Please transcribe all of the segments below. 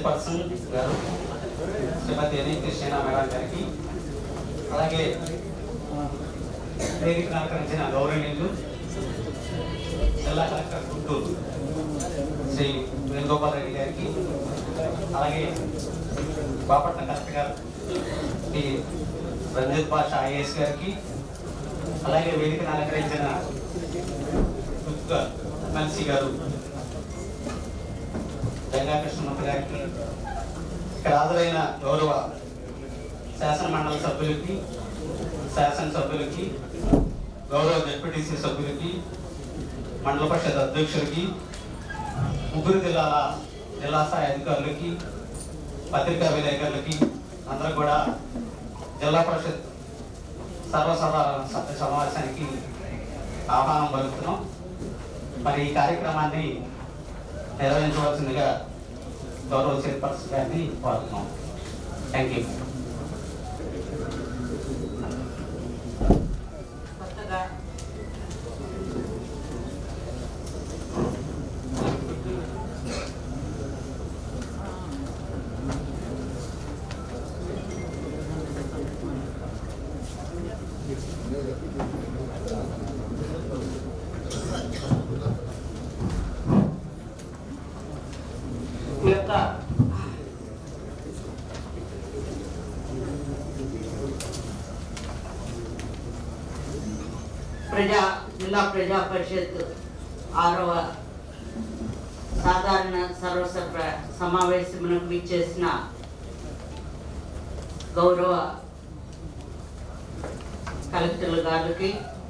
Chairperson గారు శ్రీమతి ఎని Krishna madam గారికి, అలాగే వేదికను అలంకరించిన గౌరవనీయులు జిల్లా కలెక్టర్ గుంటూరు శ్రీ వేణుగోపాల్ రెడ్డి గారికి, అలాగే బాపట్ల కలెక్టర్ గారు శ్రీ రంజిత్ బాషా ఐఏఎస్ గారికి, అలాగే వేదికను అలంకరించిన ఎమ్మెల్సీ గారు జంగా కృష్ణమూర్తి గారికి, ఇక్కడ హాజరైన గౌరవ శాసన మండలి సభ్యులకి, శాసనసభ్యులకి, గౌరవ జెడ్పీటీసీ సభ్యులకి, మండల పరిషత్ అధ్యక్షులకి, ముగ్గురు జిల్లా స్థాయి అధికారులకి, పత్రికా విలేకరులకి అందరూ కూడా జిల్లా పరిషత్ సర్వసాధారణ సభ్య సమావేశానికి ఆహ్వానం పలుకుతున్నాం. మరి ఈ కార్యక్రమాన్ని నిర్వహించవలసిందిగా గౌరవ చైర్పర్సన్ గారిని కోరుతున్నాం. Thank you. జిల్లా ప్రజా పరిషత్ 6వ సాధారణ సర్వసభ్య సమావేశమునకు విచ్చేసిన గౌరవ కలెక్టర్ల గారికి,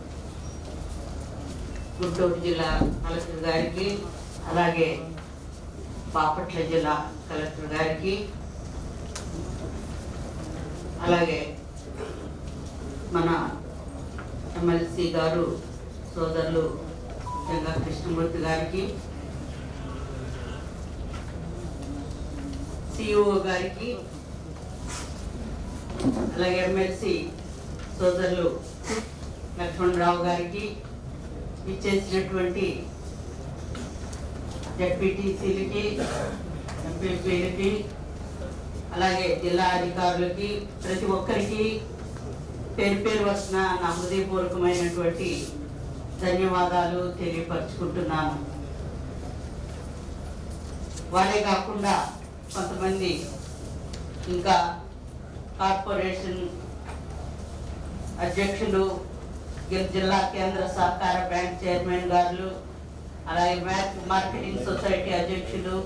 గుంటూరు జిల్లా కలెక్టర్ గారికి, అలాగే బాపట్ల జిల్లా కలెక్టర్ గారికి, అలాగే మన ఎమ్మెల్సీ గారు సోదరులు జంగా కృష్ణమూర్తి గారికి, సిఇఓ గారికి, అలాగే ఎమ్మెల్సీ సోదరులు లక్ష్మణరావు గారికి, ఇచ్చేసినటువంటి జెడ్పీటీసీలకి, ఎంపీపీలకి, అలాగే జిల్లా అధికారులకి, ప్రతి ఒక్కరికి పేరు పేరు వస్తున్న నా హృదయపూర్వకమైనటువంటి ధన్యవాదాలు తెలియపరుచుకుంటున్నాను. వాళ్ళే కాకుండా కొంతమంది ఇంకా కార్పొరేషన్ అధ్యక్షులు, జిల్లా కేంద్ర సహకార బ్యాంక్ చైర్మన్ గారు, అలాగే మార్కెటింగ్ సొసైటీ అధ్యక్షులు,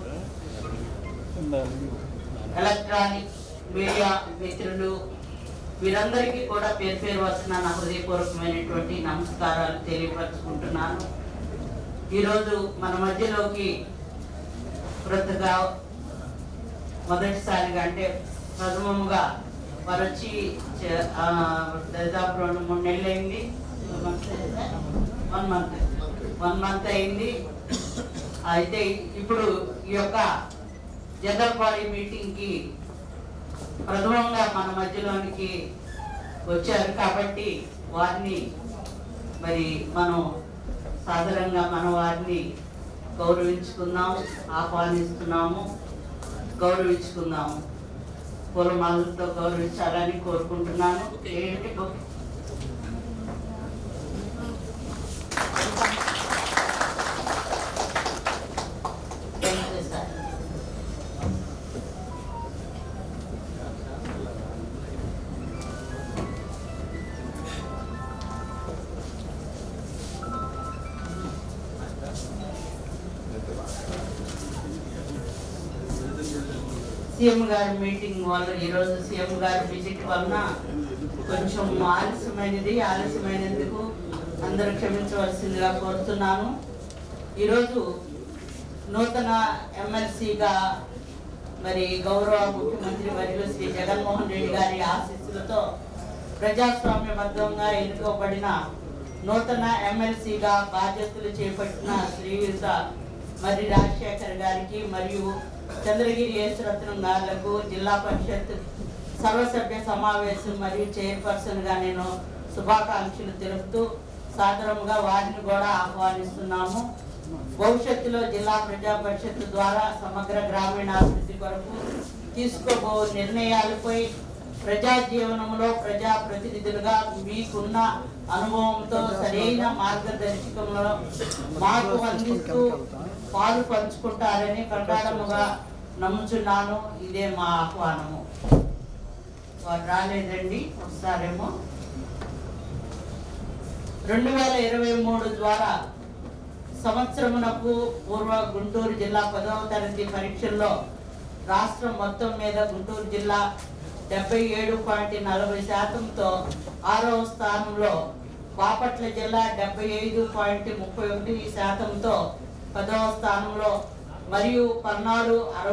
ఎలక్ట్రానిక్ మీడియా మిత్రులు, వీరందరికీ కూడా పేరు పేరు వచ్చిన నా హృదయపూర్వకమైనటువంటి నమస్కారాలు తెలియపరుచుకుంటున్నాను. ఈరోజు మన మధ్యలోకి వృద్ధగా మొదటిసారిగా అంటే ప్రథమంగా వారు వచ్చి దాదాపు 2-3 నెలలు అయింది, 1 మంత్ అయింది. అయితే ఇప్పుడు ఈ యొక్క జనరల్ బాడీ మీటింగ్కి ప్రథమంగా మన మధ్యలోనికి వచ్చారు కాబట్టి వారిని మరి మనం సాధారణంగా మన వారిని గౌరవించుకుందాం, ఆహ్వానిస్తున్నాము, గౌరవించుకుందాము, పూలమాలతో గౌరవించాలని కోరుకుంటున్నాను. ఏంటి సీఎం గారి మీటింగ్ వల్ల, ఈరోజు సీఎం గారి విజిట్ వలన కొంచెం ఆలస్యమైనందుకు అందరూ క్షమించవలసిందిగా కోరుతున్నాను. ఈరోజు నూతన ఎమ్మెల్సీగా మరి గౌరవ ముఖ్యమంత్రి వర్యులు శ్రీ జగన్మోహన్ రెడ్డి గారి ఆశీస్సులతో ప్రజాస్వామ్యబద్ధంగా ఎన్నుకోబడిన నూతన ఎమ్మెల్సీగా బాధ్యతలు చేపట్టిన శ్రీయుత మరి రాజశేఖర్ గారికి మరియు చంద్రగిరి యేసురత్నం గారులకు జిల్లా పరిషత్ సర్వసభ్య సమావేశం మరియు చైర్పర్సన్గా నేను శుభాకాంక్షలు తెలుపుతూ సాదరంగా వారిని కూడా ఆహ్వానిస్తున్నాము. భవిష్యత్తులో జిల్లా ప్రజా పరిషత్ ద్వారా సమగ్ర గ్రామీణాభివృద్ధి కొరకు తీసుకోబో నిర్ణయాలపై ప్రజా జీవనంలో ప్రజా ప్రతినిధులుగా మీకున్న అనుభవంతో సరైన మార్గదర్శకంలో మాకు అందిస్తూ పాలు పంచుకుంటారని ప్రగాఢముగా నమ్ముచున్నాను. ఇదే మా ఆహ్వానము. వారు రాలేదండి, వస్తారేమో. 2023 ద్వారా సంవత్సరమునకు పూర్వ గుంటూరు జిల్లా 10వ తరగతి పరీక్షల్లో రాష్ట్రం మొత్తం మీద గుంటూరు జిల్లా 77.40%తో 6వ స్థానంలో, బాపట్ల జిల్లా 75.31%తో 10వ స్థానంలో మరియు పల్నాడు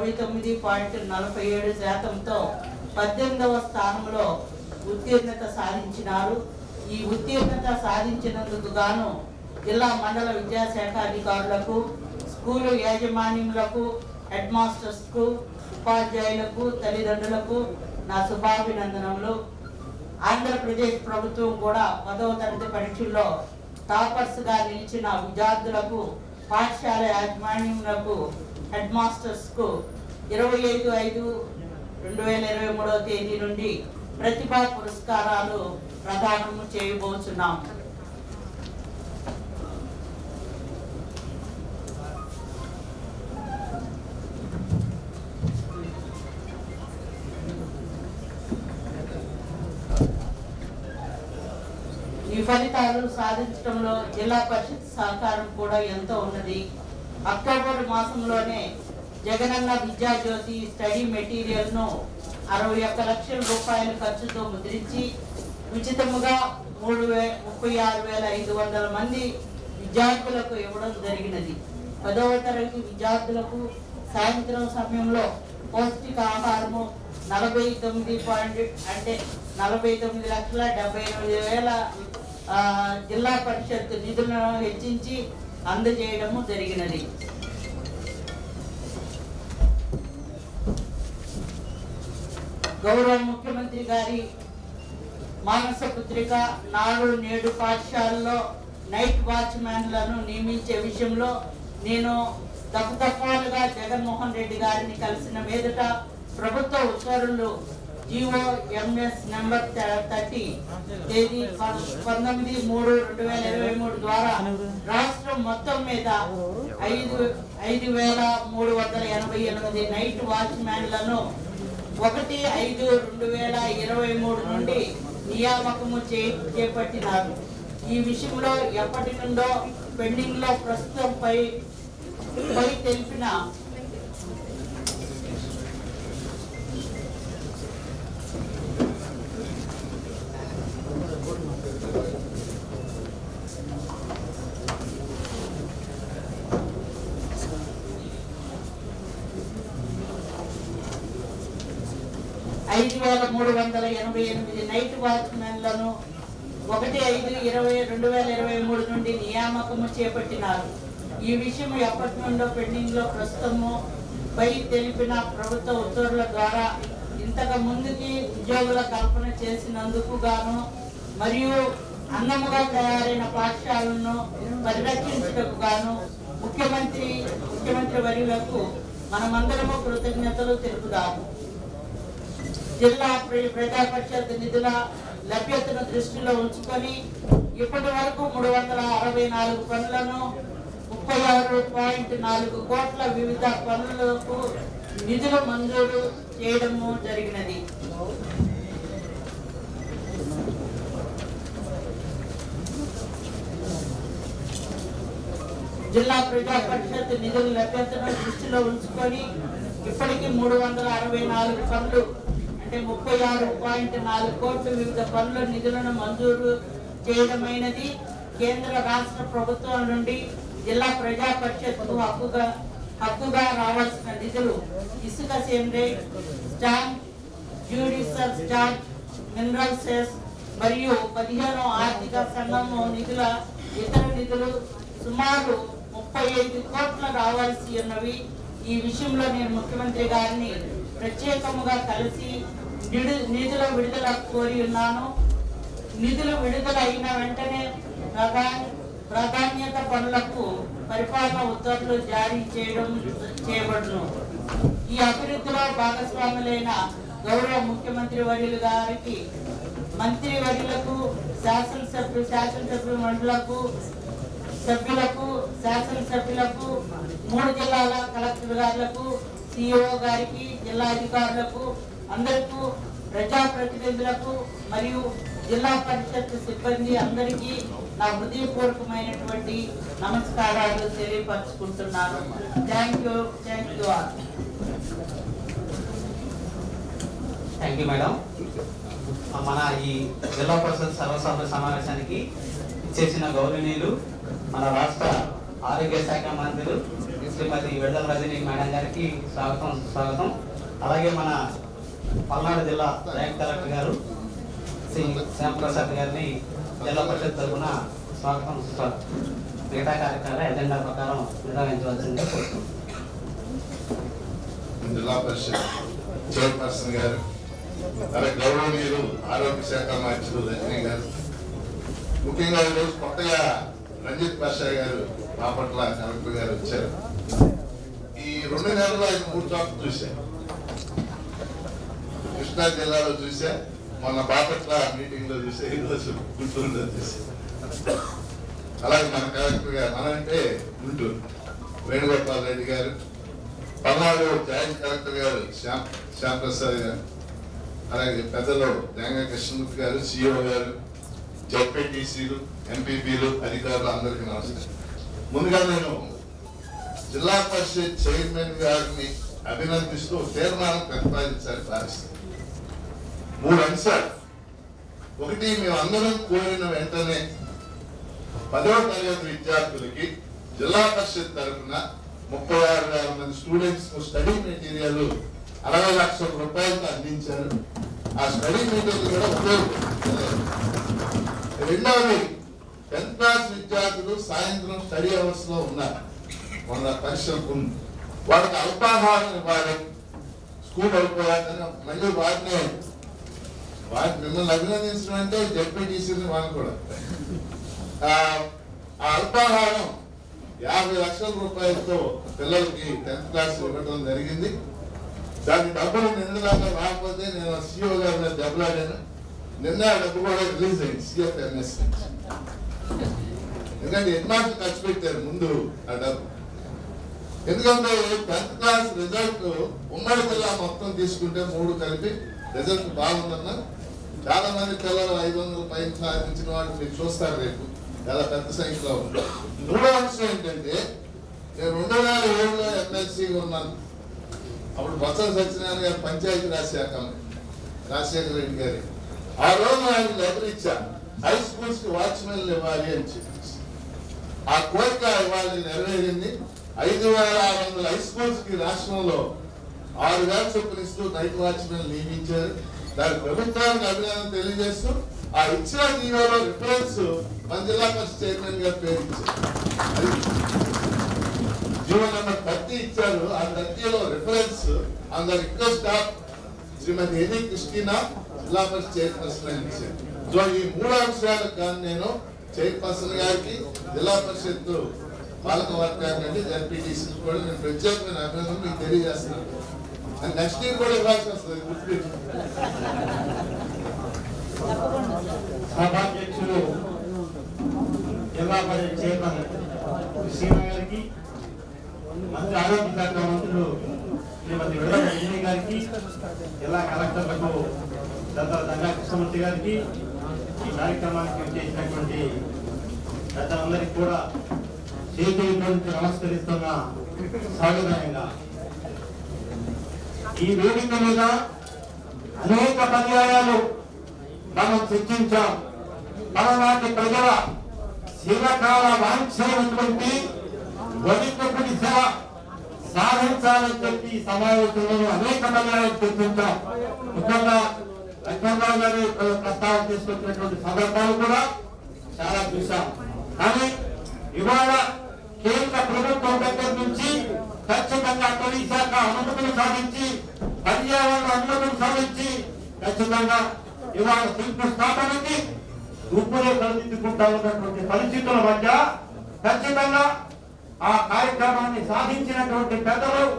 69.47%తో 18వ స్థానంలో ఉత్తీర్ణత సాధించినారు. ఈ ఉత్తీర్ణత సాధించినందుకు గాను జిల్లా మండల విద్యాశాఖ అధికారులకు, స్కూలు యాజమాన్యములకు, హెడ్ మాస్టర్స్కు, ఉపాధ్యాయులకు, తల్లిదండ్రులకు నా శుభాభినందనములు. ఆంధ్రప్రదేశ్ ప్రభుత్వం కూడా 10వ తరగతి పరీక్షల్లో టాపర్స్గా నిలిచిన విద్యార్థులకు, పాఠశాల యాజమాన్యములకు, హెడ్ మాస్టర్స్కు 25/5/2023 తేదీ నుండి ప్రతిభా పురస్కారాలు ప్రదానం చేయబోతున్నాం. ఈ ఫలితాలు సాధించడంలో జిల్లా పరిషత్ సహకారం కూడా ఎంతో ఉన్నది. అక్టోబర్ మాసంలోనే జగనన్న విద్యాజ్యోతి స్టడీ మెటీరియల్ను 61 లక్షల రూపాయల ఖర్చుతో ముద్రించి ఉచితముగా 36,500 మంది విద్యార్థులకు ఇవ్వడం జరిగినది. 10వ తరగతి విద్యార్థులకు సాయంత్రం సమయంలో పౌష్టిక ఆహారము 49,78,000 జిల్లా పరిషత్ నిధులను హెచ్చించి అందజేయడము జరిగినది. గౌరవ ముఖ్యమంత్రి గారి మానస పుత్రిక నాడు నేడు పాఠశాలలో నైట్ వాచ్మ్యాన్లను నియమించే విషయంలో నేను దఫాలుగా జగన్మోహన్ రెడ్డి గారిని కలిసిన మీదట ప్రభుత్వ ఉత్తర్వులు GOMS నెంబర్ 30 తేదీ 19/3/2023 ద్వారా రాష్ట్రం మొత్తం మీద 5,388 నైట్ వాచ్మ్యాన్లను 1/5/2023 నుండి నియామకము చేపట్టినారు. ఈ విషయంలో ఎప్పటి నుండో పెండింగ్ లో ప్రస్తుతం పై తెలిపిన నైట్ వాచ్మెన్లను 1/5/2023 నుండి నియామకము చేపట్టినారు. ఈ విషయం ఎప్పటి నుండో పెండింగ్ లో ప్రస్తుతము పై తెలిపిన ప్రభుత్వ ఉత్తర్వుల ద్వారా ఇంతకు ముందుకి ఉద్యోగుల కల్పన చేసినందుకు గాను మరియు అందముగా తయారైన పాఠశాలను పరిరక్షించటకు గాను ముఖ్యమంత్రి వర్యులకు మనమందరము కృతజ్ఞతలు తెలుపుదాము. జిల్లా ప్రజా పరిషత్ నిధుల లభ్యతను దృష్టిలో ఉంచుకొని ఇప్పటి వరకు 364 పనులను 36.4 కోట్ల వివిధ పనులకు నిధులు మంజూరు చేయడము జరిగినది. జిల్లా ప్రజా పరిషత్ నిధుల లభ్యతను దృష్టిలో ఉంచుకొని ఇప్పటికీ 364 పనులు అంటే 36.4 కోట్ల వివిధ పనుల నిధులను మంజూరు చేయడమైనది. కేంద్ర రాష్ట్ర ప్రభుత్వం నుండి జిల్లా ప్రజా పరిషత్కు హక్కుగా రావాల్సిన నిధులు ఇసుక సేంద్రేట్, stamp, judicial charge, mineral cess మరియు 15 ఆర్థిక సంఘము నిధుల ఇతర నిధులు సుమారు 35 కోట్లు రావాల్సి ఉన్నవి. ఈ విషయంలో నేను ముఖ్యమంత్రి గారిని ప్రత్యేకముగా కలిసి నిధుల విడుదల కోరి ఉన్నాను. నిధులు విడుదల అయిన వెంటనే ప్రాధాన్యత పనులకు పరిపాలన ఉత్తర్వులు జారీ చేయబడును. ఈ అభివృద్ధిలో భాగస్వాములైన గౌరవ ముఖ్యమంత్రి వర్యులు గారికి, మంత్రి వర్యులకు, శాసనసభ్యుల మండలకు సభ్యులకు, శాసనసభ్యులకు, 3 జిల్లాల కలెక్టర్ గారులకు, సిఇఓ గారికి, జిల్లా అధికారులకు, అందరికీ, ప్రజాప్రతినిధులకు మరియు జిల్లా పరిషత్ సిబ్బంది అందరికీ నా హృదయపూర్వకమైనటువంటి నమస్కారాలు తెలియపరుచుకుంటున్నాను. Thank you all. Thank you madam. మన ఈ జిల్లా పరిషత్ సర్వసభ్య సమావేశానికి ఇచ్చేసిన గౌరవనీయులు మన రాష్ట్ర ఆరోగ్య శాఖ మంత్రులు శ్రీమతి విడుదల రజనీ మేడం గారికి స్వాగతం. అలాగే మన పల్నాడు జిల్లా జాయింట్ కలెక్టర్ గారు శ్రీ శ్యామప్రసాద్ గారిని జిల్లా పరిషత్ తరఫున స్వాగతం. మిగతా కార్యక్రమాల ఎజెండా ప్రకారం నిర్వహించవలసిందిగా కోరుతున్నాం. జిల్లా పరిషత్ చైర్పర్సన్ గారు, అలాగే గౌరవనీయులు ఆరోగ్య శాఖ మంత్రులు రజనీ గారు, ముఖ్యంగా ఈరోజు కొత్తగా రంజిత్ పాషా గారు బాపట్ల కలెక్టర్ గారు వచ్చారు. ఈ 2 నెలల్లో 3 చోట్ల చూశారు. కృష్ణా జిల్లాలో చూసా, మొన్న బాపట్ల మీటింగ్ లో చూసా, ఈరోజు గుంటూరులో చూసా. అలాగే మన కలెక్టర్ గారు, మనంటే గుంటూరు వేణుగోపాల్ రెడ్డి గారు, పల్నాడు జాయింట్ కలెక్టర్ గారు శ్యాంప్రసాద్ గారు, అలాగే పెద్దలు జంగా కృష్ణమూర్తి గారు, సిఇఓ గారు, జెడ్పీటీసీలు, ఎంపీపీలు, అధికారులు అందరికీ నమస్కారం. ముందుగా నేను జిల్లా పరిషత్ చైర్మన్ గారిని అభినందిస్తూ తీర్మానం ప్రతిపాదించాలని భావిస్తాను. 3 అంశాలు. ఒకటి, మేము అందరం కోరిన వెంటనే 10వ తరగతి విద్యార్థులకి జిల్లా పరిషత్ తరఫున 36,000 మంది స్టూడెంట్స్ కు స్టడీ మెటీరియల్ 60 లక్షల రూపాయలతో అందించారు. ఆ స్టడీ మెటీరియల్ కూడా ఉపయోగపడుతుంది. రెండవది, 10th క్లాస్ విద్యార్థులు సాయంత్రం స్టడీ అవర్స్ లో ఉన్నారు. మన పరీక్షలకు వాళ్ళకి అల్పాహారం ఇవ్వాలి. స్కూల్ అయిపోయాక మళ్ళీ వాటిని మిమ్మల్ని అభినందించడం అంటే జెడ్పీటీసీని వాళ్ళు కూడా ఆ అల్పాహారం 50 లక్షల రూపాయలతో పిల్లలకి 10th క్లాస్ ఇవ్వడం జరిగింది. దాని డబ్బులు నిన్నదాకా రాకపోతే నేను సిఇఓ గారి మీద దెబ్బలాడాను. నిన్న డబ్బు కూడా రిలీజ్ అయింది సిఎఫ్ఎంఎస్ నుంచి. ఎందుకంటే హెడ్ మాస్టర్ ఖర్చు పెట్టారు ముందు ఆ డబ్బు. ఎందుకంటే 10th క్లాస్ రిజల్ట్ ఉమ్మడి జిల్లా మొత్తం తీసుకుంటే 3 కలిపి రిజల్ట్ బాగుందన్న చాలా మంది పిల్లలు 500 పైన సాధించిన వాళ్ళు మీరు చూస్తారు రేపు చాలా పెద్ద సంఖ్యలో ఉంది. 3వ అంశం ఏంటంటే, నేను 2007లో ఎమ్మెల్సీగా ఉన్నాను. అప్పుడు బొత్స సత్యనారాయణ గారు పంచాయతీరాజ్ శాఖ రాజశేఖర రెడ్డి గారి ఆ రోజు ఆయన లెటర్ ఇచ్చా, హై స్కూల్స్ కి వాచ్మెన్లు ఇవ్వాలి అని చెప్పి. ఆ కోరిక ఇవాళ నెరవేరింది. 5,600 హై స్కూల్స్ కి రాష్ట్రంలో 6,000 చొప్పున ఇస్తూ నైట్ వాచ్మెన్ నియమించారు. దాని ప్రభుత్వానికి అభినందన తెలియజేస్తూ ఆ ఇచ్చిన జీవోలో రిఫరెన్స్ మన జిల్లా పరిషత్ చైర్మన్ గారు పేరు ఇచ్చారు. జీవో నెంబర్ 30 ఇచ్చారు. ఆ 30లో reference on the request of Shrimati Annie Christina Zilla Parishad chairperson అని ఇచ్చారు. సో ఈ 3 అంశాలకు కానీ నేను చైర్పర్సన్ గారికి, జిల్లా పరిషత్ పాలక వర్గానికి, జెడ్పీటీసీ కూడా నేను ప్రత్యేకమైన అభినందన మీకు తెలియజేస్తున్నాను. నెక్స్ట్ ఇయర్ కూడా ఇవ్వాల్సి వస్తుంది. సభాధ్యక్షులు జిల్లా పరిషత్ చైర్మన్ శ్రీమ గారికి, మంత్రి ఆరోగ్య శాఖ మంత్రులు శ్రీమతి విడుదల రజనీ గారికి, జిల్లా కలెక్టర్లకు జంగా కృష్ణమూర్తి గారికి, ఈ కార్యక్రమానికి చేసినటువంటి పెద్దలందరికీ కూడా చేతులతో నమస్కరిస్తున్న సాగుదాయంగా ఈ వేదిక మీద అనేక పర్యాయాలు మనం చర్చించాం. పలనాటి ప్రజల శివకాల వాంఛైనటువంటి గోవిందపుడి సేవ సాధించాలని చెప్పి సమావేశంలో అనేక పర్యాయాలు చర్చించాం. ముఖ్యంగా లక్ష్మణరావు గారి ప్రస్తావన తీసుకొచ్చినటువంటి సందర్భాలు కూడా చాలా చూశాం. కానీ ఇవాళ కేంద్ర ప్రభుత్వం దగ్గర నుంచి ఖచ్చితంగా తొలి శాఖ అనుమతులు సాధించి, పర్యావరణ అనుమతులు సాధించి, ఖచ్చితంగా ఇవాళ శంకుస్థాపనకి రూపురే కల్పించుకుంటా ఉన్నటువంటి పరిస్థితుల మధ్య ఖచ్చితంగా ఆ కార్యక్రమాన్ని సాధించినటువంటి పెద్దలు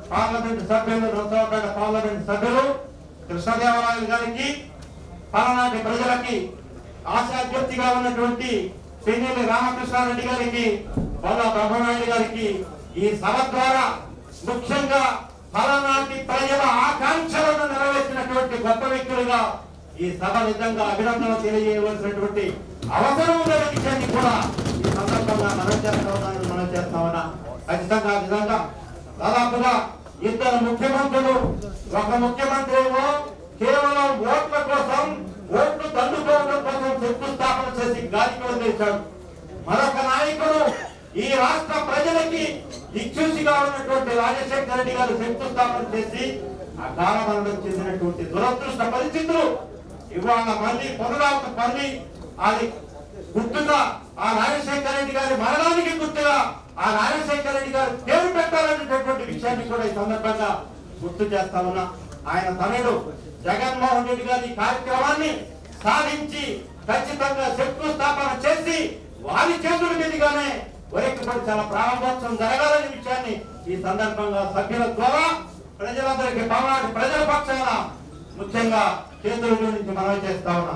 పార్లమెంట్ సభ్యులు నరసరావుపేట పార్లమెంట్ సభ్యులు కృష్ణదేవరాయలు గారికి, పలనాటి ప్రజలకి ఆశాజ్యోతిగా ఉన్నటువంటి పిన్నెల్లి రామకృష్ణారెడ్డి గారికి, బొల్ల బ్రహ్మనాయుడు గారికి ఈ సభ ద్వారా ముఖ్యంగా పలనాటి ప్రజల ఆకాంక్షలను నెరవేర్చినటువంటి గొప్ప వ్యక్తులుగా ఈ సభ నిజంగా అభినందనలు తెలియజేయవలసినటువంటి అవసరం ఉన్న విషయాన్ని కూడా ఈ సందర్భంగా మనం చేస్తామన్నా ఖచ్చితంగా నిజంగా దాదాపుగా ఇద్దరు ముఖ్యమంత్రులు, ఒక ముఖ్యమంత్రి ఏమో కేవలం ఓట్ల కోసం, ఓట్లు దండుకోవడం కోసం శంకుస్థాపన చేసి గాలికి వదిలేశాడు. మరొక నాయకుడు ఈ రాష్ట్ర ప్రజలకి దిక్సూచిగా ఉన్నటువంటి రాజశేఖర రెడ్డి గారు శంకుస్థాపన చేసి అకాల మరణం చెందినటువంటి దురదృష్ట పరిస్థితులు ఇవాళ మళ్ళీ పునరావృతం మళ్ళీ అది గుర్తుగా ఆ రాజశేఖర రెడ్డి గారి మరణానికి గుర్తుగా ఆ రాజశేఖర రెడ్డి గారు పేరు పెట్టాలనేటటువంటి విషయాన్ని కూడా ఈ సందర్భంగా గుర్తు చేస్తా ఉన్నా. ఆయన తనయుడు జగన్మోహన్ రెడ్డి గారి కార్యక్రమాన్ని సాధించి ఖచ్చితంగా శంకుస్థాపన చేసి వారి చేతుల మీదుగానే వరకుపడి చాలా ప్రారంభోత్సవం జరగాలనే విషయాన్ని ఈ సందర్భంగా సభ్యుల ద్వారా ప్రజలందరికీ పల్నాడు ప్రజల పక్షాన ముఖ్యంగా చేతుల నుంచి మనవి చేస్తా ఉన్నా.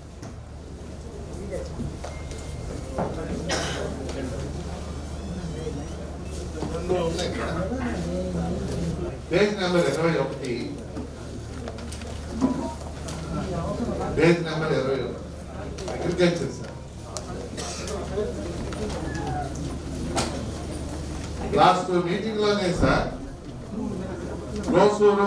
Page number 21, page number 21 agriculture sir. Last meeting లోనే సార్ రోసూరు,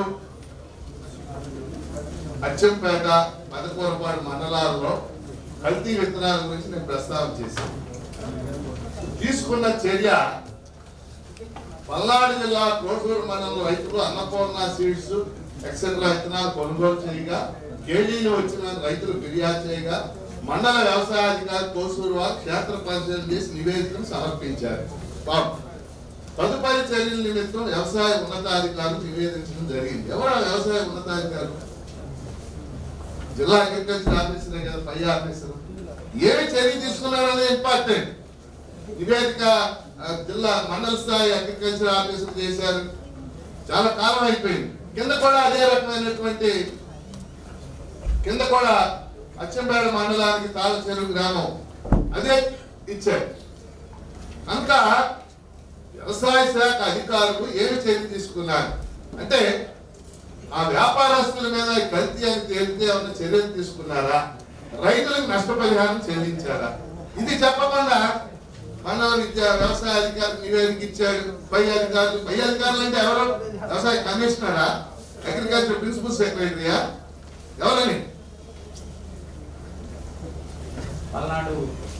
అచ్చంపేట, మదకూరపాడు మండలాల్లో కల్తీ విత్తనాల గురించి నేను ప్రస్తావన చేశాను. తీసుకున్న చర్య పల్నాడు జిల్లా రోసూరు మండలం రైతులు అన్నపూర్ణ సీడ్స్ ఎక్సెట్రా విత్తనాలు కొనుగోలు చేయగా, కేజీలు వచ్చిన రైతులు ఫిర్యాదు చేయగా మండల వ్యవసాయాధికారి కోసూరు వారు క్షేత్ర పరిశీలన చేసి నివేదికను సమర్పించారు. తదుపరి చర్యల నిమిత్తం వ్యవసాయ ఉన్నతాధికారులు నివేదించడం జరిగింది. ఎవరు వ్యవసాయ ఉన్నతాధికారులు? జిల్లా అగ్రికల్చర్ ఆఫీసరే కదా, పై ఆఫీసర్. ఏమి చర్య తీసుకున్నారనేది ఇంపార్టెంట్. నివేదిక జిల్లా మండల స్థాయి అగ్రికల్చర్ ఆఫీసర్ చేశారు. చాలా కాలం అయిపోయింది. కింద కూడా అదే రకమైనటువంటి కింద కూడా అచ్చంపేట మండలానికి తాళచెరువు గ్రామం అదే ఇచ్చారు. కనుక వ్యవసాయ శాఖ అధికారులు ఏమి చర్య తీసుకున్నారు అంటే ఆ వ్యాపారస్తుల మీద కల్తీ అని తేలితే ఏమైనా చర్యలు తీసుకున్నారా, రైతులకు నష్టపరిహారం చెల్లించారా? ఇది చెప్పకుండా మన వ్యవసాయ అధికారి నివేదిక ఇచ్చాడు. పై అధికారులు అంటే ఎవరు? వ్యవసాయ కమిషనరా, అగ్రికల్చర్ ప్రిన్సిపల్ సెక్రటరీయా, ఎవరని? పల్నాడు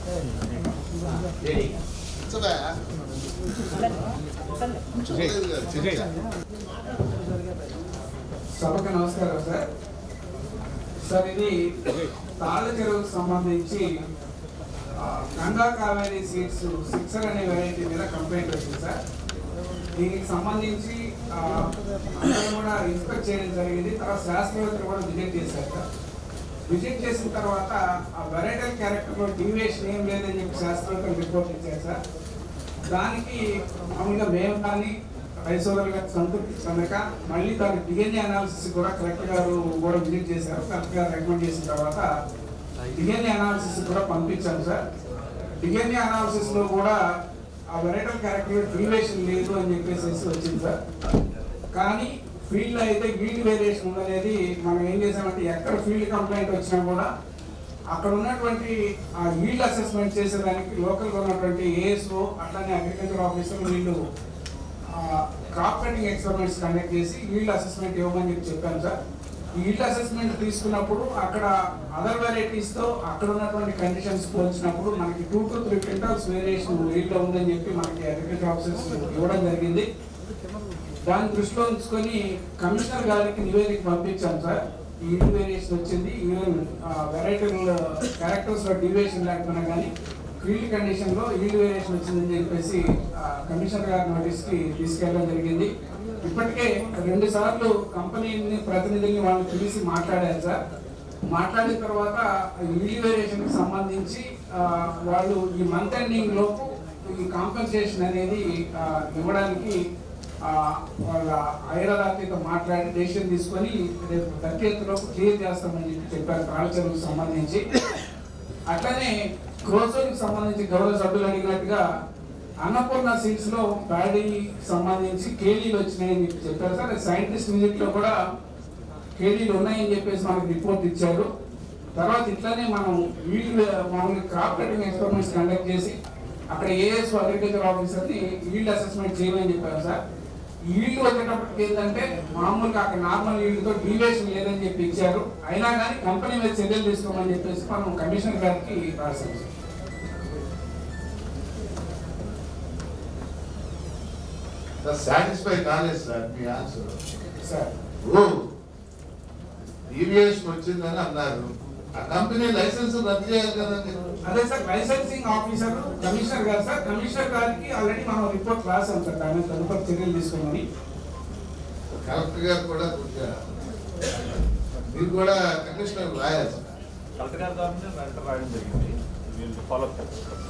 సభకు నమస్కారం సార్. సార్ ఇది తాళ్ళచెరువుకు సంబంధించి గంగా కావేరీ సీడ్స్ 6 అనే వెరైటీ మీద కంప్లైంట్ వచ్చింది సార్. దీనికి సంబంధించి అందరూ కూడా ఇన్స్పెక్ట్ చేయడం జరిగింది. తర్వాత శాస్త్రవేత్తలు కూడా విజిట్ చేశారు సార్. విజిట్ చేసిన తర్వాత ఆ వెరైటల్ క్యారెక్టర్లో డీవియేషన్ ఏం లేదని చెప్పి శాస్త్రవేత్తలు రిపోర్ట్ ఇచ్చారు సార్. దానికి మామూలుగా మేము కానీ రైసోదర్ గారు సంతృప్తి చెందక మళ్ళీ దాని డిఎన్ఏ అనాలిసిస్ కూడా కలెక్టర్ గారు కూడా విజిట్ చేశారు. కలెక్టర్ గారు రికమెండ్ చేసిన తర్వాత డిఎన్ఏ అనాలిసిస్ కూడా పంపించాను సార్. డిఎన్ఏ అనాలిసిస్ లో కూడా ఆ వెరైటల్ క్యారెక్టర్ డీవియేషన్ లేదు అని చెప్పేసి వచ్చింది సార్. కానీ ఫీల్డ్ లో అయితే ఈల్డ్ వేరియేషన్ ఉందనేది మనం ఏం చేసామంటే ఎక్కడ ఫీల్డ్ కంప్లైంట్ వచ్చినా కూడా అక్కడ ఉన్నటువంటి ఆ ఈల్డ్ అసెస్మెంట్ చేసేదానికి లోకల్ గా ఉన్నటువంటి ఏఎస్ఓ అట్లానే అగ్రికల్చర్ ఆఫీసర్ వీళ్ళు క్రాప్ కటింగ్ ఎక్స్పెరిమెంట్స్ కండక్ట్ చేసి ఈల్డ్ అసెస్మెంట్ ఇవ్వమని చెప్పాను సార్. ఈ ఈల్డ్ అసెస్మెంట్ తీసుకున్నప్పుడు అక్కడ అదర్ వెరైటీస్ తో అక్కడ ఉన్నటువంటి కండిషన్స్ పోల్చినప్పుడు మనకి 2 to 3 క్వింటాల్స్ వేరియేషన్ ఈల్డ్ లో ఉందని చెప్పి మనకి అగ్రికల్చర్ ఆఫీసర్స్ ఇవ్వడం జరిగింది. దాన్ని దృష్టిలో ఉంచుకొని కమిషనర్ గారికి నివేదిక పంపించాం సార్. ఈల్డ్ వేరియేషన్ వచ్చింది, ఈవెన్ వెరైటీ క్యారెక్టర్స్ లో డీవియేషన్ లేకపోయినా కానీ ఫీల్డ్ కండిషన్ లో ఈల్డ్ వేరియేషన్ వచ్చిందని చెప్పేసి కమిషనర్ గారి నోటీస్ కి తీసుకెళ్ళడం జరిగింది. ఇప్పటికే 2 సార్లు కంపెనీని ప్రతినిధుల్ని వాళ్ళు పిలిచి మాట్లాడారు సార్. మాట్లాడిన తర్వాత ఈల్డ్ వేరియేషన్ కి సంబంధించి వాళ్ళు ఈ మంత్ ఎండింగ్ లో ఈ కాంపెన్సేషన్ అనేది ఇవ్వడానికి వాళ్ళ ఐరాలతో మాట్లాడి డెసిషన్ తీసుకొని రేపు 30th లోపు క్లియర్ చేస్తామని చెప్పారు తాళ్ళ చెరువుకు సంబంధించి. అట్లనే క్రోసోర్కి సంబంధించి గౌరవ సభ్యులు అడిగినట్టుగా అన్నపూర్ణ సీట్స్ లో ప్యాడీకి సంబంధించి కేడీలు వచ్చినాయని చెప్పారు సార్. సైంటిస్ట్ విజిట్ లో కూడా కేడీలు ఉన్నాయని చెప్పేసి మనకు రిపోర్ట్ ఇచ్చారు. తర్వాత ఇట్లానే మనం మామూలుగా క్రాప్ కటింగ్ ఎక్స్పెరిమెంట్స్ కండక్ట్ చేసి అక్కడ ఏఎస్ అగ్రికల్చర్ ఆఫీసర్ని ఈల్డ్ అసెస్మెంట్ చేయమని చెప్పారు సార్. ఈల్డ్ వచ్చేటప్పటికి ఏంటంటే మామూలుగా అక్కడ నార్మల్ ఈల్డ్తో డీవియేషన్ లేదని చెప్పి ఇచ్చారు. అయినా కానీ కంపెనీ మీద చర్యలు తీసుకోమని చెప్పేసి మనం కమిషనర్ గారికి రాశాం సార్. సాటిస్ఫై కాలేదు సార్ మీ ఆన్సర్ సార్. డీవియేషన్ వచ్చిందని అన్నారు. ఆ కంపెనీ లైసెన్స్ రద్దు చేయాలి కదండి. అదే సార్ లైసెన్సింగ్ ఆఫీసర్ కమిషనర్ గారు సార్. కమిషనర్ గారికి ఆల్రెడీ మనం రిపోర్ట్ రాసాం సార్. దాని మీద తదుపరి చర్యలు తీసుకున్నామని. కలెక్టర్ గారు కూడా మీరు కూడా కమిషనర్ రాయాలి సార్. కలెక్టర్ గారి ద్వారా రాయడం జరిగింది. ఫాలో అప్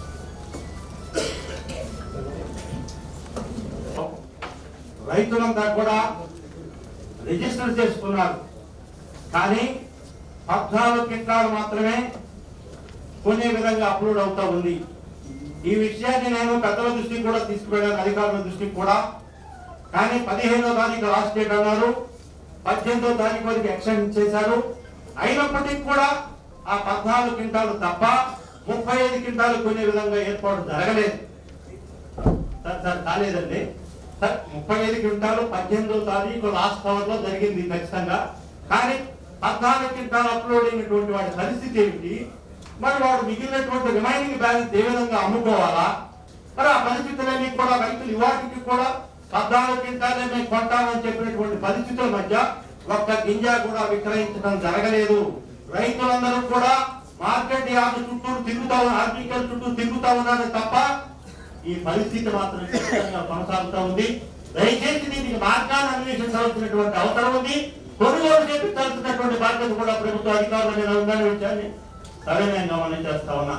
రైతులంతా కూడా రిజిస్టర్ చేసుకున్నారు. కానీ 14 క్వింటాలు మాత్రమే కొనే విధంగా అప్లోడ్ అవుతా ఉంది. ఈ విషయాన్ని నేను పెద్దల దృష్టికి కూడా తీసుకువెళ్ళాను, అధికారుల దృష్టికి కూడా. కానీ 15వ తారీఖు లాస్ట్ డేట్ అన్నారు, 18వ తారీఖు వరకు ఎక్స్టెండ్ చేశారు. అయినప్పటికీ కూడా ఆ 14 క్వింటాలు తప్ప 35 క్వింటాలు కొనే విధంగా ఏర్పాటు జరగలేదు సార్. కాలేదండి సార్. 35 క్వింటాలు 18వ తారీఖు లాస్ట్ అవర్ లో జరిగింది ఖచ్చితంగా. కానీ 14 క్వింటాలు అప్లోడ్ అయినటువంటి వాడి పరిస్థితి ఏమిటి? మరి వాడు మిగిలినటువంటి రిమైనింగ్ బ్యాలెన్స్ ఏ విధంగా అమ్ముకోవాలా? మరి ఆ పరిస్థితులన్నీ కూడా రైతులు ఇవాటికి కూడా 14 క్వింటాలే మేము కొంటామని చెప్పినటువంటి పరిస్థితుల మధ్య ఒక్క గింజ కూడా విక్రయించడం జరగలేదు. రైతులందరూ కూడా మార్కెట్ యార్డు చుట్టూ తిరుగుతా ఉన్నారు, ఆర్టికల్ చుట్టూ తిరుగుతా ఉన్నారే తప్ప ఈ పరిస్థితి మాత్రం ఖచ్చితంగా కొనసాగుతూ ఉంది. దయచేసి దీనికి మార్గాన్ని అన్వేషించాల్సినటువంటి అవసరం ఉంది. కొనుగోలు చేపించాల్సినటువంటి బాధ్యత కూడా ప్రభుత్వ అధికారుల మీద ఉందనే విషయాన్ని సవినయంగా మనం చేస్తా ఉన్నా.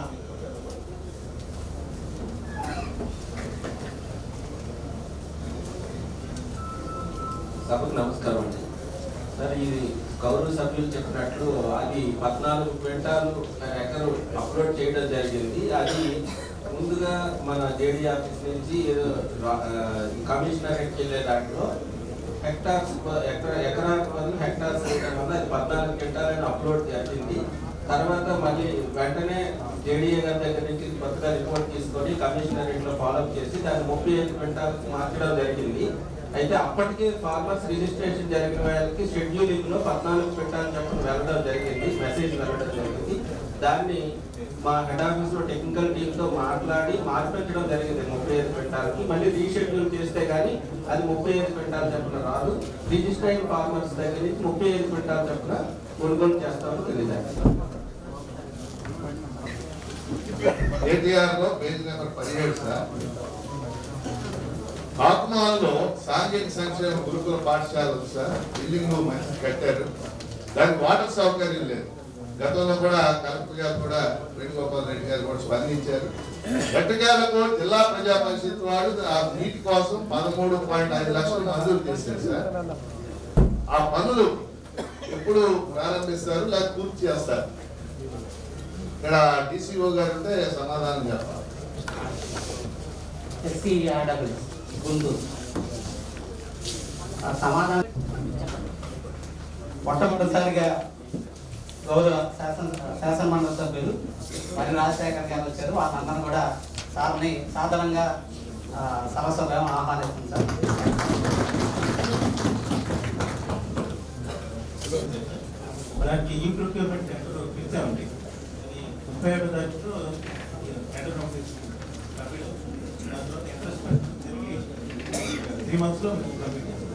సభకు నమస్కారం అండి సార్. ఇది గౌరవ సభ్యులు చెప్పినట్లు అది 14 క్వింటాలు ఎకరు అప్లోడ్ చేయడం జరిగింది. అది ముందుగా మన జేడీ ఆఫీస్ నుంచి కమిషనరేట్కి వెళ్ళే దాంట్లో హెక్టార్స్ ఎకరాకు బదులు హెక్టార్స్ వల్ల అది 14 క్వింటాలని అప్లోడ్ జరిగింది. తర్వాత మళ్ళీ వెంటనే జేడీఏ గారి దగ్గర నుంచి కొత్తగా రిపోర్ట్ తీసుకొని కమిషనరేట్లో ఫాలోఅప్ చేసి దాన్ని 35 క్వింటాల్కి మార్చడం జరిగింది. అయితే అప్పటికే ఫార్మర్స్ రిజిస్ట్రేషన్ జరిగిన వాళ్ళకి షెడ్యూలింగ్ లో 14 క్వింటాల్ చెప్పడం వెళ్ళడం జరిగింది, మెసేజ్ వెళ్ళడం జరిగింది. దాన్ని మా హెడ్ ఆఫీస్ లో టెక్నికల్ టీమ్ తో మాట్లాడి మార్పించడం జరిగింది 35 క్వింటాల్కి. మళ్ళీ రీషెడ్యూల్ చేస్తే కానీ అది 35 క్వింటాల్ చెప్పిన రాదు. రిజిస్టర్ అయిన ఫార్మర్స్ దగ్గర నుంచి 35 క్వింటాల్ చెప్పిన కొనుగోలు చేస్తామని తెలియజేస్తాం. కేటీఆర్ లో పేజ్ నెంబర్ 17 సార్. ఆత్మాల్లో సాంఘిక సంక్షేమ గురుకుల పాఠశాల ఉంది సార్. బిల్డింగ్ మంచి కట్టారు, దానికి వాటర్ సౌకర్యం లేదు. గతంలో కూడా కలెక్టర్ గారు కూడా వేణుగోపాల్ రెడ్డి గారు కూడా స్పందించారు. ఎట్టకేలకు జిల్లా ప్రజా పరిషత్ వాడు ఆ నీటి కోసం 13.5 లక్షలు మంజూరు చేశారు సార్. ఆ పనులు ఎప్పుడు ప్రారంభిస్తారు లేదా పూర్తి చేస్తారు? ఇక్కడ డిసిఓ గారు ఉంటే సమాధానం చెప్పాలి. గుంటూరు సమాధానం. మొట్టమొదటిసారిగా గౌరవ శాసనమండలి సభ్యులు మరి రాజశేఖర్ గారు వచ్చారు. వాళ్ళందరూ కూడా సార్ని సాధారణంగా సరస్వతం ఆహ్వానిస్తుంది సార్. దానికి ఈ ప్రొక్యూర్మెంట్ టెండర్ పిలిచామండి. 31వ తారీఖులో టెండర్ ఆఫీస్ దాంట్లో ఇన్వెస్ట్మెంట్ జరిగి 3 months లో కంప్లీట్ చేస్తాం.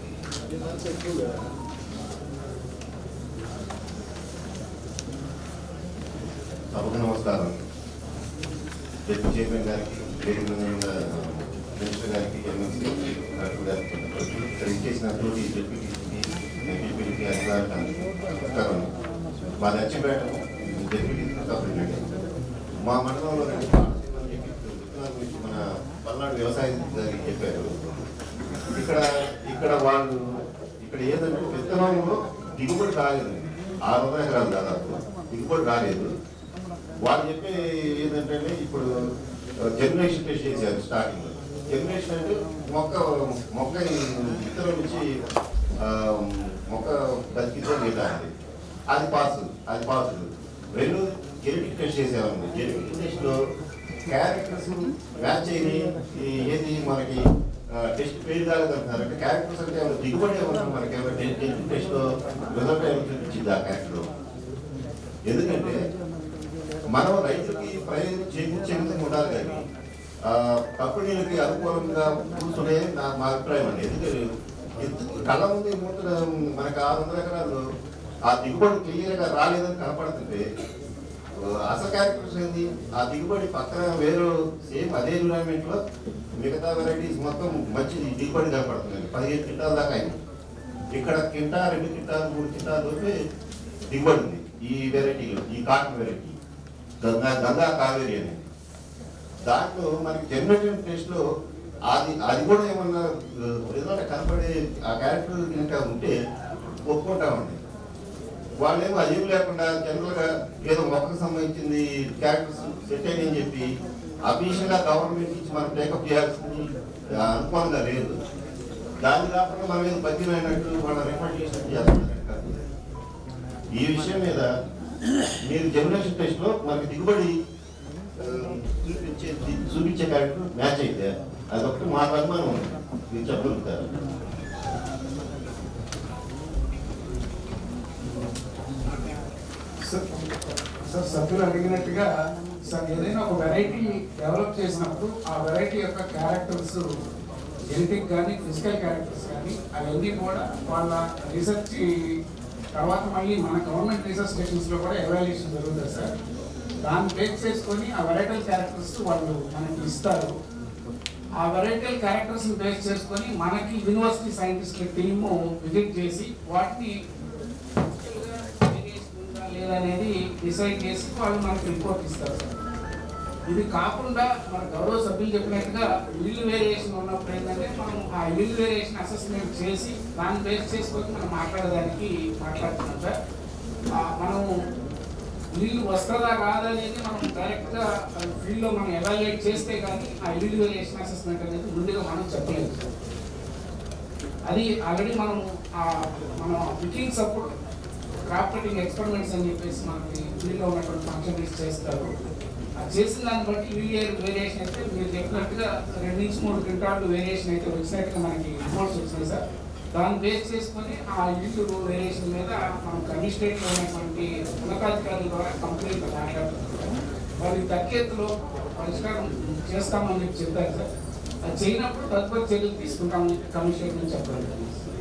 సభకు నమస్కారం. డిప్యూటీ చైర్మన్ గారికి, మినిస్టర్ గారికి, ఎమ్మెల్సీ కలెక్టర్ గారికి, ఇక్కడ ఇచ్చేసినటువంటి డిప్యూటీ నమస్కారం. మా దచ్చిపేట డిప్యూటీ సూపరింటెండెంట్ మా మండలంలో 2 విత్తనాల గురించి మన పల్నాడు వ్యవసాయ గారికి చెప్పారు. ఇక్కడ వాళ్ళు ఇక్కడ ఏదంటే విత్తనంలో దిగుబడి రాలేదు, 600 ఎకరాలు దాదాపు దిగుబడి రాలేదు. వాళ్ళు చెప్పే ఏంటంటే ఇప్పుడు జర్మినేషన్ టెస్ట్ చేశారు స్టార్టింగ్. జర్మినేషన్ అంటే మొక్క విత్తనం నుంచి మొక్క బతికితో లేదండి, అది పాస్. రెండు జెనెటిక్ టెస్ట్ చేసామండి. జెనెటిక్ టెస్ట్లో క్యారెక్టర్స్ మ్యాచ్ అయ్యి ఏది మనకి టెస్ట్ ఫెయిల్ కాలేదంటున్నారు. అంటే క్యారెక్టర్స్ అంటే ఏమైనా దిగుబడి ఏమన్నా మనకి ఏమైనా జెనెటిక్ టెస్ట్లో రిజల్ట్ ఏమైనా చూపించింది ఆ క్యారెక్టర్. ఎందుకంటే మనం రైతులకి ప్రయోజనం చేకూర్చేందుకు ఉండాలి కానీ కంపెనీలకి అనుకూలంగా కూర్చునే మా అభిప్రాయం అండి. ఎందుకంటే కళ్ళ ముందు మనకి 600 ఎకరాలు ఆ దిగుబడి క్లియర్గా రాలేదని కనపడుతుంటే అసలు క్యారెక్టర్స్ ఏంది, ఆ దిగుబడి పక్కన వేరే సేమ్ అదే ఎన్విరాన్మెంట్లో మిగతా వెరైటీస్ మొత్తం మంచి దిగుబడి కనపడుతుంది. 15 క్వింటాల దాకా అయింది. ఇక్కడ కింటా 2 క్వింటాలు 3 క్వింటాల వరకు దిగుబడి ఉంది ఈ వెరైటీలో. ఈ కాటన్ వెరైటీ గంగా కావేరి అనేది. దాంట్లో మనకి జనరేషన్ టెస్ట్లో అది కూడా ఏమన్నా రిజల్ట్ కనపడే ఆ క్యారెక్టర్ కనుక ఉంటే ఒప్పుకుంటామండి. వాళ్ళేమో అదేం లేకుండా జనరల్గా ఏదో మొక్కకు సంబంధించింది క్యారెక్టర్స్ సెట్ అయ్యని చెప్పి అఫీషియల్గా గవర్నమెంట్ నుంచి మనం టేకప్ చేయాల్సింది అనుకూలంగా లేదు. దాని కాకుండా మనం ఏదో బతిమైనట్టు వాళ్ళ రిఫండ్ చేసినట్టు చేస్తున్నారు. ఈ విషయం మీద మీరు జనరేషన్ టెస్ట్లో మనకి దిగుబడి చూపించే క్యారెక్టర్ మ్యాచ్ అయితే అదొకటి మాకు అనుమానం ఉంది. మీరు చెప్పగలుగుతారు? సార్ సభ్యులు అడిగినట్టుగా సార్ ఏదైనా ఒక వెరైటీ డెవలప్ చేసినప్పుడు ఆ వెరైటీ యొక్క క్యారెక్టర్స్ జెనెటిక్ కానీ ఫిజికల్ క్యారెక్టర్స్ కానీ అవన్నీ కూడా వాళ్ళ రీసెర్చ్ తర్వాత మళ్ళీ మన గవర్నమెంట్ రీసెర్చ్ స్టేషన్స్లో కూడా ఎవాల్యుయేషన్ జరుగుతుంది సార్. దాన్ని బేస్ చేసుకొని ఆ వెరైటల్ క్యారెక్టర్స్ వాళ్ళు మనకి ఇస్తారు. ఆ వెరైటల్ క్యారెక్టర్స్ని బేస్ చేసుకొని మనకి యూనివర్సిటీ సైంటిస్టుల టీము విజిట్ చేసి వాటిని లేదనేది డిసైడ్ చేసి వాళ్ళు మనకి రిపోర్ట్ ఇస్తారు సార్. ఇది కాకుండా మన గౌరవ సభ్యులు చెప్పినట్టుగా ఇల్లు వేరియేషన్ ఉన్నప్పుడు ఏంటంటే మనం ఆ ఇల్లు వేరియేషన్ అసెస్మెంట్ చేసి దాన్ని బేస్ చేసుకొని మనం మాట్లాడుతున్నాం సార్. మనం ఇల్లు వస్తుందా రాదనేది మనం డైరెక్ట్గా ఫీల్డ్లో మనం ఎవాల్యుయేట్ చేస్తే కానీ ఆ ఇల్లు వేరియేషన్ అసెస్మెంట్ అనేది ముందుగా మనం చెప్పలేదు సార్. అది ఆల్రెడీ మన పికింగ్స్ అప్పుడు క్రాప్ కటింగ్ ఎక్స్పెరిమెంట్స్ అని చెప్పేసి మనకి ఫీల్డ్లో ఉన్నటువంటి ఫంక్షనరీస్ చేస్తారు. అది చేసిన దాన్ని బట్టి వేరియేషన్ అయితే మీరు చెప్పినట్టుగా 2 నుంచి 3 క్వింటాళ్ళు వేరియేషన్ అయితే వచ్చినట్టుగా మనకి రిపోర్ట్స్ వచ్చినాయి సార్. దాన్ని బేస్ చేసుకొని ఆ ఇల్లు వేరియేషన్ మీద మనం కమిషనరేట్లో ఉన్నటువంటి ఉన్నతాధికారుల ద్వారా కంప్లైంట్ మాట్లాడుతున్నాం. వాళ్ళకి తగ్గేతులో పరిష్కారం చేస్తామని చెప్పి చెప్పారు సార్. అది చేయనప్పుడు తదుపరి చర్యలు తీసుకుంటామని చెప్పి కమిషనరేట్ నుంచి చెప్పారు.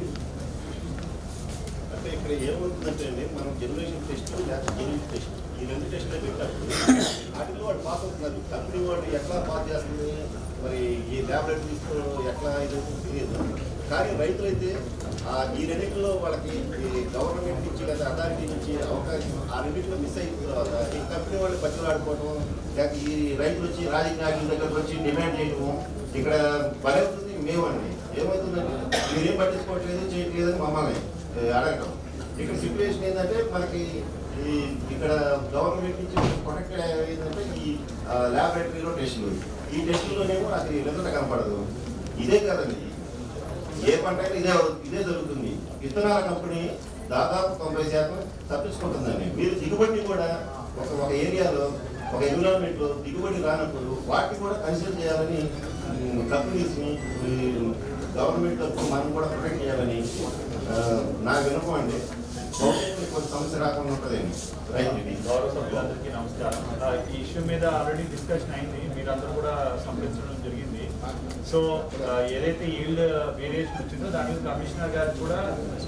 అంటే ఇక్కడ ఏమవుతుందంటే మనం జనరేషన్ టెస్ట్ లేకపోతే జెనెటిక్ టెస్ట్ ఈ 2 టెస్టులు పెట్టినప్పుడు వాటిలో వాడు పాస్ అవుతున్నారు. కంపెనీ వాడు ఎట్లా పాస్ చేస్తుంది, మరి ఈ ల్యాబొరేటరీస్ ఎట్లా ఇది తెలియదు. కానీ రైతులైతే ఈ రెండింటిలో వాళ్ళకి గవర్నమెంట్ నుంచి లేదా అథారిటీ నుంచి అవకాశం ఆ రెండింటిలో మిస్ అయిన తర్వాత ఈ కంపెనీ వాళ్ళు బతిలాడుకోవడం, లేక ఈ రైతులు వచ్చి రాజకీయ దగ్గరకు వచ్చి డిమాండ్ చేయడము ఇక్కడ పని అవుతుంది. మేమండి ఏమవుతుందంటే మీరేం పట్టించుకోవట్లేదు చేయట్లేదని మమ్మల్ని అడగటం. ఇక్కడ సిచ్యువేషన్ ఏంటంటే మనకి ఇక్కడ గవర్నమెంట్ నుంచి ప్రొటెక్టెడ్ ఏంటంటే ఈ ల్యాబొరేటరీలో టెస్టులు, ఈ టెస్టుల్లోనేమో అది రిజల్ట్ కనపడదు. ఇదే కదండి ఏ పంట అయినా ఇదే జరుగుతుంది. విత్తనాల కంపెనీ దాదాపు 90% తప్పించుకుంటుందండి. మీరు దిగుబడిని కూడా ఒక ఏరియాలో ఒక ఎన్విరాన్మెంట్లో దిగుబడి రానప్పుడు వాటిని కూడా కన్సిడర్ చేయాలని కంపెనీస్ని గవర్నమెంట్ మనం కూడా ప్రొటెక్ట్ చేయాలని నా వినపం అండి. కొంచెం సమస్య రాకుండా ఉంటుందండి రైతుకి. గౌరవ సభ్యులందరికీ నమస్కారం. ఈ ఇష్యూ మీద ఆల్రెడీ డిస్కషన్ అయింది, మీరందరూ కూడా సంప్రదించడం జరిగింది. సో ఏదైతే ఈల్డ్ వేరియేషన్ వచ్చిందో దాని మీద కమిషనర్ గారు కూడా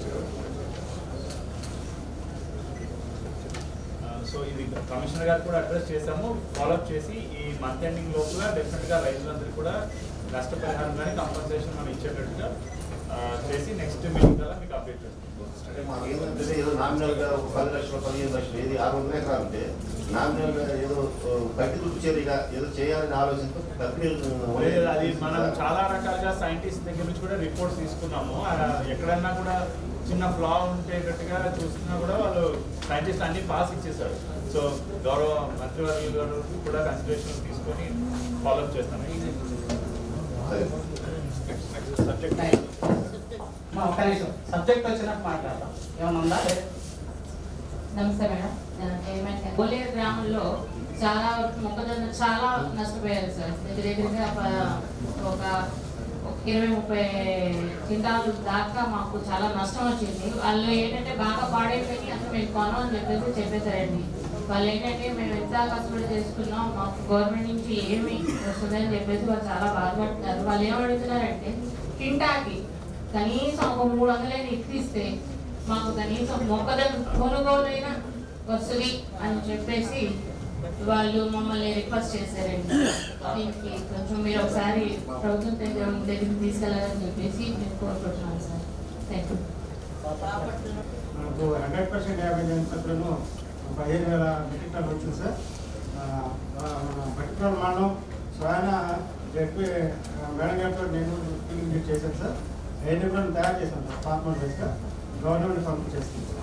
ఇది కమిషనర్ గారు కూడా అడ్రస్ చేసాము. ఫాలోఅప్ చేసి ఈ మంత్ ఎండింగ్ లోపల డెఫినెట్గా రైతులందరికీ కూడా నష్టపరిహారం కానీ కంపన్సేషన్ మనం ఇచ్చేటట్టుగా చేసి నెక్స్ట్ మీటింగ్ ద్వారా మీకు అప్డేట్ చేస్తాం. అంటే మాకు ఏంటంటే ఏదో నామినల్గా 10 లక్షలు 15 లక్షలు ఏది 600 ఎకరాలు ఉంటే నామినల్గా ఏదో కట్టిదుప్పు చర్యగా ఏదో చేయాలని ఆలోచనతో అది మనం చాలా రకాలుగా సైంటిస్ట్ దగ్గర నుంచి కూడా రిపోర్ట్స్ తీసుకున్నాము. ఎక్కడన్నా కూడా చిన్న ఫ్లా ఉండేటట్టుగా చూస్తున్నా కూడా వాళ్ళు సైంటిస్ట్ అన్ని పాస్ ఇచ్చేసారు. సో గౌరవ మంత్రివర్యులు గారు కూడా కన్సిడరేషన్ తీసుకొని ఫాలోఅప్ చేస్తాను. ఒక్క నిమిషం సబ్జెక్ట్ వచ్చినట్టు మాట్లాడతాం. ఏమన్నా ఉందా? నమస్తే మేడం. కోలేరు గ్రామంలో చాలా మొక్కజొన్న చాలా నష్టపోయారు సార్. దగ్గరగా ఒక 20-30 క్వింటాలు దాకా మాకు చాలా నష్టం వచ్చింది. వాళ్ళు ఏంటంటే బాగా పాడైపోయి అసలు మేము కొనం అని చెప్పేసారండి. వాళ్ళు ఏంటంటే మేము ఎంత కష్టపడి చేసుకున్నాం, మాకు గవర్నమెంట్ నుంచి ఏమి వస్తుందని చెప్పేసి వాళ్ళు చాలా బాధపడుతున్నారు. వాళ్ళు ఏమడుగుతున్నారంటే కింటాకి కనీసం ఒక 300 ఇస్తే మాకు కనీసం మొక్కజొన్న కొనుగోలైనా వస్తుంది అని చెప్పేసి వాళ్ళు మమ్మల్ని రిక్వెస్ట్ చేశారండి. దీనికి కొంచెం మీరు ఒకసారి ప్రభుత్వం దగ్గరికి తీసుకెళ్ళాలని చెప్పేసి నేను కోరుకుంటున్నాను సార్. Thank you. మనకు 100% యావరేజ్ సభ్యులను 15,000 మెట్రిక్ టన్నులు వచ్చింది సార్. మన పర్టికులర్ మనం స్వయాన జడ్పీ మేడం గారితో నేను విజిట్ చేశాను సార్. ఎన్నికలను తయారు చేశాను సార్. ఫార్మర్ వేస్గా గవర్నమెంట్ పంపించేస్తాను సార్.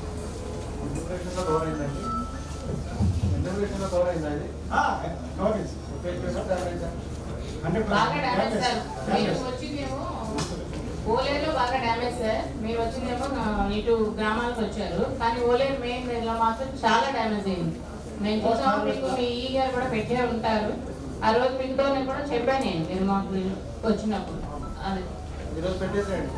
బాగా డ్యామేజ్ సార్. మీరు వచ్చిందేమో ఓలేలో బాగా డ్యామేజ్ సార్. మీరు వచ్చిందేమో ఇటు గ్రామాలకు వచ్చారు, కానీ ఓలేరు మెయిన్ లో మాత్రం చాలా డ్యామేజ్ అయింది. మేము చూసాము, మీకు మీ ఈ గారు కూడా పెట్టే ఉంటారు. ఆ రోజు మీతో నేను కూడా చెప్పాను నేను, మీరు మాకు వచ్చినప్పుడు అది ఈరోజు పెట్టేసేయండి.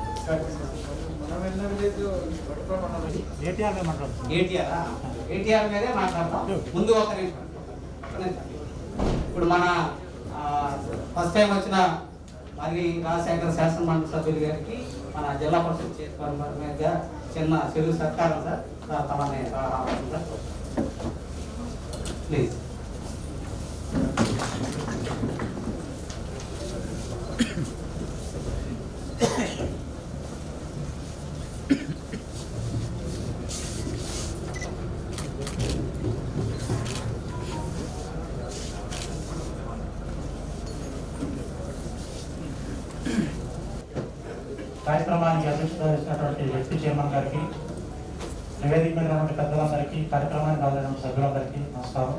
ఏటీఆర్ మీదే మాట్లాడతాం. ముందు ఒక నిమిషం. ఇప్పుడు మన ఫస్ట్ టైం వచ్చిన మరి రాజశేఖర శాసనమండలి సభ్యులు గారికి మన జిల్లా పరిషత్ చైర్మన్ మీద చిన్న చెరువు సత్కారం సార్. తమని సార్ ప్లీజ్. కార్యక్రమానికి అధ్యక్షత వహిస్తున్నటువంటి జడ్పీ చైర్మన్ గారికి, నివేదిక మీద ఉన్నటువంటి పెద్దలందరికీ, కార్యక్రమానికి హాజరైన సభ్యులందరికీ నమస్కారం.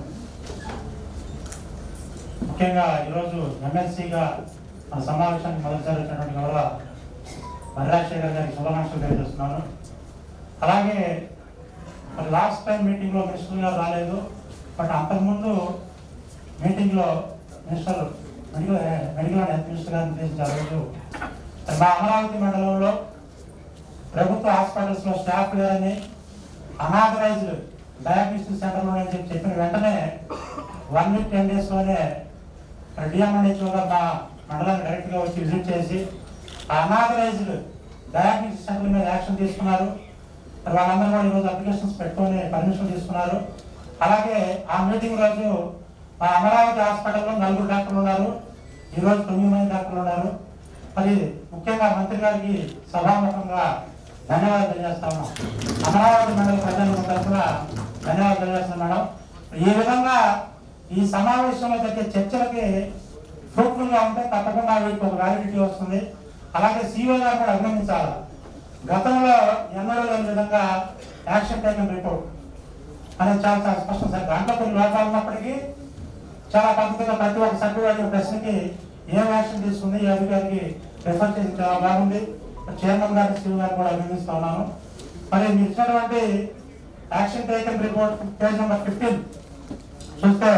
ముఖ్యంగా ఈరోజు ఎమ్మెల్సీగా మన సమావేశానికి మొదటిసారి వచ్చినటువంటి గౌరవ రాజశేఖర్ గారికి శుభాకాంక్షలు తెలియజేస్తున్నాను. అలాగే మరి లాస్ట్ టైం మీటింగ్లో మినిస్టర్ గారు రాలేదు, బట్ అంతకుముందు మీటింగ్లో minister medical and health minister గారిని ఉద్దేశించారు. రోజు మా అమరావతి మండలంలో ప్రభుత్వ హాస్పిటల్స్లో స్టాఫ్ గారిని అనాథరైజ్డ్ డయాగ్నోస్టిక్ సెంటర్లో చెప్పిన వెంటనే 1 week 10 daysలోనే డిఎంఎన్హెచ్ఓ గారు మా మండలాన్ని డైరెక్ట్గా వచ్చి విజిట్ చేసి ఆ అనాథరైజ్డ్ డయాగ్నోస్టిక్ సెంటర్ మీద యాక్షన్ తీసుకున్నారు. వాళ్ళందరూ కూడా ఈరోజు అప్లికేషన్స్ పెట్టుకొని పర్మిషన్ తీసుకున్నారు. అలాగే ఆ మీటింగ్ రోజు మా అమరావతి హాస్పిటల్లో 4 డాక్టర్లు ఉన్నారు, ఈరోజు 9 మంది డాక్టర్లు ఉన్నారు. మరి ముఖ్యంగా మంత్రి గారికి సభాముఖంగా ధన్యవాదాలు తెలియజేస్తా ఉన్నాం. అమరావతి మండల ప్రజల తరఫున ధన్యవాదాలు తెలియజేస్తున్నాం మేడం. ఈ విధంగా ఈ సమావేశంలో జరిగే చర్చలకి ఫ్రూట్ఫుల్గా ఉంటే తప్పకుండా వీటికి ఒక వ్యాలిడిటీ వస్తుంది. అలాగే సీఓ గారు కూడా అభినందించాలి. గతంలో ఎన్నడూ లేని విధంగా యాక్షన్ టేకన్ రిపోర్ట్ అనేది చాలా చాలా స్పష్టం సార్. దాంట్లో కొన్ని లోపాలు ఉన్నప్పటికీ చాలా పద్ధతిగా ప్రతి ఒక్క సభ్యుడు అడిగిన ప్రశ్నకి ఏం యాక్షన్ తీసుకుంది, ఈ అధికారికి రిఫర్ చేసి చాలా బాగుంది. చైర్మన్ గారు సీఓ గారు కూడా అభినందిస్తా ఉన్నాను. మరి మీరు ఇచ్చినటువంటి action taken report page number 15 చూస్తే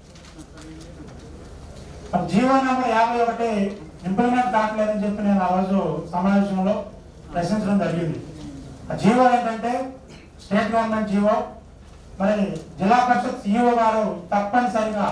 జీవో నెంబర్ 51 ఇంప్లిమెంట్ కావట్లేదని చెప్పి నేను ఆ రోజు సమావేశంలో ప్రశ్నించడం జరిగింది. ఆ జీవో ఏంటంటే స్టేట్ గవర్నమెంట్ జీవో. మరి జిల్లా పరిషత్ సిఇఓ గారు తప్పనిసరిగా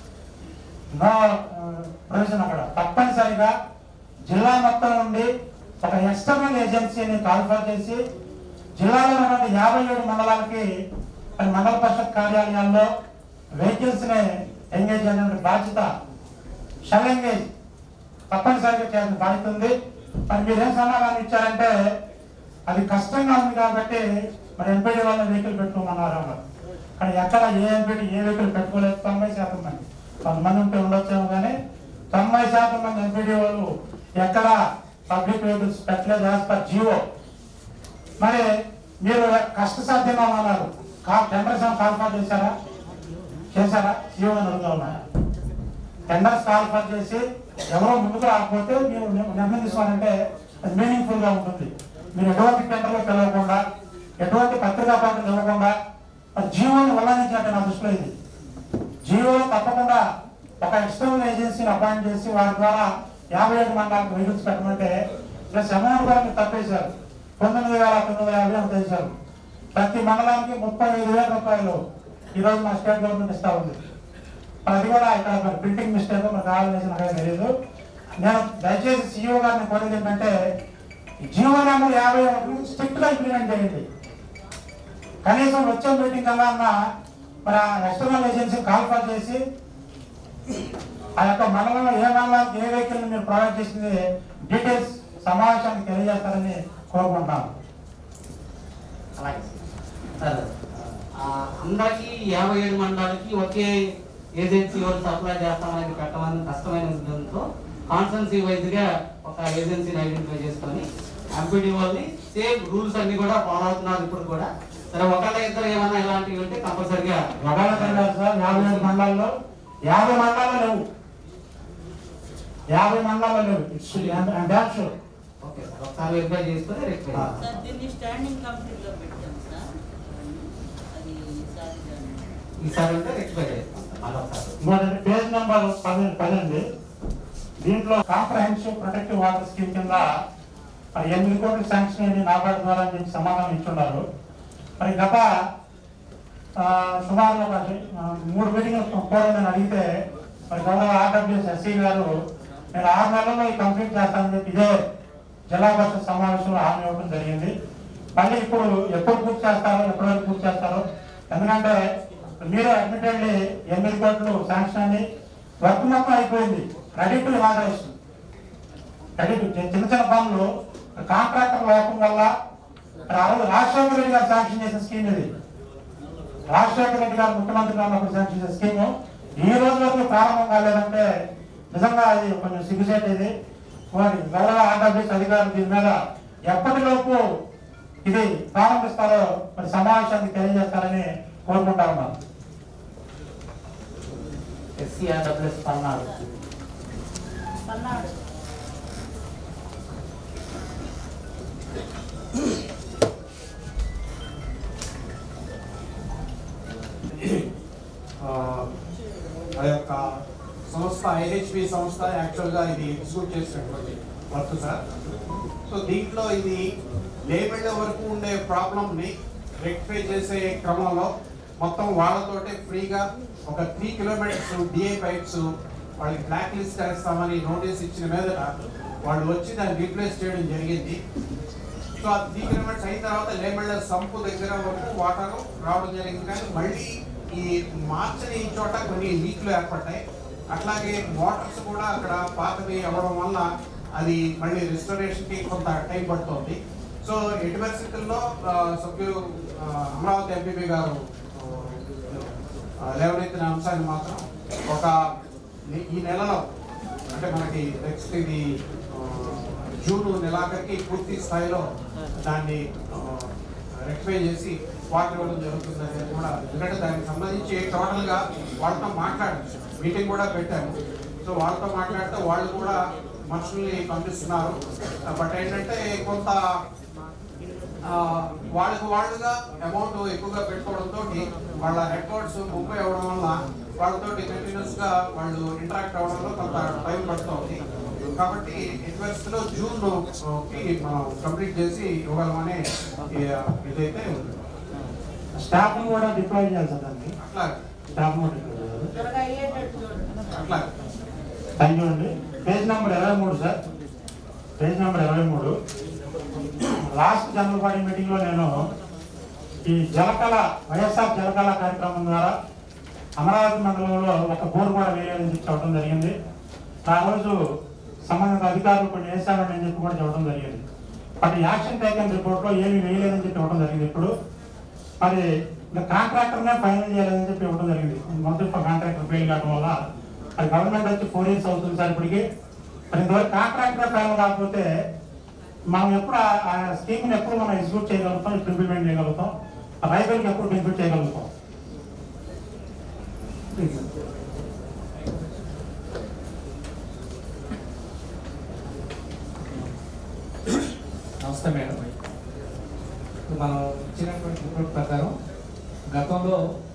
ప్రొవిజన్ అక్కడ తప్పనిసరిగా జిల్లా మొత్తం నుండి ఒక ఎక్స్టర్నల్ ఏజెన్సీని కాల్ఫర్ చేసి జిల్లాలో ఉన్నటువంటి 57 మండలాలకి మండల పరిషత్ కార్యాలయాల్లో వెహికల్స్ ని ఎంగేజ్ అయినటువంటి బాధ్యత షెల్ ఎంగేజ్ తప్పనిసరిగా చేయాల్సిన బాధ్యత ఉంది. మరి మీరేం సమాధానం ఇచ్చారంటే అది కష్టంగా ఉంది కాబట్టి మరి ఎంపీడీ వాళ్ళ వెహికల్ పెట్టుకోమన్నారు. కానీ ఎక్కడ ఏ ఎంపీడీ ఏ వెహికల్ పెట్టుకోలేదు. 90% మంది, కొంతమంది ఉంటే ఉండొచ్చేమో కానీ 90% మంది ఎంపీడీ వాళ్ళు ఎక్కడ పబ్లిక్ వెహికల్స్ పెట్టలేదు యాజ్ పర్ జీవో. మరి మీరు కష్టసాధ్యంగా ఉన్నారు. టెండర్స్ కాల్ఫర్ చేశారా జీవో అని అడుగుతా ఉన్నా. టెండర్స్ కాల్ఫర్ చేసి ఎవరో ముందుకు రాకపోతే మీరు నిర్ణయం తీసుకోవాలంటే అది మీనింగ్ఫుల్ గా ఉంటుంది. మీరు ఎటువంటి టెండర్లో పిలవకుండా ఎటువంటి పత్రికా ప్రకటన ఇవ్వకుండా జీవోని ఉల్లంఘించినట్టు నా దృష్టిలో ఇది. జీవోలో తప్పకుండా ఒక ఎక్స్టర్నల్ ఏజెన్సీని అపాయింట్ చేసి వారి ద్వారా 57 మండలాలకు వెహికల్స్ పెట్టమంటే ప్లస్ అమౌంట్ కూడా మీరు తప్పేశారు. 9,950 అని చేశారు. ప్రతి మండలానికి 35,000 రూపాయలు ఈరోజు మా స్టేట్ గవర్నమెంట్ ఇస్తా ఉంది. అది కూడా ఇక్కడ ప్రింటింగ్ మిస్టేక్ మనకు కావాలని నాకు తెలియదు. నేను దయచేసి సీఈఓ గారిని కోరేది ఏంటంటే జీవో నెంబర్ 51 స్ట్రిక్ట్ గా ఇంప్లిమెంట్ చేయండి. కనీసం వచ్చే మీటింగ్ కల్లా అన్న మరి ఆ ఎక్స్టర్నల్ ఏజెన్సీ కాల్ఫర్ చేసి ఆ యొక్క మండలంలో ఏ మండలానికి ఏ వెహికల్ మీరు ప్రొవైడ్ చేసింది డీటెయిల్స్ సమావేశానికి తెలియజేస్తారని కోరుకుంటాను. అలాగే సార్, అందరికీ 57 మండలాలకి ఒకే ఏజెన్సీ వాళ్ళు సప్లై చేస్తామని పెట్టమని కష్టమైన ఉద్దేశంతో కాన్స్టెన్సీ వైజ్ గా ఒక ఏజెన్సీని ఐడెంటిఫై చేసుకొని ఎంపీడీ వాళ్ళని సేమ్ రూల్స్ అన్ని కూడా ఫాలో అవుతున్నారు ఇప్పుడు కూడా. సరే ఒకళ్ళ ఇద్దరు ఏమన్నా ఇలాంటివి ఉంటే కంపల్సరిగా సార్ 57 మండలాల్లో 50 మండలాల్లో లేవు. 50 మండలాల్లో లేవు. ఓకే సార్, ఒకసారి వెరిఫై చేసుకొని రెక్టిఫై సార్ దీన్ని స్టాండింగ్ కమిటీలో పెట్టాం సార్. అది ఈసారి అంటే రెక్టిఫై చేస్తాం. పేజ్ నెంబర్ 10 దీంట్లో కాంప్రహెన్సివ్ ప్రొటెక్టివ్ వాటర్ స్కీమ్ కింద 8 కోట్లు శాంక్షన్ అయ్యి నాబార్డు ద్వారా దీనికి సమాధానం ఇచ్చున్నారు. మరి గత సుమారు 3 మీటింగ్లు పోవాలని అడిగితే మరి గౌరవ ఆర్డబ్ల్యూఎస్ ఎస్సీ గారు నేను 6 నెలల్లో ఈ కంప్లీట్ చేస్తానని చెప్పి ఇదే జిల్లా పరిషత్ సమావేశంలో హామీ ఇవ్వడం జరిగింది. మళ్ళీ ఇప్పుడు ఎప్పుడు పూర్తి చేస్తారో ఎప్పటి వరకు పూర్తి చేస్తారో, ఎందుకంటే మీరు అడ్మిటెడ్లీ 8 కోట్లు శాంక్షన్ అని వర్క్ మొత్తం అయిపోయింది. Ready to inauguration, ready to చిన్న చిన్న పనులు కాంట్రాక్టర్ లోపం వల్ల రాజశేఖర రెడ్డి గారు శాంక్షన్ చేసిన స్కీమ్ ఇది. రాజశేఖర రెడ్డి గారు ముఖ్యమంత్రిగా ఉన్నప్పుడు శాంక్షన్ చేసిన స్కీమ్ ఈ రోజు వరకు ప్రారంభం కాలేదంటే నిజంగా అది కొంచెం సిగ్గుసేట్. ఇది గౌరవ ఆర్డబ్ల్యూఎస్ అధికారులు దీని మీద ఎప్పటిలోపు ఇది ప్రారంభిస్తారో మరి సమావేశానికి తెలియజేస్తారని కోరుకుంటా ఉన్నాను. ఎస్సీఆర్డబ్ల్యూఎస్ పల్నాడు. ఆ యొక్క సంస్థ ఐహెచ్పి సంస్థ యాక్చువల్గా ఇది ఎగ్జిక్యూట్ చేసినటువంటి వర్క్ సార్. సో దీంట్లో ఇది లేబెల్ వరకు ఉండే ప్రాబ్లమ్ని రెక్టిఫై చేసే క్రమంలో మొత్తం వాళ్ళతోటే ఫ్రీగా ఒక 3 కిలోమీటర్స్ డిఐ పైప్స్ వాళ్ళకి బ్లాక్ లిస్ట్ చేస్తామని నోటీస్ ఇచ్చిన మీదట వాళ్ళు వచ్చి దాన్ని రీప్లేస్ చేయడం జరిగింది. సో ఆ 3 కిలోమీటర్స్ అయిన తర్వాత లేబెల్ సంపు దగ్గర వరకు వాటర్ రావడం జరిగింది. కానీ మళ్ళీ ఈ మార్చని చోట కొన్ని లీక్లు ఏర్పడ్డాయి. అట్లాగే మోటార్స్ కూడా అక్కడ పాతవి అవ్వడం వల్ల అది మళ్ళీ రెస్టోరేషన్కి కొంత టైం పడుతుంది. సో ఎట్టి పరిస్థితుల్లో సభ్యులు అమరావతి ఎంపీపీ గారు లేవనెత్తిన అంశాన్ని మాత్రం ఒక ఈ నెలలో అంటే మనకి నెక్స్ట్ ఇది జూన్ నెలాఖరికి పూర్తి స్థాయిలో దాన్ని రెక్టిఫై చేసి వాటర్ ఇవ్వడం జరుగుతుందని కూడా, ఎందుకంటే దానికి సంబంధించి టోటల్గా వాళ్ళతో మాట్లాడారు, మీటింగ్ కూడా పెట్టాము. సో వాళ్ళతో మాట్లాడితే వాళ్ళు కూడా మనుషుల్ని పంపిస్తున్నారు. బట్ ఏంటంటే కొంత వాళ్ళుగా అమౌంట్ ఎక్కువగా పెట్టుకోవడంతో వాళ్ళ రికార్డ్స్ ముంబై అవ్వడం వల్ల వాళ్ళతో కంటిన్యూస్గా వాళ్ళు ఇంటరాక్ట్ అవ్వడంలో కొంత టైం పడుతుంది. కాబట్టి యూనివర్సిటీలో జూన్కి మనం కంప్లీట్ చేసి ఇవ్వగలమనే ఇదైతే ఉంది. స్టాఫ్ కూడా డిప్లాయ్ చేయాలి సార్ దాన్ని. అట్లా స్టాఫ్ కూడా అట్లా థ్యాంక్ యూ అండి. పేజ్ నెంబర్ 23 సార్, page number 23. Last general body మీటింగ్లో నేను ఈ జలకళ వైఎస్ఆర్ జలకళ కార్యక్రమం ద్వారా అమరావతి మండలంలో ఒక బోర్ కూడా వేయాలని చెప్పడం జరిగింది. ఆ రోజు సంబంధిత అధికారులు కొన్ని వేశామని అని చెప్పి కూడా చెప్పడం జరిగింది. బట్ యాక్షన్ టేకన్ రిపోర్ట్లో ఏమీ వేయలేదని చెప్పి ఇవ్వడం జరిగింది. ఇప్పుడు మరి కాంట్రాక్టర్నే ఫైనల్ చేయాలని చెప్పి ఇవ్వడం జరిగింది. మొదటి కాంట్రాక్టర్ ఫెయిల్ కావడం వల్ల అది గవర్నమెంట్ వచ్చి 4 years అవుతుంది సార్ ఇప్పటికి. మరి ఇంతవరకు కాంట్రాక్టర్ ఫైనల్ కాకపోతే మనం ఎప్పుడు ఆ స్కీమ్ని ఎప్పుడు మనం ఎగ్జిక్యూట్ చేయగలుగుతాం, ఇప్పుడు ఇంప్లిమెంట్ చేయగలుగుతాం, రైతులకు ఎప్పుడు బెనిఫిట్ చేయగలుగుతాం. నమస్తే మేడం. మనం ఇచ్చినటువంటి రిపోర్ట్ ప్రకారం గతంలో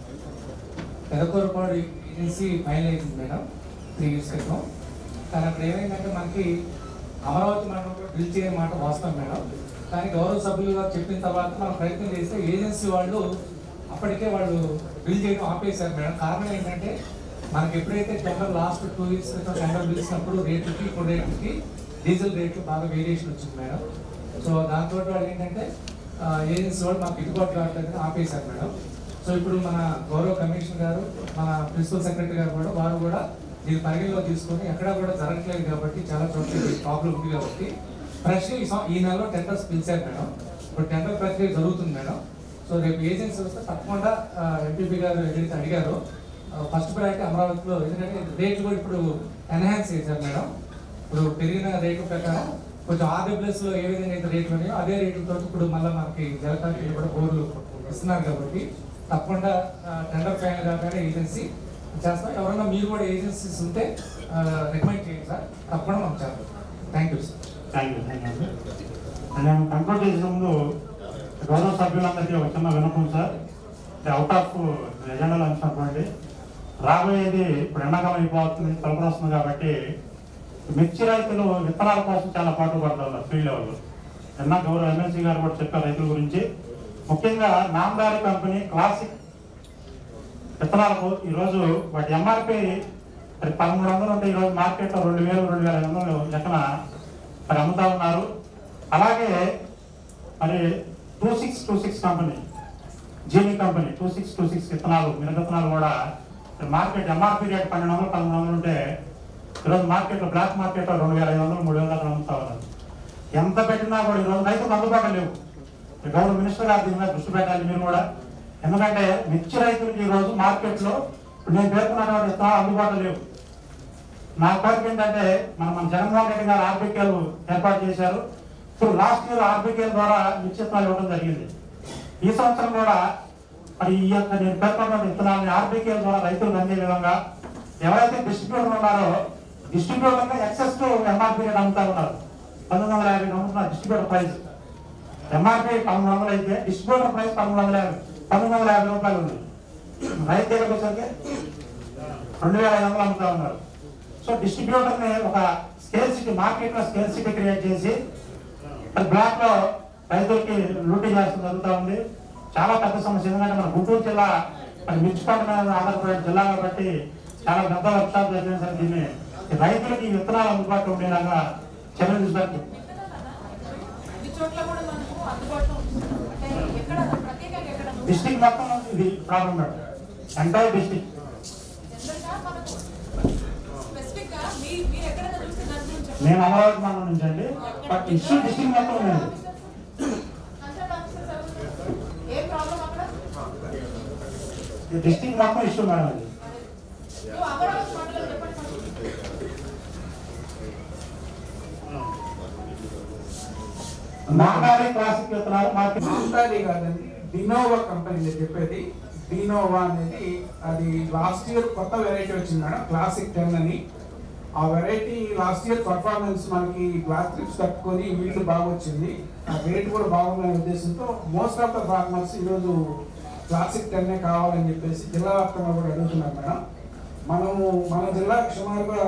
పెదకూరపాడు ఏజెన్సీ ఫైనల్ అయింది మేడం 3 years క్రితం. కానీ అక్కడ ఏమైందంటే మనకి అమరావతి మండలంలో బిల్ చేయని మాట వాస్తవం మేడం. కానీ గౌరవ సభ్యులు గారు చెప్పిన తర్వాత మనం ప్రయత్నం చేస్తే ఏజెన్సీ వాళ్ళు అప్పటికే వాళ్ళు బిల్ చేయడం ఆపేశారు మేడం. కారణం ఏంటంటే మనకి ఎప్పుడైతే టెండర్ లాస్ట్ 2 years క్రితం టెండర్ పిలిచినప్పుడు రేట్లకి ఇప్పుడు రేట్లకి డీజిల్ రేట్లు బాగా వేరియేషన్ వచ్చింది మేడం. సో దాంతో వాళ్ళు ఏంటంటే ఏజెన్సీ వాళ్ళు మాకు గిట్టుబాటు కావట్లేదని ఆపేశారు మేడం. సో ఇప్పుడు మన గౌరవ కమిషనర్ గారు, మన ప్రిన్సిపల్ సెక్రటరీ గారు కూడా వారు కూడా దీన్ని పరిగణలో తీసుకొని ఎక్కడా కూడా జరగట్లేదు కాబట్టి చాలా చోట్ల ప్రాబ్లం ఉంది కాబట్టి ఫ్రెష్గా ఈ నెలలో టెండర్స్ పిలిచారు మేడం. ఇప్పుడు టెండర్ ప్రక్రియ జరుగుతుంది మేడం. సో రేపు ఏజెన్సీ వస్తే తప్పకుండా ఎంపీపీ గారు ఏదైతే అడిగారో ఫస్ట్ ప్రయారిటీ అమరావతిలో, ఎందుకంటే రేట్లు కూడా ఇప్పుడు ఎన్హాన్స్ చేశారు మేడం. ఇప్పుడు పెరిగిన రేటు ప్రకారం కొంచెం ఆర్డబ్ల్యూఎస్లో ఏ విధంగా అయితే రేట్లు ఉన్నాయో అదే రేట్లతో ఇప్పుడు మళ్ళీ మనకి జలకాలు కూడా బోర్లు ఇస్తున్నారు కాబట్టి తప్పకుండా టెండర్ ఫైనల్ కాగానే ఏజెన్సీ చేస్తాం. ఎవరైనా మీరు కూడా ఏజెన్సీస్ ఉంటే రికమెండ్ చేయండి సార్, తప్పకుండా మనం చేస్తాం. Thank you sir. Thank you. నేను కంట్రోల్ చేసే ముందు గౌరవ సభ్యులందరికీ ఒక చిన్న వినపం సార్. అవుట్ ఆఫ్ ఎజెండాలో అంచినటువంటి రాబోయేది ఇప్పుడు ఎండాకాలం అయిపోతుంది, తలుపులు వస్తుంది కాబట్టి మిర్చి రైతులు విత్తనాల కోసం చాలా పాటు పడుతున్నారు ఫీల్డ్ లెవెల్లో. నిన్న గౌరవ ఎమ్మెల్సీ గారు కూడా చెప్పారు రైతుల గురించి. ముఖ్యంగా నామదారి కంపెనీ క్లాసిక్ విత్తనాలకు ఈరోజు వాటి ఎంఆర్పి 1300 ఉంటే ఈరోజు మార్కెట్లో 2000, 2500 లెక్కన మరి అమ్ముతా ఉన్నారు. అలాగే మరి 2626 కంపెనీ, జీనీ కంపెనీ 2626 విత్తనాలు, మిరప విత్తనాలు కూడా మార్కెట్ ఎంఆర్పి రేట్ 1200, 1300 ఉంటే ఈరోజు మార్కెట్లో బ్లాక్ మార్కెట్లో 2500, 3000 దాకా అమ్ముతా ఉన్నారు. ఎంత పెట్టినా కూడా ఈరోజు రైతులకు అందుబాటులో లేవు. గౌరవ మినిస్టర్ గారు దీని మీద దృష్టి పెట్టాలి మీరు కూడా. ఎందుకంటే మిర్చి రైతులకు ఈరోజు మార్కెట్లో నేను పేర్కొన్నటువంటి విత్తనాలు అందుబాటులో లేవు. నా కోరిక ఏంటంటే మన జగన్మోహన్ రెడ్డి గారు ఆర్బికేలు ఏర్పాటు చేశారు. ఇప్పుడు లాస్ట్ ఇయర్ ఆర్బికేల ద్వారా మిర్చి విత్తనాలు ఇవ్వడం జరిగింది. ఈ సంవత్సరం కూడా మరి ఈ యొక్క నేను పేర్కొన్నటువంటి విత్తనాలని ఆర్బికేల ద్వారా రైతులకు అందే విధంగా ఎవరైతే డిస్ట్రిబ్యూటర్ ఉన్నారో డిస్ట్రిబ్యూటర్గా ఎక్సెస్ టు ఎంఆర్పీ రేట్ అమ్ముతా ఉన్నారు. 1950 అమ్ముతున్నారు డిస్ట్రిబ్యూటర్ ప్రైస్. ఎంఆర్పీ 1100 అయితే డిస్ట్రిబ్యూటర్ ప్రైస్ 1950 రూపాయలు ఉంది. రైతు దగ్గరకు వచ్చేసరికి 2500 అమ్ముతా ఉన్నారు. సో డిస్ట్రిబ్యూటర్ని ఒక స్కేల్సిటీ, మార్కెట్లో స్కేల్సిటీ క్రియేట్ చేసి బ్లాక్ లో రైతులకి లూటీ చేస్తూ జరుగుతూ ఉంది. చాలా పెద్ద సమస్య. ఎందుకంటే మన గుంటూరు జిల్లా మరి మిర్చి పంట మీద ఆధారపడే జిల్లా కాబట్టి చాలా పెద్ద వర్షాలు జరిగిన సరే దీన్ని రైతులకి విత్తనాలు అందుబాటులో ఉండేలాగా చర్యలు తీసుకోవాలి. డిస్ట్రిక్ట్ మొత్తం ఇది ప్రాబ్లం మేడం, ఎంటైర్ డిస్ట్రిక్ట్. నేను అమరావతి మండలం నుంచి అండి, బట్ ఇష్యూ డిస్ట్రిక్ట్ మొత్తం ఉంది. డిస్ట్రిక్ట్ మొత్తం ఇష్యూ మేడం అది. నామదారి క్లాసిక్ విత్తనాలు మార్కెట్. నామదారి కాదండి, డినోవా కంపెనీ చెప్పేది. డినోవా అనేది అది లాస్ట్ ఇయర్ కొత్త వెరైటీ వచ్చింది మేడం, క్లాసిక్ 10 అని. ఆ వెరైటీ లాస్ట్ ఇయర్ పర్ఫార్మెన్స్ మనకి బ్లాక్ ట్రిప్స్ తట్టుకొని వీళ్ళు బాగా వచ్చింది, ఆ రేట్ కూడా బాగుందనే ఉద్దేశంతో మోస్ట్ ఆఫ్ ద ఫార్మర్స్ ఈరోజు క్లాసిక్ 10 కావాలని చెప్పేసి జిల్లా వ్యాప్తంగా కూడా అడుగుతున్నారు మేడం. మన జిల్లా సుమారుగా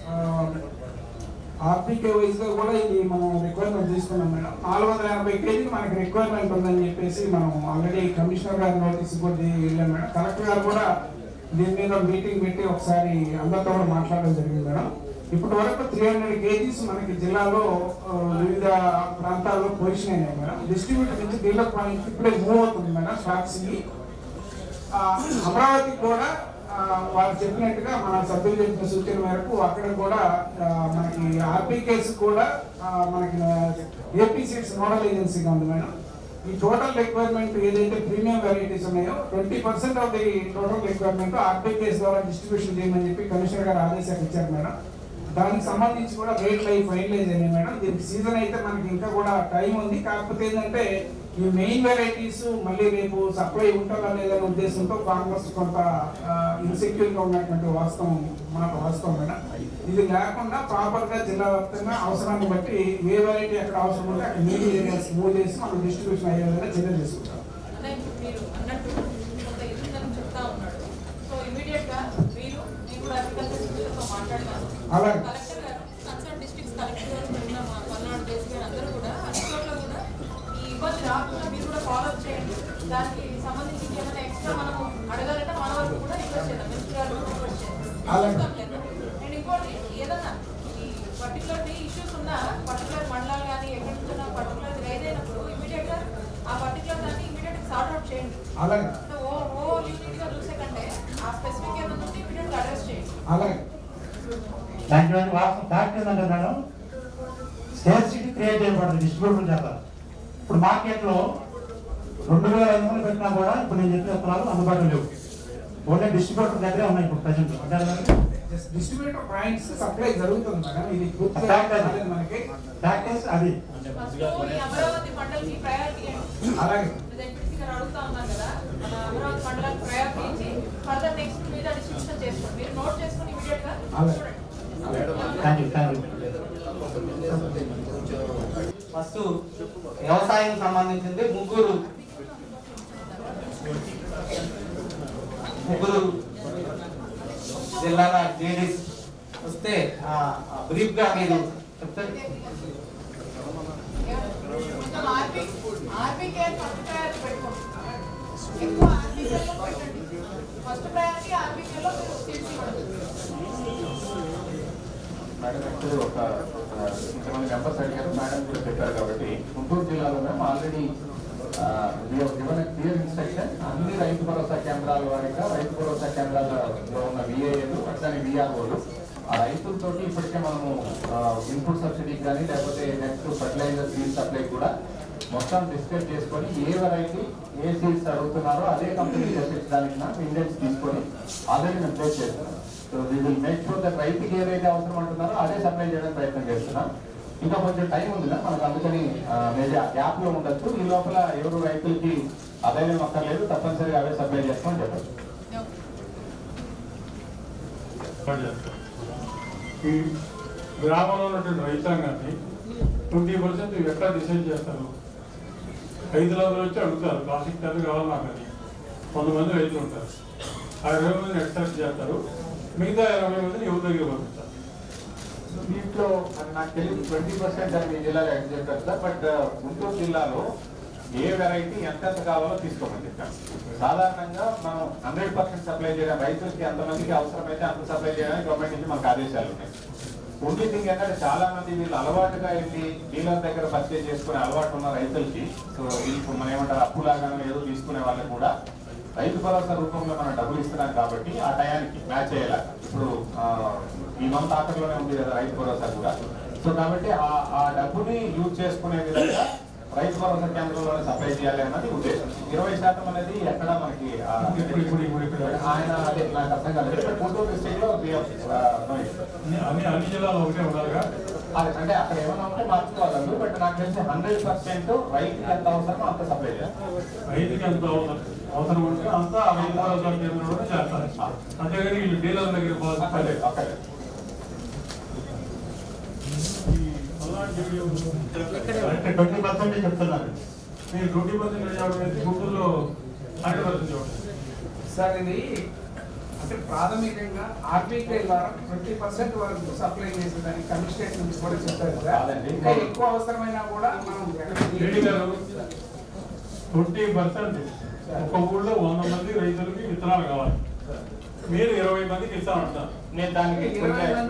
ఆర్పీకే వైజ్గా కూడా ఇది మనం రిక్వైర్మెంట్ తీసుకున్నాం మేడం. 480 కేజీకి మనకి రిక్వైర్మెంట్ ఉందని చెప్పేసి మనం ఆల్రెడీ కమిషనర్ గారి నోటీస్ కూడా వెళ్ళాం మేడం. కలెక్టర్ గారు కూడా దీని మీద మీటింగ్ పెట్టి ఒకసారి అందరితో కూడా మాట్లాడడం జరిగింది మేడం. ఇప్పటి వరకు 300 కేజీస్ మనకి జిల్లాలో వివిధ ప్రాంతాల్లో పొజిషన్ అయినాయి మేడం. డిస్ట్రిబ్యూటర్ నుంచి డీలర్ పాయింట్ ఇప్పుడే మూవ్ అవుతుంది మేడం స్టాక్స్ కి. అమరావతికి కూడా వారు చెప్పినట్టుగా మన సభ్యులు చెప్పిన సూచన మేరకు అక్కడ కూడా మనకి ఆర్బీకేస్ కూడా మనకి ఏపీ సీడ్స్ నోడల్ ఏజెన్సీగా ఉంది మేడం. ఈ టోటల్ రిక్వైర్మెంట్ ఏదైతే ప్రీమియం వెరైటీస్ ఉన్నాయో 20% of the total requirement RBKs ద్వారా డిస్ట్రిబ్యూషన్ చేయమని చెప్పి కమిషనర్ గారు ఆదేశాలు ఇచ్చారు మేడం. దానికి సంబంధించి కూడా రేట్లు అవి ఫైనలైజ్ అయినాయి మేడం. దీనికి సీజన్ అయితే మనకి ఇంకా కూడా టైం ఉంది. కాకపోతే ఏంటంటే ఈ మెయిన్ వెరైటీస్ మళ్ళీ రేపు సప్లై ఉంటుందా లేదనే ఉద్దేశంతో ఫార్మర్స్ కొంత ఇన్సెక్యూర్గా ఉన్నటువంటి వాస్తవం మేడం. ఇది లేకుండా ప్రాపర్గా జిల్లా వ్యాప్తంగా అవసరాన్ని బట్టి ఏ వెరైటీ ఎక్కడ అవసరం ఉంటే అక్కడ మీడియం ఏరియాస్ మూవ్ చేసి మనం డిస్ట్రిబ్యూషన్ అయ్యే విధంగా చర్యలు తీసుకుంటాం. అలాగే దానికి సంబంధించి ఏమైనా ఎక్స్ట్రా మనం అడగాలంటే మన వరకు కూడా రిక్వెస్ట్ చేద్దాం. అండ్ ఇంకోటి ఏదన్నా ఈ పర్టికులర్ ఇష్యూస్ ఉన్న పర్టికులర్ మండలాలు కానీ ఎక్కడి నుంచి పర్టికులర్ రైజ్ అయినప్పుడు ఇమీడియట్ గా ఆ పర్టికులర్ దాన్ని ఇమీడియట్ గా సార్ట్ అవుట్ చేయండి. ఓ యూనిట్ గా చూసే కంటే ఆ స్పెసిఫిక్ ఏదైనా ఉంటే ఇమీడియట్ గా అడ్రస్ చేయండి. దాంట్లో ఫ్యాక్ట్ ఏంటంటే మేడం, స్కేర్సిటీ క్రియేట్ చేయబడుతుంది డిస్ట్రిబ్యూటర్ చేత. ఇప్పుడు మార్కెట్లో 2500 పెట్టినా కూడా ఇప్పుడు నేను చెప్పిన విత్తనాలు అందుబాటులో లేవు. ఓన్లీ డిస్ట్రిబ్యూటర్ దగ్గరే ఉన్నాయి ఇప్పుడు ప్రజెంట్. డిస్ట్రిబ్యూటర్ పాయింట్స్ సప్లై జరుగుతుంది మేడం. ఇది మనకి ప్రాక్టీస్ అది అమరావతి మండలికి ప్రయారిటీ అలాగే అడుగుతా ఉన్నారు కదా, మన అమరావతి మండలానికి ప్రయారిటీ ఇచ్చి ఫర్దర్ నెక్స్ట్ మీద డిస్ట్రిబ్యూషన్ చేసుకోండి. మీరు నోట్ చేసుకుని ఇమీడియట్ గా ఫస్ట్ వ్యవసాయం సంబంధించింది ముగ్గురు జిల్లాల జేడీస్ వస్తే బ్రీఫ్ గా మీరు చెప్తారు. మేడం యాక్చువల్లీ ఒక ఇంతమంది మెంబర్స్ అడిగారు, మేడం కూడా చెప్పారు కాబట్టి గుంటూరు జిల్లాలో మేము ఆల్రెడీ క్లియర్ ఇన్స్ట్రక్షన్ అన్ని రైతు భరోసా కేంద్రాల వారిగా రైతు భరోసా కేంద్రాలలో ఉన్న విఏఏలు అట్లానే విఆర్ఓలు ఆ రైతులతో ఇప్పటికే మనము ఇన్పుట్ సబ్సిడీకి కానీ లేకపోతే నెక్స్ట్ ఫర్టిలైజర్ సీడ్ సప్లై కూడా మొత్తం డిస్కస్ చేసుకొని ఏ వెరైటీ ఏ సీడ్స్ అడుగుతున్నారో అదే కంపెనీ తెప్పించడానికి ఇండెక్స్ తీసుకొని ఆల్రెడీ మేము ప్లేస్ చేస్తున్నాం. So we will make sure that రైతుకి ఏదైతే అవసరం అంటున్నారో అదే సప్లై చేయడానికి ప్రయత్నం చేస్తున్నాం. ఇంకా కొంచెం టైం ఉంది మనకు, అందుకని గ్యాప్ లో ఉండొచ్చు. ఈ లోపల ఎవరు రైతులకి అదైనా అక్కర్లేదు, తప్పనిసరిగా అవే సప్లై చేస్తామని చెప్పచ్చు. ఈ గ్రామంలో ఉన్నటువంటి రైతాంగాన్ని 20% ఎట్లా డిసైడ్ చేస్తారు? 5 రోజులు వచ్చి అడుగుతారు, ప్లాస్టిక్ టన్ను కావాలి నాకు అని. 100 మంది రైతులు ఉంటారు, ఆ 20 మందిని ఎక్స్ట్రాక్ట్ చేస్తారు, మిగతా 20 మందిని యువత దగ్గర పంపిస్తారు. దీంట్లో నాకు తెలియదు 20% అని మీ జిల్లాలో ఎక్కడ చెప్పారు సార్. బట్ గుంటూరు జిల్లాలో ఏ వెరైటీ ఎంత కావాలో తీసుకోమని చెప్పాను. సాధారణంగా మనం 100% సప్లై చేయడం, రైతులకి ఎంతమందికి అవసరమైతే అంత సప్లై చేయడానికి గవర్నమెంట్ నుంచి మనకు ఆదేశాలు ఉన్నాయి. ఓన్లీ థింగ్ ఏంటంటే చాలా మంది వీళ్ళు అలవాటుగా వెళ్ళి డీలర్ దగ్గర పర్చేజ్ చేసుకునే అలవాటు ఉన్న రైతులకి, సో వీళ్ళు మనం ఏమంటారు అప్పులాగానే ఏదో తీసుకునే వాళ్ళకి కూడా రైతు భరోసా రూపంలో మనం డబ్బులు ఇస్తున్నాం కాబట్టి ఆ టయానికి మ్యాచ్ అయ్యేలా. ఇప్పుడు ఈ మంత్ ఆఖరిలోనే ఉంది కదా రైతు భరోసా కూడా. సో కాబట్టి ఆ డబ్బుని యూజ్ చేసుకునే విధంగా రైతు భరోసా కేంద్రంలోనే సప్లై చేయాలి అన్నది ఉద్దేశం. 20% అనేది ఎక్కడ మనకి ఆయన అదే నాకు అర్థం కాలేదు. గుంటూరు డిస్ట్రిక్ట్ లో అన్ని జిల్లాలో ఒకటే ఉండాలిగా, అంటే అక్కడ ఏమైనా ఉంటే మార్చుకోవాలి. బట్ నాకు తెలిసి 100% రైతుకి ఎంత అవసరమో అంత సప్లై చేయాలి. రైతుకి ఎంత అవసరం ఉంటే అంతా రైతు భరోసా కేంద్రంలో చేస్తారు. అంతేగాని వీళ్ళు డీలర్ దగ్గర పోవాలి. 20% చెప్తున్నారు. మీరు 20% చెప్పడం అయితే గుంటూరులో 100% చెప్పండి సార్. ఇది అంటే ప్రాథమికంగా ఆర్బీకే ద్వారా 20% వరకు సప్లై చేసేదానికి కమిషనరేట్ నుంచి కూడా చెప్పారు సార్. ఇంకా ఎక్కువ అవసరమైనా కూడా మనం 20% ఒక ఊళ్ళో 100 మంది రైతులకి విత్తనాలు కావాలి, మీరు 20 మందికి ఇస్తామంటారు. నేను దానికి ఈ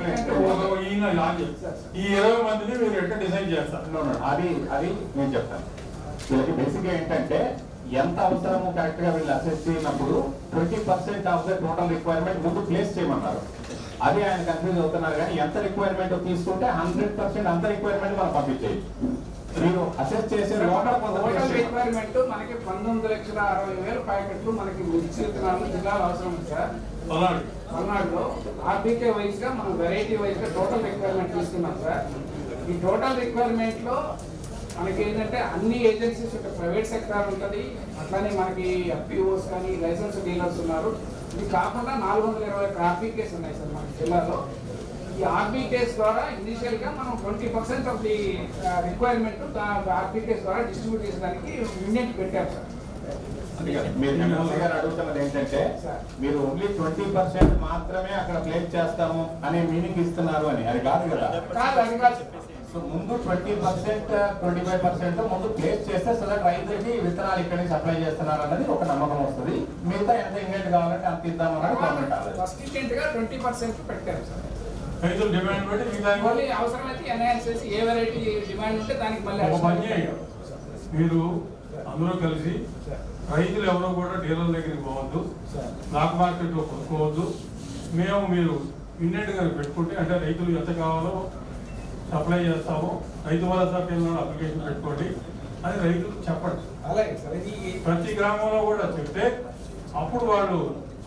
20 మందిని మీరు ఎట్లా డిసైడ్ చేస్తారు? అది నేను చెప్తాను. వీళ్ళకి బేసిక్గా ఏంటంటే ఎంత అవసరమో కరెక్ట్ గా వీళ్ళు అసెస్ చేయనప్పుడు 20% ఆఫ్ ద టోటల్ రిక్వైర్మెంట్ ముందు ప్లేస్ చేయమన్నారు. అదే ఆయన కన్ఫ్యూజ్ అవుతున్నారు. కానీ ఎంత రిక్వైర్మెంట్ తీసుకుంటే 100% అంత రిక్వైర్మెంట్ మనం పంపించేయచ్చు. మీరు అసెస్ చేసే లోపల టోటల్ రిక్వైర్మెంట్ మనకి 19,60,000 ప్యాకెట్లు మనకి మిర్చి విత్తనాలు జిల్లాలో అవసరం ఉంది సార్. పల్నాడులో ఆర్బీకే వైజ్ గా మనం వెరైటీ వైజ్ గా టోటల్ రిక్వైర్మెంట్ తీసుకున్నాం సార్. ఈ టోటల్ రిక్వైర్మెంట్ లో మనకి ఏంటంటే అన్ని ఏజెన్సీస్ ప్రైవేట్ సెక్టార్ ఉంటుంది, అట్లానే మనకి ఎఫ్పిఓస్ కానీ లైసెన్స్ డీలర్స్ ఉన్నారు. ఇది కాకుండా 420 ఆర్బీకేస్ ఉన్నాయి సార్ మన జిల్లాలో. ఈ ఆర్బీకేస్ ద్వారా ఇనిషియల్ గా మనం 20% ఆఫ్ ది రిక్వైర్మెంట్ ఆర్బీకేస్ ద్వారా డిస్ట్రిబ్యూట్ చేసడానికి యూనిట్ పెట్టారు సార్. మీరు ఎమ్మెల్సీ గారు అడుగుతున్నది ఏంటంటే మీరు ఓన్లీ 20% మాత్రమే అక్కడ ప్లేస్ చేస్తాము అనే మీనింగ్ ఇస్తున్నారు అని. అది కాదు కదా. సో ముందు 20%, 25% ముందు ప్లేస్ చేస్తే సో దట్ రైతులకి విత్తనాలు ఇక్కడి నుంచి సప్లై చేస్తున్నారు అన్నది ఒక నమ్మకం వస్తుంది. మిగతా ఎంత ఇంగ్రెంట్ కావాలంటే అంత ఇద్దామన్నది గవర్నమెంట్ ఆలోచన. సఫిషియెంట్ గా 20% పెట్టారు సార్. రైతులు డిమాండ్ బట్టి మళ్ళీ అవసరమైతే ఎన్హాన్స్ చేసి ఏ వెరైటీ డిమాండ్ ఉంటే దానికి మళ్ళీ మీరు అందరూ కలిసి రైతులు ఎవరో కూడా డీలర్ దగ్గరికి పోవద్దు, బ్లాక్ మార్కెట్లో కొనుక్కోవద్దు. మీరు ఇండియన్ గారు పెట్టుకుంటే అంటే రైతులు ఎంత కావాలో సప్లై చేస్తాము, రైతు భరోసా కేంద్రంలో అప్లికేషన్ పెట్టుకోండి అని రైతులు చెప్పండి. అలాగే సార్. ప్రతి గ్రామంలో కూడా చెప్తే అప్పుడు వాళ్ళు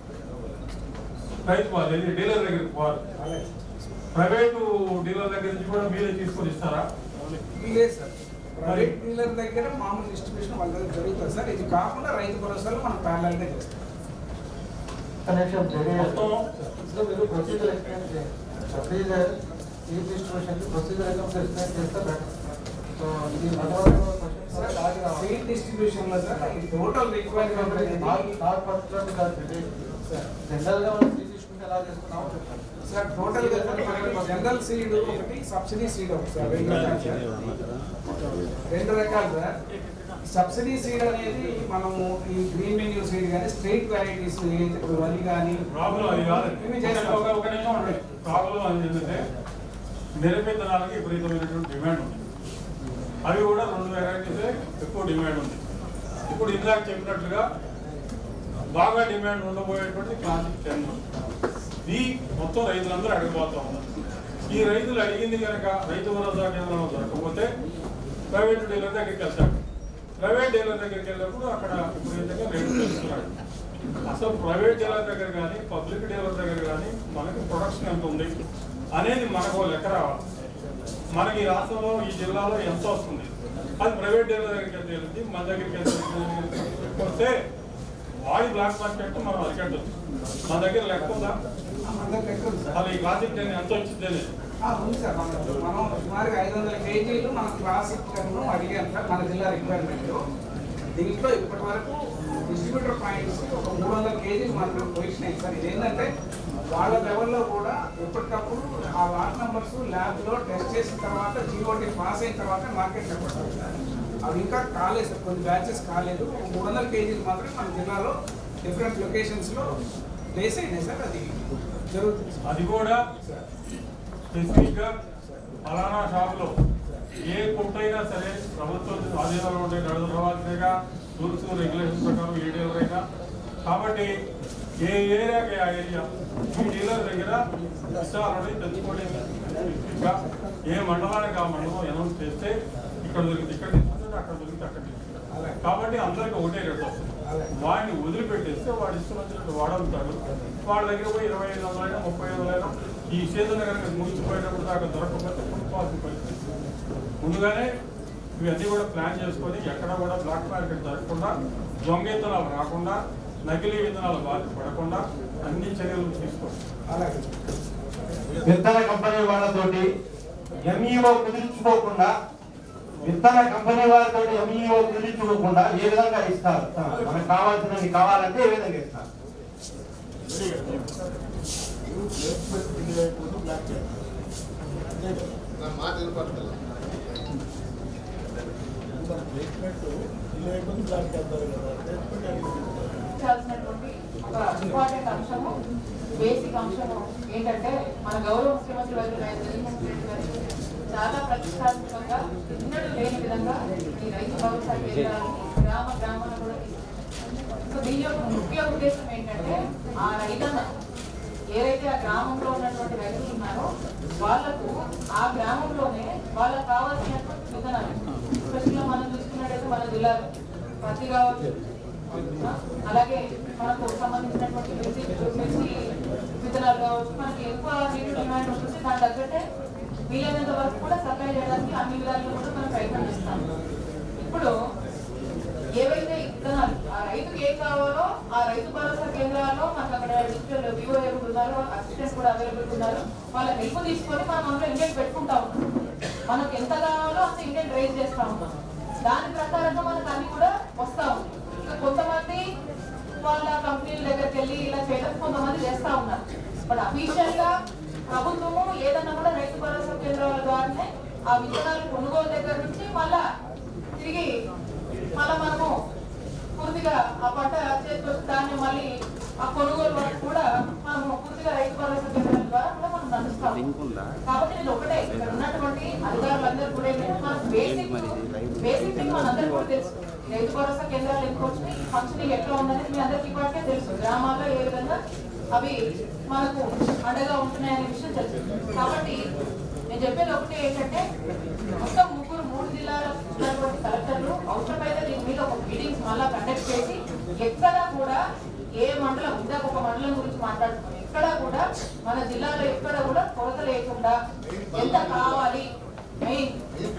రైతు వాళ్ళు డీలర్ దగ్గరికి పోవాలి. ప్రైవేటు డీలర్ దగ్గర నుంచి కూడా మీరే తీసుకొని ఇస్తారా? లేదు సార్, ప్రైవేట్ డీలర్ దగ్గర మామూలు డిస్ట్రిబ్యూషన్ వాళ్ళ దగ్గర జరుగుతుంది సార్. ఇది కాకుండా రైతు భరోసాలు మనం ప్యారలల్ గా చేస్తాం. ప్రొసీజర్ ఎక్స్ప్లెయిన్ చేయండి. ప్రొసీజర్ ఈ డిస్ట్రిబ్యూషన్ ప్రొసీజర్ ఎక్స్ప్లెయిన్ చేస్తే బెటర్. సో ఇది సీడ్ డిస్ట్రిబ్యూషన్ లో సార్ ఈ టోటల్ రిక్వైర్మెంట్ జనరల్ గా మనం సీడ్ తీసుకుంటే ఎలా చేస్తున్నామో చెప్పండి సార్. టోటల్ జనరల్ సీడ్ ఒకటి, సబ్సిడీ సీడ్ ఒకటి సార్. రెండు రకాలు సార్. సబ్సిడీ సీడ్ అనేది మనము ఈ గ్రీన్ మెన్యూ సీడ్ కానీ స్ట్రైట్ వెరైటీస్ వరి కానీ ప్రాబ్లం అది కాదు. ఒక నిమిషం ఉండండి. ప్రాబ్లం అది ఏంటంటే నిరపిత్తనాలకి విపరీతమైనటువంటి డిమాండ్ ఉంది. అవి కూడా 2 వెరైటీసే ఎక్కువ డిమాండ్ ఉంది. ఇప్పుడు ఇందాక చెప్పినట్లుగా బాగా డిమాండ్ ఉండబోయేటువంటి క్లాసిక్ 10 ఈ మొత్తం రైతులందరూ అడిగిపోతా ఉన్నారు. ఈ రైతులు అడిగింది కనుక రైతు భరోసా కేంద్రంలో దొరకకపోతే ప్రైవేట్ డీలర్ దగ్గరికి వెళ్తాడు. ప్రైవేట్ డీలర్ దగ్గరికి వెళ్ళినప్పుడు అక్కడ విపరీతంగా రేటు తెలుస్తున్నాడు. అసలు ప్రైవేట్ డీలర్ దగ్గర కానీ పబ్లిక్ డీలర్ దగ్గర కానీ మనకి ప్రొడక్షన్ ఎంత ఉంది అనేది మనకు లెక్క రావాలి. మనకి ఈ రాష్ట్రంలో ఈ జిల్లాలో ఎంత వస్తుంది అది ప్రైవేట్ డీలర్ దగ్గరికి వెళ్తే మన దగ్గరికి వస్తే వాడి బ్లాక్ మార్కెట్ మనం అరికట్టచ్చు. మన దగ్గర లెక్క ఉందా? అసలు ఈ క్లాసిక్ ఎంత వచ్చింది ఉంది సార్. మనం సుమారుగా 500 కేజీలు మన క్లాసిక్ అడిగాం సార్ మన జిల్లా రిక్వైర్మెంట్. దీంట్లో ఇప్పటి వరకు డిస్ట్రిబ్యూటర్ పాయింట్స్ ఒక 300 కేజీలు మాత్రం పొజిషన్ అయింది సార్. ఇదేంటంటే వాళ్ళ లెవెల్లో కూడా ఎప్పటికప్పుడు ఆ లాట్ నెంబర్స్ ల్యాబ్లో టెస్ట్ చేసిన తర్వాత జీఓటీ పాస్ అయిన తర్వాత మార్కెట్లో పడతారు సార్. అవి ఇంకా కాలేదు సార్, కొన్ని బ్యాచెస్ కాలేదు. 300 కేజీలు మాత్రం మన జిల్లాలో డిఫరెంట్ లొకేషన్స్లో ప్లేస్ అయినాయి సార్. అది జరుగుతుంది. అది కూడా స్పెసిఫిక్గా ఫలానా షాప్లో ఏ కొట్టైనా సరే ప్రభుత్వం ఆధీనంలో ఉండే నడవలసిగా రూల్స్ రెగ్యులేషన్ ప్రకారం ఏ డీలర్ అయినా. కాబట్టి ఏ ఏరియాకి ఆ ఏరియా ఈ డీలర్ దగ్గర ఇష్టాలని తెచ్చుకోండి. ఇంకా ఏ మండలానికి ఆ మండలం అనౌన్స్ చేస్తే ఇక్కడ దొరికితే ఇక్కడ తీసుకుంటే అక్కడ దొరికితే అక్కడ తీసుకుంటారు. కాబట్టి అందరికి ఒకటే రేట్ వస్తుంది. వాడిని వదిలిపెట్టేస్తే వాడు ఇష్టం వచ్చినట్టు వాడవుతాడు. వాళ్ళ దగ్గర పోయి 2500 3500 ఈ సీజన్ కనుక ముగిసిపోయేటప్పుడు దాకా దొరకకపోతే కొనుక్కోవాల్సిన పరిస్థితి. ముందుగానే ఇవన్నీ కూడా ప్లాన్ చేసుకొని ఎక్కడ కూడా బ్లాక్ మార్కెట్ జరగకుండా, దొంగ విత్తనాలు రాకుండా, నకిలీ విత్తనాలు బాధపడకుండా అన్ని చర్యలు తీసుకోవాలి. విత్తన కంపెనీ వాళ్ళతోటి ఎంఈఓ కుదిరించుకోకుండా, విత్తన కంపెనీ వాళ్ళతో ఎంఈఓ కుదిరించుకోకుండా ఏ విధంగా ఇస్తారు? మనకు కావాల్సినవి కావాలంటే ఏ విధంగా ఇస్తారు? ఇంపార్టెంట్ అంశము, బేసిక్ అంశము ఏంటంటే మన గౌరవ ముఖ్యమంత్రి వర్యులు జగన్మోహన్ రెడ్డి గారు చాలా ప్రతిష్టాత్మకంగా ఎన్నడూ లేని విధంగా ఈ రైతు భరోసా కేంద్రాలని గ్రామాల్లో కూడా తీసుకొచ్చారు. సో దీని యొక్క ముఖ్య ఉద్దేశం ఏంటంటే ఆ రైతన్న ఏదైతే ఆ గ్రామంలో ఉన్నటువంటి రైతులు ఉన్నారో వాళ్లకు ఆ గ్రామంలోనే వాళ్ళకు కావాల్సినటువంటి విధానాలు, స్పెషల్గా మనం చూసుకున్నట్టయితే మన జిల్లాలో పత్తి కావచ్చు, అలాగే మనకు సంబంధించినటువంటి మిర్చి విత్తనాలు కావచ్చు, మనకి ఎక్కువ నీటి డిమాండ్ ఉంటుంది. దాని తగ్గట్టే వీలైనంత వరకు కూడా సప్లై చేయడానికి అన్ని విధాలుగా కూడా మనం ప్రయత్నం చేస్తాం. ఇప్పుడు ఏవైతే విత్తనాలు ఆ రైతుకి ఏం కావాలో ఆ రైతు భరోసా కేంద్రాల్లో మనకు అక్కడ డిజిటల్ వివో ఉన్నారు, అసిస్టెంట్స్ కూడా అవైలబుల్ ఉన్నారు. వాళ్ళ హెల్ప్ తీసుకొని మనం అందులో ఇండియన్ పెట్టుకుంటా ఉన్నాం. మనకు ఎంత కావాలో అంత ఇండియన్ రైజ్ చేస్తా ఉన్నాం. దాని ప్రకారంగా మనకు అన్ని కూడా వస్తా ఉన్నాయి. ఇంకా కొంతమంది వాళ్ళ కంపెనీల దగ్గరికి వెళ్ళి ఇలా చేయడం కొంతమంది చేస్తా ఉన్నారు. బట్ అఫీషియల్ గా ప్రభుత్వము ఏదన్నా కూడా రైతు భరోసా కేంద్రాల ద్వారానే ఆ విత్తనాలు కొనుగోలు దగ్గర నుంచి మళ్ళా తిరిగి మనము పూర్తిగా ఆ పంట చేతికి దాన్ని మళ్ళీ ఆ కొనుగోలు వరకు కూడా మనము పూర్తిగా రైతు భరోసా కేంద్రాల ద్వారా కూడా మనం నడుస్తాం. కాబట్టి నేను ఒకటే ఇక్కడ ఉన్నటువంటి అధికారులందరూ కూడా ఏంటంటే మనకు బేసిక్ థింగ్ మనందరికీ కూడా తెలుసు. రైతు భరోసా కేంద్రాలు ఎందుకు వచ్చినాయి, ఈ ఫంక్షనింగ్ ఎట్లా ఉందనేది మీ అందరికీ ఇప్పటికే తెలుసు. గ్రామాల్లో ఏ విధంగా అవి మనకు అండగా ఉంటున్నాయనే విషయం తెలుసు. కాబట్టి నేను చెప్పేది ఒకటి ఏంటంటే మొత్తం 3 జిల్లాల ఉన్నటువంటి కలెక్టర్లు అవసరమైతే దీని మీద ఒక మీటింగ్స్ మళ్ళా కండక్ట్ చేసి ఎక్కడా కూడా ఏ మండలం ఇందాక ఒక మండలం గురించి మాట్లాడుతున్నాం, ఎక్కడా కూడా మన జిల్లాలో ఎక్కడ కూడా కొరత లేకుండా ఎంత కావాలి మెయిన్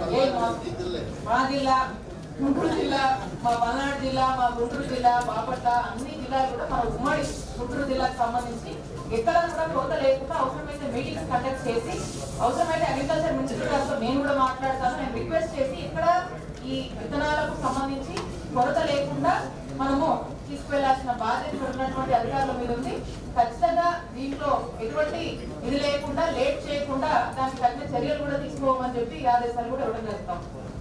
మా జిల్లా, గుంటూరు జిల్లా, మా పల్నాడు జిల్లా, మా గుంటూరు జిల్లా, బాపట్ల అన్ని జిల్లాలు కూడా మన ఉమ్మడి గుంటూరు జిల్లాకు సంబంధించి ఎక్కడ కూడా కొరత లేకుండా అవసరమైతే మీటింగ్స్ కండక్ట్ చేసి అవసరమైతే అగ్రికల్చర్ మినిస్టర్ గారితో నేను కూడా మాట్లాడతాను. నేను రిక్వెస్ట్ చేసి ఇక్కడ ఈ విత్తనాలకు సంబంధించి కొరత లేకుండా మనము తీసుకువెళ్లాల్సిన బాధ్యత ఉన్నటువంటి అధికారుల మీద ఉంది. ఖచ్చితంగా దీంట్లో ఎటువంటి ఇది లేకుండా లేట్ చేయకుండా దానికి తగిన చర్యలు కూడా తీసుకోమని చెప్పి ఆదేశాలు కూడా ఇవ్వడం జరుగుతాం.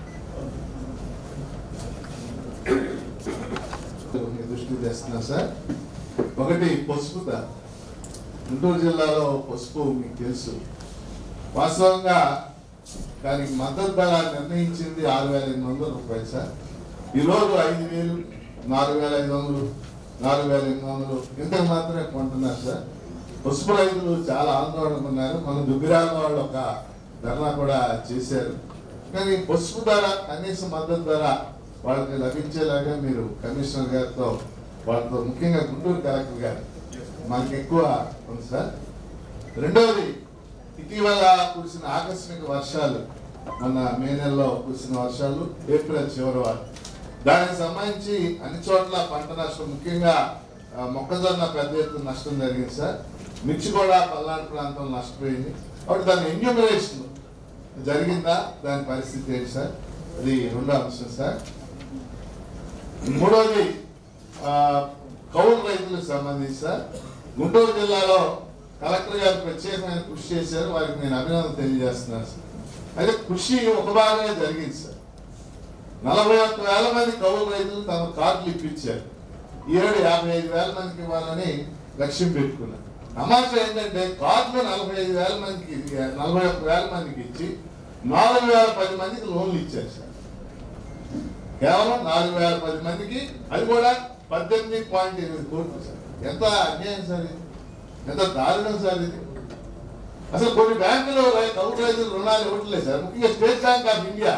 దృష్టి తెస్తున్నా సార్. ఒకటి పసుపు ధర. గుంటూరు జిల్లాలో పసుపు మీకు తెలుసు, వాస్తవంగా దానికి మద్దతు ధర నిర్ణయించింది 6,800 రూపాయలు సార్. ఈరోజు 5,000, 4,500, 4,800 ఇంతకు మాత్రమే కొంటున్నారు సార్. పసుపు రైతులు చాలా ఆందోళన ఉన్నారు. మన దుగ్గిరాల వాళ్ళు ఒక ధర్నా కూడా చేశారు. కానీ పసుపు ధర కనీస మద్దతు ధర వాళ్ళకి లభించేలాగా మీరు కమిషనర్ గారితో వాళ్ళతో ముఖ్యంగా గుంటూరు కలెక్టర్ గారు మనకి ఎక్కువ ఉంది సార్. రెండవది, ఇటీవల కురిసిన ఆకస్మిక వర్షాలు, మొన్న మే నెలలో కురిసిన వర్షాలు, ఏప్రిల్ చివరి వారు, దానికి సంబంధించి అన్ని చోట్ల పంట నష్టం, ముఖ్యంగా మొక్కజొన్న పెద్ద ఎత్తున నష్టం జరిగింది సార్. మిర్చి కూడా పల్నాడు ప్రాంతంలో నష్టపోయింది. కాబట్టి దాని ఎన్యూమరేషన్ జరిగిందా, దాని పరిస్థితి ఏంటి సార్? అది రెండో అంశం సార్. మూడవది, కౌలు రైతులకు సంబంధించి సార్ గుంటూరు జిల్లాలో కలెక్టర్ గారు ప్రత్యేకమైన కృషి చేశారు. వారికి నేను అభినందన తెలియజేస్తున్నాను సార్. అయితే కృషి ఒక భాగమే జరిగింది సార్. 41,000 మంది కౌలు రైతులు తమ కార్డులు ఇప్పించారు. ఈ ఏడు 55,000 మందికి ఇవ్వాలని లక్ష్యం పెట్టుకున్నారు. తమాషా ఏంటంటే కార్డులు 45,000 మందికి 41,000 మందికి ఇచ్చి 4,010 మందికి లోన్లు ఇచ్చారు సార్. కేవలం 4,010 మందికి, అది కూడా 18.8 కోట్లు సార్. ఎంత అన్యాయం సార్ ఇది, ఎంత దారుణం సార్ ఇది. అసలు కొన్ని బ్యాంకులు కౌలు రైతులు రుణాలు ఇవ్వట్లేదు సార్. ముఖ్యంగా స్టేట్ బ్యాంక్ ఆఫ్ ఇండియా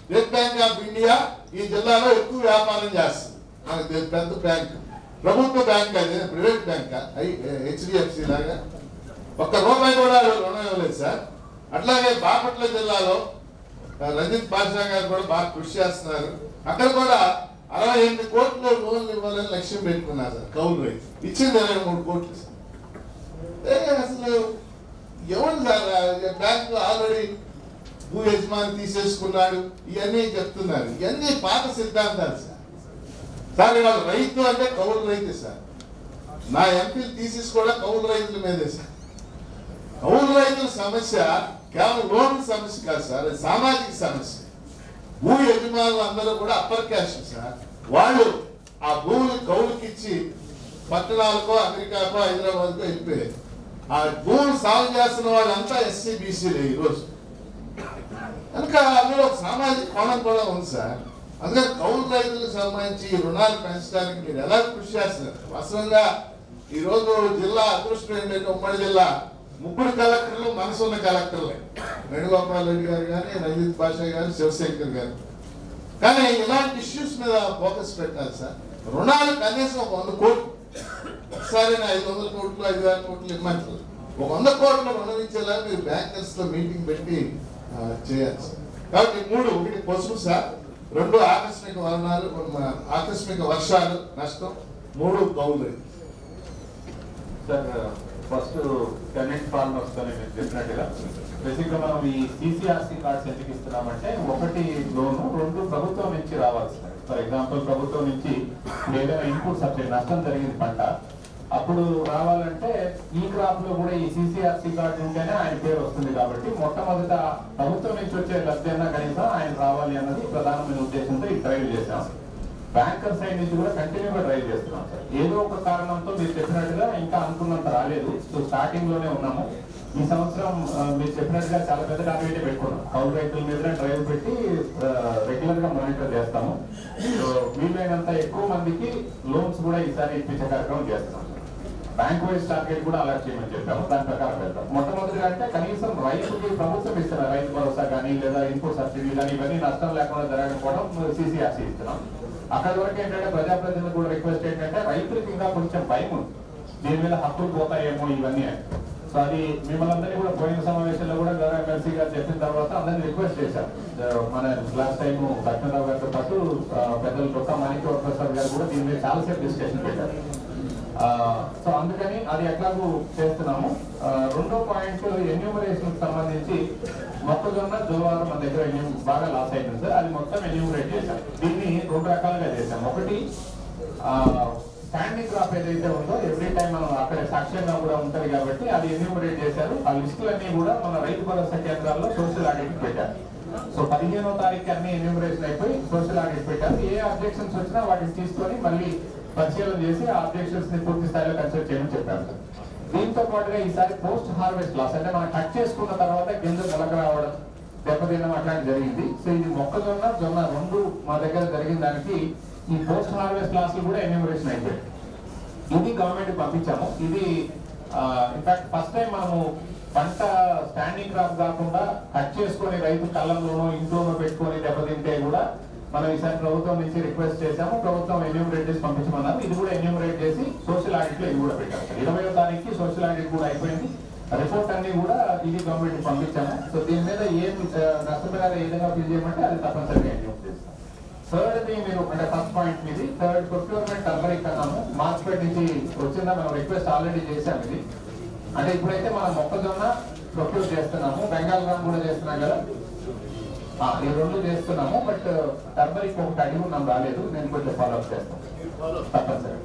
ఈ జిల్లాలో ఎక్కువ వ్యాపారం చేస్తుంది. మనకు పెద్ద బ్యాంక్, ప్రభుత్వ బ్యాంక్, అది ప్రైవేట్ బ్యాంక్, HDFC లాగా ₹1 కూడా రుణం ఇవ్వలేదు సార్. అట్లాగే బాపట్ల జిల్లాలో రంజిత్ పాషా గారు కూడా బాగా కృషి చేస్తున్నారు. అక్కడ కూడా 68 కోట్లు లోన్లు ఇవ్వాలని లక్ష్యం పెట్టుకున్నారు సార్. కౌలు రైతు ఇచ్చింది 23 కోట్లు సార్. అసలు ఎవరు సార్, బ్యాంకు ఆల్రెడీ భూ యజమాని తీసేసుకున్నాడు, ఇవన్నీ చెప్తున్నారు. ఇవన్నీ పాత సిద్ధాంతాలు సార్. సార్ ఇవాళ రైతు అంటే కౌలు రైతే సార్. నా ఎంపీలు తీసేసి కూడా కౌలు రైతుల మీదే సార్. కౌలు రైతుల సమస్య కేవలం లోన్ సమస్య కాదు సార్, అది సామాజిక సమస్య. భూ యజమానులు అందరూ కూడా అప్పర్ క్యాస్ట్ సార్. వాళ్ళు ఆ భూములు కౌలుకిచ్చి పట్టణాలకో, అమెరికాకో, హైదరాబాద్కో వెళ్ళిపోయారు. ఆ భూములు సాగు చేస్తున్న వాళ్ళంతా SC, BCలే ఈరోజు. కనుక అందులో ఒక సామాజిక కోణం కూడా ఉంది సార్. అందుకని కౌలు రైతులకు సంబంధించి రుణాలు పెంచడానికి మీరు ఎలా కృషి చేస్తున్నారు? వాస్తవంగా ఈరోజు జిల్లా అదృష్టం ఏంటంటే ఉమ్మడి జిల్లా 3 కలెక్టర్లు మనసున్న కలెక్టర్లే, వేణుగోపాల్ రెడ్డి గారు కానీ, రంజిత్ బాషా గారు, శివశంకర్ గారు. కానీ ఇలాంటి ఇష్యూస్ మీద ఫోకస్ పెట్టాలి సార్. రుణాలు కనీసం 100 కోట్లు, ఒకసారి 500 కోట్లు 5,000 కోట్లు ఇమ్మంటారు. 100 కోట్ల రుణం ఇచ్చేలా మీరు బ్యాంకర్స్తో మీటింగ్ పెట్టి చేయాలి సార్. కాబట్టి 3, 1 పసుపు సార్, 2 ఆకస్మిక వర్షాలు నష్టం, 3 కౌలు. సార్ ఫస్ట్ టెనెంట్ ఫార్మర్స్ అని మీరు చెప్పినట్టుగా బేసిక్గా మనం ఈ సిసిఆర్సి కార్డ్స్ ఎందుకు ఇస్తున్నామంటే 1 లోను, 2 ప్రభుత్వం నుంచి రావాల్సింది. ఫర్ ఎగ్జాంపుల్ ప్రభుత్వం నుంచి ఏదైనా ఇన్పుట్ సబ్సిడీ నష్టం జరిగింది పంట, అప్పుడు రావాలంటే ఈ క్రాప్ లో కూడా ఈ సిసిఆర్సి కార్డు ఉంటేనే ఆయన పేరు వస్తుంది. కాబట్టి మొట్టమొదట ప్రభుత్వం నుంచి వచ్చే లబ్ధి అన్నా కనీసం ఆయన రావాలి అన్నది ప్రధానమైన ఉద్దేశంతో ఈ డ్రైవ్ చేశాం. బ్యాంకర్ సైడ్ నుంచి కూడా కంటిన్యూగా డ్రైవ్ చేస్తున్నాం సార్. ఏదో ఒక కారణంతో మీరు చెప్పినట్టుగా ఇంకా అనుకున్నంత రాలేదు. సో స్టార్టింగ్ లోనే ఉన్నాము. ఈ సంవత్సరం మీరు చెప్పినట్టుగా చాలా పెద్ద టార్గెట్ పెట్టుకున్నాం. కౌలు రైతుల మీద డ్రైవ్ పెట్టి రెగ్యులర్ గా మానిటర్ చేస్తాము. సో వీలైనంత ఎక్కువ మందికి లోన్స్ కూడా ఈసారి ఇప్పించే కార్యక్రమం చేస్తున్నాం. బ్యాంక్ వైజ్ టార్గెట్ కూడా అలర్ట్ చేయమని చెప్పాము. దాని ప్రకారం వెళ్తాం. మొట్టమొదటిగా అంటే కనీసం రైతుకి ప్రభుత్వం ఇస్తున్నారు, రైతు భరోసా కానీ లేదా ఇన్పుట్ సబ్సిడీ కానీ ఇవన్నీ నష్టం లేకుండా జరగకపోవడం సిసిఆర్సి ఇస్తున్నాం. అక్కడి వరకు ఏంటంటే ప్రజాప్రతినిధులు కూడా రిక్వెస్ట్ ఏంటంటే రైతులకు ఇంకా కొంచెం భయం ఉంది, దీని మీద హక్కులు పోతాయేమో ఇవన్నీ. సో అది మిమ్మల్ని అందరినీ కూడా పోయిన సమావేశంలో కూడా గౌరవ ఎమ్మెల్సీ గారు చెప్పిన తర్వాత అందరినీ రిక్వెస్ట్ చేశారు. మన లాస్ట్ టైం లక్ష్మణరావు గారితో పాటు పెద్దలు డొక్కా మాణిక్య ప్రసాద్ గారు కూడా దీని మీద చాలాసేపు డిస్కషన్ పెట్టారు. సో అందుకని అది ఎట్లాగూ చేస్తున్నాము. 2వ పాయింట్ ఎన్యూమరేషన్ సంబంధించి మొక్కజొన్న జోవారు మన దగ్గర బాగా లాస్ అయింది సార్. అది మొత్తం ఎన్యూమరేట్ చేశాం. దీన్ని 2 రకాలుగా చేశాం. ఒకటి స్టాండింగ్ క్రాప్ ఏదైతే ఉందో ఎవ్రీ టైం మనం అక్కడ సాక్ష్యంగా కూడా ఉంటుంది కాబట్టి అది ఎన్యూమరేట్ చేశారు. ఆ లిస్టులన్నీ కూడా మన రైతు భరోసా కేంద్రాల్లో సోషల్ ఆడిట్ పెట్టారు. సో 15వ తారీఖు అన్ని ఎన్యూమరేషన్ అయిపోయి సోషల్ ఆడిట్ పెట్టారు. ఏ అబ్జెక్షన్స్ వచ్చినా వాటిని తీసుకొని మళ్ళీ పరిశీలన చేసి ఆ అబ్జెక్షన్స్ ని పూర్తి స్థాయిలో కన్సిడర్ చేయమని చెప్పారు సార్. దీంతో పాటుగా ఈసారి పోస్ట్ హార్వెస్ట్ లాస్ అంటే మనం కట్ చేసుకున్న తర్వాత గింజ మొలక రావడం, దెబ్బతినడం అట్లాంటి జరిగింది. సో ఇది మొక్కజొన్న జొన్న 2 మా దగ్గర జరిగిన దానికి ఈ పోస్ట్ హార్వెస్ట్ లాస్ కూడా ఎన్యూమరేషన్ అయిపోయాయి. ఇది గవర్నమెంట్ పంపించాము. ఇది ఇన్ఫాక్ట్ ఫస్ట్ టైం మనము పంట స్టాండింగ్ క్రాప్ కాకుండా కట్ చేసుకొని రైతు కళ్ళంలోనో ఇంట్లోనో పెట్టుకొని దెబ్బతింటే కూడా మనం ఈసారి ప్రభుత్వం నుంచి రిక్వెస్ట్ చేశాము. ప్రభుత్వం ఎన్యూమరేట్ చేసి పంపించమన్నారు. ఇది కూడా ఎన్యూమరేట్ చేసి సోషల్ ఆడిట్ లో ఇది కూడా పెట్టారు. 20వ తారీఖు సోషల్ ఆడిట్ కూడా అయిపోయింది. రిపోర్ట్ అన్ని కూడా ఇది గవర్నమెంట్ పంపించాము. సో దీని మీద ఏం నష్టపరిహారం ఏ విధంగా ఫిల్ చేయమంటే అది తప్పనిసరిగా ఎన్యూమరేట్ చేస్తాం. థర్డ్ది మీరు అంటే ఫస్ట్ పాయింట్ మీది థర్డ్ ప్రొక్యూర్మెంట్ టర్మరిక్ అన్నాము. మార్కెట్ నుంచి వచ్చిందా మనం రిక్వెస్ట్ ఆల్రెడీ చేశాము. ఇది అంటే ఇప్పుడైతే మనం మొక్కజొన్న ప్రొక్యూర్ చేస్తున్నాము, బెంగాల్ గ్రామ్ కూడా చేస్తున్నాం కదా, ఈ 2 చేస్తున్నాము. బట్ టర్మరిక్ ఒకటి అడిగి ఉన్నాం, రాలేదు. నేను కొంచెం ఫాలో అప్ చేస్తాను తప్పనిసరి.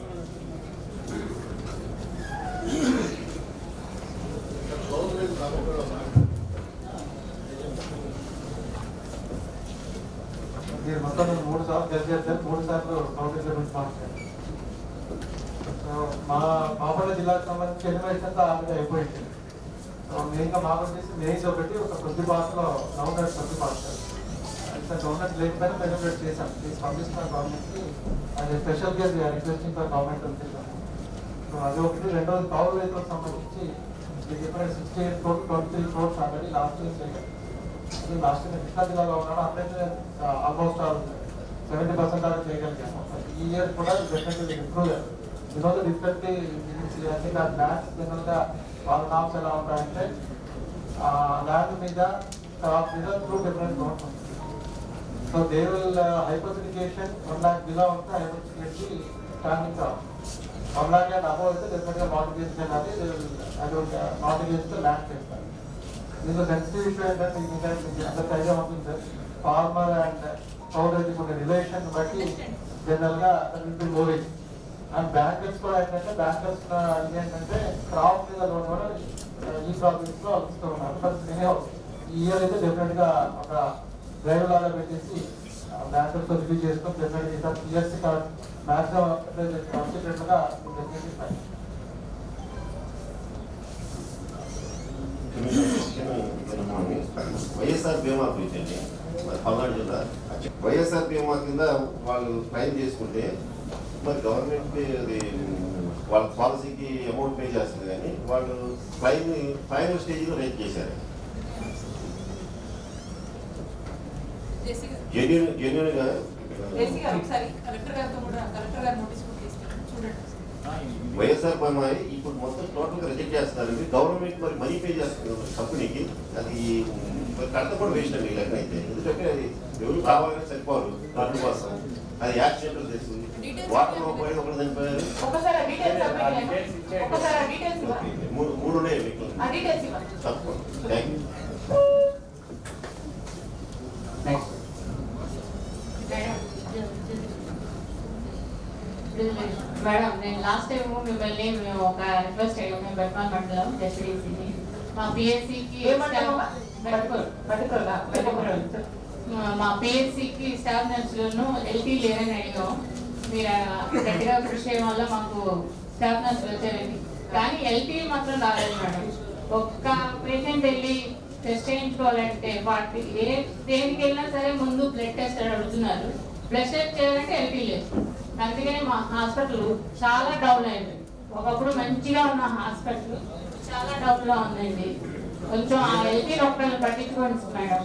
మీరు మొత్తం 3 సార్లు గెలిచారు. 3 సార్లు కౌంటర్ గురించి మాట్లాడారు. మా బాపట్ల జిల్లాకు సంబంధించి ఎన్నిమేషన్ అంతా ఆల్రెడీ అయిపోయింది. మెయిన్గా మామూలు చేసి మెయిన్స్ ఒకటి ఒక కొద్ది భాషలో గవర్నమెంట్ కొద్ది భాష గవర్నమెంట్ లేకపోయినా ఎన్నిమేట్ చేశాం. దీన్ని పంపిస్తున్న గవర్నమెంట్కి అది special care requesting for government పంపిస్తాము. అది ఒకటి. 2వది కౌలు రైతులకు సంబంధించి మీరు చెప్పిన 68 crores 23 crores already last year చేయలేదు. లాస్ట్ ఇయర్ కృష్ణా జిల్లాలో ఉన్నాడు, అట్లయితే ఆల్మోస్ట్ 70% దాకా చేయగలిగాము. ఈ ఇయర్ కూడా డెఫినెట్లీ ఇంప్రూవ్ అయ్యారు. ఈరోజు డిఫరెంట్లీ అన్ని ల్యాండ్స్ జనరల్గా వాళ్ళ నామ్స్ ఎలా ఉంటాయంటే ల్యాండ్ మీద క్రాప్ మీద 2 డిఫరెంట్ నోట్స్ ఉంటుంది. So they will hypothecation 1 lakh below ఉంటే hypothecation standing crop 1 lakh and above అయితే డెఫినెట్గా మార్టిగేషన్ అది మార్టిగేషన్ ల్యాండ్ చేస్తారు. దీంట్లో సెన్సిటివ్ ఇష్యూ ఏంటంటే మీకు అందరికి ఐడియా ఉంటుంది సార్. ఫార్మర్ అండ్ కౌలు రైతుకు ఉండే రిలేషన్ బట్టి జనరల్గా మూవింగ్ అండ్ బ్యాంకర్స్ కూడా ఏంటంటే బ్యాంకర్స్ ఏంటంటే క్రాప్ మీద లోన్ కూడా ఈ ప్రాబ్లమ్స్ లో ఇస్తూ ఉన్నారు. బట్ నేను ఈ ఇయర్ అయితే డెఫినెట్గా ఒక డ్రైవ్ లాగా పెట్టేసి బ్యాంకర్స్ రివ్యూ చేసుకొని డెఫినెట్గా సిఎస్సి కార్డ్ మ్యాక్సిమం వచ్చేటట్లుగా డెఫినెట్లీ Can వైఎస్ఆర్ బీమా గురించి అండి మరి పల్నాడు జిల్లా వైఎస్ఆర్ బీమా కింద వాళ్ళు క్లెయిమ్ చేసుకుంటే మరి గవర్నమెంట్ అది వాళ్ళ పాలసీకి అమౌంట్ పే చేస్తుంది కానీ వాళ్ళు క్లెయిమ్ ఫైనల్ స్టేజ్లో రేట్ చేశారు. జెన్యూన్గా వైఎస్ఆర్ బీమా ఇప్పుడు మొత్తం టోటల్గా రిజెక్ట్ చేస్తున్నారండి. గవర్నమెంట్ మరి మనీ పే చేస్తుంది కంపెనీకి, అది కడత కూడా వేస్ట్ అండి లెక్క అయితే. ఎందుకంటే అది ఎవరు కావాలని సరిపోరు కరెంట్ కోసం, అది యాక్సిడెంట్ తెలుసు, వాటర్ పోయి ఒకటి చనిపోయారు. మూడు ఉన్నాయి మీకు తప్పకుండా. Thank you. మేడం నేను లాస్ట్ టైం మిమ్మల్ని మేము ఒక రిక్వెస్ట్ అయ్యాము. మేము బెట్మాల్ మండలం జెస్టీసీని మా పిఎస్సికి మా పిఎస్సికి స్టాఫ్ నర్సులను ఎల్టీ లేదని అడిగాం. మీరు గట్టిగా కృషి చేయడం వల్ల మాకు స్టాఫ్ నర్సులు వచ్చారండి. కానీ ఎల్టీ మాత్రం రాలేదు మేడం. ఒక్క పేషెంట్ వెళ్ళి టెస్ట్ చేయించుకోవాలంటే వాటి దేనికి వెళ్ళినా సరే ముందు బ్లడ్ టెస్ట్ అని అడుగుతున్నారు. బ్లడ్ టెస్ట్ చేయాలంటే ఎల్టీ లేదు. అందుకని మా హాస్పిటల్ చాలా డౌన్ అయింది. ఒకప్పుడు మంచిగా ఉన్న హాస్పిటల్ చాలా డౌన్ లో ఉందండి. కొంచెం ఆ ఎల్టీ డాక్టర్లు పట్టించుకోండి మేడం.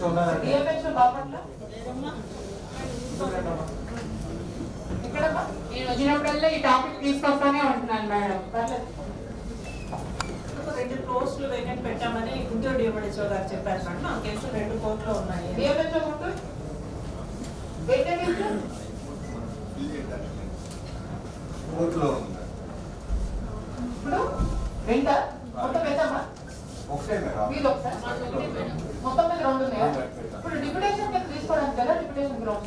నేను వచ్చినప్పుడల్లా ఈ టాపిక్ తీసుకొస్తానే ఉంటున్నాను మేడం. 2 పోస్టులు వేకెంట్ పెట్టామని గుంటూరు డిఎంహెచ్ఓ గారు చెప్పారు మేడం. ఆ కేసు 2 కోర్టులో ఉన్నాయి. డిఎంహెచ్ఓ గుంటూరు కోర్టులో ఇప్పుడు రెండా మొత్తం ఎంతమ్మా? ఒకటే మీరు ఒకసారి మొత్తం మీద 2 ఉన్నాయా? ఇప్పుడు డిప్యూటేషన్ కింద తీసుకోవడానికి కదా డిప్యూటేషన్ గ్రౌండ్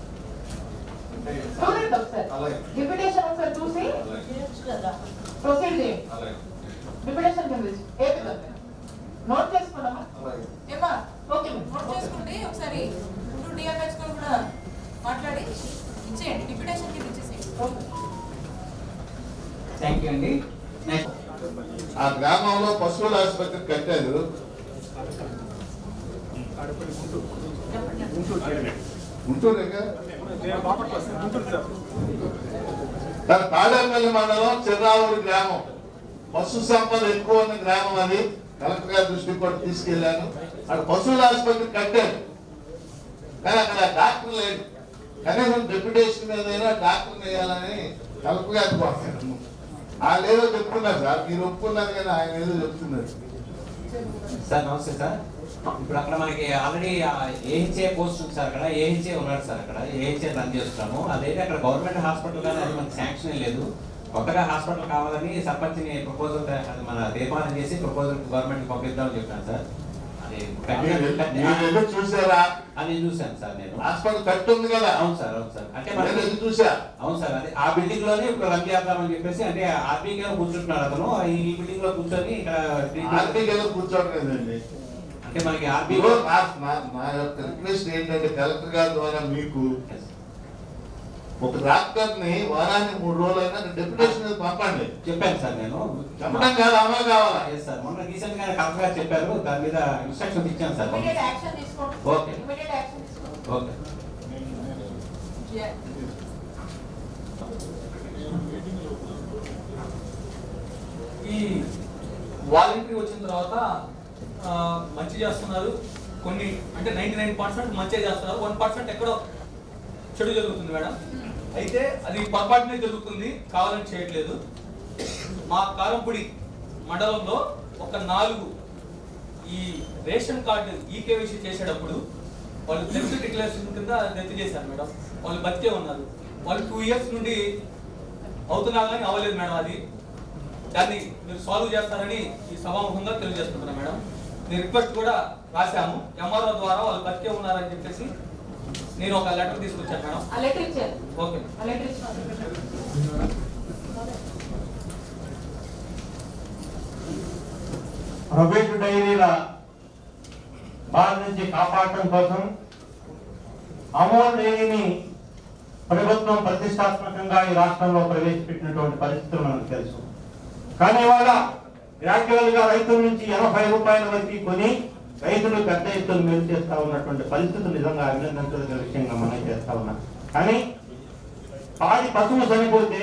చూడండి ఒకసారి. డిప్యూటేషన్ ఒకసారి చూసి ప్రొసీడ్ చేయండి. డిప్యూటేషన్ కింద ఏపీ నోట్ చేసుకున్నామా? ఏమా ఓకే నోట్ చేసుకోండి. ఒకసారి గుంటూరు డిఎంహెచ్ఓ కూడా మాట్లాడి ఇచ్చేయండి. డిప్యూటేషన్ కింద ఇచ్చేసేయండి. థ్యాంక్ యూ అండి. ఆ గ్రామంలో పశువుల ఆసుపత్రి కట్టారు. గుంటూరుగా తాడేపల్లి మండలం చిర్రావూరు గ్రామం పశు సంపద ఎక్కువ ఉన్న గ్రామం. అది కలెక్టర్ గారి దృష్టికి కూడా తీసుకెళ్లాను. అక్కడ పశువుల ఆసుపత్రి కట్టారు కానీ అక్కడ డాక్టర్ లేదు. కనీసం డెప్యుటేషన్ మీద డాక్టర్ వేయాలని కలెక్టర్ గారికి కోరాను. ఆయన ఏదో చెప్తున్నారు సార్, మీరు ఒప్పుకున్నారు కానీ ఆయన ఏదో చెప్తున్నారు. సార్ నమస్తే సార్. ఇప్పుడు అక్కడ మనకి ఆల్రెడీ ఏహెచ్ఏ పోస్ట్ ఉంది సార్. అక్కడ ఏహెచ్ఏ ఉన్నాడు సార్. అక్కడ ఏహెచ్ఏ రన్ చేస్తున్నాము. అదైతే అక్కడ గవర్నమెంట్ హాస్పిటల్ కానీ అది మనకి శాంక్షన్ లేదు. కొత్తగా హాస్పిటల్ కావాలని సర్పంచ్ని ప్రపోజల్ మన తీర్మానం చేసి ప్రపోజల్ గవర్నమెంట్ పంపిద్దామని చెప్పాను సార్. చూసారా? అది చూసాను సార్. నేను హాస్పిటల్ కట్టుంది కదా. అవును సార్. అవును సార్. అంటే చూసా. అవును సార్. అదే ఆ బిల్డింగ్ లోనే ఇప్పుడు రన్ చేద్దామని చెప్పేసి అంటే ఆర్బీకే కూర్చుంటున్నాడు అతను. ఈ బిల్డింగ్ లో కూర్చొని ఇక్కడ ఆర్బీకే కూర్చోట్లేదండి. అంటే మనకి ఆర్బీ నా యొక్క రిక్వెస్ట్ ఏంటంటే కలెక్టర్ గారి ద్వారా మీకు ఒక డాక్టర్ ని వారానికి 3 రోజులైనా డెప్యుటేషన్ పంపండి. చెప్పాను సార్ నేను. చెప్పడం కాదు, అమలు కావాలా? సార్ మొన్న రీసెంట్ గా కలెక్టర్ గారు చెప్పారు. దాని మీద ఇన్స్ట్రక్షన్స్ ఇచ్చాను సార్. Okay okay. ఈ వాలంటరీ వచ్చిన తర్వాత మంచి చేస్తున్నారు. కొన్ని అంటే 99% మంచిగా చేస్తున్నారు. 1% ఎక్కడో చెడు జరుగుతుంది మేడం. అయితే అది పొరపాటునే జరుగుతుంది, కావాలని చేయట్లేదు. మా కారంపూడి మండలంలో ఒక 4 ఈ రేషన్ కార్డు ఈకేవైసీ చేసేటప్పుడు వాళ్ళు ఫ్లెక్సీ డిక్లరేషన్ కింద రద్దు చేశారు మేడం. వాళ్ళు బతికే ఉన్నారు. వాళ్ళు 2 ఇయర్స్ నుండి అవుతున్నా కానీ అవ్వలేదు మేడం. అది దాన్ని మీరు సాల్వ్ చేస్తారని ఈ సభాముఖంగా తెలియజేస్తున్నారు మేడం. నేను రిక్వెస్ట్ కూడా రాశాము. ఎంఆర్ఓ ద్వారా వాళ్ళు బతికే ఉన్నారని చెప్పేసి నేను ఒక లెటర్ తీసుకొచ్చాను మేడం. ఆ లెటర్ ఇచ్చారు. ఓకే. ఆ లెటర్ ఇచ్చారు. ప్రైవేటు డైరీల బాధ నుంచి కాపాడటం కోసం అమూల్ డైరీని ప్రభుత్వం ప్రతిష్టాత్మకంగా ఈ రాష్ట్రంలో ప్రవేశపెట్టినటువంటి పరిస్థితులు మనకు తెలుసు. కానీ ఇవాళ యాక్చువల్ గా రైతుల నుంచి 80 రూపాయల వరకు కొని రైతులు పెద్ద ఎత్తున మేలు చేస్తా ఉన్నటువంటి పరిస్థితులు నిజంగా అభినందించదగిన విషయంగా మనం చేస్తా ఉన్నాం. కానీ పాడి పశువు చనిపోతే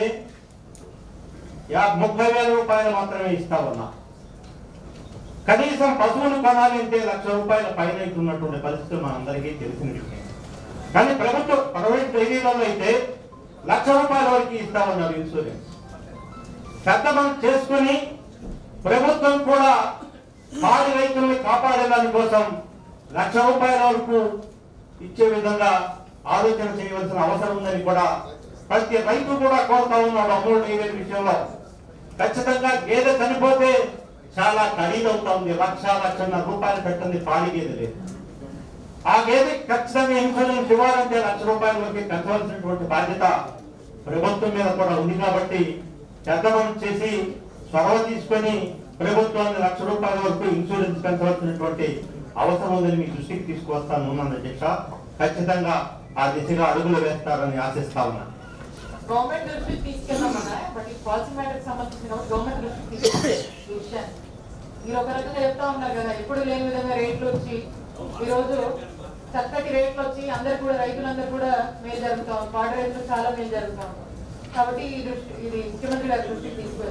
30,000 రూపాయలు మాత్రమే ఇస్తా ఉన్నా. కనీసం పశువులు కొనాలంటే ₹1,00,000 పైన అవుతున్నటువంటి పరిస్థితులు మనందరికీ తెలిసిన విషయం. కానీ ప్రైవేట్ డైరీలలో అయితే ₹1,00,000 వరకు ఇస్తా ఉన్నారు ఇన్సూరెన్స్. పెద్ద మనం చేసుకుని ప్రభుత్వం కూడా పాడి రైతుల్ని కాపాడే దాని కోసం ₹1,00,000 వరకు ఇచ్చే విధంగా ఆలోచన చేయవలసిన అవసరం ఉందని కూడా ప్రతి రైతు కూడా కోరుతా ఉన్నాడు. అమూల్ డైరీ విషయంలో ఖచ్చితంగా గేదె చనిపోతే చాలా ఖరీదవుతా ఉంది. ₹1,00,000 పెట్టింది పాడి గేదె లేదు. ఆ గేదెకి ఖచ్చితంగా ఇన్సూరెన్స్ ఇవ్వాలంటే ₹1,00,000 వరకు పెంచవలసినటువంటి బాధ్యత ప్రభుత్వం మీద కూడా ఉంది. కాబట్టి పెద్దమని చేసి చొరవ తీసుకొని ప్రభుత్వాన్ని ₹1,00,000 వరకు ఇన్సూరెన్స్ పెంచవలసినటువంటి అవసరం ఉందని మీ దృష్టికి తీసుకువస్తాను అధ్యక్ష. ఖచ్చితంగా ఆ దిశగా అడుగులు వేస్తారని ఆశిస్తా ఉన్నాను. గవర్నమెంట్ దృష్టికి తీసుకెళ్ళామన్నా, బట్ ఈ పాలసీ మ్యాటర్కి సంబంధించిన గవర్నమెంట్ దృష్టికి తీసుకెళ్ళాను. మీరు ఒక రకంగా చెప్తా ఉన్నారు కదా, ఎప్పుడు లేని విధంగా రేట్లు వచ్చి ఈరోజు చక్కటి రేట్లు వచ్చి అందరు కూడా రైతులందరూ కూడా మేలు జరుగుతాం, పాడి రైతులు చాలా మేలు జరుగుతాం. కాబట్టి ఈ దృష్టి ఇది ముఖ్యమంత్రి గారి దృష్టికి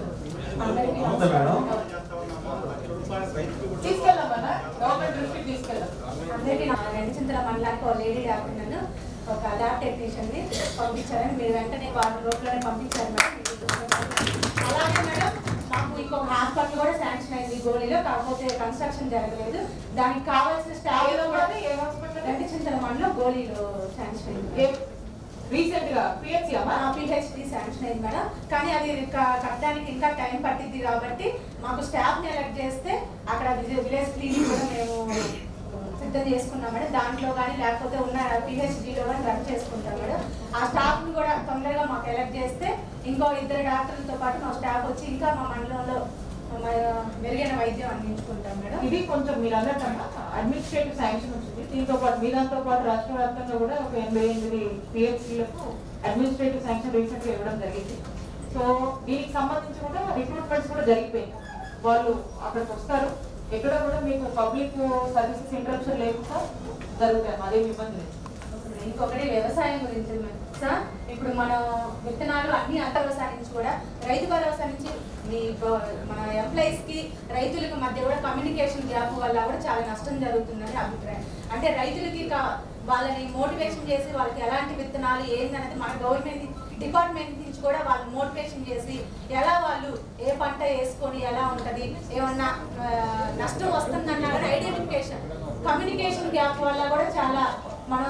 తీసుకెళ్ళామన్నా, గవర్నమెంట్ దృష్టికి తీసుకెళ్ళాం. అందరికీ రెండుచింతల మండలానికి ఒక లేడీ డాక్టర్ నన్ను ఒక ల్యాబ్ టెక్నీషియన్ ని పంపించారని మీరు వెంటనే 4 రోజుల్లోనే పంపించారు మేడం. అలాగే మేడం మాకు ఇంకొక హాస్పిటల్ కూడా శాంక్షన్ అయింది గోళీలో, కాకపోతే కన్స్ట్రక్షన్ జరగలేదు. దానికి కావాల్సిన స్టాఫ్ రెండుచింతల మండలం గోళీలో శాంక్షన్ అయింది. రీసెంట్ గా పిహెచ్డి శాంక్షన్ అయింది మేడం. కానీ అది కట్టడానికి ఇంకా టైం పట్టింది కాబట్టి మాకు స్టాఫ్ ని ఎలక్ట్ చేస్తే అక్కడ విలేజ్ క్లినిక్ కూడా మేము సిద్ధం చేసుకున్నాం మేడం. దాంట్లో కానీ లేకపోతే ఉన్న పిహెచ్డిలో కానీ రన్ చేసుకుంటాం మేడం. ఆ స్టాఫ్ ని కూడా తొందరగా మాకు ఎలక్ట్ చేస్తే ఇంకో 2 డాక్టర్లతో పాటు మా స్టాఫ్ వచ్చి ఇంకా మా మండలంలో మెరుగైన వైద్యం అందించుకుంటాం మేడం. ఇది కొంచెం మీరు అన్నట్టన్నా అడ్మినిస్ట్రేటివ్ శాంక్షన్ వచ్చింది. దీంతో పాటు మీరంతో పాటు రాష్ట్ర వ్యాప్తంగా కూడా ఒక 88 పిహెచ్సిలకు అడ్మినిస్ట్రేటివ్ శాంక్షన్ రీసెంట్ గా ఇవ్వడం జరిగింది. సో దీనికి సంబంధించి కూడా రిక్రూట్మెంట్స్ కూడా జరిగిపోయింది. వాళ్ళు అక్కడికి వస్తారు, ఎక్కడ కూడా మీకు పబ్లిక్ సర్వీసెస్ ఇంటరప్షన్ లేకుండా జరుగుతాయి, అదేమి ఇబ్బంది లేదు. ఇంకొకటి వ్యవసాయం గురించి సార్, ఇప్పుడు మనం విత్తనాలు అన్ని అంతర్ వ్యవసాయం నుంచి కూడా రైతు భరోసా నుంచి మన ఎంప్లాయీస్ కి రైతులకు మధ్య కూడా కమ్యూనికేషన్ గ్యాప్ వల్ల కూడా చాలా నష్టం జరుగుతుందని అభిప్రాయం. అంటే రైతులకి వాళ్ళని మోటివేషన్ చేసి వాళ్ళకి ఎలాంటి విత్తనాలు ఏందనేది మన గవర్నమెంట్ డిపార్ట్మెంట్ నుంచి కూడా వాళ్ళని మోటివేషన్ చేసి ఎలా వాళ్ళు ఏ పంట వేసుకొని ఎలా ఉంటది, ఏమన్నా నష్టం వస్తుందన్నా కూడా ఐడెంటిఫికేషన్ కమ్యూనికేషన్ గ్యాప్ వల్ల కూడా చాలా మనం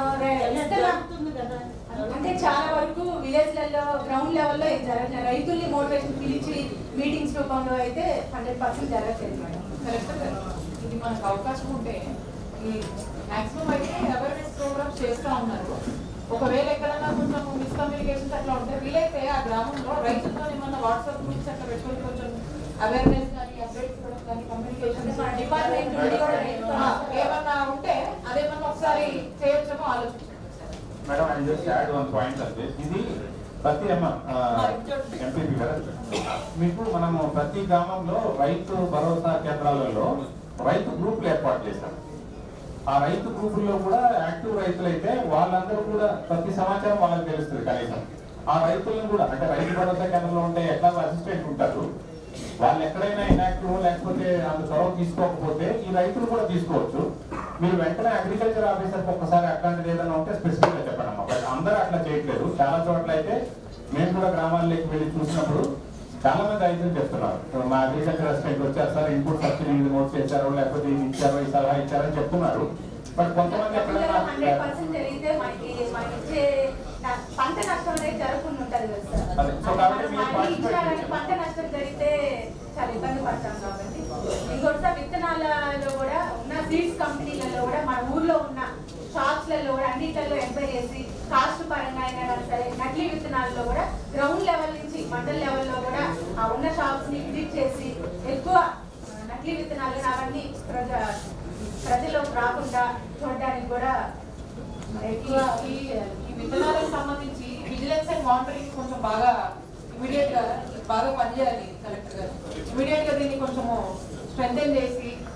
అంటే చాలా వరకు విలేజ్లలో గ్రౌండ్ లెవెల్లో జరగలేదు. రైతుల్ని మోటివేషన్ పిలిచి మీటింగ్స్ రూపంలో అయితే 100% జరగట్లేదు మేడం. కరెక్ట్. ఇది మనకు అవకాశం ఉంటే ఈ మాక్సిమం అయితే అవేర్నెస్ ప్రోగ్రామ్స్ చేస్తూ ఉన్నారు. ఒకవేళ ఎక్కడన్నా కొంచెం మిస్కమ్యూనికేషన్స్ అట్లా ఉంటే వీలైతే ఆ గ్రామంలో రైతులతో ఏమన్నా వాట్సాప్ గ్రూప్స్ అట్లా పెట్టుకొని కొంచెం అవేర్నెస్ కానీ అప్డేట్స్ ఇవ్వడం కానీ కమ్యూనికేషన్ డిపార్ట్మెంట్ ఏమన్నా ఉంటే అదేమన్నా ఒకసారి చేయొచ్చేమో ఆలోచించారు. Madam I just add one point అంటే ఇది ప్రతి ఎంపీపీ కదా మీకు మనము ప్రతి గ్రామంలో రైతు భరోసా కేంద్రాలలో రైతు గ్రూపులు ఏర్పాటు చేశాం. ఆ రైతు గ్రూపుల్లో కూడా యాక్టివ్ రైతులు అయితే వాళ్ళందరూ కూడా ప్రతి సమాచారం వాళ్ళకి తెలుస్తుంది. కనీసం ఆ రైతులను కూడా అంటే రైతు భరోసా కేంద్రంలో ఉంటే ఎట్లా అసిస్టెంట్ ఉంటారు, వాళ్ళు ఎక్కడైనా ఇన్యాక్టివ్ లేకపోతే అంత చొరవ తీసుకోకపోతే ఈ రైతులు కూడా తీసుకోవచ్చు. మీరు వెంటనే అగ్రికల్చర్ ఆఫీసర్కి ఒక్కసారి అట్లాంటిది ఏదైనా ఉంటే స్పెసిఫిక్ గా చెప్పండి అమ్మా. బట్ అందరూ అట్లా చేయట్లేదు. చాలా చోట్ల అయితే మేము కూడా గ్రామాల్లోకి వెళ్ళి చూసినప్పుడు చాలా మంది రైతులు చెప్తున్నారు, మా అగ్రికల్చర్ అసిస్టెంట్ వచ్చారు సార్, ఇన్పుట్ సబ్సిడీ నోట్ చేశారు, లేకపోతే ఇది ఇచ్చారు, ఈ సలహా ఇచ్చారని చెప్తున్నారు. బట్ కొంతమంది ఎక్కడైనా 100% జరిగితే మనకి ఇచ్చే పంట నష్టం అనేది జరగకుండా ఉంటది కదా సార్. పంట నష్టం జరిగితే చాలా ఇబ్బంది పడతాం కాబట్టి ఇంకొకటి విత్తనాలలో కూడా ఉన్న సీడ్స్ కంపెనీలలో కూడా మన ఊర్లో ఉన్న షాప్స్లలో కూడా అన్నింటిలో ఎంక్వైరీ చేసి కాస్ట్ పరంగా అయినా సరే నకిలీ విత్తనాలలో కూడా గ్రౌండ్ లెవెల్ నుంచి మండల్ లెవెల్లో కూడా ఆ ఉన్న షాప్స్ ని విజిట్ చేసి ఎక్కువ నకిలీ విత్తనాలు అవన్నీ ప్రజలకు రాకుండా చూడడానికి కూడా ఎక్కువ ఈ విత్తనాలకు సంబంధించి విజిలెన్స్ అండ్ మానిటరింగ్ కొంచెం బాగా ఇమీడియట్ గా బాగా పనిచేయాలి కలెక్టర్ గారు. ఇమీడియట్ గా దీన్ని కొంచెము స్ట్రెంథెన్ చేసి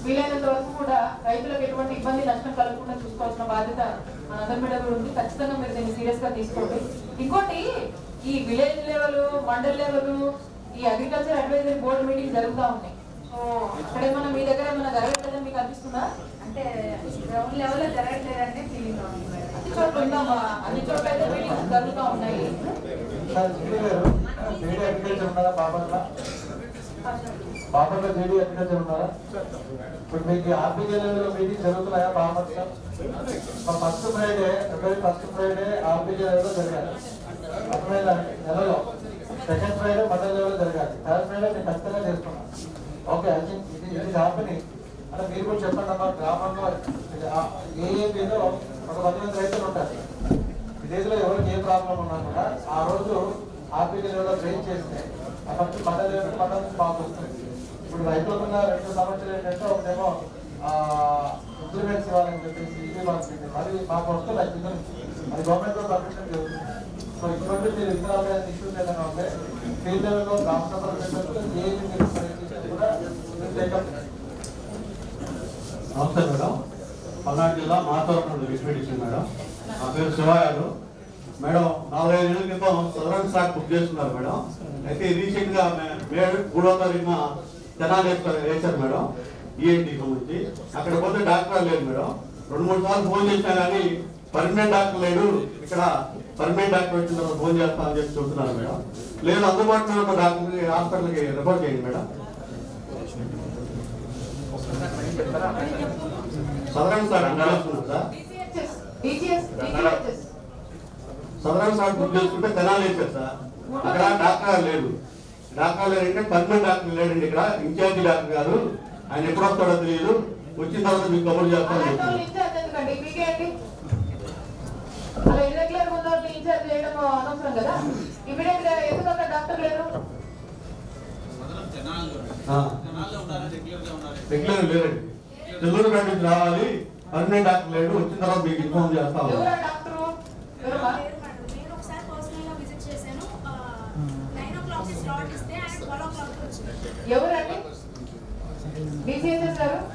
వీలైనంత వరకు కూడా రైతులకు ఎటువంటి ఇబ్బంది నష్టం కలగకుండా చూసుకోవాల్సిన బాధ్యత మనందరి మీద కూడా ఉంది. ఖచ్చితంగా మీరు దీన్ని సీరియస్ గా తీసుకోండి. ఇంకోటి ఈ విలేజ్ లెవెల్, మండల్ లెవెల్, ఈ అగ్రికల్చర్ అడ్వైజరీ బోర్డు మీటింగ్ జరుగుతూ ఉన్నాయి. సో అక్కడేమన్నా మీ దగ్గర ఏమన్నా జరగట్లేదని మీకు అనిపిస్తుందా? అంటే గ్రౌండ్ లెవెల్ లో జరగట్లేదంటే ఫీలింగ్ అన్ని చోట్ల ఉందామా? అన్ని చోట్ల అయితే మీటింగ్స్ జరుగుతూ ఉన్నాయి. బాపట్ల జేడీ అగ్రికల్చర్ ఉన్నారా? ఇప్పుడు మీకు ఆర్బీకే లెవెల్లో మీటింగ్ జరుగుతున్నాయా Bapatla? First Friday, February first Friday RBK లెవెల్లో జరగాలి. అర్థమైందా? నెలలో సెకండ్ ఫ్రైడే మండల లెవెల్లో జరగాలి. థర్డ్ ఫ్రైడే నేను ఖచ్చితంగా చేస్తున్నాను. ఓకే, ఐ థింక్ ఇది హ్యాపీనింగ్. అంటే మీరు కూడా చెప్పండి అమ్మా, గ్రామంలో ఏఏబీలో ఒక 10 మంది రైతులు ఉంటారు. విలేజ్లో ఎవరికి ఏ ప్రాబ్లం ఉన్నా కూడా ఆ రోజు ఆర్బీకే లెవెల్లో ట్రైన్ చేస్తే ఫస్ట్ మండల లెవెల్ మండలం నుంచి మాకు వస్తుంది. ఇప్పుడు రైతులకున్న 2 సమస్యలు ఏంటంటే ఒకటేమో ఇంప్లిమెంట్స్ ఇవ్వాలని చెప్పేసి ఇది మరి మాకు వస్తుంది కింద నుంచి, అది గవర్నమెంట్ లో పర్మిషన్ జరుగుతుంది. సో ఇటువంటి మీరు ఇతర ఇష్యూస్ ఏదైనా ఉంటే ఫీల్డ్ లెవెల్లో గ్రామ సభలు ఏది మీరు కూడా టేకప్. నమస్తే మేడం, పల్నాడు జిల్లా మాతవరం నుండి విశ్వవిద్యాలయం మేడం. నా పేరు శివాయాలు మేడం. 4-5 ఏళ్ళ క్రితం సదరన్ స్టాక్ బుక్ చేస్తున్నారు మేడం. అయితే రీసెంట్ గా మే 3వ తారీఖున తెనాలి వేశారు మేడం, ఈఎన్టీ సంబంధించి. అక్కడ పోతే డాక్టర్ లేరు మేడం. 2-3 సార్లు ఫోన్ చేసినా కానీ పర్మనెంట్ డాక్టర్ లేడు, ఇక్కడ పర్మనెంట్ డాక్టర్ వచ్చిన తర్వాత ఫోన్ చేస్తామని చెప్పి చెబుతున్నారు మేడం. లేదు అందుబాటులో ఉన్న డాక్టర్కి హాస్పిటల్కి రిపోర్ట్ చేయండి మేడం. సదరన్ స్టాక్ నడుస్తున్నాం సార్. సదరన్ స్టాక్ బుక్ చేసుకుంటే తెనాలి వేశారు సార్. అక్కడ డాక్టర్ లేడు. డాక్టర్ లేదంటే పర్మనెంట్ డాక్టర్ లేడండి. ఇక్కడ ఇన్ఛార్జి డాక్టర్ గారు, ఆయన ఎప్పుడు వస్తాడో తెలియదు, వచ్చిన తర్వాత మీకు కబుర్ చేస్తామని చెప్తున్నారు. అలా ఇర్రెగ్యులర్ ఉన్న ఇన్ఛార్జ్ చేయడం అనవసరం కదా. ఇమీడియట్ గా ఎందుకు అక్కడ డాక్టర్ లేరు? రెగ్యులర్ లేదండి. చెల్లూరు గడ్డ నుంచి రావాలి, పర్మనెంట్ డాక్టర్ లేడు, వచ్చిన తర్వాత మీకు ఇన్ఫార్మ్ చేస్తాము. నేను ఒకసారి పర్సనల్ గా విజిట్ చేశాను. 9 o'clock స్లాట్ ఇస్తే ఆయన 12 o'clock వచ్చారు. ఎవరండి? బీసీఎస్ఎస్ గారు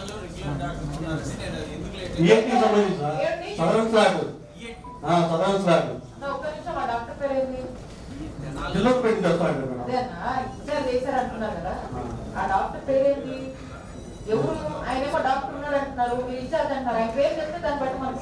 ఈఎన్టీ సంబంధించి sir. Southern stock southern stock ఒక్క నిమిషం, ఆ డాక్టర్ పేరు ఏంటి? చెల్లూరు పెట్టి చేస్తాడు మేడం. అదేనా ఇన్ఛార్జ్ చేశారు అంటున్నారు కదా, ఆ డాక్టర్ పేరేంటి? ఎవరు? ఆయన ఏమో డాక్టర్ ఉన్నాడు అంటున్నారు, మీరు ఇన్ఛార్జ్ అంటున్నారు. ఆయన పేరు చెప్తే దాన్ని బట్టి మనకి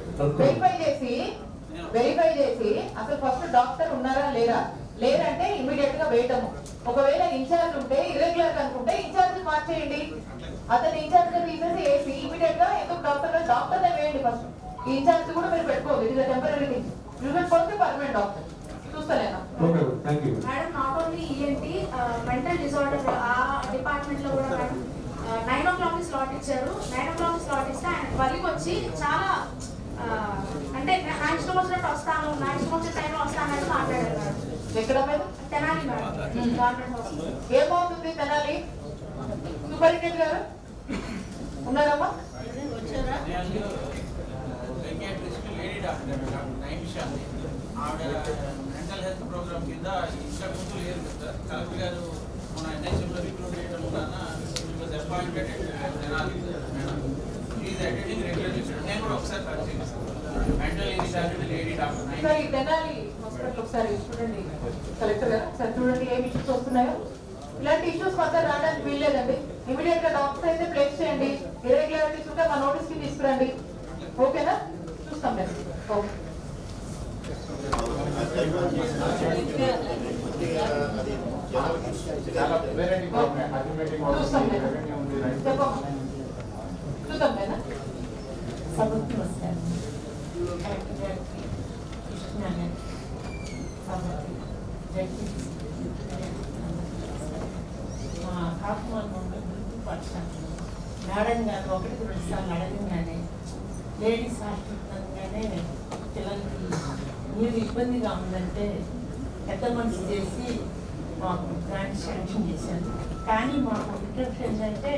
వెరిఫై చేసి అసలు ఫస్ట్ డాక్టర్ ఉన్నారా లేరా, లేదంటే ఇమీడియట్ గా వేయటము. ఒకవేళ ఇన్ఛార్జ్ ఉంటే ఇర్రెగ్యులర్ అనుకుంటే ఇన్ఛార్జ్ మార్చేయండి. అతను ఇన్ఛార్జ్ గా తీసేసి వేసి ఇమీడియట్ గా ఎందుకు డాక్టర్ వేయండి. ఫస్ట్ ఈ ఇన్ఛార్జ్ కూడా మీరు పెట్టుకోవాలి. ఇది temporary thing. You should post permanent doctor. చూస్తలేనా? Madam not only ENT, mental disorder ఆ డిపార్ట్మెంట్ లో కూడా మేడం 9 o'clock స్లాట్ ఇచ్చారు. 9 o'clock స్లాట్ ఇస్తే ఆయన 12కి వచ్చి చాలా అంటే నా ఇష్టం వచ్చినట్టు వస్తాను, నా ఇష్టం వచ్చిన టైంలో వస్తానని మాట్లాడారు. ఎక్కడ తెనాలి మేడం, గవర్నమెంట్ హాస్పిటల్. ఏమవుతుంది తెనాలి? సూపరింటెండెంట్ గారు ఉన్నారమ్మా? ఆవిడ మెంటల్ హెల్త్ ప్రోగ్రామ్ కింద ఇంతకు ముందు లేదు సార్. కలెక్టర్ గారు మన ఎన్ఐసీలో రిక్రూట్ చేయడం వలన అపాయింటెడ్ ఈజ్ అటెండింగ్ రెగ్యులర్లీ. నేను కూడా ఒకసారి mental incharge lady doctor. Sir ఈ తెనాలి హాస్పిటల్ ఒకసారి చూడండి కలెక్టర్ గారు, ఒకసారి చూడండి ఏమి ఇష్యూస్ వస్తున్నాయో. ఇలాంటి ఇష్యూస్ మాత్రం రావడానికి వీల్లేదండి. ఇమీడియట్ గా డాక్టర్ అయితే ప్లేస్ చేయండి. ఇర్రెగ్యులారిటీస్ ఉంటే మా నోటీస్ కి తీసుకురండి. ఓకేనా? చూస్తాం మేము. ఓకే. మేడం గారు 1-2 సార్లు అడగంగానే లేడీస్ హాస్పిటల్ అనగానే పిల్లలకి మీరు ఇబ్బందిగా ఉందంటే పెద్ద మనసు చేసి మాకు గ్రాంట్ శాంక్షన్ చేశారు. కానీ మాకు రిటర్న్స్ ఏంటంటే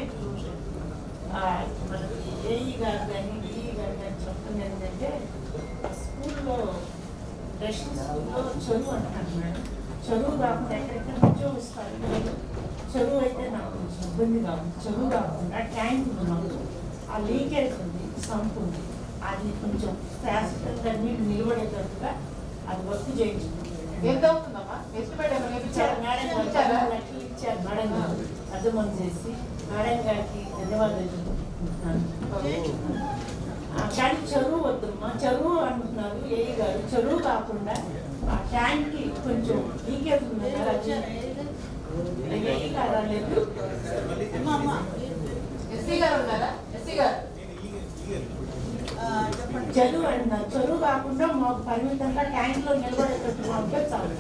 మనకి ఏఈ గారు కానీ డిఈ గారు కానీ చెప్తుంది ఏంటంటే స్కూల్లో రెషన్ స్కూల్లో చదువు అంటారు మేడం. చదువు కాకుండా ఎక్కడెక్కడి నుంచో వస్తారు పిల్లలు. చదువు అయితే నాకు కొంచెం ఇబ్బందిగా ఉంది. చదువు కాకుండా ట్యాంక్ ఉంది మాకు, ఆ లీకేజ్ ఉంది, సంప్ ఉంది, అది కొంచెం శాశ్వతంగా నీళ్ళు నిలబడేటట్టుగా అది వర్క్ చేయించు. ఎంత అవుతుందమ్మా? ఎస్టిమేట్ ఏమైనా ఇచ్చారు మేడం గారు, ఇచ్చారా? 2 లక్షలు ఇచ్చారు మేడం గారు. అర్థమని చేసి మేడం గారికి ధన్యవాదాలు చెప్పుకుంటున్నాను. కానీ చదువు వద్దమ్మా, చదువు అంటున్నారు ఏఈ గారు. చదువు కాకుండా ఆ ట్యాంక్కి కొంచెం లీకేజ్ ఉంది కదా, ఏఈ గారు రాలేదు. ఎస్సీ గారు ఉన్నారా? ఎస్సీ గారు చదువు అంటున్నారు. చదువు కాకుండా మాకు పరిమితంగా ట్యాంక్లో నిలబడేటట్టు ఉంటే చాలు.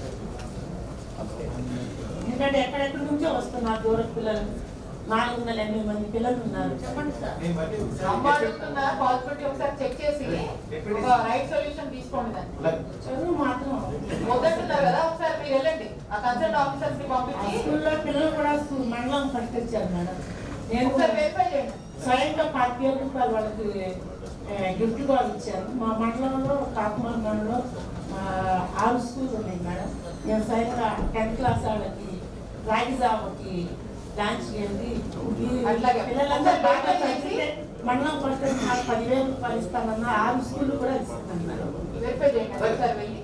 ఎందుకంటే ఎక్కడెక్కడి నుంచో వస్తున్నారు దూర పిల్లలు, 480 మంది పిల్లలు ఉన్నారు. చెప్పండి సార్. అమ్మ అడుగుతున్నా, పాసిబిలిటీ ఒకసారి చెక్ చేసి ఒక రైట్ సొల్యూషన్ తీసుకోండి దాన్ని. చదువు మాత్రం వద్దంటున్నారు కదా, ఒకసారి మీరు వెళ్ళండి ఆ కన్సర్న్ ఆఫీసర్స్ ని పంపించి స్కూల్లో పిల్లలు కూడా మండలం పట్టుకొచ్చారు మేడం. నేను ఒకసారి వెరిఫై చేయండి. స్వయంగా 25 రూపాయలు వాళ్ళకి గిఫ్ట్ కూడా ఇచ్చారు. మా మండలంలో కాకుమార్ మండలంలో 6 స్కూల్స్ ఉన్నాయి మేడం. నేను స్వయంగా 10th క్లాస్ వాళ్ళకి రాగిజావకి డాన్స్ వెళ్ళి పిల్లలందరూ బాగా చదివితే మండలం పట్టుకొని నాకు 10,000 రూపాయలు ఇస్తామన్నా 6 స్కూళ్ళు కూడా ఇస్తున్నాను మేడం. వెరిఫై చేయండి ఒకసారి వెళ్ళి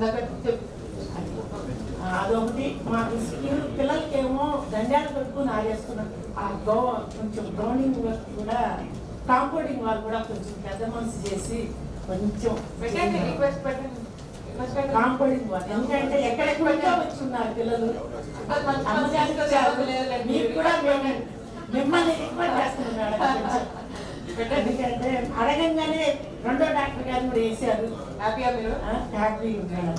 అదొకటి. మాకు స్కూల్ పిల్లలకేమో దండాలు కట్టుకుని ఆడేస్తున్నారు. ఆ కొంచెం గ్రౌండింగ్ వర్క్ కూడా, కాంపౌండింగ్ వాళ్ళు కూడా కొంచెం పెద్ద మనసు చేసి కొంచెం రిక్వెస్ట్ పెట్టండి. కాంపౌండింగ్ వర్క్, ఎందుకంటే ఎక్కడెక్కడో వచ్చి ఉన్నారు పిల్లలు. మీకు కూడా మిమ్మల్ని రిక్వెస్ట్ చేస్తున్నాడు. ఎందుకంటే అడగంగానే 2వ డాక్టర్ గారు కూడా వేసారు. హ్యాపీగా మీరు? Happy madam.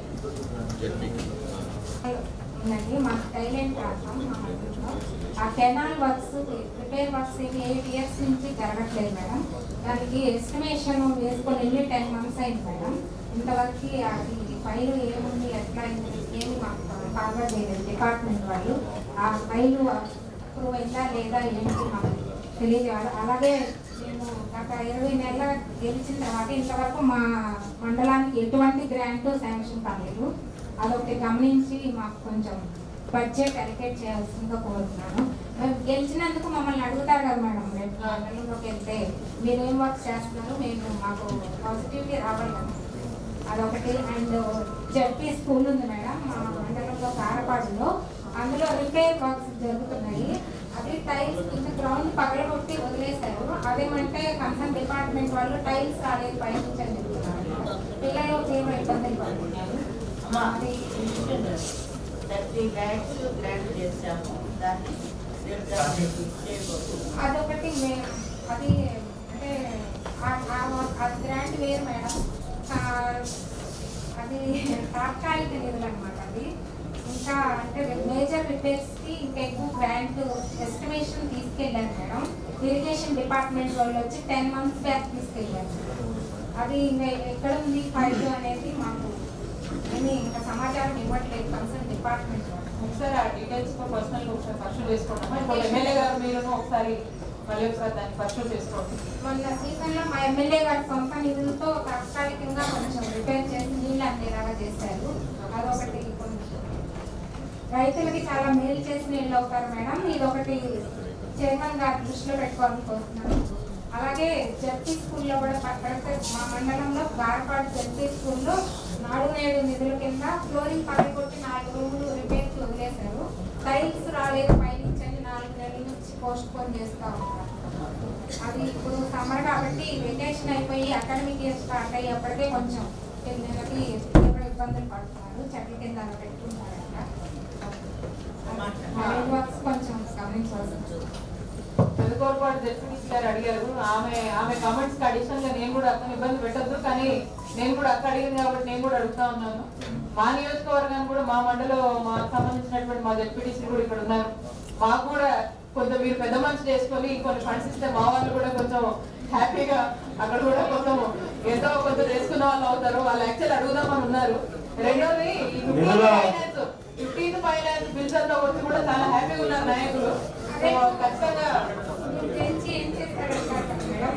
ఉన్నది మాకు టైలెంట్ రాస్తాం. ఆ కెనాల్ వర్క్స్, రిపేర్ వర్క్స్ ఏమి 8 years నుంచి జరగట్లేదు మేడం. దానికి ఎస్టిమేషన్ వేసుకొని వెళ్ళి 10 months అయింది మేడం. ఇంతవరకు అది ఫైల్ ఏముంది, ఎట్లా ఏమి మాకు ఫార్వర్డ్ చేయలేదు డిపార్ట్మెంట్ వాళ్ళు. ఆ ఫైల్ అప్రూవ్ అయిందా లేదా ఏంటి మాకు తెలియజేయాలి. అలాగే మేము గత 20 నెలల గెలిచిన తర్వాత ఇంతవరకు మా మండలానికి ఎటువంటి గ్రాంట్ శాంక్షన్ కాలేదు. అదొకటి గమనించి మాకు కొంచెం బడ్జెట్ అలికేట్ చేయాల్సిందిగా కోరుతున్నాను. మేము గెలిచినందుకు మమ్మల్ని అడుగుతారు కదా మేడం, రేపు మండలంలోకి వెళ్తే మీరు ఏం వర్క్ చేస్తున్నారు, మేము మాకు పాజిటివిటీ రావాలి కదా, అదొకటి. అండ్ జడ్పీ స్కూల్ ఉంది మేడం మా మండలంలో కారపాడులో, అందులో రిపేర్ వర్క్స్ జరుగుతున్నాయి. అది టైల్స్ కింద గ్రౌండ్ పగలగొట్టి వదిలేశారు. అదేమంటే కన్సర్న్ డిపార్ట్మెంట్ వాళ్ళు టైల్స్ రాలేదు పైనుంచి అని చెప్తున్నారు. పిల్లలు తీవ్ర ఇబ్బందులు పడుతున్నారు. అది 30 lakhs గ్రాంట్ చేశాము. దాన్ని అదొకటి మేము అది అంటే అది గ్రాంట్ వేరు మేడం. అది తాత్కాలిక నిధులు అనమాట. అది ఇంకా అంటే మేజర్ రిపేర్స్కి ఇంకా ఎక్కువ గ్రాంట్ ఎస్టిమేషన్ తీసుకెళ్ళాను మేడం. ఇరిగేషన్ డిపార్ట్మెంట్ వాళ్ళు వచ్చి 10 months బ్యాక్ తీసుకెళ్ళారు. అది ఇంకా ఎక్కడ ఉంది ఫైల్ అనేది మాకు ఏమీ ఇంకా సమాచారం ఇవ్వట్లేదు కన్సర్న్ డిపార్ట్మెంట్ వాళ్ళు. ఒకసారి ఆ డీటెయిల్స్ పర్సనల్ ఒకసారి పర్సూ చేసుకోండి. ఇప్పుడు ఎమ్మెల్యే గారు మీరు ఒకసారి మళ్ళీ ఒకసారి దాన్ని పర్సూ చేసుకోండి. మొన్న సీజన్లో మా ఎమ్మెల్యే గారి సొంత నిధులతో తాత్కాలికంగా కొంచెం రిపేర్ చేసి నీళ్ళు అందేలాగా చేశారు. అదొకటి కొంచెం రైతులకి చాలా మేలు చేసి నీళ్ళు అవుతారు మేడం. ఇదొకటి చైర్మన్ గారి దృష్టిలో పెట్టుకోవాలని కోరుతున్నాను. అలాగే జడ్పీ స్కూల్లో కూడా పక్కన మా మండలంలో గారపాడు జడ్పీ స్కూల్లో నాడు నేడు నిధుల కింద ఫ్లోరింగ్ పగలగొట్టి 4 రూములు రిపేర్కి వదిలేశారు. టైల్స్ రాలేదు పైనుంచి అని 4 నెలల నుంచి పోస్ట్ పోన్ చేస్తూ ఉంటారు. అది ఇప్పుడు సమ్మర్ కాబట్టి వెకేషన్ అయిపోయి అకాడమిక్ ఇయర్ స్టార్ట్ అయ్యి అప్పటికే కొంచెం పిల్లలకి తీవ్ర ఇబ్బందులు పడుతున్నారు. చెట్ల కింద అలా పెట్టుకుంటారంట. వర్క్స్ కొంచెం గమనించవలసింది. పెదకోరపాటు జడ్పీటీసీ గారు అడిగారు. ఆమె కామెంట్స్ కి అడిషనల్ గా నేను కూడా అతను ఇబ్బంది పెట్టద్దు, కానీ నేను కూడా అక్క అడిగింది కాబట్టి నేను కూడా అడుగుతా ఉన్నాను. మా నియోజకవర్గాన్ని కూడా మా మండలం మాకు సంబంధించినటువంటి మా జడ్పీటీసీ కూడా ఇక్కడ ఉన్నారు. మాకు కూడా కొంచెం మీరు పెద్ద మనసు చేసుకొని కొన్ని ఫండ్స్ ఇస్తే మా వాళ్ళు కూడా కొంచెం హ్యాపీగా అక్కడ కూడా కొంచెం ఎంతో కొంచెం చేసుకున్న వాళ్ళు అవుతారు. వాళ్ళు యాక్చువల్ అడుగుదామని ఉన్నారు. రెండోది 15th ఫైనాన్స్ బిల్స్ అంతా వచ్చి కూడా చాలా హ్యాపీగా ఉన్నారు నాయకులు. ఖచ్చితంగా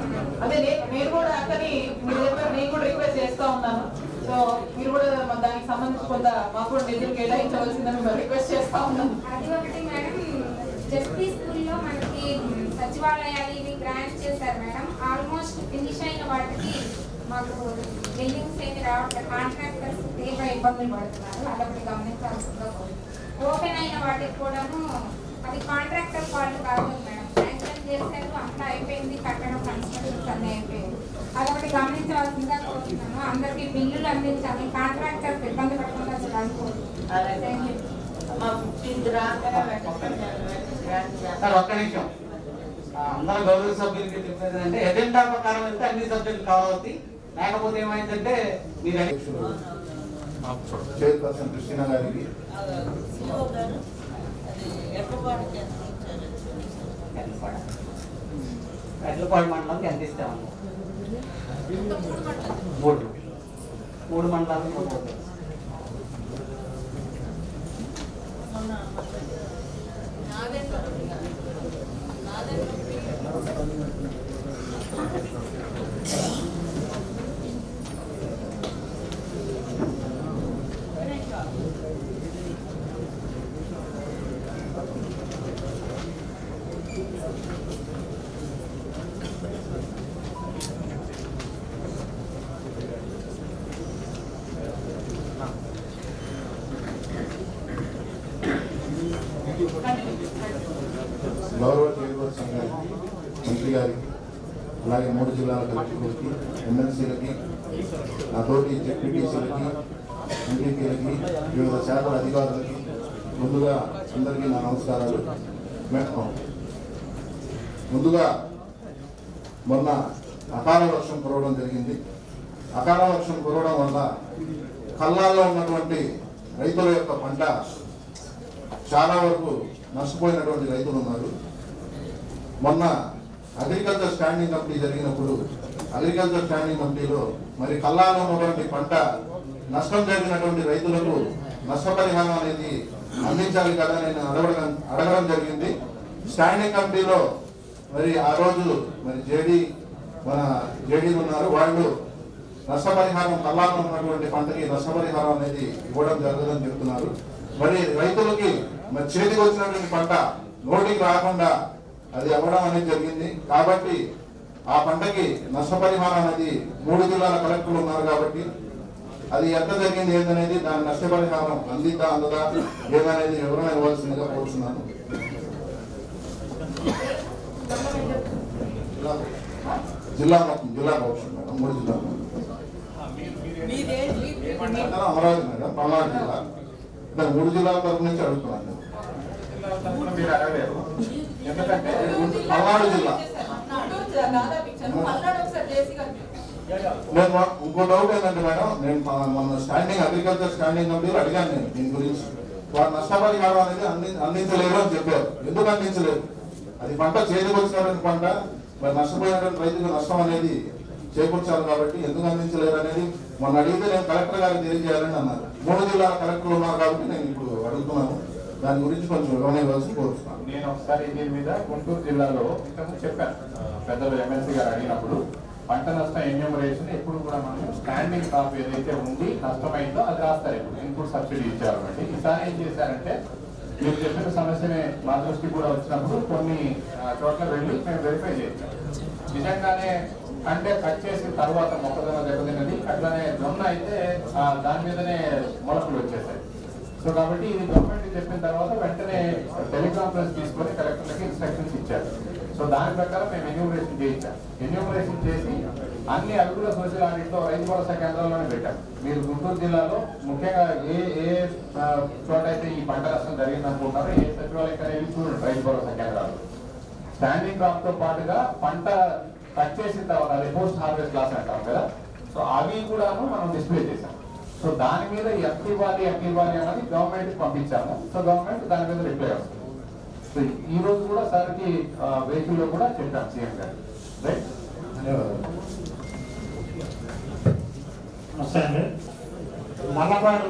అదే నేను కూడా అక్కని మీరు చెప్పారు, నేను కూడా రిక్వెస్ట్ చేస్తా ఉన్నాను. సో మీరు కూడా దానికి సంబంధించి కొంత మాకు కూడా నిధులు కేటాయించవలసిందని మేము రిక్వెస్ట్ చేస్తా ఉన్నాం. అది ఒకటి మేడం, జస్టీ స్కూల్లో మనకి సచివాలయాలు ఇవి గ్రాంట్ చేశారు మేడం. ఆల్మోస్ట్ ఫినిష్ అయిన వాటికి మాకు బిల్డింగ్స్ ఏమి రావట్లేదు. కాంట్రాక్టర్స్ తీవ్ర ఇబ్బందులు పడుతున్నారు, అదొకటి గమనించాల్సిందిగా ఓపెన్ అయిన వాటికి కూడాను అది కాంట్రాక్టర్ వాళ్ళు కాదు మేడం, శాంక్షన్ చేశారు, అంతా అయిపోయింది, కట్టడం కన్స్ట్రక్షన్స్ అన్నీ అయిపోయింది. అదొకటి గమనించవలసిందిగా కోరుతున్నాను. అందరికీ బిల్లులు అందించాలి, కాంట్రాక్టర్ ఇబ్బంది పడకుండా చూడాలి. సార్ ఒక్క నిమిషం, అందరూ గౌరవ సభ్యులకి చెప్పేది అంటే ఎజెండా ప్రకారం వెళ్తే అన్ని సబ్జెక్టులు కావాలి. లేకపోతే ఏమైందంటే మీరు చైర్పర్సన్ కృష్ణ గారికి ఎడ్లపాడు మండలంకి ఎంత ఇస్తామన్నా? 3 మండలాలు. గౌరవ చైర్పర్సన్ గారికి, మంత్రి గారికి, అలాగే 3 జిల్లాల కలెక్టర్లకి, ఎమ్మెల్సీలకి, నాతోటి జెడ్పీటీసీలకి, ఎంపీపీలకి, వివిధ శాఖల అధికారులకి ముందుగా అందరికీ నా నమస్కారాలు. ముందుగా మొన్న అకాల వర్షం కురవడం జరిగింది. అకాల వర్షం కురవడం వల్ల కల్లాల్లో ఉన్నటువంటి రైతుల యొక్క పంట చాలా వరకు నష్టపోయినటువంటి రైతులు ఉన్నారు. మొన్న అగ్రికల్చర్ స్టాండింగ్ కమిటీ జరిగినప్పుడు అగ్రికల్చర్ స్టాండింగ్ కమిటీలో మరి కల్లాలో ఉన్నటువంటి పంట నష్టం జరిగినటువంటి రైతులకు నష్టపరిహారం అనేది అందించాలి కదా నేను అడగడం జరిగింది. స్టాండింగ్ కమిటీలో మరి ఆ రోజు మరి జేడీలు ఉన్నారు, వాళ్ళు నష్టపరిహారం కల్లాలో ఉన్నటువంటి పంటకి నష్టపరిహారం అనేది ఇవ్వడం జరగదని చెప్తున్నారు. మరి రైతులకి మరి చేతికి వచ్చినటువంటి పంట నోటికి రాకుండా అది అవ్వడం అనేది జరిగింది. కాబట్టి ఆ పంటకి నష్టపరిహారం అనేది 3 జిల్లాల కలెక్టర్లు ఉన్నారు కాబట్టి అది ఎంత జరిగింది ఏందనేది దాని నష్టపరిహారం అందిద్దా అందదా ఏదనేది వివరణ ఇవ్వాల్సిందిగా కోరుతున్నాను. జిల్లా భవిష్యత్ మేడం, 3 జిల్లాలు అమరావతి మేడం, పల్నాడు జిల్లా, 3 జిల్లాల తరపు నుంచి అడుగుతున్నాను. పల్నాడు జిల్లా నేను ఇంకో డౌట్ ఏంటంటే మేడం, నేను మన స్టాండింగ్ అగ్రికల్చర్ స్టాండింగ్ కమిటీలో అడిగాను నేను దీని గురించి. వారు నష్టపరిహారం అనేది అందించలేరు అని చెప్పారు. ఎందుకు అందించలేదు? అది పంట చేతికి వచ్చినటువంటి పంట, మరి నష్టపోయినటువంటి రైతుకు నష్టం అనేది చేకూర్చాలి కాబట్టి ఎందుకు అందించలేరు అనేది మొన్న అడిగితే నేను కలెక్టర్ గారికి తెలియజేయాలని అన్నారు. 3 జిల్లాల కలెక్టర్లు ఉన్నారు కాబట్టి నేను ఇప్పుడు అడుగుతున్నాను. దాని గురించి కొంచెం వివరణ ఇవ్వాల్సి కోరుతున్నాను. నేను ఒకసారి దీని మీద గుంటూరు జిల్లాలో ఇంతకు చెప్పాను, పెద్దలు ఎమ్మెల్సీ గారు అడిగినప్పుడు పంట నష్టం ఎన్యూమరేషన్ ఎప్పుడు కూడా మనం స్టాండింగ్ క్రాప్ ఏదైతే ఉంది నష్టమైందో అది రాస్తారు. ఇప్పుడు ఇన్పుట్ సబ్సిడీ ఇచ్చారు కాబట్టి ఈసారి ఏం చేశారంటే మీరు చెప్పిన సమస్యనే మా దృష్టికి కూడా వచ్చినప్పుడు కొన్ని చోట్ల వెళ్ళి మేము వెరిఫై చేసాం. నిజంగానే అంటే కట్ చేసిన తర్వాత మొక్కజొన్న దెబ్బతిన్నది, అట్లానే జొన్న అయితే దాని మీదనే మొలకలు వచ్చేసాయి. సో కాబట్టి ఇది గవర్నమెంట్ చెప్పిన తర్వాత వెంటనే టెలికాన్ఫరెన్స్ తీసుకొని కలెక్టర్లకి ఇన్స్ట్రక్షన్స్ ఇచ్చారు. సో దాని ప్రకారం మేము ఎన్యూమరేషన్ చేయించాం. ఎన్యూమరేషన్ చేసి అన్ని అడుగుల సోషల్ ఆడిట్లో రైతు భరోసా కేంద్రాల్లోనే పెట్టాం. మీరు గుంటూరు జిల్లాలో ముఖ్యంగా ఏ చోట అయితే ఈ పంట నష్టం జరిగిందనుకుంటారో ఏ సచివాలయం వెళ్ళి చూడండి రైతు భరోసా కేంద్రాలు. స్టాండింగ్ క్రాప్ తో పాటుగా పంట కట్ చేసిన తర్వాత అది పోస్ట్ హార్వెస్ట్ లాస్ అంటాం కదా, సో అవి కూడాను మనం డిస్ప్లే చేసాం. సో దాని మీద ఎంత ఇవ్వాలి అనేది గవర్నమెంట్ పంపించాము. సో గవర్నమెంట్ దాని మీద రిప్లై వస్తుంది. సో ఈ రోజు కూడా సార్కి వెహికల్ లో కూడా చెప్పాం సీఎం గారు. రైట్, ధన్యవాదాలు. నమస్తే అండి. మల్లపాడు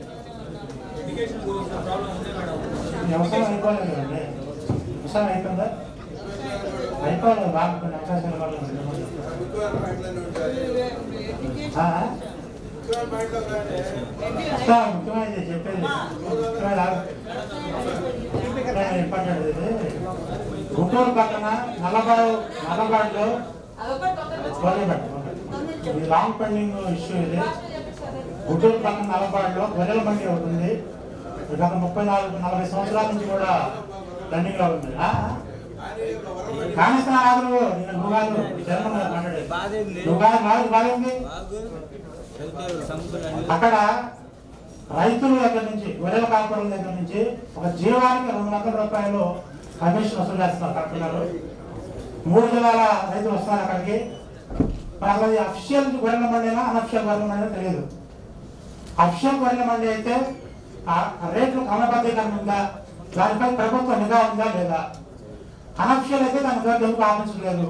వ్యవసాయం అయిపోలేదు కదండి, వ్యవసాయం అయిపోయిందా? అయిపోలేదు, రాకపోయిన అవకాశాలు ముఖ్యమైనది చెప్పేది గుంటూరు పక్కన నల్లబాడులో లాంగ్ పెండింగ్ ఇష్యూ ఇది. గుంటూరు పక్కన నల్లబాడులో గొర్రెల మండి ఒకటి ఉంది. గత 34-40 సంవత్సరాల నుంచి కూడా రన్నింగ్ లో ఉంది. కానిస్తా నువ్వు కాదు చరణం మాట్లాడేది నువ్వు కాదు బాగుంది. అక్కడ రైతుల దగ్గర నుంచి గొర్రెల కాపుల దగ్గర నుంచి ఒక జీవానికి 200 రూపాయలు కమిషన్ వసూలు చేస్తున్నారు కట్టున్నారు. 3 జిల్లాల రైతులు వస్తున్నారు అక్కడికి. అసలు అఫిషియల్ గొర్రెల మండైనా అనఫిషియల్ గొర్రెల మండైనా తెలియదు. అఫిషియల్ గొర్రెల మండి అయితే రేట్లు క్రమబద్ధీకరణ ఉందా, దానిపై ప్రభుత్వ నిఘా ఉందా లేదా. అనఫిషియల్ అయితే దాని ద్వారా ఎందుకు ఆపించలేదు.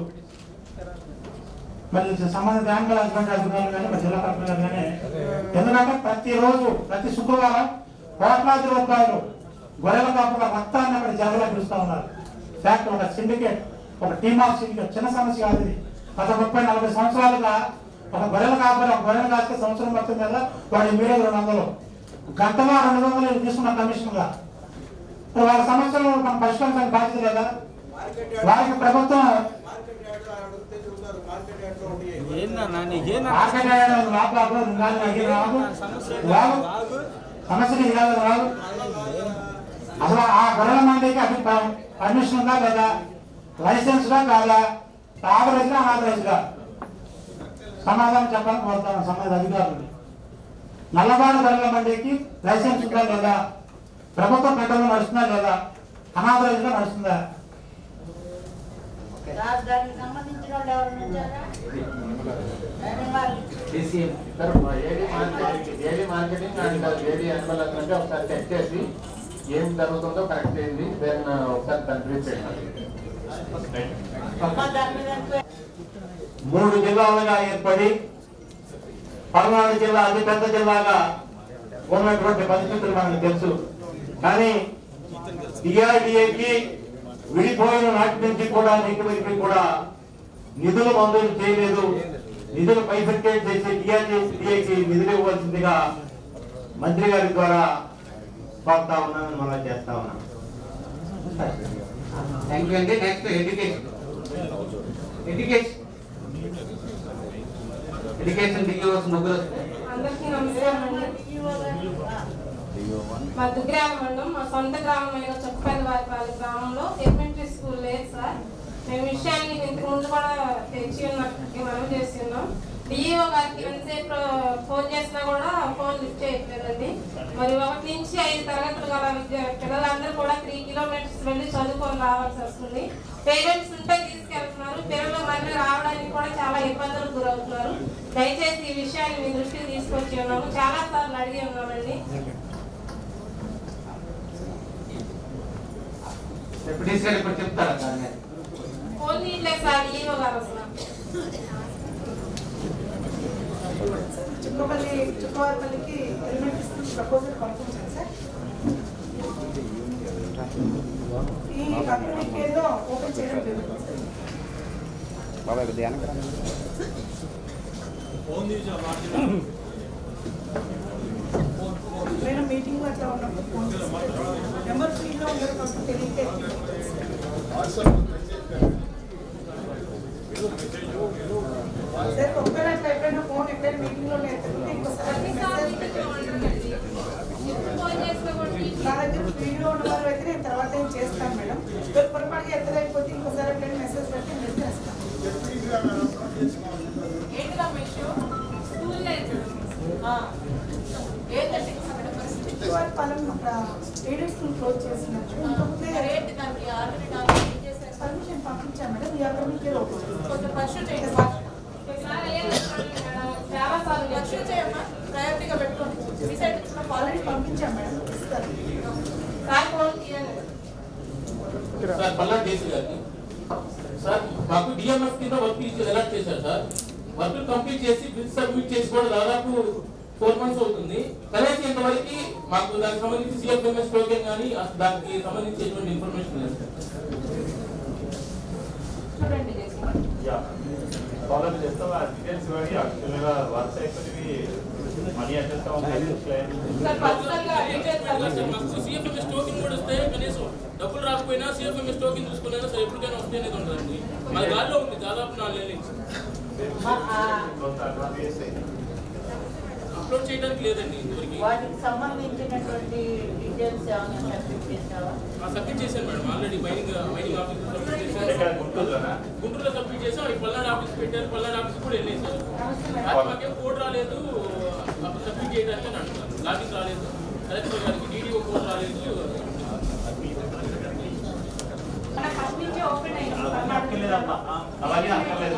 మరి సంబంధిత యానిమల్ హస్బెండరీ అధికారులు కానీ మరి జిల్లా కలెక్టర్ కానీ, ఎందుకంటే ప్రతిరోజు ప్రతి శుక్రవారం కోట్లాది రూపాయలు గొర్రెల కాపుల రక్తాన్ని అక్కడ జగలో పిలుస్తూ ఉన్నారు. ఫ్యాక్ట్ ఒక సిండికేట్, ఒక టీమ్ ఆఫ్ సిండికేట్ చిన్న సమస్య కాదు ఇది. గత 30-40 సంవత్సరాలుగా ఒక గొర్రెల కాపులు ఒక గొర్రెలు కాస్తే సంవత్సరం మొత్తం మీద వాడి మీరే 200 గంటలో 200 తీసుకున్న కమిషన్ గా. వాళ్ళ సమస్యలు మనం పరిష్కరించడానికి బాధ్యత లేదా. వారికి ప్రభుత్వం సమస్యలు రాదు. అసలు ఆ గొర్రెల మండికి అది పర్మిషన్ ఉందా లేదా, లైసెన్స్ గా కాదా, ఆథరైజ్ గా అనాథరైజ్ గా సమాధానం చెప్పాలని కోరుతాను సంబంధిత అధికారులు. నల్లబాడు గొర్రెల మండికి లైసెన్స్ ఉందా లేదా, ప్రభుత్వ పెట్టలో నడుస్తుందా లేదా, అనాథరైజ్ గా నడుస్తుందా. దానికి సంబంధించిన వాళ్ళు ఎవరు వచ్చారా? AD marketing and AD animal అంటే ఒకసారి చెక్ చేసి ఏం జరుగుతుందో కరెక్ట్ చేయండి. దెన్ ఒకసారి దాన్ని బ్రీఫ్ చేయండి. 3 జిల్లాలుగా ఏర్పడి పల్నాడు జిల్లా అతిపెద్ద జిల్లాగా ఉన్నటువంటి పరిస్థితులు మనకు తెలుసు. కానీ డిఆర్డిఏకి విడిపోయిన నాటి నుంచి కూడా నీటి కూడా నిధులు మంజూరు చేయలేదు. నిధులు బైఫర్కేట్ చేసి డిఆర్డిఏకి నిధులు ఇవ్వాల్సిందిగా మంత్రి గారి ద్వారా కోరుతా ఉన్నాను, మళ్ళా చేస్తా ఉన్నాను. థ్యాంక్ యూ అండి. నెక్స్ట్ ఎడ్యుకేషన్ డిగ్రీస్ ముగ్గురు. అందరికీ నమస్కారం అండి. మా దుగ్రామ మండలం, మా సొంత గ్రామమైన చొప్పపల్లివారిపల్లి గ్రామంలో ఎలిమెంటరీ స్కూల్ లేదు సార్. మేము విషయాన్ని ఇంతకు ముందు కూడా తెచ్చి ఉన్నప్పటికీ మనం చేసి ఉన్నాం. డిఈఓ గారికి ఎంతసేపు ఫోన్ చేసినా కూడా ఫోన్ లిఫ్ట్ చేయట్లేదండి. మరి 1 నుంచి 5 తరగతులు గల పిల్లలందరూ కూడా 3 కిలోమీటర్స్ వెళ్ళి చదువుకొని రావాల్సి వస్తుంది. పేరెంట్స్ ఉంటే తీసుకెళ్తున్నారు, పిల్లలు మళ్ళీ రావడానికి కూడా చాలా ఇబ్బందులకు గురవుతున్నారు. దయచేసి ఈ విషయాన్ని మీ దృష్టికి తీసుకొచ్చి ఉన్నాము, చాలా సార్లు అడిగి ఉన్నామండి. ఇప్పుడు చెప్తారా దాన్ని? ఫోన్ తీయట్లేదు సార్ డిఈఓ గారు అసలు. చుక్కవారిపల్లికి ఎలిమెంటరీ స్కూల్ ప్రపోజల్ పంపించాను సార్. ఈ అకాడమిక్ ఇయర్ లో ఓపెన్ చేయడం జరుగుతుంది నేను మీటింగ్ లో అట్లా ఉన్నప్పుడు ఫోన్ నెంబర్ ఫీల్డ్ లో ఉండడం కొంచెం తెలియకే సార్. ఒకవేళ అట్లా ఎప్పుడైనా ఫోన్ ఎక్కడైనా మీటింగ్ లో నా దగ్గర ఫీల్డ్ లో ఉన్న వారు అయితే నేను తర్వాత ఏం చేస్తాను మేడం. పొరపాటుగా ఎత్తలేకపోతే ఇంకోసారి ఎప్పుడైనా మెసేజ్ పెడితే నేను చేస్తాను. ఎయిడెడ్ స్కూల్ క్లోజ్ చేసినట్టు పర్మిషన్ పంపించాను మేడం. ఈ అకాడమిక్ ఇయర్ ఓపెన్ ప్రయారిటీగా పెట్టుకోండి. ఆల్రెడీ పంపించాను మేడం. సార్ పల్లా కేసు గారిని సార్ మాకు డిఎంఎఫ్ కింద వర్క్ అలాట్ చేశారు సార్. వర్క్ కంప్లీట్ చేసి బిల్ సబ్మిట్ చేసి కూడా దాదాపు 4 months అవుతుంది. కనీసం ఇంతవరకు మాకు దానికి సంబంధించి సిఎఫ్ఎంఎస్ టోకెన్ కానీ దానికి సంబంధించి ఎటువంటి ఇన్ఫర్మేషన్ లేదు ఫాలో చేస్తాం. ఆ డీటెయిల్స్ కానీ యాక్చువల్గా వర్క్స్ అయిపోయి మనీ అడ్జస్ట్ సిఎఫ్ఎంఎస్ టోకెన్ కూడా వస్తే కనీసం డబ్బులు రాకపోయినా సిఎఫ్ఎంఎస్ టోకెన్ చూసుకున్నా సరే ఎప్పటికైనా వస్తే అనేది ఉంటుందండి. మన గాల్లో ఉంది దాదాపు 4 నెలల నుంచి అప్లోడ్ చేయడానికి లేదండి ఇంతవరకు. వాటికి సంబంధించినటువంటి డీటెయిల్స్ ఏమైనా సబ్మిట్ చేసావా? సబ్మిట్ చేశాను madam already mining office submit చేశాను. గుంటూరులో సబ్మిట్ చేసాం. ఈ పల్నాడు ఆఫీస్ పెట్టారు. పల్నాడు ఆఫీస్ కూడా వెళ్ళేది సార్. మాకేం కోడ్ రాలేదు సబ్మిట్ చేయడానికి అని అంటున్నారు. లాగిన్ రాలేదు, కలెక్టర్ గారికి డీడీఓ కోడ్ రాలేదు. అలాగే అక్కర్లేదు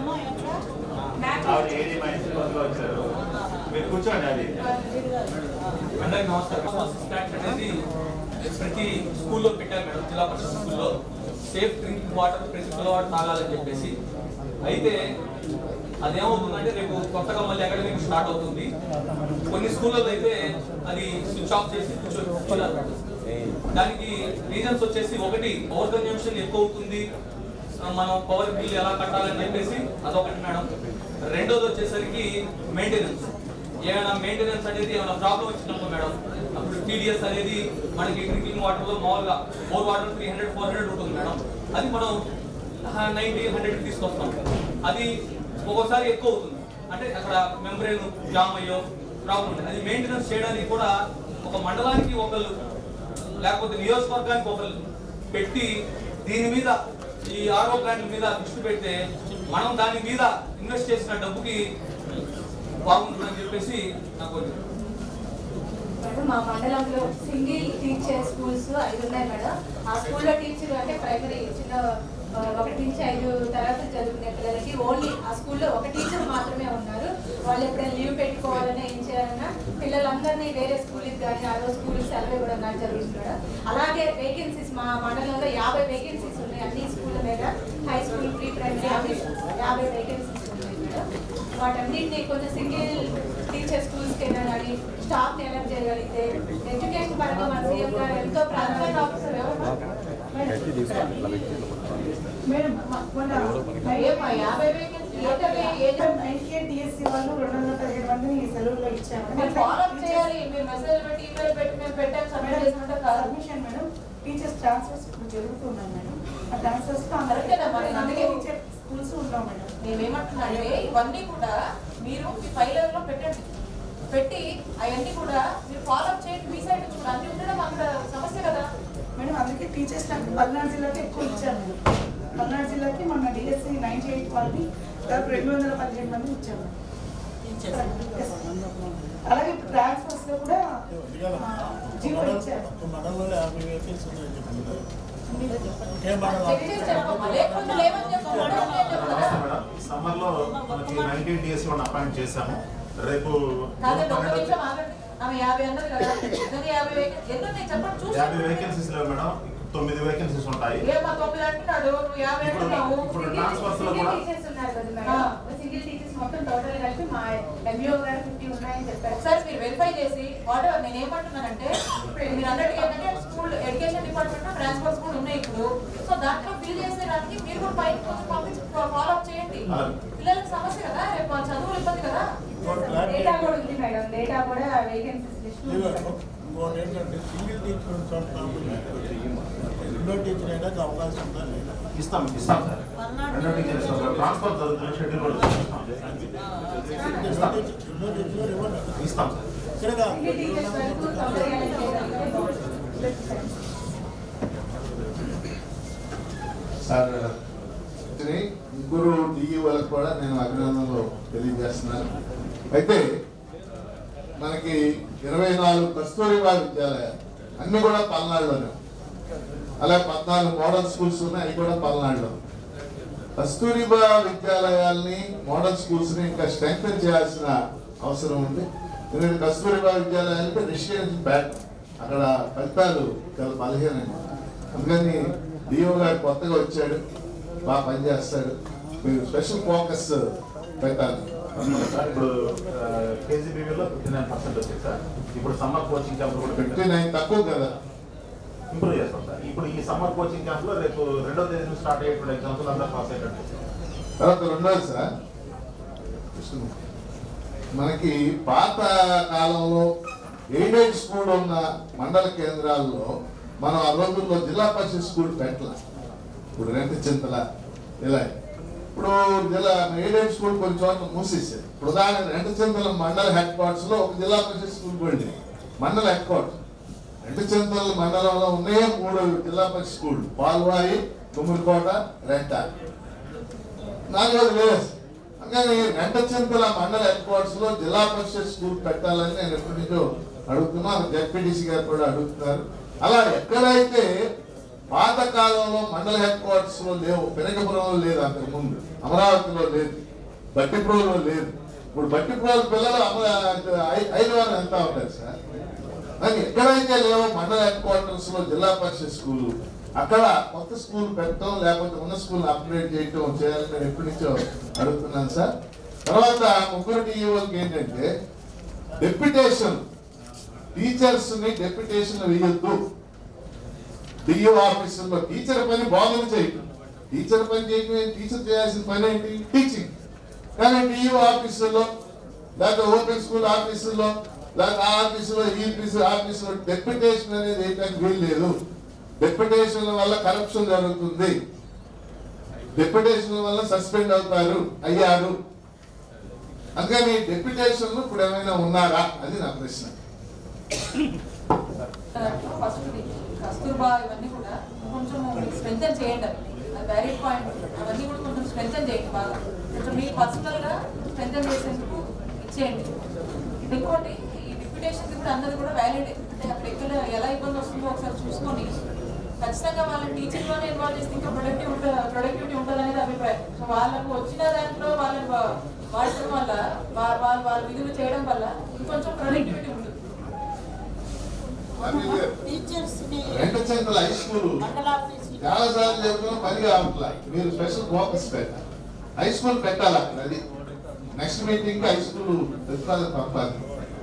ఆవిడ ఏడీ మైన్స్ వచ్చారు. మీరు కూర్చోండి. అది అందరికీ నమస్కారం. అనేది ప్రతి స్కూల్లో పెట్టారు మేడం, జిల్లా పరిషత్ స్కూల్లో సేఫ్ డ్రింకింగ్ వాటర్ ప్రతి పిల్లవాడు తాగాలని చెప్పేసి. అయితే అదేమవుతుందంటే రేపు కొత్తగా మళ్ళీ అకాడమిక్ స్టార్ట్ అవుతుంది. కొన్ని స్కూళ్ళలో అయితే అది స్విచ్ ఆఫ్ చేసి కూర్చొని దానికి రీజన్స్ వచ్చేసి ఒకటి పవర్ కన్జంప్షన్ ఎక్కువ అవుతుంది, మనం పవర్ బిల్ ఎలా కట్టాలని చెప్పేసి అదొకటి మేడం. రెండోది వచ్చేసరికి మెయింటెనెన్స్. ఏమైనా మెయింటెనెన్స్ అనేది ఏమైనా ప్రాబ్లం వచ్చినప్పుడు మేడం అప్పుడు టీడీఎస్ అనేది మనకి డ్రింకింగ్ వాటర్లో మామూలుగా 4 వాటర్ 300-400 ఉంటుంది మేడం. అది మనం 90-100 తీసుకొస్తాం. అది ఒక్కోసారి ఎక్కువ అవుతుంది, అంటే అక్కడ మెంబ్రేన్ జామ్ అయ్యో ప్రాబ్లం ఉంటుంది. అది మెయింటెనెన్స్ చేయడానికి కూడా ఒక మండలానికి ఒకళ్ళు లేకపోతే నియోజకవర్గానికి ఒకళ్ళు పెట్టి దీని మీద ఈ ఆర్ఓ ప్లాంట్ల మీద దృష్టి పెడితే మనం దాని మీద ఇన్వెస్ట్ చేసిన డబ్బుకి బాగుంటుందని చెప్పేసి నాకు మేడం మా మండలంలో సింగిల్ టీచర్ స్కూల్స్ 5 ఉన్నాయి మేడం. ఆ స్కూల్లో టీచర్ అంటే ప్రైమరీ చిన్న 1 నుంచి 5 తరగతులు చదువుకునే పిల్లలకి ఓన్లీ ఆ స్కూల్లో ఒక టీచర్ మాత్రమే ఉన్నారు. వాళ్ళు ఎప్పుడైనా లీవ్ పెట్టుకోవాలన్నా ఏం చేయాలన్నా పిల్లలందరినీ వేరే స్కూల్కి కానీ ఆ రోజు స్కూల్కి సెలవు ఇవ్వడం కానీ జరుగుతుంది మేడం. అలాగే వేకెన్సీస్ మా మండలంలో 50 వేకెన్సీస్ ఉన్నాయి. అన్ని స్కూళ్ళ మీద high school pre primary 50 vacancies ఉన్నాయి మేడం. వాటన్నింటినీ కొంచెం సింగిల్ టీచర్ స్కూల్స్కి అయినా కానీ స్టాఫ్ని ఎలా చేయగలిగితే ఎడ్యుకేషన్ పరంగా మన సీఎం గారు ఎంతో ప్రాధాన్యత ఆఫీసర్ మేడం మొన్న 50 వేకెన్సీ డిఎస్సీ వాళ్ళు 217 మందిని ఈ సెలవుల్లో ఇచ్చాము. ఫాలో అప్ చేయాలి. మీరు మెసేజ్ పెట్టి ఈమెయిల్ పెట్టి మేము పెట్టాం సబ్మిట్ చేసుకుంటే సబ్మిషన్ మేడం. టీచర్స్ ట్రాన్స్ఫర్స్ ఇప్పుడు జరుగుతున్నాయి మేడం. ఆ ట్రాన్స్ఫర్స్ అందుకే టీచర్ స్కూల్స్ ఉన్నాం మేడం. మేమేమంటున్నాంటే ఇవన్నీ కూడా మీరు మీ ఫైలర్ లో పెట్టండి, పెట్టి అవన్నీ కూడా మీరు ఫాలో అప్ చేయండి. మీ సైడ్ నుంచి అన్ని ఉండడం అంత సమస్య కదా మేడం. అందుకే టీచర్స్ నాకు పల్నాడు జిల్లాకి ఎక్కువ ఇచ్చాను మేడం. పల్నాడు జిల్లాకి మొన్న డిఎస్సీ 98 వాళ్ళని దాదాపు 217 మంది ఇచ్చాము. అలాగే ఇప్పుడు ట్రాన్స్ఫర్స్ లో కూడా జీవో ఇచ్చారు. సమ్మర్ లో మనకి 19 DSC అపాయింట్ చేశాము. రేపు 50 వేకెన్సీస్ లేవు మేడం. 9 వేకెన్సీస్ ఉంటాయి. ఇప్పుడు ట్రాన్స్ఫర్స్ లో కూడా సింగిల్ టీచర్స్ మొత్తం టోటల్ కలిపి మా ఎంఈఓ గారు 50 ఉన్నాయని చెప్పారు. ఒకసారి మీరు వెరిఫై చేసి వాటర్ నేను ఏమంటున్నానంటే ఇప్పుడు మీరు అన్నట్టుగా ఏంటంటే స్కూల్ ఎడ్యుకేషన్ డిపార్ట్మెంట్ లో ట్రాన్స్ఫర్స్ కూడా ఉన్నాయి ఇప్పుడు. సో దాంట్లో ఫిల్ చేసేదానికి మీరు కూడా పైన కొంచెం పంపించి ఫాలో అప్ చేయండి. పిల్లలకు సమస్య కదా, రేపు చదువులు ఇబ్బంది కదా. డేటా కూడా ఉంది మేడం. డేటా కూడా వేకెన్సీస్ లిస్ట్ ఏంటంటే సింగిల్ టీచర్ రెండో టీచర్ అయినా అవకాశం ఉందా లేదా? ఇస్తాం సార్. రెండో టీచర్ ట్రాన్స్ఫర్ జరుగుతున్న షెడ్యూల్ కూడా ఇస్తాం సార్. ముగ్గురు డిఈ వాళ్ళకి కూడా నేను అభినందనలు తెలియజేస్తున్నాను. అయితే మనకి 24 కస్తూరిబా విద్యాలయాలు అన్ని కూడా పల్నాడులోనే, అలాగే 14 మోడల్ స్కూల్స్ ఉన్నాయి, అవి కూడా పల్నాడులో. కస్తూరిబా విద్యాలయాల్ని మోడల్ స్కూల్స్ ని ఇంకా స్ట్రెంగ్తన్ చేయాల్సిన అవసరం ఉంది. ఎందుకంటే కస్తూరిబా విద్యాలయాలకి రెసిడెన్షియల్ బ్యాక్ అక్కడ ఫలితాలు చాలా బలహీనంగా, అందుకని డిఓ గారు కొత్తగా వచ్చాడు, బాగా పనిచేస్తాడు. మీరు స్పెషల్ ఫోకస్ పెట్టాలి. ఇప్పుడు కేజీబీవీలో 59% వచ్చింది సార్. ఇప్పుడు సమ్మర్ కోచింగ్ క్యాంప్ కూడా 59 తక్కువ కదా, ఇంప్రూవ్ చేస్తాం సార్. ఇప్పుడు ఈ సమ్మర్ కోచింగ్ క్యాంప్ లో రేపు 2వ తేదీ నుంచి స్టార్ట్ అయ్యేటువంటి ఎగ్జామ్స్ అందరూ పాస్ అయ్యేటట్టు. తర్వాత రెండోది సార్ మనకి పాత కాలంలో ఎయిడెడ్ స్కూల్ ఉన్న మండల కేంద్రాల్లో మనం ఆ రోజుల్లో జిల్లా పరిషత్ స్కూల్ పెట్టాల. ఇప్పుడు రెంటచింతల ఇలా ఇప్పుడు జిల్లా ఎయిడెడ్ స్కూల్ కొన్ని చోట్ల మూసేసారు. ఇప్పుడు ఉదాహరణ రెంటచింతల మండల హెడ్ క్వార్టర్స్ లో ఒక జిల్లా పరిషత్ స్కూల్ కూడా మండల హెడ్ క్వార్టర్. రెంటచింతల మండలంలో ఉన్నాయే 3 జిల్లా పరిషత్ స్కూల్, పాల్వాయి, తుమ్ములకోట, రెంట. 4 లేదు. అందుకని రెంటచింతల మండల హెడ్ క్వార్టర్స్ లో జిల్లా పరిషత్ స్కూల్ పెట్టాలని నేను ఎప్పటి నుంచో అడుగుతున్నా. జెడ్పీటీసీ గారు కూడా అడుగుతున్నారు. అలా ఎక్కడైతే పాత కాలంలో మండల హెడ్ క్వార్టర్స్ లో లేవు, పెనకపురంలో లేదు, అంతకు ముందు అమరావతిలో లేదు, బట్టిప్రోలో లేదు. ఇప్పుడు బట్టిప్రోలు పిల్లలు ఐదువారం ఎంత ఉంటారు సార్? కానీ ఎక్కడైతే లేవో మండల హెడ్ క్వార్టర్స్ లో జిల్లా పరిషత్ స్కూల్, అక్కడ కొత్త స్కూల్ పెట్టడం లేకపోతే ఉన్న స్కూల్ అప్గ్రేడ్ చేయటం చేయాలని నేను ఎప్పటి నుంచో అడుగుతున్నాను సార్. తర్వాత 3 టీఈఓలకి ఏంటంటే డెప్యుటేషన్, టీచర్స్ ని డెప్యుటేషన్ వేయొద్దు. డిఓ ఆఫీసుల్లో టీచర్ పని బాగుంది చేయటం, టీచర్ పని చేయటం, టీచర్ చేయాల్సిన పని ఏంటి? టీచింగ్. కానీ డిఓ ఆఫీసుల్లో లేకపోతే ఓపెన్ స్కూల్ ఆఫీసుల్లో లేకపోతే ఆ ఆఫీసులో ఈ ఆఫీసులో డెప్యుటేషన్ అనేది వేయడానికి వీలు లేదు. డెప్యుటేషన్ వల్ల కరప్షన్ జరుగుతుంది, డెప్యుటేషన్ వల్ల సస్పెండ్ అయ్యారు. అందుకని డెప్యుటేషన్ ఇప్పుడు ఏమైనా ఉన్నారా అది నా ప్రశ్న. ఫస్ట్ కస్తూర్బా ఇవన్నీ కూడా కొంచెం స్ట్రెంథెన్ చేయండి. వ్యాలిడ్ పాయింట్ అవన్నీ కూడా కొంచెం స్ట్రెంథెన్ చేయండి. బాగా కొంచెం మీరు పర్సనల్గా స్ట్రెంథెన్ చేసేందుకు ఇచ్చేయండి. ఇంకోటి ఈ డిప్యుటేషన్స్ కూడా అందరూ కూడా వ్యాలిడ్, అంటే అక్కడ ఎక్కడ ఎలా ఇబ్బంది వస్తుందో ఒకసారి చూసుకొని ఖచ్చితంగా వాళ్ళని టీచర్లోనే ఇన్వాల్వ్ చేస్తే ఇంకా ప్రొడక్టివిటీ ఉంటుంది అనేది అభిప్రాయం. సో వాళ్ళకు వచ్చిన దాంట్లో వాళ్ళని వాడటం వల్ల వాళ్ళ విధులు చేయడం వల్ల ఇంకొంచెం ప్రొడక్టివిటీ ఉంటుంది. రెంటచింతల హై స్కూల్ చాలా సార్లు చెప్తున్నాం, పని కావట్లా. మీరు స్పెషల్ ఫోకస్ పెట్టాలి, హై స్కూల్ పెట్టాలి అక్కడ. అది నెక్స్ట్ మీటింగ్ హై స్కూల్ ప్రతిపాదన పంపాలి.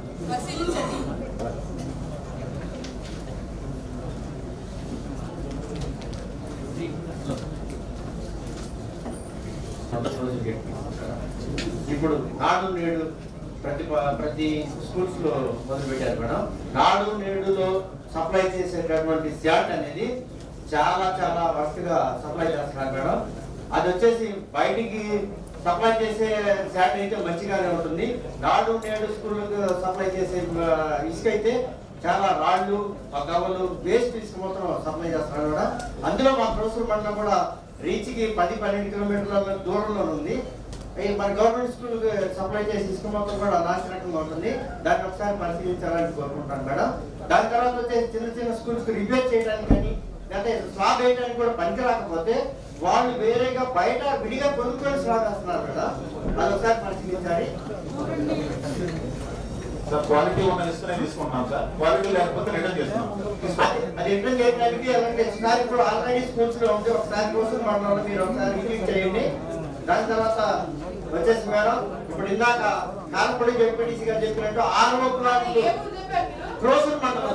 ఇప్పుడు నాడు నేడు ప్రతి స్కూల్స్ లో మొదలు పెట్టారు మేడం. నాడు నేడులో సప్లై చేసేటటువంటి శాట్ అనేది చాలా చాలా వర్క్ గా సప్లై చేస్తున్నారు మేడం. అది వచ్చేసి బయటికి సప్లై చేసే శాట్ అయితే మంచిగానే ఉంటుంది. నాడు నేడు స్కూళ్ళకు సప్లై చేసే ఇసుక అయితే చాలా రాళ్ళు, గవ్వలు, వేస్ట్ ఇసుక మొత్తం సప్లై చేస్తున్నారు మేడం. అందులో మా ప్రొఫెసర్ మండలం కూడా రీచ్కి 10-12 కిలోమీటర్ల దూరంలో ఉంది. మన గవర్నమెంట్ స్కూల్ సప్లై చేసి ఇసుక మొత్తం కూడా నాశనకంగా ఉంటుంది. దాన్ని ఒకసారి పరిశీలించాలని కోరుకుంటాను మేడం. దాని తర్వాత వచ్చేసి చిన్న చిన్న స్కూల్స్ రిపేర్ చేయడానికి కానీ లేకపోతే స్లాబ్ వేయడానికి కూడా పనికి రాకపోతే వాళ్ళు వేరేగా బయట విడిగా కొనుక్కొని స్లాబ్ వేస్తున్నారు కదా, అది ఒకసారి పరిశీలించాలి. క్వాలిటీ ఉన్న ఇసుకనే తీసుకుంటున్నాం సార్, క్వాలిటీ లేకపోతే రిటర్న్ చేస్తున్నాం. అది రిటర్న్ చేయడానికి ఒకసారి ఇప్పుడు ఆల్రెడీ స్కూల్స్ లో ఉంటే ఒకసారి కోసం మనం మీరు ఒకసారి విజిట్ చేయండి. దాని తర్వాత వచ్చేసి మేడం ఇప్పుడు ఇందాక కారపూడి జెడ్పీటీసీ గారు చెప్పినట్టు 6వ ప్లాట్లు క్రోసూర్ మండలం.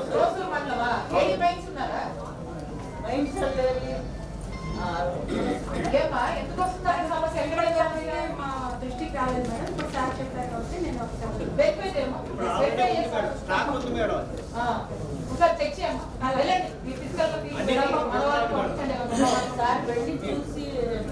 ఎందుకు వస్తున్నారు సమస్య? మా దృష్టికి రాలేదు మేడం. ఇప్పుడు సార్ చెప్పారు కాబట్టి నేను ఒకసారి ఒకసారి చెక్ చేయమ్మా. వెళ్ళండి మీ ఫిజికల్ సార్ వెళ్ళి చూసి.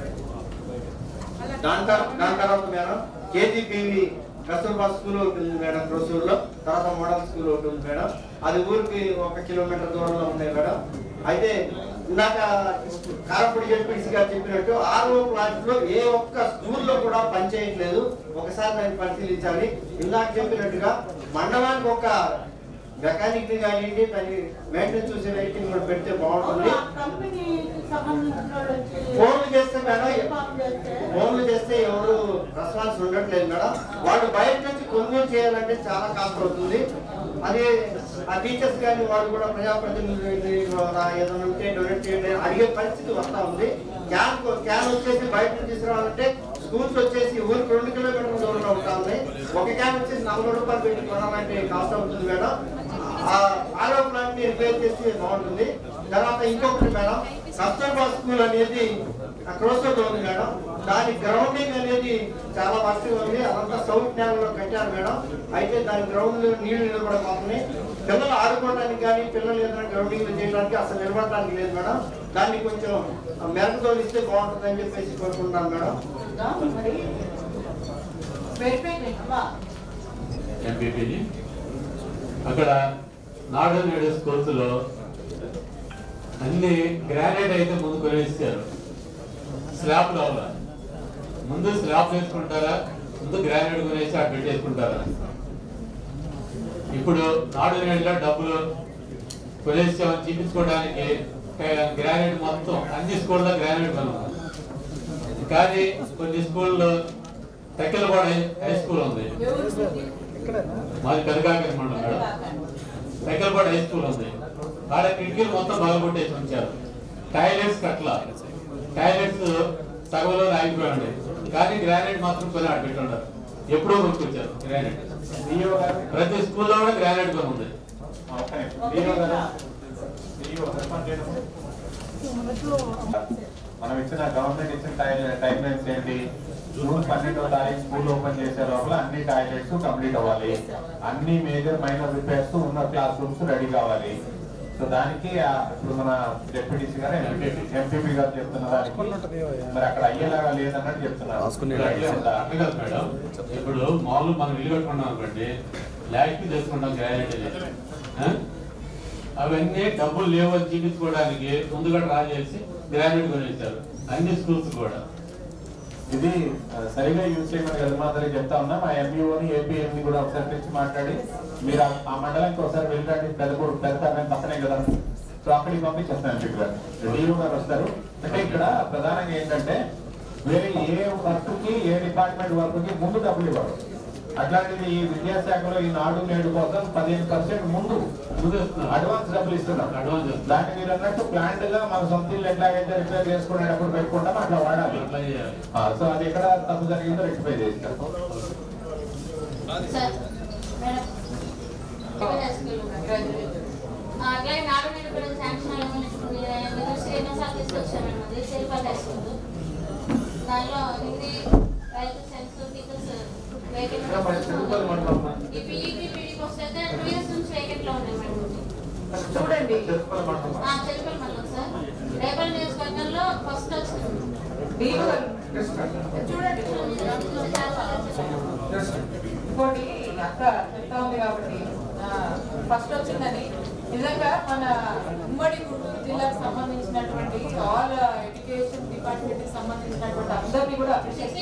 దాని తర్వాత మేడం కేజీపీవి కస్తూర్బా స్కూల్ ఉంటుంది మేడం క్రోసూరులో. తర్వాత మోడల్ స్కూల్ ఉంటుంది మేడం. అది ఊరికి 1 కిలోమీటర్ దూరంలో ఉన్నాయి మేడం. అయితే ఇందాక కారపూడి జెడ్పీటీసీ గారు చెప్పినట్టు 6వ ప్లాట్ లో ఏ ఒక్క స్కూల్లో కూడా పనిచేయట్లేదు. ఒకసారి దాన్ని పరిశీలించాలి. ఇందాక చెప్పినట్టుగా మండలానికి ఒక మెకానిక్ ని కానివ్వండి, దాన్ని మెయింటెనెన్స్ చూసే వెయిటింగ్ కూడా పెడితే బాగుంటుంది. ఫోన్లు చేస్తే మేడం, ఫోన్లు చేస్తే ఎవరు రెస్పాన్స్ ఉండట్లేదు మేడం. వాళ్ళు బయట నుంచి కొనుగోలు చేయాలంటే చాలా కాస్ట్ అవుతుంది. అది ఆ టీచర్స్ కానీ వాళ్ళు కూడా ప్రజాప్రతినిధులు ఏదైనా ఉంటే డొనేట్ చేయండి అడిగే పరిస్థితి వస్తూ ఉంది. క్యాన్ వచ్చేసి బయట నుంచి తీసుకురావాలంటే స్కూల్స్ వచ్చేసి ఊరికి 2 కిలోమీటర్ల దూరంలో ఉంటా ఉన్నాయి. ఒక క్యాన్ వచ్చేసి 40 రూపాయలు పెట్టి కొనాలంటే కాస్ట్ అవుతుంది మేడం. ఆరో ప్లాంట్ ని రిపేర్ చేస్తే బాగుంటుంది. తర్వాత ఇంకొకటి మేడం, కస్తూర్బా స్కూల్ అనేది క్రోసూర్లో ఉంది మేడం. దాని గ్రౌండింగ్ అనేది చాలా వస్తుగా ఉంది. అదంతా సౌత్ న్యాయంలో కట్టారు మేడం. అయితే దాని గ్రౌండ్ నీళ్లు నిలబడబోతున్నాయి. పిల్లలు ఆడుకోవడానికి కానీ పిల్లలు ఏదైనా గ్రౌండింగ్ చేయడానికి అసలు నిలబడడానికి లేదు మేడం. దాన్ని కొంచెం మెరుగుతో ఇస్తే బాగుంటుందని చెప్పేసి కోరుకుంటున్నాను మేడం. ఎంపీపీని అక్కడ నాడు నేడు స్కూల్స్ లో అన్ని గ్రానైట్ అయితే ముందు కొనేస్తారు. స్లాబ్ లోపల ముందు స్లాబ్ వేసుకుంటారా, ముందు గ్రానైట్ కొనేసి అటు పెట్టేసుకుంటారా? ఇప్పుడు నాడు నేడులో డబ్బులు కొనేసామని చూపించుకోవడానికి గ్రానైట్ మొత్తం అన్ని స్కూల్లో గ్రానైట్ కొన్నాం. కానీ కొన్ని స్కూల్లో టెక్కలపాడ హై స్కూల్ ఉంది, మాది కనకాకరి మండలం. టెక్కలపాడ హై స్కూల్ ఉంది, ఆడ కిటికీలు మొత్తం బాగుపట్టేసి ఉంచారు. టాయిలెట్స్ కట్ల, టాయిలెట్స్ సగంలో ఆగిపోయాడు. కానీ గ్రానైట్ మాత్రం కొని ఆడ పెట్టున్నారు. ఎప్పుడో కొనుక్కొచ్చారు గ్రానైట్. ప్రతి స్కూల్లో కూడా గ్రానైట్ కొని ఉంది. మనం ఇచ్చిన గవర్నమెంట్ ఇచ్చిన టైం లైన్స్ ఏంటి? జూన్ 12వ తారీఖు స్కూల్ ఓపెన్ చేసే లోపల అన్ని టాయిలెట్స్ కంప్లీట్ అవ్వాలి, అన్ని మేజర్ మైనర్ రిపేర్స్ ఉన్న క్లాస్ రూమ్స్ రెడీ కావాలి. సో దానికి ఇప్పుడు మన డిప్యూటీసీ గారు ఎంపీపీ గారు చెప్తున్న దానికి మరి అక్కడ అయ్యేలాగా లేదన్నట్టు చెప్తున్నారు. మేడం ఇప్పుడు మామూలు మనం ఇల్లు కట్టుకున్నాం అనుకోండి, ల్యాక్కి చేసుకుంటాం గ్రానైట్. అవన్నీ డబ్బులు లేవని చూపించుకోవడానికి ముందుగా డ్రా చేసి గ్రానైట్ కొనేసారు అన్ని స్కూల్స్ కూడా. ఇది సరిగా యూజ్ చేయమని కదా మాత్రం చెప్తా ఉన్నా. మా ఎంఈఓని ఏపీఎంని కూడా ఒకసారి తెచ్చి మాట్లాడి మీరు ఆ మండలానికి ఒకసారి వెళ్ళండి. పెద్దతారని పక్కనే కదా, సో అక్కడికి పంపించేస్తాను. ఇక్కడ డిఓ గారు వస్తారు. అంటే ఇక్కడ ప్రధానంగా ఏంటంటే వేరే ఏ వర్క్ కి ఏ డిపార్ట్మెంట్ వర్క్ కి ముందు డబ్బులు ఇవ్వరు. అట్లాంటిది ఈ విద్యాశాఖలో ఈ నాడు నేడు కోసం 15% ముందు అడ్వాన్స్ డబ్బులు ఇస్తున్నాం. దాన్ని మీరు అన్నట్టు ప్లాంట్ గా మన సొంత ఇల్లు ఎట్లాగైతే రిపేర్ చేసుకునేటప్పుడు పెట్టుకుంటాం అట్లా వాడాలి. సో అది ఎక్కడ తప్పు జరిగిందో రెక్టిఫై చేస్తాం. అట్లాగే నాడు నేడు కూడా శాంక్షన్ ఎన్నోసార్లు తీసుకొచ్చాను మేడం. అది చేపల్ హై స్కూల్, దానిలో హిందీ రైతు సెన్స్ టీచర్స్ వేకెంట్ ఈ పీఈపీ పీడీకి వస్తే 2 years నుంచి వేకెంట్ లో ఉన్నాయి మేడం. చూడండి చెరుపల్ మండలం సార్, రేపల్ నియోజకవర్గంలో ఫస్ట్ వచ్చింది. చూడండి ఇంకోటి అక్క చెప్తా ఉంది కాబట్టి ఫస్ట్ వచ్చిందని నిజంగా మన ఉమ్మడి గుంటూరు జిల్లాకు సంబంధించినటువంటి ఆల్ ఎడ్యుకేషన్ డిపార్ట్మెంట్ కి సంబంధించినటువంటి అందరినీ కూడా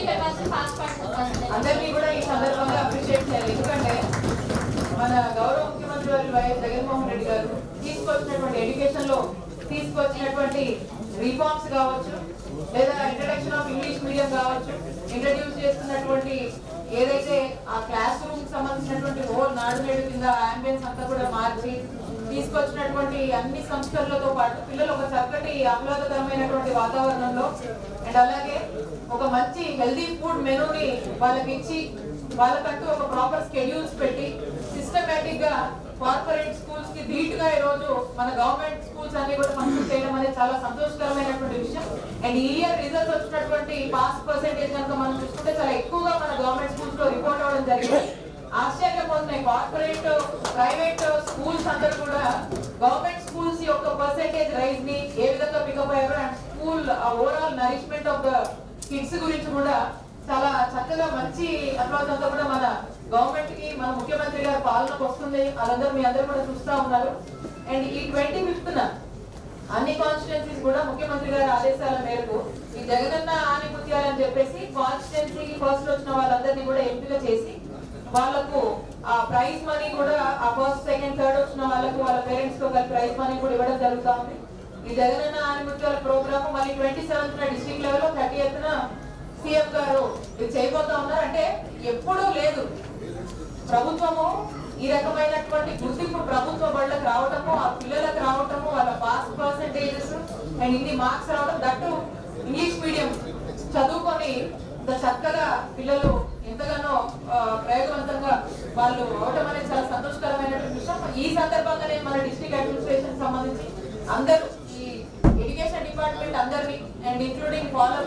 ఈ సందర్భంగా అప్రిషియేట్ చేయాలి. ఎందుకంటే మన గౌరవ ముఖ్యమంత్రి వారి వైఎస్ జగన్మోహన్ రెడ్డి గారు తీసుకొచ్చినటువంటి ఎడ్యుకేషన్ లో తీసుకొచ్చినటువంటి రిఫార్మ్స్ కావచ్చు, లేదా ఇంట్రడక్షన్ ఆఫ్ ఇంగ్లీష్ మీడియం కావచ్చు, ఇంట్రడ్యూస్ చేస్తున్నటువంటి ఏదైతే ఆ క్లాస్ రూమ్ కి సంబంధించినటువంటి హోల్ నాడు నేడు కింద అంబియన్స్ అంతా కూడా మార్చి తీసుకొచ్చినటువంటి అన్ని సంస్కరణలతో పాటు పిల్లలు ఒక చక్కటి ఆహ్లాదకరమైనటువంటి వాతావరణంలో అండ్ అలాగే ఒక మంచి హెల్దీ ఫుడ్ మెనూని వాళ్ళకి ఇచ్చి వాళ్ళకంటూ ఒక ప్రాపర్ స్కెడ్యూల్స్ పెట్టి సిస్టమేటిక్ గా కార్పొరేట్ స్కూల్స్ కి ధీటుగా ఈ రోజు మన గవర్నమెంట్ స్కూల్స్ అన్ని కూడా ఫంక్షన్ చేయడం అనేది చాలా సంతోషకరమైనటువంటి విషయం. అండ్ ఈ ఇయర్ రిజల్ట్స్ వచ్చినటువంటి పాస్ పర్సెంటేజ్ కనుక మనం చూసుకుంటే చాలా ఎక్కువగా మన గవర్నమెంట్ స్కూల్స్ లో రిపోర్ట్ అవ్వడం జరిగింది. ఆశ్చర్యపోతున్నాయి. కార్పొరేట్ ప్రైవేట్ స్కూల్స్ అందరూ కూడా గవర్నమెంట్ స్కూల్స్ యొక్క పర్సెంటేజ్ రైజ్ ని ఏ విధంగా పికప్ అయ్యారు and school overall nourishment of the kids గురించి కూడా చాలా చక్కగా మంచి అప్రోచ్ అంతా కూడా మన గవర్నమెంట్ కి మన ముఖ్యమంత్రి గారి పాలనకు వస్తుంది. అదందరూ మీ అందరూ కూడా చూస్తా ఉన్నారు. అండ్ ఈ 25th అన్ని కాన్స్టిట్యున్సీస్ కూడా ముఖ్యమంత్రి గారి ఆదేశాల మేరకు ఈ జగనన్న ఆనిముత్యాలని చెప్పేసి కాన్స్టిట్యున్సీకి ఫస్ట్ వచ్చిన వాళ్ళందరినీ కూడా ఎంపిక చేసి వాళ్ళకు ఆ ప్రైజ్ మనీ కూడా ఆ ఫస్ట్ సెకండ్ థర్డ్ వచ్చిన వాళ్ళకు వాళ్ళ పేరెంట్స్ తో కలిపి ప్రైజ్ మనీ కూడా ఇవ్వడం జరుగుతా ఉంది. ఈ జగనన్న ఆనిముత్యాల ప్రోగ్రామ్ మళ్ళీ 27th డిస్ట్రిక్ట్ లెవెల్ లో 30th సీఎం గారు ఇది చేయబోతా ఉన్నారు. అంటే ఎప్పుడూ లేదు ప్రభుత్వము ఈ రకమైనటువంటి గుర్తింపు ప్రభుత్వ బళ్ళకు రావటము, ఆ పిల్లలకు రావటము, వాళ్ళ పాస్ పర్సెంటేజెస్ అండ్ ఇన్ని మార్క్స్ రావడం, దట్టు ఇంగ్లీష్ మీడియం చదువుకొని చక్కగా పిల్లలు ఎంతగానో ప్రయోగవంతంగా వాళ్ళు అవటం అనేది చాలా సంతోషకరమైనటువంటి విషయం. ఈ సందర్భంగానే మన డిస్ట్రిక్ట్ అడ్మినిస్ట్రేషన్ సంబంధించి అందరూ ఈ ఎడ్యుకేషన్ డిపార్ట్మెంట్ అందరినీ అండ్ ఇంక్లూడింగ్ ఫాలో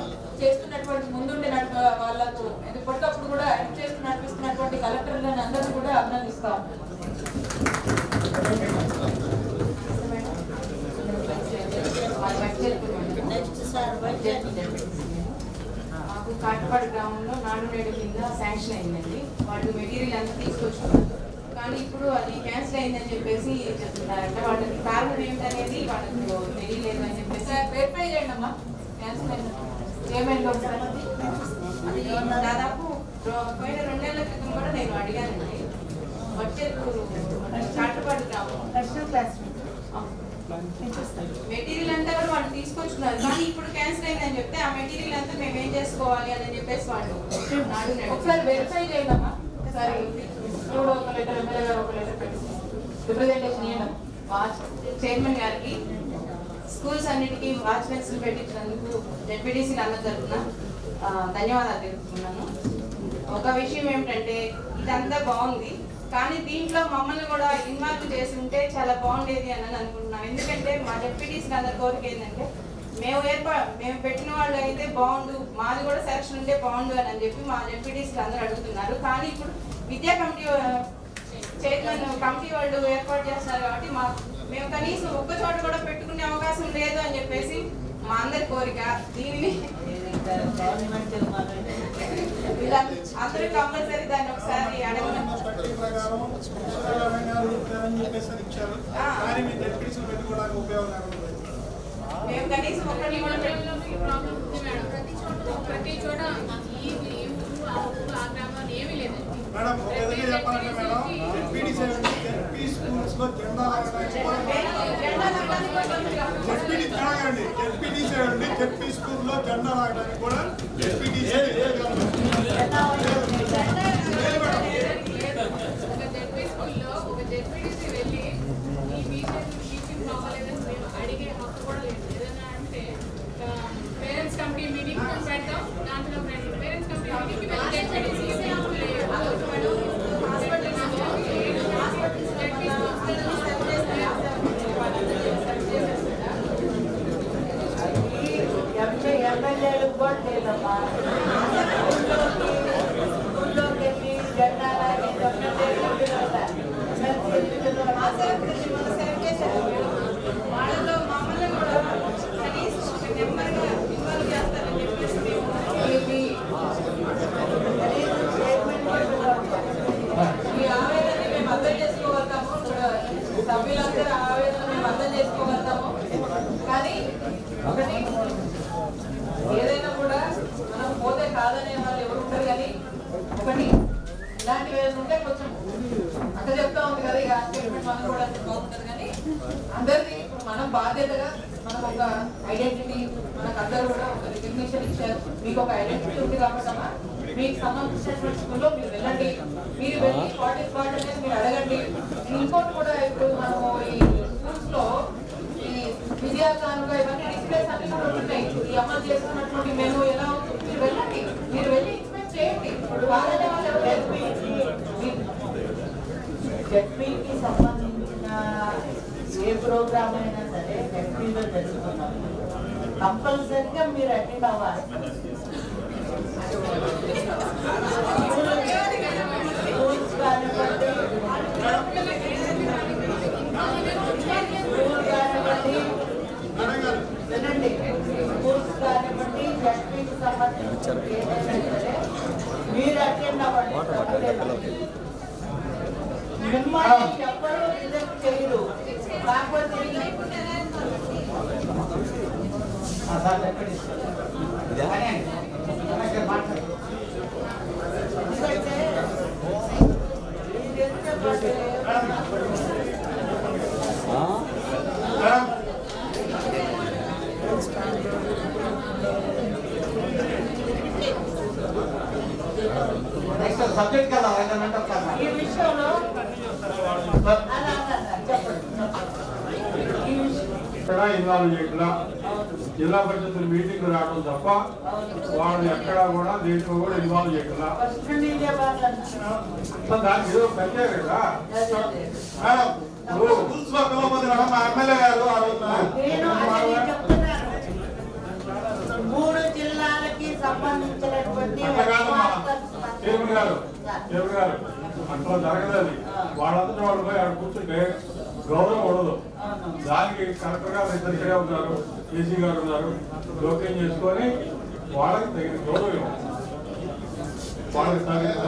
చేస్తున్నటువంటి ముందుండి వాళ్ళకు ఎప్పటికప్పుడు కూడా హెల్ప్ చేస్తూ నడిపిస్తున్నటువంటి కలెక్టర్లను అందరినీ కూడా అభినందిస్తాం. మాకు కాటపాడు గ్రామంలో నాడు నేడు కింద శాంక్షన్ అయిందండి. వాళ్ళు మెటీరియల్ అంతా తీసుకొచ్చుకున్నారు, కానీ ఇప్పుడు అది క్యాన్సిల్ అయిందని చెప్పేసి చెప్తున్నారంట. వాళ్ళకి కారణం ఏమిటనేది వాళ్ళకి తెలియలేదు అని చెప్పేసి వెరిఫై చేయండి అమ్మా. క్యాన్సిల్ అయింది ఏమైంది ఒకసారి అది దాదాపు పోయిన 2 నెలల క్రితం కూడా నేను అడిగానండి. వచ్చే కాటపాడు గ్రామం మెటీరియల్ అంతా కూడా వాళ్ళు తీసుకొచ్చుకున్నారు, కానీ ఇప్పుడు క్యాన్సిల్ అయిందని చెప్తే ఆ మెటీరియల్ అంతా మేము ఏం చేసుకోవాలి అని చెప్పేసి వాళ్ళు ఒకసారి వెరిఫై చేయండి అమ్మా. ఒకసారి ఇప్పుడు ఒక లెటర్ ఎమ్మెల్యే గారు ఒక లెటర్ పెట్టి రిప్రజెంటేషన్ ఇవ్వడం చైర్మన్ గారికి స్కూల్స్ అన్నిటికీ వాచ్మెన్స్ పెట్టించినందుకు జెడ్పీటీసీ అన్న తరఫున ధన్యవాదాలు తెలుపుతున్నాను. ఒక విషయం ఏమిటంటే ఇదంతా బాగుంది, కానీ దీంట్లో మమ్మల్ని కూడా ఇన్వాల్వ్ చేసి ఉంటే చాలా బాగుండేది అని అనుకుంటున్నాం. ఎందుకంటే మా జెడ్పీటీసీ అందరి కోరిక ఏంటంటే మేము పెట్టిన వాళ్ళు అయితే బాగుండు, మాది కూడా సెలక్షన్ ఉంటే బాగుండు అని చెప్పి మా జెడ్పీటీసీలు అందరూ అడుగుతున్నారు. కానీ ఇప్పుడు విద్యా కమిటీ చైర్మన్ కమిటీ వాళ్ళు ఏర్పాటు చేస్తున్నారు కాబట్టి మేము కనీసం ఒక్క చోట కూడా పెట్టుకునే అవకాశం లేదు అని చెప్పేసి మా అందరి కోరిక. దీనిని అందరూ కంపల్సరీ దాన్ని ఒకసారి అడగమని మేము కనీసం ఒకటి కూడా ప్రతి చోట ఈ ఊరు ఆ ఊరు ఆ గ్రామాన్ని ఏమీ లేదండి. మేడం ఒక విధంగా చెప్పాలంటే మేడం జెడ్పీటీ స్కూల్స్ లో జెండా జెడ్పీ స్కూల్ లో జెండా లాగడానికి కూడా జెడ్పీటీ స్కూల్లో ఒక జెడ్పీటీసీ వెళ్ళి ఈ టీచింగ్ బాగోలేదని మేము అడిగే హక్కు కూడా లేదు. ఏదైనా అంటే పేరెంట్స్ కమిటీ మీటింగ్ పెడతాం, దాంట్లో పేరెంట్స్ కమిటీ మీటింగ్కి ఎమ్మెల్యేలకు కూడా లేదమ్మా. స్కూల్లోకి వెళ్ళి జెండా వాళ్ళలో మమ్మల్ని కూడా కనీసం ఒక నెంబర్గా ఇన్వాల్వ్ చేస్తారని చెప్పేసి ఈ ఆవేదనని మేము అర్థం చేసుకోగలుగుతాము, సభ్యులందరూ ఆవేదన మేము అర్థం చేసుకోగలుగుతాము. కానీ ఒకటి ఏదైనా కూడా మనం పోతే కాదనే వాళ్ళు ఎవరు ఉంటారు, కానీ ఒకటి ఇలాంటివి ఏదైనా ఉంటే కొంచెం అక్క చెప్తా ఉంది కదా, ఇక స్టేట్మెంట్ మనం కూడా బాగుంటుంది. కానీ అందరిది ఇప్పుడు మనం బాధ్యతగా మనకు ఒక ఐడెంటిటీ, మనకు అందరూ కూడా ఒక రికగ్నిషన్ ఇచ్చారు. మీకు ఒక ఐడెంటిటీ ఉంది కాబట్టి అమ్మా మీకు సంబంధించినటువంటి స్కూల్లో మీరు వెళ్ళండి, మీరు వెళ్ళి స్పాట్ అనేది మీరు అడగండి. ఇంకోటి కూడా ఇప్పుడు మనము ఈ స్కూల్స్ లో ఈ విద్యాకానుగా ఇవన్నీ డిస్ప్లేస్ అన్ని కూడా ఉంటున్నాయి. ఈ అమలు చేస్తున్నటువంటి మెను ఎలా అవుతుంది, మీరు వెళ్ళండి, మీరు వెళ్ళి ఇన్స్పెక్ట్ చేయండి. ఇప్పుడు వాళ్ళనే వాళ్ళు ఎవరు జెడ్పీకి సంబంధించిన ఏ ప్రోగ్రామ్ అయినా సరే జెడ్పీలో జరుగుతున్నప్పుడు కంపల్సరీగా మీరు అటెండ్ అవ్వాలి. స్కూల్స్ కానివ్వండి, వినండి, స్కూల్స్ కానివ్వండి, జెడ్పీకి సంబంధించిన ఏదైనా సరే మీరు అటెండ్ అవ్వండి. మిమ్మల్ని ఎవరు రిజెక్ట్ చేయరు. కాకపోతే సబ్జెక్ట్ కదా ఈ విషయంలో ఇన్వాల్వ్ చేయకుండా జిల్లా పరిషత్తుల మీటింగ్ రావడం తప్ప వాళ్ళు ఎక్కడా కూడా దీంట్లో కూడా ఇన్వాల్వ్ చేయకుండా దానికి ఏదో ప్రత్యేక కదా స్కూల్స్ లో పిలవబోదు మేడం మా ఎమ్మెల్యే గారు ఆ రోజున 3 జిల్లాలకి చైర్మన్ గారు అట్లా జరగలేదు. వాళ్ళంతా వాళ్ళు పోయి అక్కడ కూర్చుంటే గౌరవం ఉండదు. దానికి కలెక్టర్ గారు ఇద్దరు ఉన్నారు, ఏసీ గారు ఉన్నారు. జోక్యం చేసుకొని వాళ్ళకి తగిన గౌరవం ఇవ్వాలి. వాళ్ళకి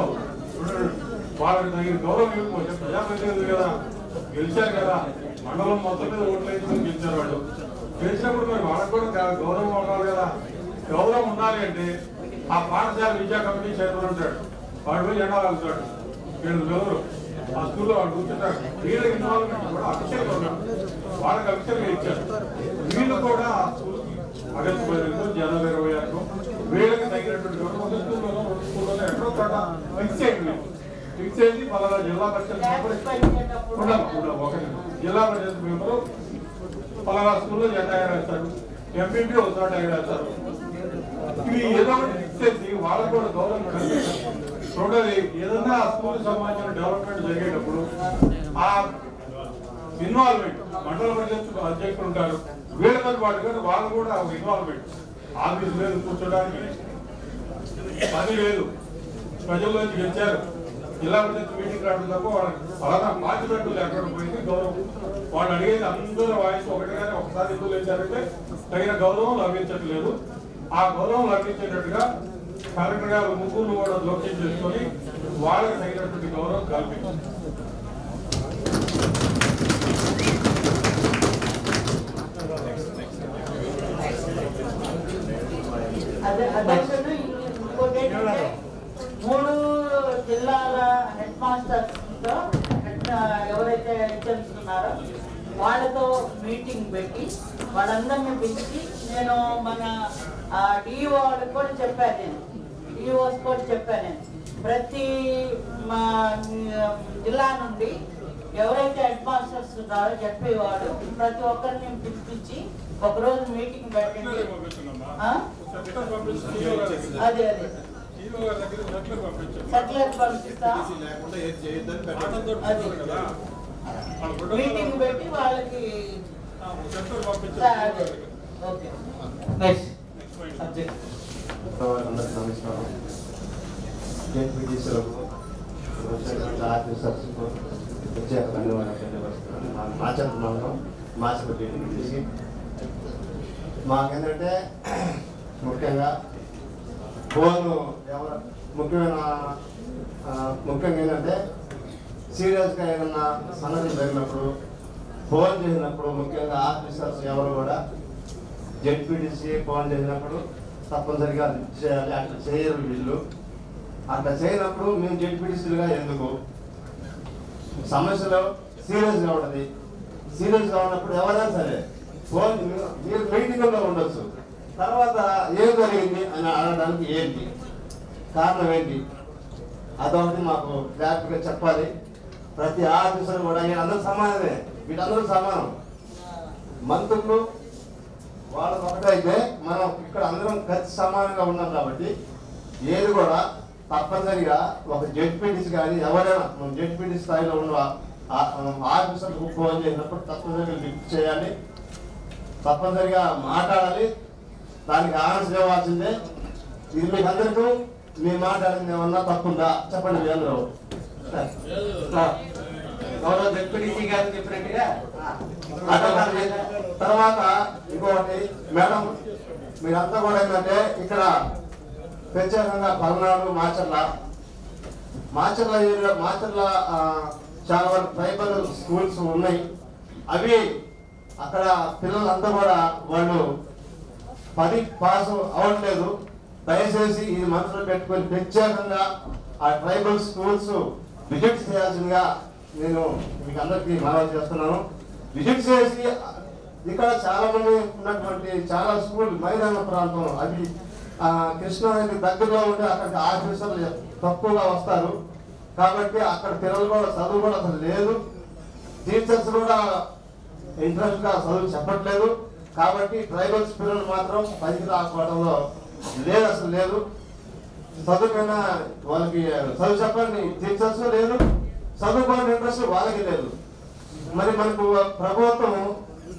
తగిన గౌరవం ఇవ్వకపోతే ప్రజాప్రతినిధులు కదా, గెలిచారు కదా, మండలం మొత్తం మీద ఓట్లు వేసుకొని గెలిచారు వాళ్ళు. గెలిచినప్పుడు మరి వాళ్ళకి కూడా గౌరవం ఉండాలి కదా. గౌరవం ఉండాలి అంటే ఆ పాఠశాల విద్యా కమిటీ చైర్మన్ ఉంటాడు, వాడు పోయి జెండా వెళ్తాడు. వీళ్ళు ఎవరు ఆ స్కూల్లో వాళ్ళు కూర్చుంటారు. వీళ్ళకి ఇన్వాల్వ్మెంట్ కూడా అఫీషియల్గా ఉన్నాడు, వాళ్ళకి అఫీషియల్గా ఇచ్చారు. వీళ్ళు కూడా ఆ స్కూల్కి ఆగస్టు 15 జనవరి 26 వీళ్ళకి తగినటువంటి గౌరవం స్కూల్లో ఎక్కడో చోట ఫిక్స్ చేయండి. ఫిక్స్ చేసి పలానా జిల్లా పరిషత్ ఒకటి జిల్లా పరిషత్ మెంబరు పలానా స్కూల్లో జెండా ఎగరేస్తారు, ఎంపీపీ ఒక చోట ఎగరేస్తారు. ఇవి ఏదో ఒకటి ఫిక్స్ చేసి వాళ్ళకు కూడా గౌరవం చూడాలి. ఏదన్నా స్కూల్ సంబంధించిన డెవలప్మెంట్ జరిగేటప్పుడు ఆ ఇన్వాల్వ్మెంట్ మండల పరిషత్ అధ్యక్షులు ఉంటారు, వీళ్ళతో పాటుగా వాళ్ళు కూడా ఒక ఇన్వాల్వ్మెంట్. ఆఫీస్ లేదు, కూర్చోడానికి పని లేదు, ప్రజల్లోంచి గెలిచారు, జిల్లా పరిషత్ మీటింగ్ రావడం తప్ప వాళ్ళకి అలాగా పార్టీమెంట్ ఎక్కడ పోయింది గౌరవం. వాళ్ళు అడిగేది అందరూ వాయిస్ ఒకటిగానే ఒకసారి ఎందుకు లేచారంటే తగిన గౌరవం లభించట్లేదు. ఆ గౌరవం లభించేటట్టుగా కలెక్టర్ గారు ముగ్గురు కూడా జోక్యం చేసుకొని వాళ్ళకి తగినటువంటి గౌరవం కల్పించారు. ఇంకోటి ఏంటంటే 3 జిల్లాల హెడ్ మాస్టర్స్ ఎవరైతే హెచ్ఎంస్ ఉన్నారో వాళ్ళతో మీటింగ్ పెట్టి వాళ్ళందరినీ పిలిచి నేను మన డిఓ వాళ్ళకి కూడా చెప్పాను, నేను డిఓస్ కూడా చెప్పాను. ప్రతి మా జిల్లా నుండి ఎవరైతే హెడ్ మాస్టర్స్ ఉన్నారో చెప్పే వాళ్ళు ప్రతి ఒక్కరిని పిలిపించి ఒకరోజు మీటింగ్ పెట్టండి. అదే సర్క్యులర్ పంపిస్తా, మీటింగ్ పెట్టి వాళ్ళకి ఓకే. నమస్కారం. జెడ్పీటీసీలకు ఆఫీసర్స్కు ప్రత్యేక ధన్యవాదాలు తెలియపరుస్తున్నాను. మాచర్ల మండలం మాచర్ల జెడ్పీటీసీ మాకేంటంటే ముఖ్యంగా ఫోన్ ఎవరు ముఖ్యంగా ఏంటంటే సీరియస్గా ఏదన్నా సంగతి జరిగినప్పుడు ఫోన్ చేసినప్పుడు ముఖ్యంగా ఆఫీసర్స్ ఎవరు కూడా జెడ్పీటీసీ ఫోన్ చేసినప్పుడు తప్పనిసరిగా లిఫ్ట్ చేయాలి. అట్లా చేయరు వీళ్ళు. అట్లా చేయనప్పుడు మేము జెడ్పీటీసీలుగా ఎందుకు సమస్యలు సీరియస్గా ఉంటుంది. సీరియస్గా ఉన్నప్పుడు ఎవరైనా సరే ఫోన్ మీరు మీటింగ్లో ఉండొచ్చు, తర్వాత ఏం జరిగింది అని అడగడానికి ఏంటి కారణం ఏంటి అదొకటి మాకు క్లారిటీగా చెప్పాలి. ప్రతి ఆఫీసర్ కూడా వీళ్ళందరూ సమానమే, వీళ్ళందరూ సమానం. మంత్రులు వాళ్ళకి ఒకటైతే మనం ఇక్కడ అందరం ఖర్చు సమానంగా ఉన్నాం కాబట్టి ఏది కూడా తప్పనిసరిగా ఒక జెడ్పీటీసీ కానీ ఎవరైనా మనం జెడ్పీటీ స్థాయిలో ఉన్న ఆఫీసర్లకు ఫోన్ చేసినప్పుడు తప్పనిసరిగా లిఫ్ట్ చేయాలి, తప్పనిసరిగా మాట్లాడాలి, దానికి ఆన్సర్ ఇవ్వాల్సిందే. ఇది మీకు అందరికీ మీ మాట్లాడింది ఏమన్నా తప్పుందా చెప్పండి. మీ అందరూ గౌరవ జెడ్పీటీసీ గారు చెప్పినట్టుగా తర్వాత ఇంకొకటి మేడం, మీరంతా కూడా ఏంటంటే ఇక్కడ ప్రత్యేకంగా పల్నాడు మాచర్ల చాలా వరకు ట్రైబల్ స్కూల్స్ ఉన్నాయి. అవి అక్కడ పిల్లలంతా కూడా వాళ్ళు 10 పాస్ అవ్వట్లేదు. దయచేసి ఇది మనసులో పెట్టుకొని ప్రత్యేకంగా ఆ ట్రైబల్ స్కూల్స్ విజిట్ చేయాల్సిందిగా నేను మీకు అందరికీ మనవి చేస్తున్నాను. విజిట్ చేసి ఇక్కడ చాలా మంది ఉన్నటువంటి చాలా స్కూల్ మైదాన ప్రాంతం అవి కృష్ణానది దగ్గరలో ఉంటే అక్కడికి ఆఫీసర్లు తక్కువగా వస్తారు కాబట్టి అక్కడ పిల్లలు కూడా చదువు కూడా అసలు లేదు, టీచర్స్ కూడా ఇంట్రెస్ట్ గా చదువు చెప్పట్లేదు. కాబట్టి ట్రైబల్స్ పిల్లలు మాత్రం పైకి రాకపోవడంలో లేదు, అసలు లేదు. చదువుకైనా వాళ్ళకి చదువు చెప్పండి టీచర్స్ లేదు, చదువుకోవాలని ఇంట్రెస్ట్ వాళ్ళకి లేదు. మరి మనకు ప్రభుత్వం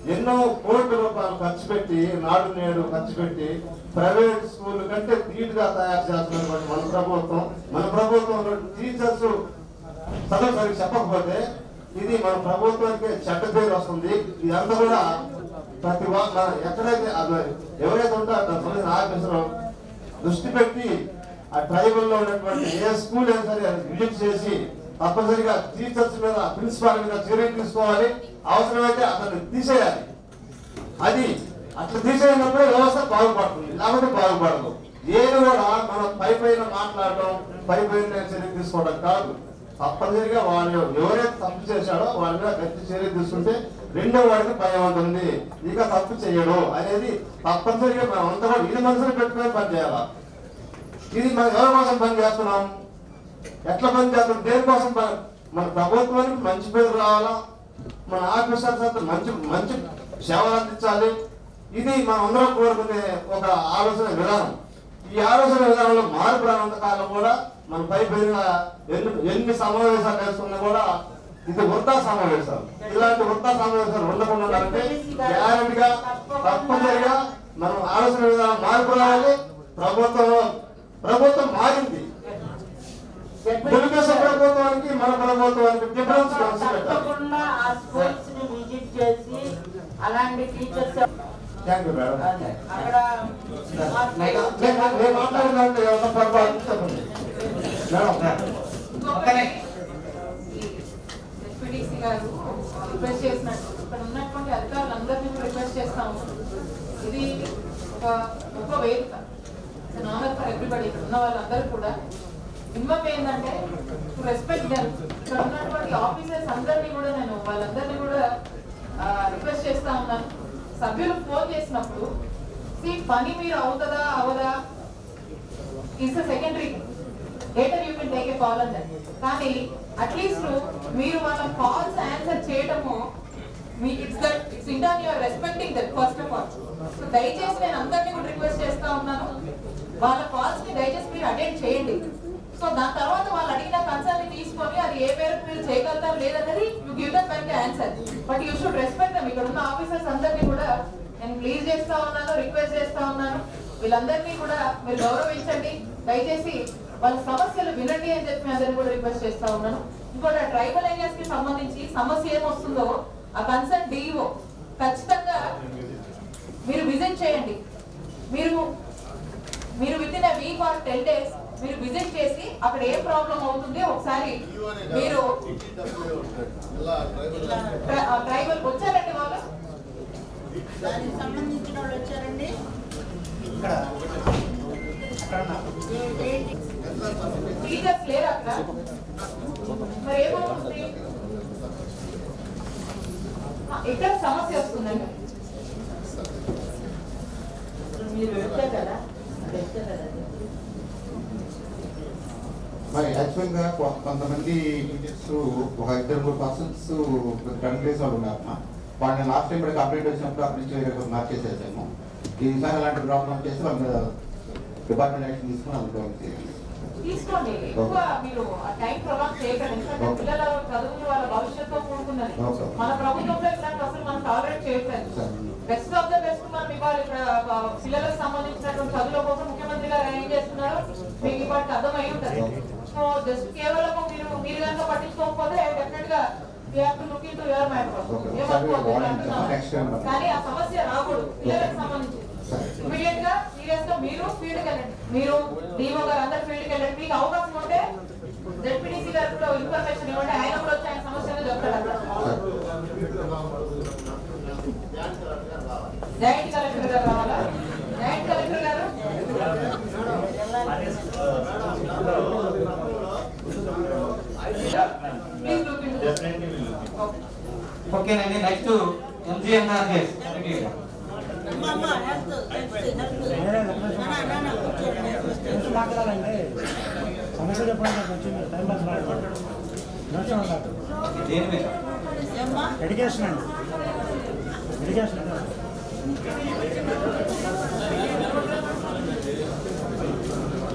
ఎన్నో కోట్ల రూపాయలు ఖర్చు పెట్టి నాడు నేడు ఖర్చు పెట్టి ప్రైవేట్ స్కూల్ కంటే ధీటుగా తయారు చేస్తున్నటువంటి మన ప్రభుత్వంలో టీచర్స్ చదువు సరిగ్గా చెప్పకపోతే ఇది మన ప్రభుత్వానికి చెడ్డ పేరు వస్తుంది. ఇదంతా కూడా ప్రతి ఎక్కడైతే ఎవరైతే ఉంటారో ఆఫీసర్ దృష్టి పెట్టి ఆ ట్రైబల్ లో ఉన్నటువంటి ఏ స్కూల్ అయినా సరే విజిట్ చేసి తప్పనిసరిగా టీచర్స్ మీద ప్రిన్సిపాల్ మీద చర్యలు తీసుకోవాలి. అవసరమైతే అతన్ని తీసేయాలి. అది అట్లా తీసేసినప్పుడే వ్యవస్థ బాగుపడుతుంది, లేకపోతే బాగుపడదు. ఏది కూడా మనం పైన మాట్లాడటం పైన చర్య తీసుకోవడం కాదు. తప్పనిసరిగా వాళ్ళు ఎవరైతే తప్పు చేశాడో వాళ్ళ మీద గట్టి చర్య తీసుకుంటే రెండో వాడికి భయం ఉంటుంది, ఇక తప్పు చేయడు అనేది తప్పనిసరిగా మనం అంతా కూడా ఇది మనసులో పెట్టుకుని పని చేయాలి. ఇది మనం ఎవరి కోసం పని చేస్తున్నాం, ఎట్లా పని చేస్తున్నాం, దేనికోసం మన ప్రభుత్వానికి మంచి పేరు రావాలా, మన ఆఫీసర్స్ అంతా మంచి మంచి సేవలు అందించాలి. ఇది మనం అందరం కోరుకునే ఒక ఆలోచన విధానం. ఈ ఆలోచన విధానంలో మార్పు రానంత కాలం కూడా మన పైన ఎన్ని సమావేశాలు వేసుకున్నా కూడా ఇది వృద్ధా సమావేశాలు. ఇలాంటి వృద్ధా సమావేశాలు ఉండకుండా ఉండాలంటే గ్యారెంటీగా తప్పనిసరిగా మనం ఆలోచన విధానం మార్పు రావాలి. ప్రభుత్వం మారింది. తెలుగుదేశం ప్రభుత్వానికి మన ప్రభుత్వానికి డిఫరెన్స్ తప్పకుండా ఆ స్కూల్స్ ని విజిట్ చేసి అలాంటి టీచర్స్ థ్యాంక్ యూ మేడం. అక్కడ నేను మాట్లాడినంటే ఎవరితో పొరపాటు చెప్పండి మేడం. ఎస్పీడీసీ గారు రిక్వెస్ట్ చేసినట్టు ఇక్కడ ఉన్నటువంటి అధికారులందరినీ కూడా రిక్వెస్ట్ చేస్తాము. ఇది ఒక వేదిక, ఆనర్ ఫర్ ఎవ్రీబడి. ఇక్కడ ఉన్న వాళ్ళందరూ కూడా మినిమం ఏంటంటే టు రెస్పెక్ట్ దెమ్. ఇక్కడ ఉన్నటువంటి ఆఫీసర్స్ అందరినీ కూడా నేను వాళ్ళందరినీ కూడా రిక్వెస్ట్ చేస్తా ఉన్నాను. సభ్యులు ఫోన్ చేసినప్పుడు పని మీరు అవుతుందా అవదా is secondary, later you can take a call అని. కానీ అట్లీస్ట్ మీరు వాళ్ళ కాల్స్ ఆన్సర్ చేయడము it's in turn you are respecting that first of all. So దయచేసి నేను అందరినీ కూడా రిక్వెస్ట్ చేస్తా ఉన్నాను, వాళ్ళ కాల్స్ ని దయచేసి మీరు అటెండ్ చేయండి. సో దాని తర్వాత వాళ్ళు అడిగిన కన్సర్న్ ని తీసుకొని అది ఏ మేరకు మీరు చేయగలుగుతారు లేదనేది you give them when they answer. But you should respect them. ఇక్కడ ఉన్న ఆఫీసర్స్ అందరినీ కూడా నేను ప్లీజ్ చేస్తా ఉన్నాను, రిక్వెస్ట్ చేస్తా ఉన్నాను, వీళ్ళందరినీ కూడా మీరు గౌరవించండి. దయచేసి వాళ్ళ సమస్యలు వినండి అని చెప్పి అందరినీ కూడా రిక్వెస్ట్ చేస్తా ఉన్నాను. ఇంకోటి ట్రైబల్ ఏరియాస్ కి సంబంధించి సమస్య ఏమొస్తుందో ఆ కన్సర్న్ డిఓ ఖచ్చితంగా మీరు విజిట్ చేయండి. మీరు within week or 10 days మీరు విజిట్ చేసి అక్కడ ఏ ప్రాబ్లం అవుతుంది ఒకసారి మీరు ట్రైబల్ వచ్చారండి వాళ్ళు దానికి సంబంధించిన వాళ్ళు వచ్చారండి. టీచర్స్ లేరు అక్కడ, మరి ఏమవుతుంది? ఇక్కడ సమస్య వస్తుందండి. మీరు వచ్చారు కదా మరి యాక్చువల్గా కొంతమంది టీచర్స్ ఒక 2-3 పర్సన్స్ కంట్రీస్ వాళ్ళు ఉన్నారు. వాళ్ళని లాస్ట్ టైం కూడా కంప్లైంట్ వచ్చినప్పుడు అక్కడి నుంచి వేరే మార్చేసేసాము. ఈసారి అలాంటి ప్రాబ్లం చేసి వాళ్ళ మీద డిపార్ట్మెంట్ యాక్షన్ తీసుకుని అందుకోవాలి. తీసుకోండి, ఎక్కువ మీరు ఆ టైం ప్రొలాంగ్ చేయకండి. ఎందుకంటే పిల్లల చదువుని వాళ్ళ భవిష్యత్తుతో కూడుకున్నది. మన ప్రభుత్వంలో ఇట్లాంటి అసలు మనం టాలరేట్ చేయట్లేదు. బెస్ట్ ఆఫ్ ద బెస్ట్ మనం ఇవాళ ఇక్కడ పిల్లలకు సంబంధించినటువంటి చదువుల కోసం ముఖ్యమంత్రి గారు ఏం చేస్తున్నారు మీకు ఇప్పటికి అర్థమై ఉంటుంది. సో జస్ట్ కేవలం మీరు కనుక పట్టించుకోకపోతే డెఫినెట్ గా కానీ ఆ సమస్య రాకూడదు పిల్లలకు సంబంధించి. ఇమీడియట్ గా సీరియస్ గా మీరు ఫీల్డ్ కి వెళ్ళండి, మీరు డిఓ గారు అందరు ఫీల్డ్ కి వెళ్ళండి. మీకు అవకాశం ఉంటే జెడ్పీటీసీ గారు కూడా ఇన్ఫర్మేషన్ ఇవ్వండి, ఆయన కూడా వచ్చి ఆయన సమస్యలు చెప్తాడు. జాయింట్ కలెక్టర్ గారు రావాలా? జాయింట్ కలెక్టర్ గారు ఓకేనండి. నెక్స్ట్ ఎంజీఎన్ఆర్ సమస్య చెప్పండి. టైం పాస్ దేని మీద ఎడ్యుకేషన్ అండి, ఎడ్యుకేషన్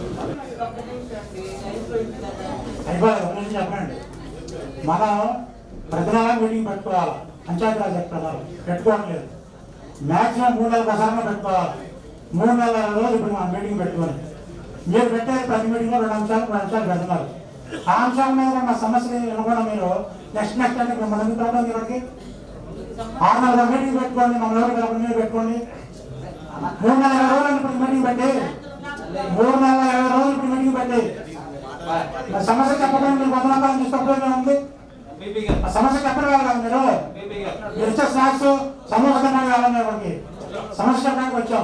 అయిపోయింది. చెప్పండి. మనం ప్రతి నెల మీటింగ్ పెట్టుకోవాలి. పంచాయతీరాజ్ చెప్తున్నారు పెట్టుకోవట్లేదు. మ్యాక్సిమం 3 నెలలకు ఒకసారి పెట్టుకోవాలి. 3 నెలల రోజు ఇప్పుడు మనం మీటింగ్ పెట్టుకొని మీరు పెట్టే ప్రతి మీటింగ్లో 2 అంశాలు పెడుతున్నారు. ఆ అంశాల మీద మా సమస్యలు వినకుండా మీరు నెక్స్ట్ అంటే మనం ఎందుకు రావడం ఇక్కడికి 6 నెలల మీటింగ్ పెట్టుకోండి. మన ఎవరు మీరు పెట్టుకోండి. 3 నెలల 20 రోజులు ఇప్పుడు మీటింగ్ పెట్టి 3 నెలల 20 రోజులు ఇప్పుడు మీటింగ్ పెట్టి సమస్య చెప్పడానికి మీరు 100 రూపాయలు తీసుకోవడం ఉంది. సమస్య చెప్పడం కదా మీరు ఇచ్చే స్నాక్స్ సమస్య చెప్పడానికి కావాలి. ఇక్కడికి సమస్య చెప్పడానికి వచ్చాం.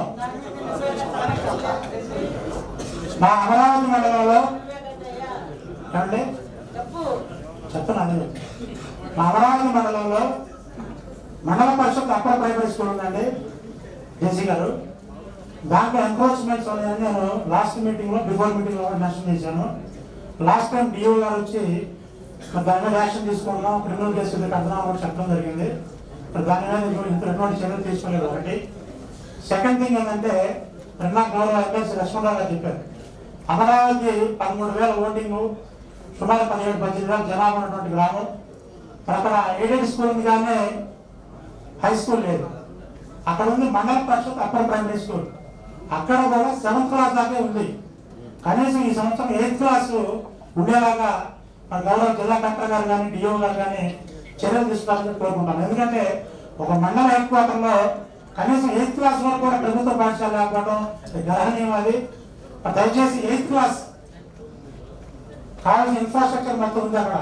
మా అమరావతి మండలంలో ఏమండి చెప్తున్నాను. మా అమరావతి మండలంలో మండల పరిషత్ అప్పర్ ప్రైమరీ స్కూల్ ఉందండి జేసీ గారు. దాంట్లో ఎంక్రోచ్మెంట్స్ ఉన్నాయని నేను లాస్ట్ మీటింగ్లో బిఫోర్ మీటింగ్లో మెన్షన్ చేశాను. లాస్ట్ టైం డిఓ గారు వచ్చి దాని మీద యాక్షన్ తీసుకున్నాం, క్రిమినల్ కేసు కడుతున్నాం అని చెప్పడం జరిగింది. దాని మీద ఎటువంటి చర్యలు తీసుకోలేదు. ఒకటి. సెకండ్ థింగ్ ఏంటంటే నాకు గౌరవ ఎమ్మెల్సీ లక్ష్మణరావు గారు చెప్పారు, అమరావతి 13,000 ఓటింగ్, సుమారు 17-18,000 జనాభా ఉన్నటువంటి గ్రామం. అక్కడ ఎయిడెడ్ స్కూల్ ఉంది కానీ హై స్కూల్ లేదు. అక్కడ ఉంది మండల పరిషత్ అప్పర్ ప్రైమరీ స్కూల్. అక్కడ కూడా 7th క్లాస్ దాకే ఉంది. కనీసం ఈ సంవత్సరం 8th క్లాస్ ఉండేలాగా మన గౌరవ జిల్లా కలెక్టర్ గారు కానీ డిఓ గారు కానీ చర్యలు తీసుకోవాలని కోరుకుంటాను. ఎందుకంటే ఒక మండల హెడ్ క్వార్టర్లో కనీసం 8th క్లాస్ వరకు కూడా ప్రభుత్వ పాఠశాల లేకపోవడం గ్రహణీయం. అది దయచేసి 8th క్లాస్ కావాల్సిన ఇన్ఫ్రాస్ట్రక్చర్ మొత్తం ఉంది అక్కడ.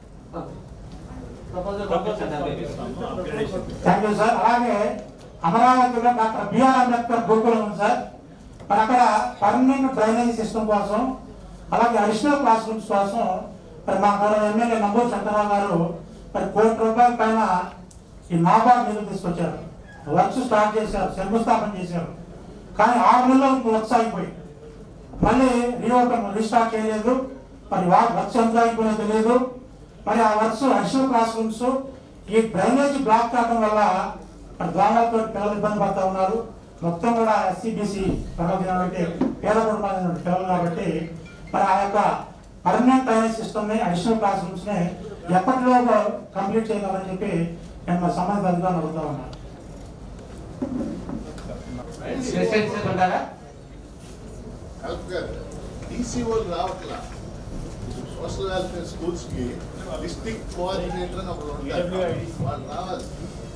Thank you sir. అలాగే అమరావతిలో డాక్టర్ బిఆర్ అంబేద్కర్ గురుకులం ఉంది సార్. మరి అక్కడ పర్మనెంట్ డ్రైనేజ్ సిస్టమ్ కోసం అలాగే అడిషనల్ క్లాస్ రూమ్స్ కోసం మరి మా గౌరవ ఎమ్మెల్యే నంబూరు శంకరరావు గారు మరి ₹1 కోటి పైన ఈ నాబార్డ్ నిధులు తీసుకొచ్చారు. వర్క్స్ స్టార్ట్ చేశారు, శంకుస్థాపన చేశారు. కానీ 6 నెలలు వర్క్స్ ఆగిపోయి మళ్ళీ రీస్టార్ట్ చేయలేదు. మరి వర్క్స్ ఎంత అయిపోయినా తెలియదు. మరి ఆ వర్క్స్ అడిషనల్ క్లాస్ రూమ్స్ ఈ డ్రైనేజ్ బ్లాక్ కావడం వల్ల మరి దోమలతో పిల్లలు ఇబ్బంది పడుతూ ఉన్నారు. మొత్తం కూడా ఎస్సీబీసీ కాబట్టి పేద కుటుంబాల పిల్లలు కాబట్టి మరి ఆ యొక్క పర్మనెంట్ డ్రైనేజ్ సిస్టమ్ని అడిషనల్ క్లాస్ రూమ్స్ని ఎప్పటిలోగా కంప్లీట్ చేయగలని చెప్పి నేను మా సంబంధిత అధికారులు అడుగుతా ఉన్నాను. డీసీఓలు రావట్లా. సోషల్ వెల్ఫేర్ స్కూల్స్ కి డిస్ట్రిక్ట్ కోఆర్డినేటర్ అని ఒకరు ఉంటారు. వాళ్ళు రావాలి.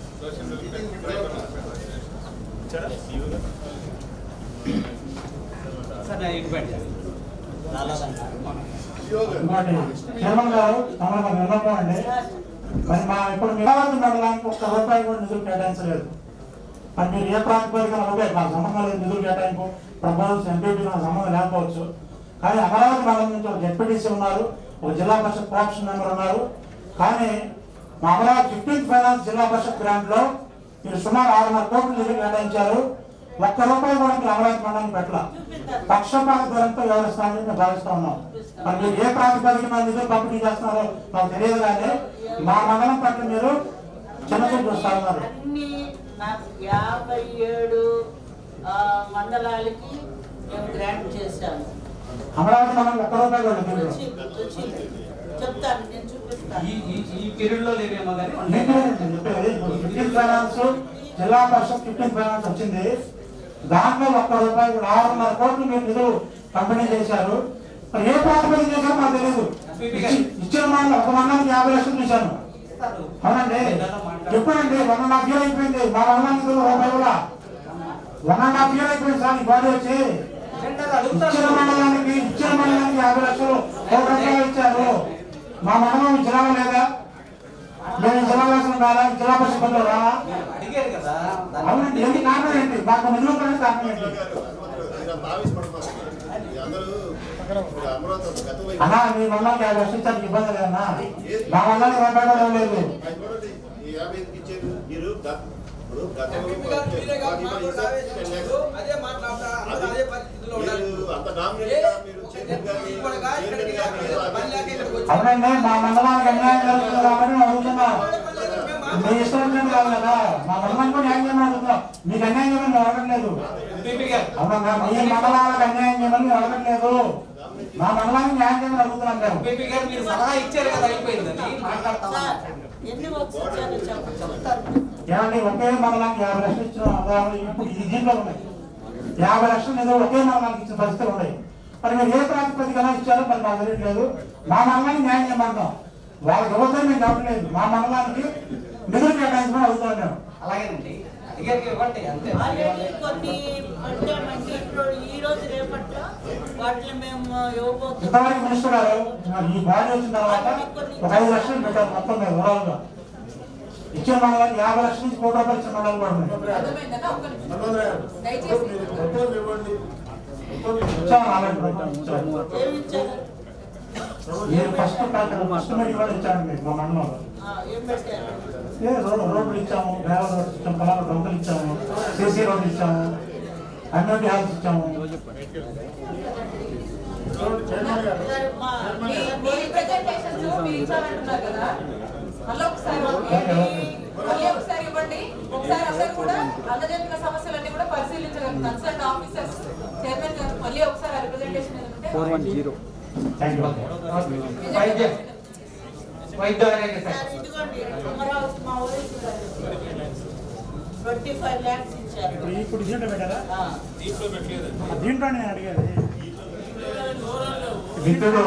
చైర్మన్ గారు తమకు విన్నపం అండి. మరి మా ఇప్పుడు అమరావతి మండలానికి ₹1 కూడా నిధులు కేటాయించలేదు. మరి మీరు ఏ ప్రాతిపదికన నాకు సంబంధం లేదు నిధులు కేటాయింపు, ప్రపోజల్స్ ఎంపీపీ నాకు సంబంధం లేకపోవచ్చు. కానీ అమరావతి మండలం నుంచి ఒక జెడ్పీటీసీ ఉన్నారు, ఒక జిల్లా పరిషత్ కోఆప్షన్ మెంబర్ ఉన్నారు. కానీ మా అమరావతి 15th ఫైనాన్స్ జిల్లా పరిషత్ గ్రాంట్ లో మీరు సుమారు ₹6.5 కోట్లు నిధులు కేటాయించారు. ₹1 కూడా మీరు అమరావతి మండలానికి పెట్టాల. పక్షపాత ధరంతో వ్యవహరిస్తామని మేము భావిస్తా ఉన్నాం. మరి మీరు ఏ ప్రాతిపదికన నిధులు పంపిణీ చేస్తున్నారో మాకు తెలియదు. కానీ మా మండలం పట్ల మీరు చిన్న చూపు చూస్తా ఉన్నారు. 57 మండలాలకి మేము గ్రాంట్ చేశాము. అమరావతి మండలం ₹1 కూడా చెప్తాను, నేను చూపిస్తాను. ఈ పీరియడ్ లో లేవేమో కానీ చెప్పేది 15th ఫైనాన్స్ జిల్లా పరిషత్ 15th ఫైనాన్స్ వచ్చింది. దాంట్లో ₹1 కూడా ₹6.5 కోట్లు మీరు నిధులు పంపిణీ చేశారు. మరి ఏ ప్రాతిపదిక చేశారో మాకు తెలియదు. ఇచ్చిన మండలం ఒక మండలానికి 50 లక్షలు చూశాను. అవునండి, చెప్పండి. 1.5 year అయిపోయింది. మా మండలానికి ₹1 కూడా 1.5 year అయిపోయింది సార్. ఈ బాడీ వచ్చి ఇచ్చిన మండలానికి 50 లక్షలు ₹1 ఇచ్చారు. మా మండలం జిల్లాలో లేదా? మేము జిల్లా వ్యవసాయం కాదా? జిల్లా పరిషత్లో రావా? అవునండి. ఎందుకు కారణం ఏంటి? మాకు నిధులు కారణం ఏంటి? అన్నా మీ మండలానికి 50 లక్షలు ఇచ్చారు, ఇబ్బంది లేదన్నా. మా మండలానికి ₹1 కూడా లేదు. అవునండి, మా మండలానికి అన్యాయం జరుగుతుంది కాబట్టి మేము అడుగుతున్నాం. మీ ఇష్టం వచ్చినట్టు కాదు కదా. మా మండలానికి కూడా న్యాయం చేయమని అడుగుతున్నాం. మీకు అన్యాయం చేయమని మేము అడగట్లేదు. అవునా, మీ మండలాలకు అన్యాయం చేయమని మేము అడగట్లేదు. మా మండలానికి న్యాయం చేయమని అడుగుతున్నాం. మీరు సలహా ఇచ్చారు కదా, అయిపోయిందని మాట్లాడతాం. ఎన్ని వర్క్స్ ఇచ్చారో చెప్తారు. ఏమంటే ఒకే మండలానికి 50 లక్షలు ఇచ్చిన ఇప్పుడు ఈ దీంట్లో ఉన్నాయి. 50 లక్షలు ఏదో ఒకే మండలానికి ఇచ్చిన పరిస్థితులు ఉన్నాయి. మరి మీరు ఏ ప్రాతిపదికన ఇచ్చారో మరి మాకు తెలియట్లేదు. మా మండలానికి న్యాయం చేయమంటాం, వాళ్ళకి యువత మేము చెప్పలేదు. మా మండలానికి నిధులు కేటాయించమని అడుగుతాం మేము. అలాగేనండి, ఇవ్వండి అంతే. ఆల్రెడీ కొన్ని అంటే మనకి ఇప్పుడు ఈ రోజు రేపట్లో వాటిని మేము ఇవ్వబోతున్నాం. ఇంతవరకు మినిస్టర్ గారు ఈ బాడీ వచ్చిన తర్వాత ఒక 5 లక్షలు పెట్టారు మొత్తం మీద ఓవరాల్గా. ఇచ్చిన మండలానికి 50 లక్షల నుంచి 1 కోటి రూపాయలు ఇచ్చిన మండలం కూడా ఉన్నాయి. ఇచ్చాము ఆల్రెడీ. నేను ఫస్ట్ మీటింగ్ కూడా ఇచ్చాను మీకు మా మండలంలో. రోడ్లు ఇచ్చాము, డ్రైవర్ రోడ్లు ఇచ్చాము, పొలాల డొంకలు ఇచ్చాము, సిసి రోడ్లు ఇచ్చాము, కమ్యూనిటీ హాల్స్ ఇచ్చాము. మళ్ళీ ఒకసారి ఇవ్వండి. ఒకసారి అందరూ కూడా అందజెప్పిన సమస్యలన్నీ కూడా పరిశీలించగలరు. కన్సర్న్ ఆఫీసర్స్ చైర్మన్ గారు మళ్ళీ ఒకసారి రిప్రజెంటేషన్ ఏంటంటే 410. వైద్య ఇదిగోండి అమరావతి మా ఊరికి 25 lakhs ఇచ్చారు. ఇప్పుడు దీంట్లో పెట్టారా? దీంట్లో నేను అడిగేది మిత్రుడు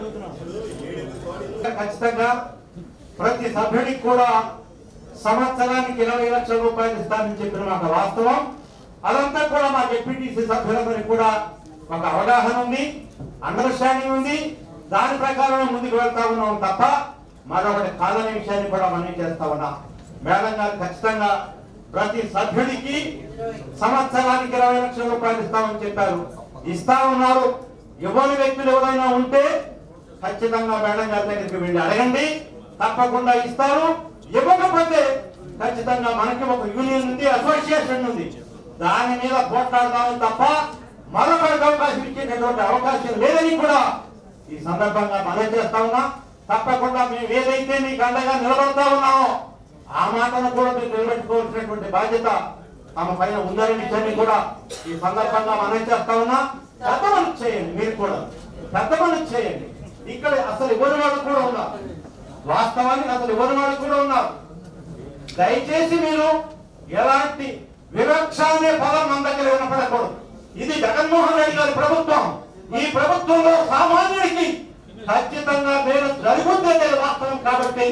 ఖచ్చితంగా ప్రతి సభ్యుడికి కూడా సంవత్సరానికి 20 లక్షల రూపాయలు ఇస్తానని చెప్పిన మాకు వాస్తవం. అదంతా కూడా మా డిప్యూటీసీ సభ్యులందరికీ కూడా ఒక అవగాహన ఉంది, అండర్స్టాండింగ్ ఉంది. దాని ప్రకారం ముందుకు వెళ్తా ఉన్నాం తప్ప మరొకటి కాదనే విషయాన్ని కూడా మనం చేస్తా ఉన్నాం. మేడం గారు ఖచ్చితంగా ప్రతి సభ్యుడికి సంవత్సరానికి 20 లక్షల రూపాయలు ఇస్తామని చెప్పారు. ఇస్తా ఉన్నారు. ఇవ్వని వ్యక్తులు ఎవరైనా ఉంటే ఖచ్చితంగా మేడం గారి దగ్గరికి వెళ్ళి అడగండి, తప్పకుండా ఇస్తారు. ఇవ్వకపోతే ఖచ్చితంగా మనకి ఒక యూనియన్ ఉంది, అసోసియేషన్ ఉంది, దాని మీద పోట్లాడదామని తప్ప మరొకరికి అవకాశం ఇచ్చేటటువంటి అవకాశం లేదని కూడా ఈ సందర్భంగా మనం చేస్తా ఉన్నా. తప్పకుండా మేము ఏదైతే మీకు అండగా నిలబడతా ఉన్నామో ఆ మాటను కూడా మీరు నిలబెట్టుకోవాల్సినటువంటి బాధ్యత తమ పైన ఉందనే విషయాన్ని కూడా ఈ సందర్భంగా మనం చేస్తా ఉన్నా. పెద్ద మనసు చేయండి, మీరు కూడా పెద్ద మనసు చేయండి. ఇక్కడ అసలు ఇవ్వని వాళ్ళు కూడా ఉన్నారు, వాస్తవానికి అసలు ఇవ్వని వాళ్ళు కూడా ఉన్నారు. దయచేసి మీరు ఎలాంటి వివక్ష అనే పదం మన దగ్గర వినపడకూడదు. ఇది జగన్మోహన్ రెడ్డి గారి ప్రభుత్వం. ఈ ప్రభుత్వంలో సామాన్యుడికి ఖచ్చితంగా మేలు జరుగుతుందే వాస్తవం. కాబట్టి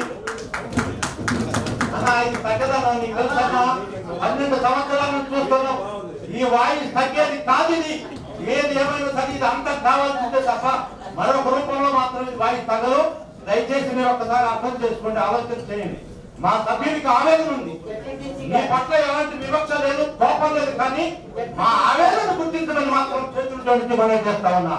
ఇది తగ్గదన్నా నీకు తెలుసన్నా, 12 సంవత్సరాల నుంచి చూస్తున్నాం. ఈ వాయిస్ తగ్గేది కాదు. ఇది ఏది ఏమైనా సరే ఇది అంతా కావాల్సిందే తప్ప మరొక రూపంలో మాత్రం ఇది వాయిస్ తగ్గదు. దయచేసి మీరు ఒక్కసారి అర్థం చేసుకోండి, ఆలోచన చేయండి. మా సభ్యుడికి ఆవేదన ఉంది, మీ పట్ల ఎలాంటి వివక్ష లేదు, కోపం లేదు, కానీ మా ఆవేదన గుర్తించడం మాత్రం చేతులు జోడించి మనం చేస్తా ఉన్నా.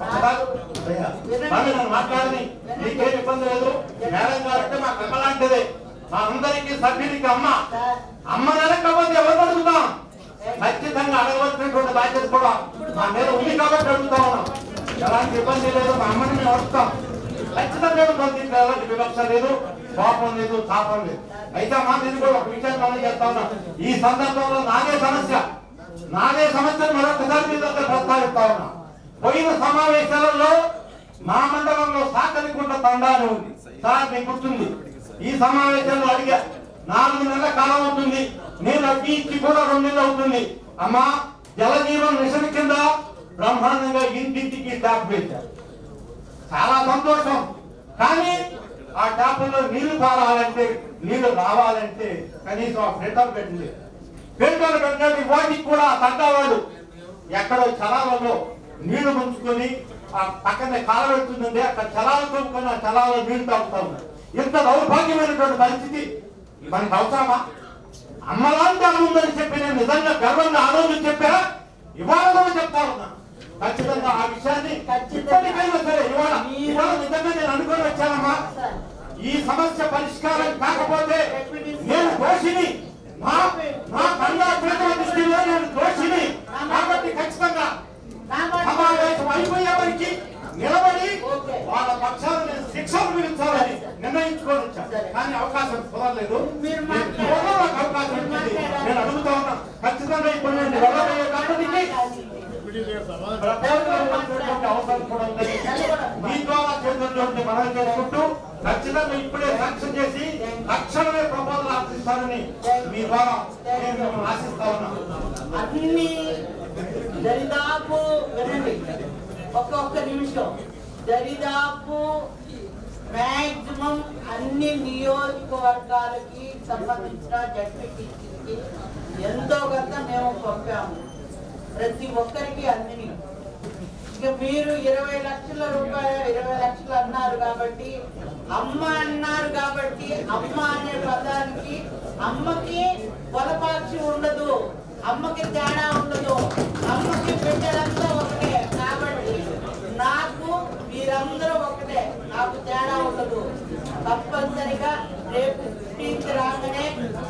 మాట్లాడని మీకేం ఇబ్బంది లేదు. మేడం గారు అంటే మాకు అమ్మ లాంటిదే. మా అందరికీ సభ్యుడికి అమ్మ. అమ్మ నడకపోతే ఎవరు అడుగుతాం? ఖచ్చితంగా అడగవలసినటువంటి బాధ్యత కూడా మా మీద ఉంది కాబట్టి అడుగుతా ఉన్నాం. ఎలాంటి ఇబ్బంది లేదు, మా అమ్మని మేము అడుగుతాం. ఖచ్చితంగా దీంట్లో ఎలాంటి వివక్ష లేదు, కోపం లేదు, తాపం లేదు. అయితే మా నేను కూడా ఒక విషయాన్ని మనం చేస్తా ఉన్నాం. ఈ సందర్భంలో నాదే సమస్యను మరొకసారి మీ దగ్గర ప్రస్తావిస్తా ఉన్నా. పోయిన సమావేశాలలో మా మండలంలో సాకలికుంట తండాలు ఉంది సార్, మీకు గుర్తుంది. ఈ సమావేశంలో అడిగా 4 నెలల కాలం అవుతుంది, నేను అగ్గి ఇచ్చి కూడా 2 నెలలు అవుతుంది. అమ్మా, జలజీవన్ మిషన్ కింద బ్రహ్మాండంగా ఇంటింటికి ట్యాప్ పెట్టారు, చాలా సంతోషం. కానీ ఆ ట్యాప్లో నీళ్లు పారాలంటే, నీళ్లు రావాలంటే కనీసం ఆ ఫిల్టర్ పెట్టింది. ఫిల్టర్ పెట్టినట్టు వాటికి కూడా తగ్గవాళ్ళు ఎక్కడో చలాలలో నీళ్లు ముంచుకొని ఆ పక్కనే కాల పెడుతుందండి, అక్కడ చలాలు తోముకొని ఆ చలాలో నీళ్లు తాగుతా ఉన్నారు. ఇంత దౌర్భాగ్యమైనటువంటి పరిస్థితి మనకు అవసరమా? అమ్మలాంటి అనుందని చెప్పి నేను నిజంగా గర్వంగా ఆ రోజు చెప్పా, ఇవాళ చెప్తా ఉన్నా. ఖచ్చితంగా ఆ విషయాన్ని ఇప్పటికైనా సరే ఇవాళ నిజంగా నేను అనుకుని వచ్చానమ్మా. ఈ సమస్య పరిష్కారం కాకపోతే నేను దోషిని, నా తండ్రి దృష్టిలో నేను దోషిని. కాబట్టి ఖచ్చితంగా సమావేశం అయిపోయేవారికి నిలబడి వాళ్ళ పక్షాలు నేను శిక్షలు విధించాలని నిర్ణయించుకొని వచ్చాను. కానీ అవకాశం కుదరలేదు. అవకాశం ఇచ్చింది. నేను అడుగుతా ఉన్నా, ఖచ్చితంగా ఇప్పుడు నేను వెళ్ళబోయే కాబట్టి అవసరం కూడా ఉందని మీ ద్వారా చేసినటువంటి మనం చేసుకుంటూ ఖచ్చితంగా ఇప్పుడే శాంక్షన్ చేసి తక్షణమే ప్రపోజల్ ఆశిస్తారని మీ ద్వారా నేను ఆశిస్తా ఉన్నాను. అన్ని దరిదాపు వినండి, ఒక్క నిమిషం. దరిదాపు మ్యాక్సిమం అన్ని నియోజకవర్గాలకి సంబంధించిన జడ్పీటీసీకి ఎంతో కొంత మేము పంపాము, ప్రతి ఒక్కరికి అందిని. ఇక మీరు 20 లక్షల రూపాయలు 20 లక్షలు అన్నారు కాబట్టి, అమ్మ అన్నారు కాబట్టి, అమ్మ అనే పదానికి అమ్మకి పొలపాక్షి ఉండదు, అమ్మకి తేడా ఉండదు, అమ్మకి బిడ్డలంతా ఒకటే. కాబట్టి నాకు మీరందరూ ఒకటే, నాకు తేడా ఉండదు. కంపల్సరిగా రేపు 15th రాగానే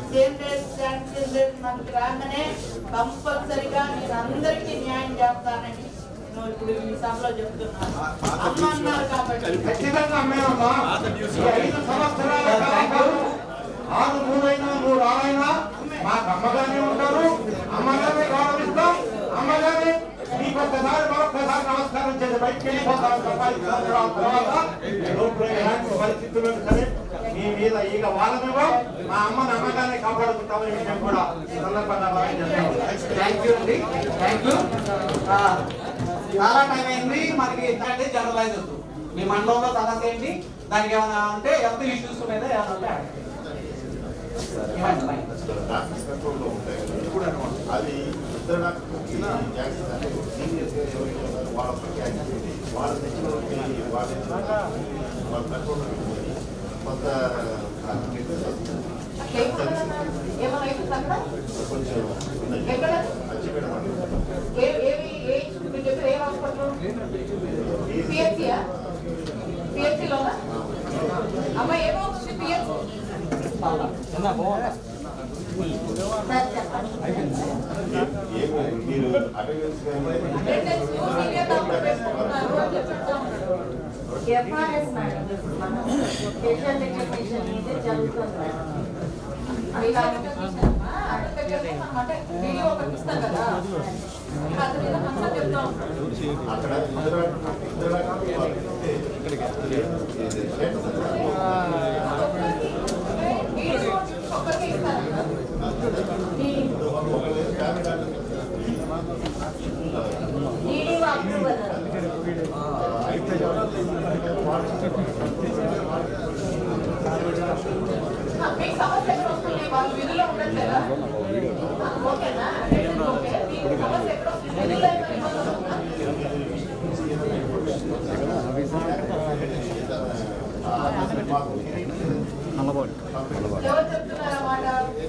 మనకి రాగానే కంపల్సరిగా నేను అందరికీ న్యాయం చేస్తానని నేను ఇప్పుడు ఈ సభలో చెప్తున్నాను. అమ్మ అన్నారు కాబట్టి ఖచ్చితంగా అమ్మేనమ్మా. 5 సంవత్సరాల కాలంలో 6 3 6 మాకు అమ్మగానే ఉంటారు, అమ్మగానే గౌరవిస్తాం, అమ్మగానే మీకు ఒక్కసారి మరొక్కసారి నమస్కారం చేసి బయటికి వెళ్ళిపోతాం. తర్వాత ఎలాంటి పరిస్థితుల్లో సరే మీ మీద ఇక వాళ్ళనివ్వం, మా అమ్మని అమ్మగానే కాపాడుకుంటామని విషయం కూడా సందర్భంగా థ్యాంక్ యూ అండి, థ్యాంక్ యూ. చాలా టైం అయింది మనకి. ఏంటంటే జనరలైజ్ వద్దు, మీ మండలంలో సమస్య ఏంటి, దానికి ఏమైనా అంటే ఎంత ఇష్యూస్ మీద ఏమైనా అది వాళ్ళ తెచ్చిన కొంత అమ్మ ఏమవుతుంది పిఎస్సి మీరు అటెండెన్స్ ఎఫ్ఆర్ఎస్ మేడం మనం స్పెషల్ ఎడ్యుకేషన్ అయితే జరుగుతుంది మేడం. అంటే వీడియో ఒకటి ఇస్తారు కదా, అది మీద మనం చెప్తాం. అక్కడ ఒక్కరికి ఇస్తారు మీకు సమస్య ఎక్కడ వస్తుంది, వాళ్ళు విధుల్లో ఉండట్లేదా? ఓకేనా? ఓకే, మీకు సమస్య ఎక్కడ వస్తుంది, విధుల్లో ఏమైనా ఇబ్బంది వస్తుందా? ఎవరు చెప్తున్నారా మాట?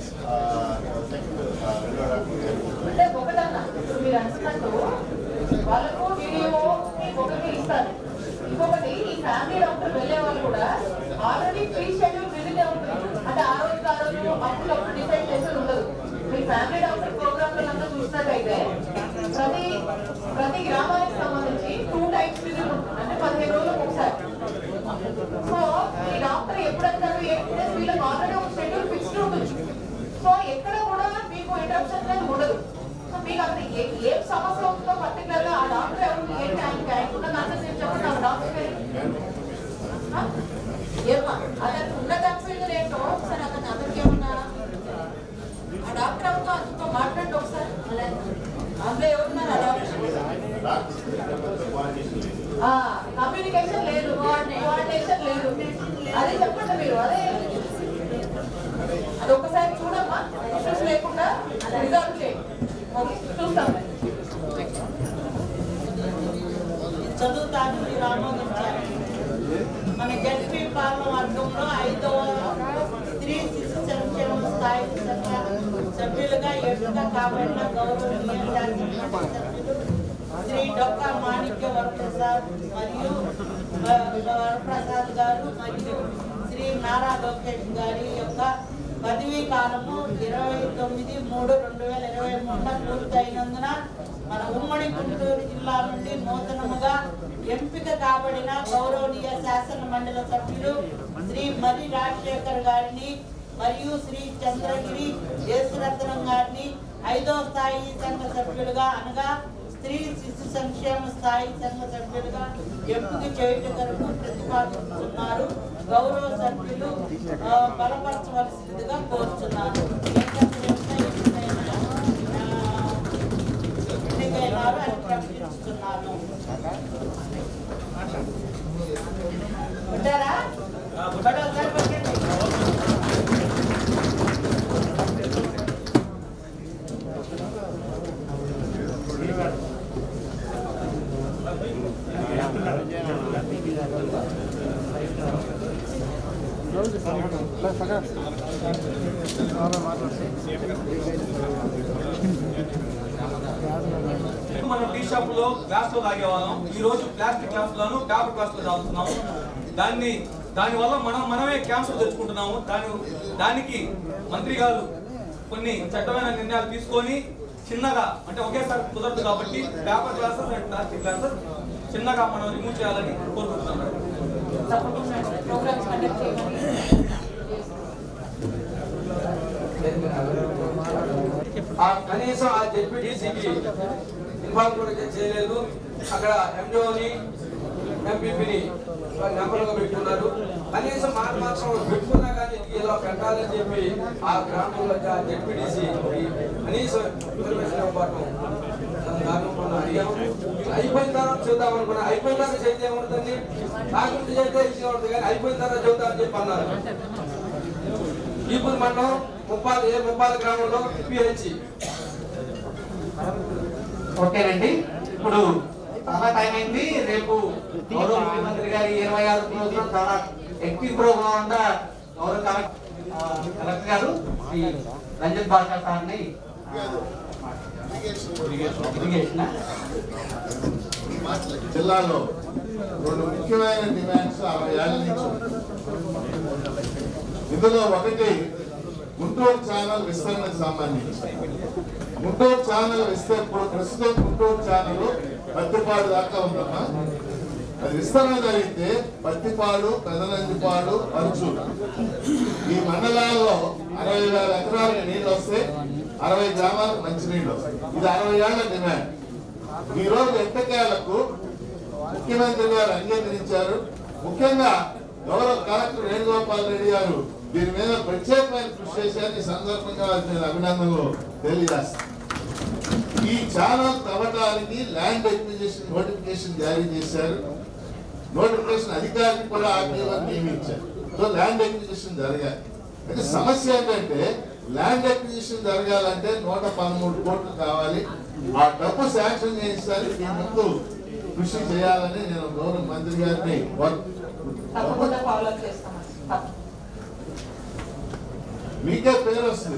అంటే ఒకటన్నా ఇప్పుడు మీరు అంటున్నట్టు వాళ్ళకు వీడియో ఒకటి ఇస్తారు, ఇంకొకటి ఈ ఫ్యామిలీ డాక్టర్ వెళ్ళే వాళ్ళు కూడా ఆల్రెడీ ప్రీ షెడ్యూల్ విజిట్ ఉంటుంది. అంటే ఆ రోజు అప్పుడు డిసైడ్ చేసి ఉండదు. మీ ఫ్యామిలీ డాక్టర్ ప్రోగ్రామ్ లో అంతా చూసినట్టయితే ప్రతి గ్రామానికి సంబంధించి 2 times విజిట్ ఉంటుంది, అంటే 15 రోజులకు ఒకసారి. సో ఈ డాక్టర్ ఎప్పుడు వస్తారు, వీళ్ళకి ఆల్రెడీ ఒక షెడ్యూల్ ఫిక్స్డ్ ఉంటుంది. సో ఎక్కడ కూడా మీకు ఇంటరప్షన్ అనేది ఉండదు. సో మీకు అసలు ఏం సమస్య ఉంటుందో పర్టికులర్ గా ఆ డాక్టర్ ఎవరు ఏంటి ఆయనకు ఉన్న నర్సెస్ ఏం చెప్పండి, ఆ డాక్టర్ ఏమా అతను ఉన్న కన్ఫ్యూజన్ ఏంటో ఒకసారి అతనికి ఏమన్నా ఆ డాక్టర్ ఎవరితో అతనితో మాట్లాడండి ఒకసారి. అందులో ఎవరున్నారు ఆ డాక్టర్? కమ్యూనికేషన్ లేదు, కోఆర్డినేషన్ లేదు, అదే చెప్పండి మీరు. అదే అది ఒకసారి చూడమ్మా, ఇష్యూస్ లేకుండా రిజాల్వ్ చేయండి. ఓకే, చూస్తాం. చదువుతాను మీరు ఆమోదించారు. మన జడ్పీ పాలన వర్గంలో 5వ స్త్రీ శిశు సంక్షేమ స్థాయి సభ్యులుగా ఎంపిక కాబడిన గౌరవనీయ శాసనసభ్యులు శ్రీ డొక్కా మాణిక్య వరప్రసాద్ గారు మరియు శ్రీ నారా లోకేష్ గారి యొక్క పదవీ కాలము 29/3/2023 పూర్తయినందున మన ఉమ్మడి గుంటూరు జిల్లా నుండి నూతనముగా ఎంపిక కాబడిన గౌరవనీయ శాసన మండలి సభ్యులు శ్రీ మరి రాజశేఖర్ గారిని మరియు శ్రీ చంద్రగిరి యేసురత్నం గారిని 5వ స్థాయి సంఘ సభ్యులుగా అనగా స్త్రీ శిశు సంక్షేమ స్థాయి సంఘ సభ్యులుగా ఎంపిక చేయడం కొరకు ప్రతిపాదిస్తున్నారు. గౌరవ సభ్యులు బలపరచవలసిందిగా కోరుచున్నాను. ఎన్నికైనారు అని ప్రకటిస్తున్నాను. ఉంటారా? ఒకసారి పెట్టండి. మనం టీ షాప్ లో గ్లాస్ లో తాగేవాళ్ళం. ఈ రోజు ప్లాస్టిక్ గ్లాస్ లోను పేపర్ గ్లాస్ లో తాగుతున్నాం. దాని వల్ల మనమే క్యాన్సర్ తెచ్చుకుంటున్నాము. దానికి మంత్రి గారు కొన్ని చట్టమైన నిర్ణయాలు తీసుకొని చిన్నగా, అంటే ఒకేసారి కుదరదు కాబట్టి paper glasses and plastic glasses చిన్నగా మనం రిమూవ్ చేయాలని కోరుకుంటున్నాం. కనీసం ఆ జెడ్పీటీసీకి ఇన్ఫార్మ్ కూడా చేయలేదు. అక్కడ ఎండిఓని ఎంపీపీని నెంబర్గా పెట్టుకున్నారు. కనీసం మాట మాత్రం పెట్టుకున్నా కానీ ఇలా పెట్టాలని చెప్పి ఆ గ్రామంలో జెడ్పీటీసీ కనీసం ఇన్ఫర్మేషన్ ఇవ్వడం అయిపోయిన తర్వాత చూద్దాం అనుకున్నా. అయిపోయిన తర్వాత చేస్తే ఏమవుతుంది, కాకుండా చేస్తే ఇచ్చిన ఉంటుంది కానీ అయిపోయిన తర్వాత చూద్దామని చెప్పి అన్నారు. ఇప్పుడు మనం ముప్పాల గ్రామంలో పిహెచ్. ఓకేనండి, ఇప్పుడు చాలా టైం అయింది. రేపు గౌరవ ముఖ్యమంత్రి గారి 26 ప్రోగ్రాం చాలా యాక్టివ్ ప్రోగ్రాం ఉందా గౌరవ కలెక్టర్ గారు శ్రీ రంజిత్ బాషా సార్ని జిల్లాలో 2 ముఖ్యమైన డిమాండ్స్ 60 ఏళ్ల నుంచి. ఇందులో ఒకటి గుంటూరు ఛానల్ విస్తరణకు సంబంధించి. గుంటూరు ఛానల్ ప్రస్తుతం గుంటూరు ఛానల్ పత్తిపాడు దాకా ఉందమ్మా. అది విస్తరణ జరిగితే పత్తిపాడు, పెదనందిపాడు, పరుచూరు ఈ మండలాల్లో 60,000 ఎకరాలకు నీళ్ళు వస్తే 60 గ్రామాలకు మంచినీళ్ళు వస్తాయి. ఇది 60 ఏళ్ల డిమాండ్. ఈ రోజు ఎట్టకేలకు ముఖ్యమంత్రి గారు అంగీకరించారు. ముఖ్యంగా గౌరవ కలెక్టర్ వేణుగోపాల్ రెడ్డి గారు దీని మీద ప్రత్యేకమైన కృషి చేశారు. ఈ సందర్భంగా నేను అభినందనలు తెలియజేస్తాను. ఈ ఛానల్ తవ్వటానికి ల్యాండ్ ఎక్విజిషన్ నోటిఫికేషన్ జారీ చేశారు. నోటిఫికేషన్ అధికారిని కూడా ఆర్టీఓ నియమించారు. సో ల్యాండ్ ఎక్విజిషన్ జరగాలి. అయితే సమస్య ఏంటంటే ల్యాండ్ ఎక్విజిషన్ జరగాలంటే 113 కోట్లు కావాలి. ఆ డబ్బు శాంక్షన్ చేయించడానికి దీని ముందు కృషి చేయాలని నేను గౌరవ మంత్రి గారిని మీకే పేరు వస్తుంది.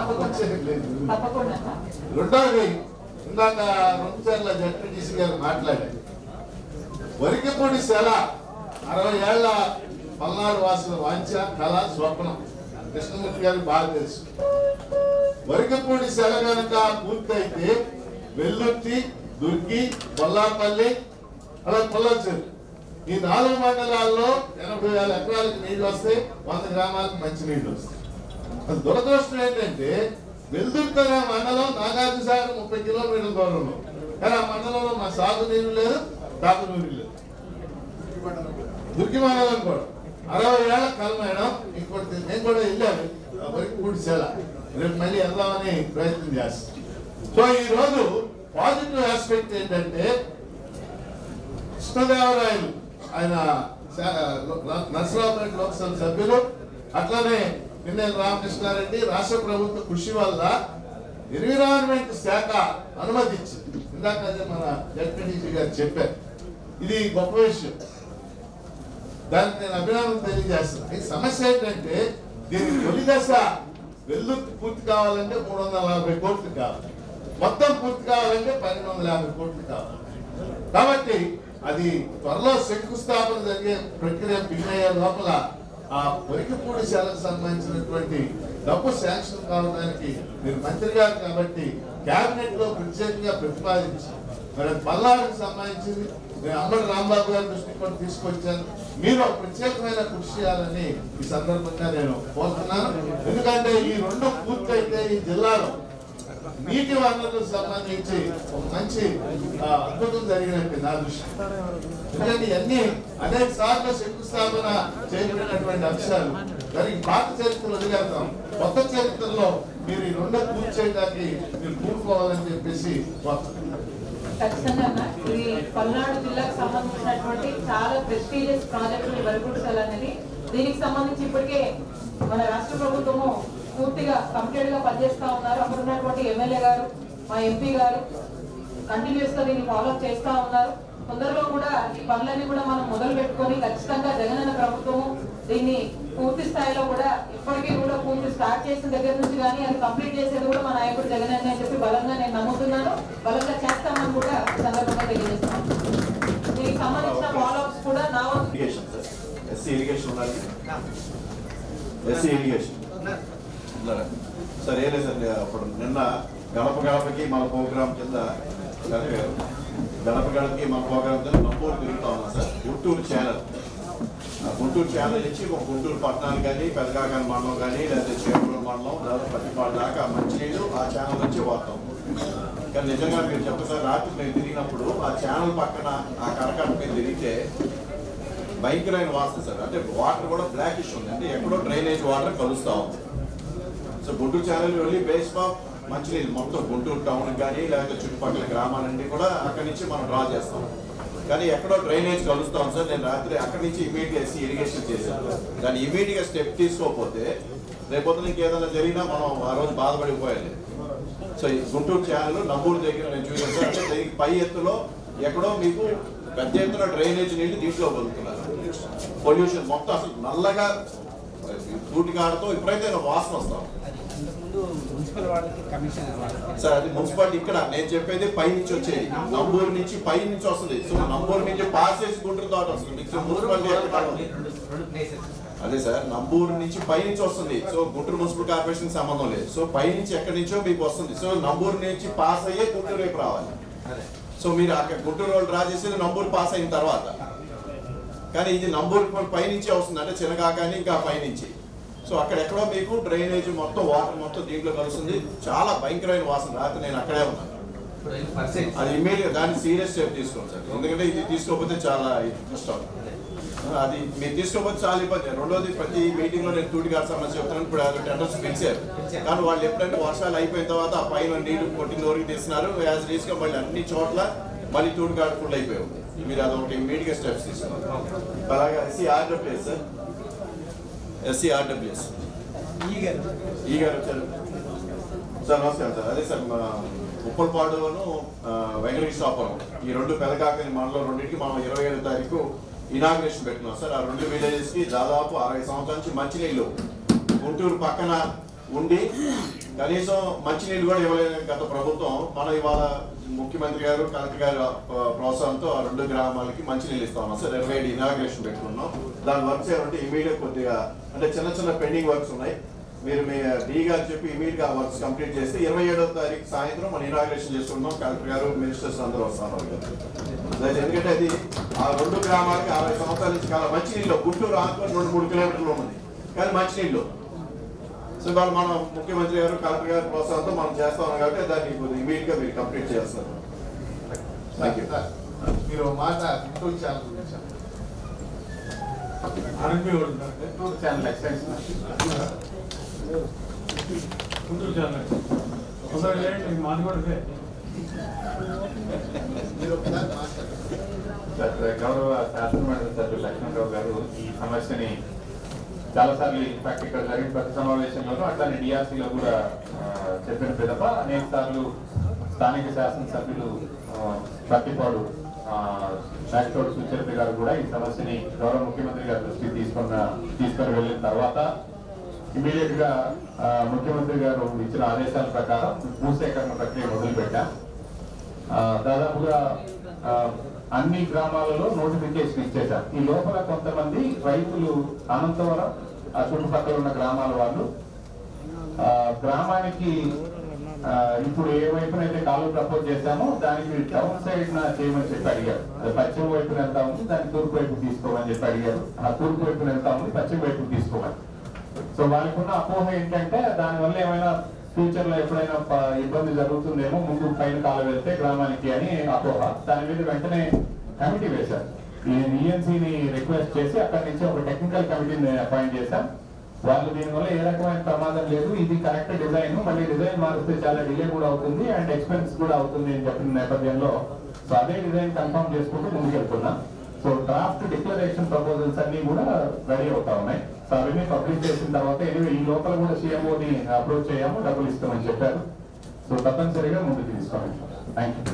రెండోది, ఇందాక 2 సార్లు జడ్పీటీసీ గారు మాట్లాడారు. వరికిపూడి సెల 60 ఏళ్ల పల్నాడు వాసుల వాంఛ, కళ, స్వప్నం కృష్ణమూర్తి గారికి బాగా తెలుసు. వరికిపూడి సెల కనుక పూర్తయితే వెల్లుర్తి, దుర్గి, బొల్లాపల్లి, అలా పొల్లచెరు ఈ 4 మండలాల్లో 80,000 ఎకరాలకు నీళ్లు వస్తాయి. 100 గ్రామాలకు మంచి నీళ్లు వస్తాయి. అది దురదృష్టం ఏంటంటే వెల్దుర్తి మండలం నాగార్జున సాగర్ 30 కిలోమీటర్ల దూరంలో, కానీ ఆ మండలంలో మా సాగు నీరు లేదు, తాగు నీరు లేదు. దుర్గి మండలం కూడా 60 ఏళ్ల కల మేడం. ఇంకోటి నేను కూడా వెళ్ళాను వరికిపూడి సెల. రేపు మళ్ళీ వెళ్దామని ప్రయత్నం చేస్తాను. సో ఈ రోజు పాజిటివ్ ఆస్పెక్ట్ ఏంటంటే కృష్ణదేవరాయలు ఆయన నర్సరావుపేట లోక్సభ సభ్యులు, అట్లానే పిన్నెల రామకృష్ణారెడ్డి రాష్ట్ర ప్రభుత్వ కృషి వల్ల ఎన్విరాన్మెంట్ శాఖ అనుమతించింది. ఇందాక అదే మన జడ్పీటీసీ గారు చెప్పారు. ఇది గొప్ప విషయం, దానికి నేను అభినందన తెలియజేస్తాను. ఈ సమస్య ఏంటంటే దీనికి తొలి దశ వెల్లుర్తి పూర్తి కావాలంటే 340 కోట్లు కావాలి, మొత్తం పూర్తి కావాలంటే 1250 కోట్లు కావాలి. కాబట్టి అది త్వరలో శంకుస్థాపన జరిగే ప్రక్రియ బిగినయ్యే లోపల ఆ వరికిపూడి శాలకు సంబంధించినటువంటి డబ్బు శాంక్షన్ కావడానికి మీరు మంత్రి గారు కాబట్టి కేబినెట్ లో ప్రత్యేకంగా ప్రతిపాదించి మరి పల్నాడుకు సంబంధించింది నేను అంబటి రాంబాబు గారి దృష్టికి కూడా తీసుకొచ్చాను. మీరు ప్రత్యేకమైన కృషి చేయాలని ఈ సందర్భంగా నేను కోరుతున్నాను. ఎందుకంటే ఈ 2 పూర్తయితే ఈ జిల్లాలో నీటి వనరులకు సంబంధించి ఒక మంచి అద్భుతం జరిగినట్టు నా దృష్టి. ఎందుకంటే ఇవన్నీ అనేక సార్లు శంకుస్థాపన చేయబడినటువంటి అంశాలు. దానికి పాత చరిత్రలు వదిలేద్దాం, కొత్త చరిత్రలో మీరు ఈ రెండో పూర్తి చేయడానికి మీరు పూనుకోవాలని చెప్పేసి ఖచ్చితంగా ఇది పల్నాడు జిల్లాకు సంబంధించినటువంటి చాలా ప్రెస్టీజియస్ ప్రాజెక్టు వరకుడుసల్ అనేది. దీనికి సంబంధించి ఇప్పటికే మన రాష్ట్ర ప్రభుత్వము పూర్తిగా కంప్లీట్ గా పనిచేస్తా ఉన్నారు. అక్కడ ఉన్నటువంటి ఎమ్మెల్యే గారు, మా ఎంపీ గారు కంటిన్యూస్ గా దీన్ని ఫాలోఅప్ చేస్తా ఉన్నారు. తొందరలో కూడా ఈ పనులన్నీ కూడా మనం మొదలు పెట్టుకొని ఖచ్చితంగా జగనన్న ప్రభుత్వము దీన్ని పూర్తి స్థాయిలో కూడా ఇప్పటికీ కూడా పూర్తి స్టార్ట్ చేసిన దగ్గర నుంచి కానీ అది కంప్లీట్ చేసేది కూడా మా నాయకుడు జగనన్న అని చెప్పి బలంగా నేను నమ్ముతున్నాను. బలంగా చేస్తామని కూడా సందర్భంగా తెలియజేస్తాను. దీనికి సంబంధించిన ఫాలోఅప్స్ కూడా నా ఎస్సీ ఇరిగేషన్ ఉండాలి. ఎస్సీ ఇరిగేషన్ సార్ ఏం లేదు సార్. అప్పుడు నిన్న గడప గడపకి మన ప్రోగ్రామ్ కింద గడప గడపకి మన ప్రోగ్రామ్ కింద నంబూరు తిరుగుతా ఉన్నాం సార్. గుంటూరు ఛానల్ నుంచి ఒక గుంటూరు పట్టణాలు కానీ పెదకాకాని మండలం కానీ లేకపోతే చేపూరు మండలం లేదా పత్తిపాడు దాకా మంచినీళ్ళు ఆ ఛానల్ నుంచి వాడతాం. కానీ నిజంగా మీరు చెప్పండి సార్, రాత్రి మేము తిరిగినప్పుడు ఆ ఛానల్ పక్కన ఆ కరకట్ట మీద తిరిగితే భయంకరమైన వాసన సార్. అంటే వాటర్ కూడా బ్లాకిష్ ఉంది, అంటే ఎక్కడో డ్రైనేజ్ వాటర్ కలుస్తా ఉంది. సో గుంటూరు ఛానల్ వెళ్ళి బేస్ ఆఫ్ మంచినీళ్ళు మొత్తం గుంటూరు టౌన్ కానీ లేకపోతే చుట్టుపక్కల గ్రామాలన్నీ కూడా అక్కడి నుంచి మనం డ్రా చేస్తాం. కానీ ఎక్కడో డ్రైనేజ్ కలుస్తాం సార్. నేను రాత్రి అక్కడి నుంచి ఇమీడియట్ వేసి ఇరిగేషన్ చేశాను. దాన్ని ఇమీడియట్గా స్టెప్ తీసుకోకపోతే రేపొద్దున ఇంకేదైనా జరిగినా మనం ఆ రోజు బాధపడిపోయాలి. సో ఈ గుంటూరు ఛానల్ నంబూరు దగ్గర నేను చూసాను సార్. అంటే దీనికి పై ఎత్తులో ఎక్కడో మీకు పెద్ద ఎత్తున డ్రైనేజ్ నీళ్ళు దీంట్లో వదులుతున్నారు. పొల్యూషన్ మొత్తం అసలు నల్లగా తూటికాడతో ఇప్పుడైతే వాసన వస్తాం సార్. అది మున్సిపాలిటీ ఇక్కడ నేను చెప్పేది పై నుంచి వచ్చేది, నంబూరు నుంచి పై నుంచి వస్తుంది. సో నంబూరు నుంచి పాస్ చేసి గుంటూరు దాటి వస్తుంది. మున్సిపాలిటీ అదే సార్, నంబూరు నుంచి పై నుంచి వస్తుంది. సో గుంటూరు మున్సిపల్ కార్పొరేషన్ సంబంధం లేదు. సో పై నుంచి ఎక్కడి నుంచో మీకు వస్తుంది. సో నంబూరు నుంచి పాస్ అయ్యే గుంటూరు వైపు రావాలి. సో మీరు అక్కడ గుంటూరు వాళ్ళు డ్రా చేసేది నంబూరు పాస్ అయిన తర్వాత. కానీ ఇది నంబూరు పై నుంచే వస్తుంది, అంటే చిన్నకాకాని ఇంకా పై నుంచి. సో అక్కడెక్కడో మీకు డ్రైనేజ్ మొత్తం వాటర్ మొత్తం దీంట్లో కలుస్తుంది. చాలా భయంకరమైన వాసన. రాత్రి నేను అక్కడే ఉన్నాను. అది ఇమీడియట్ దాన్ని సీరియస్ స్టెప్ తీసుకోండి సార్. ఎందుకంటే ఇది తీసుకోకపోతే చాలా కష్టం. అది మీరు తీసుకోకపోతే చాలా ఇబ్బంది. రెండోది ప్రతి మీటింగ్ లో నేను తూటిగాడు సమస్య చెప్తున్నాను. ఇప్పుడు టెండర్స్ పిలిచారు, కానీ వాళ్ళు ఎప్పుడైతే వర్షాలు అయిపోయిన తర్వాత ఆ పైన నీరు కొట్టిన వరకు తీస్తున్నారు. యాజ్ రీస్గా మళ్ళీ అన్ని చోట్ల మళ్ళీ తూటిగాడు ఫుల్ అయిపోయి ఉంది. మీరు అదొకటి ఇమీడియట్ గా స్టెప్స్ తీసుకోవాలి. అలాగే SCRWS సార్, SCRWS ఈ గారు వచ్చారు సార్. నమస్కారం సార్. అదే సార్, ఉప్పలపాడును వెంకటేశ్వరపురం ఈ రెండు పెదకాకని మండలం రెండింటికి మనం 27వ తారీఖు ఇనాగ్రేషన్ పెట్టుకున్నాం సార్. ఆ రెండు విలేజెస్ కి దాదాపు 60 సంవత్సరాల నుంచి మంచినీళ్ళు గుంటూరు పక్కన ఉండి కనీసం మంచినీళ్ళు కూడా ఇవ్వలేదు గత ప్రభుత్వం. మనం ఇవాళ ముఖ్యమంత్రి గారు కలెక్టర్ గారు ప్రోత్సాహంతో ఆ రెండు గ్రామాలకి మంచినీళ్ళు ఇస్తా ఉన్నాం సార్. 27 ఇనాగ్రేషన్ పెట్టుకున్నాం. దాని వర్క్స్ ఏమంటే ఇమీడియట్ కొద్దిగా అంటే చిన్న పెండింగ్ వర్క్స్ ఉన్నాయి. మీరు మీ డి గారు చెప్పి ఇమీడియట్ గా వర్క్స్ కంప్లీట్ చేస్తే 27వ తారీఖు సాయంత్రం మనం ఇనాగ్రేషన్ చేసుకుంటున్నాం. కలెక్టర్ గారు మినిస్టర్స్ అందరూ వస్తున్నారు. ఎందుకంటే అది ఆ రెండు గ్రామాలకి 60 సంవత్సరాల నుంచి చాలా మంచినీళ్ళు. గుంటూరు ఆనుకొని 2-3 కిలోమీటర్లు ఉంది, కానీ మంచినీళ్ళు. సో ఇవాళ మనం ముఖ్యమంత్రి గారు కలెక్టర్ గారు ప్రోత్సాహంతో మనం చేస్తా ఉన్నాం కాబట్టి దాన్ని ఇమీడియట్ గా మీరు కంప్లీట్ చేస్తారు. మీరు మాట గుంటూరు ఛానల్ గురించి Guntur channel excise Guntur channel మాది కూడా గౌరవ శాసనమండలి సభ్యులు లక్ష్మణరావు గారు ఈ సమస్యని చాలాసార్లు ఇన్ఫాక్ట్ ఇక్కడ జరిగిన ప్రతి సమావేశంలోనూ అట్లానే డిఆర్సీలో కూడా చెప్పిన పిదప అనేక సార్లు స్థానిక శాసనసభ్యులు పత్తిపాడు నాయకుడు సుచరిత గారు కూడా ఈ సమస్యని గౌరవ ముఖ్యమంత్రి గారి దృష్టికి తీసుకొని వెళ్ళిన తర్వాత ఇమీడియట్ గా ముఖ్యమంత్రి గారు ఇచ్చిన ఆదేశాల ప్రకారం భూసేకరణ ప్రక్రియ మొదలుపెట్టాం. దాదాపుగా అన్ని గ్రామాలలో నోటిఫికేషన్ ఇచ్చేశారు. ఈ లోపల కొంతమంది రైతులు అనంతవరం ఆ చుట్టుపక్కల ఉన్న గ్రామాల వాళ్ళు గ్రామానికి ఇప్పుడు ఏ వైపునైతే కాలువ ప్రపోజ్ చేశామో దానికి డౌన్ సైడ్ చేయమని చెప్పి అడిగారు. అది పశ్చిమ వైపున వెళ్తా ఉంది, దాన్ని తూర్పు వైపు తీసుకోమని చెప్పి అడిగారు. ఆ తూర్పు వైపున వెళ్తా ఉంది, పశ్చిమ వైపు తీసుకోమని. సో వాళ్ళకున్న అపోహ ఏంటంటే దానివల్ల ఏమైనా ఫ్యూచర్ లో ఎప్పుడైనా ఇబ్బంది జరుగుతుందేమో ముందు పైన కాలం వెళ్తే గ్రామానికి అని అపోహ. దాని మీద వెంటనే కమిటీ వేశారు. ఈ ఈఎన్సీని రిక్వెస్ట్ చేసి అక్కడి నుంచి ఒక టెక్నికల్ కమిటీని అపాయింట్ చేశాం. వాళ్ళు దీనివల్ల ఏ రకమైన ప్రమాదం లేదు, ఇది కరెక్ట్ డిజైన్, మళ్ళీ డిజైన్ మారిస్తే చాలా డిలే కూడా అవుతుంది అండ్ ఎక్స్పెన్స్ కూడా అవుతుంది అని చెప్పిన నేపథ్యంలో సో అదే డిజైన్ కన్ఫర్మ్ చేసుకుంటూ ముందుకెళ్తున్నాం. సో డ్రాఫ్ట్ డిక్లరేషన్ ప్రపోజల్స్ అన్ని కూడా రెడీ అవుతా ఉన్నాయి. సో అవన్నీ పబ్లిష్ చేసిన తర్వాత ఎనివే ఈ లోపల కూడా సీఎంఓని అప్రోచ్ చేయాము, డబ్బులు ఇస్తామని చెప్పారు. సో తప్పనిసరిగా ముందుకు తీసుకోవాలి. Thank you.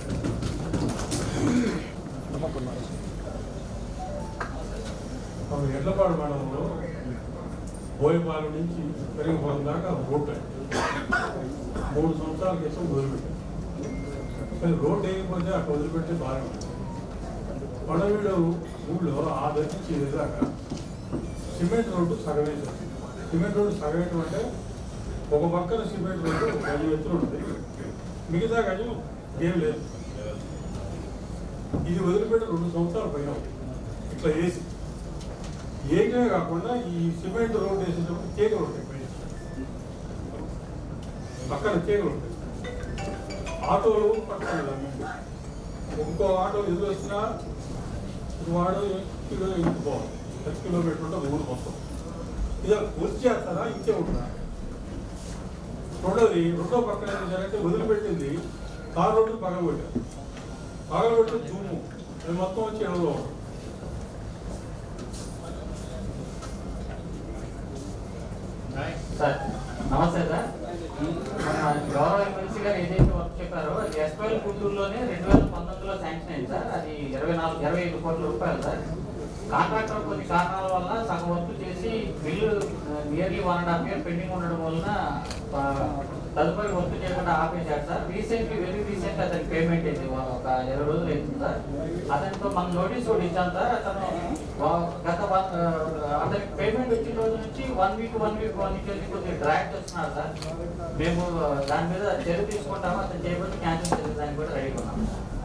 ఎడ్లపాడు మండలంలో బోయపాలెం నుంచి పెరిగిపోవడం దాకా రోడ్డు 3 సంవత్సరాల క్రితం వదిలిపెట్టారు. కానీ రోడ్డు వేయకపోతే అక్కడ వదిలిపెడితే బాగా ఉంటుంది. పడవీడు ఊళ్ళో ఆ దగ్గరించి ఎదురాక సిమెంట్ రోడ్డు సగవేశారు. సిమెంట్ రోడ్డు సగవేయటం అంటే ఒక పక్కన సిమెంట్ రోడ్డు 10 ఎత్తులు ఉంటుంది, మిగతా గజం ఏం లేదు. ఇది వదిలిపెట్టి 2 సంవత్సరాల పైన ఇట్లా వేసి ఏమే కాకుండా ఈ సిమెంట్ రోడ్డు వేసేటప్పుడు తీగలు ఉంటాయి, పక్కన తీగలు ఉంటాయి. ఆటోలు పక్కన ఇంకో ఆటో ఎదురు వచ్చినా వాడు ఇంటిపోవాలి. 10 కిలోమీటర్ ఉంటుంది ఊరు మొత్తం. ఇది పూర్తి చేస్తారా ఇంకే ఉంటుందా? రెండో పక్కన ఏం చేశారంటే వదిలిపెట్టింది కార్ రోడ్డు పగలగొట్టి జూము అది మొత్తం వచ్చి ఎడలో సార్ నమస్తే సార్. మన గౌరవ ఎమ్మెల్సీ గారు ఏదైతే వర్క్ చెప్పారో అది ఎస్పైల్ గుంటూరులోనే 2019లో శాంక్షన్ అయింది సార్. అది 25 కోట్ల రూపాయలు సార్. కాంట్రాక్టర్ కొన్ని కారణాల వల్ల సగం వర్క్ చేసి బిల్లు నియర్లీ 1.5 year పెండింగ్ ఉండడం వలన తదుపరి వర్క్ చేయకుండా ఆపేశారు సార్. వెరీ రీసెంట్ అతనికి పేమెంట్ అయింది, ఒక 20 రోజులు అవుతుంది సార్. అతనితో మనం నోటీస్ కూడా ఇచ్చాం సార్. అతను అతనికి పేమెంట్ వచ్చిన రోజు నుంచి 1 week కొద్దిగా డ్రాక్ చేస్తున్నారు సార్. మేము దాని మీద చర్య తీసుకుంటాము. అతను చేయబోతే క్యాన్సిల్ చేసే దానికి కూడా రెడీ ఉన్నాం.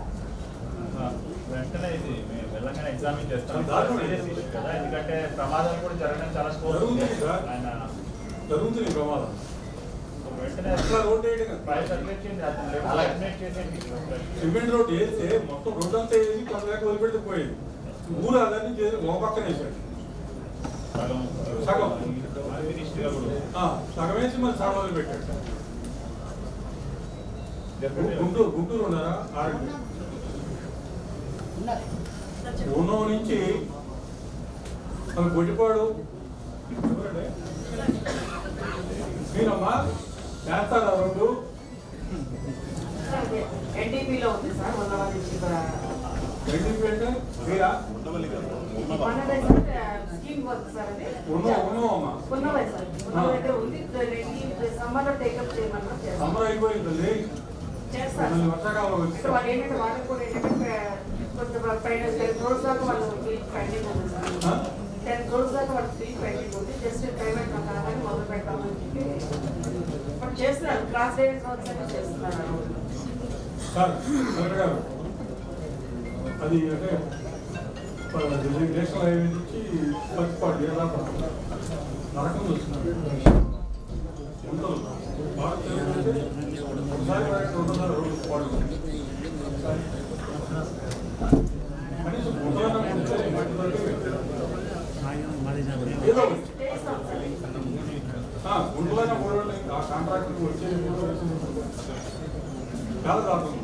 వెంటనే ఇది మేము వెళ్ళగానే ఎగ్జామిన్ చేస్తాం కదా, ఎందుకంటే ప్రమాదాలు కూడా జరగడం చాలా స్కోప్ జరుగుతుంది. ప్రమాదం వెంటనే సిమెంట్ రోడ్ వేస్తే మొత్తం రోడ్ అంతా వేసి కొంతదాకా వదిలిపెడితే పోయేది. ఊరు అదన్నీ చేసి ఒక పక్కన వేసాడు సగం వేసి మరి సగం వదిలిపెట్టాడు. గుంటూరు ఉన్నారా? ఉన్నో నుంచి మన గొడ్డిపాడు మీరమ్మా చేస్తారా రెండు ఎన్టీపీలో ఉంది సార్. ఎన్టీపీ అంటే మీరా స్కీమ్ వర్క్ సార్. అది ఉన్నావమ్మా దగ్గర ఉంది. సమ్మర్లో టేకప్ చేయమన్నా సమ్మర్ అయిపోయింది చేస్తారు. వర్షాకాలం వచ్చి వాళ్ళు ఏంటంటే వాళ్ళకి కూడా ఏంటంటే కొంచెం పైన 10 crores దాకా వాళ్ళు ఫీజ్ పెండింగ్ ఉంది సార్. 10 crores దాకా వాళ్ళకి ఫీజ్ పెండింగ్ ఉంది. జస్ట్ పేమెంట్ కావాలని మొదలు పెట్టామని చెప్పి ఇప్పుడు చేస్తున్నారు. క్లాస్ డేస్ వర్క్స్ అనేది చేస్తున్నారు. సార్ గారు అది అంటే నేషనల్ హైవే నుంచి పచ్చిపాడు ఏ దాకా నరకం వస్తున్నారు. ఒకసారి 2.5 రోజులు పాడు కనీసం ఏదో గుంటూరైన కూడా ఆ కాంట్రాక్ట్ వచ్చే చాలా దారుణం.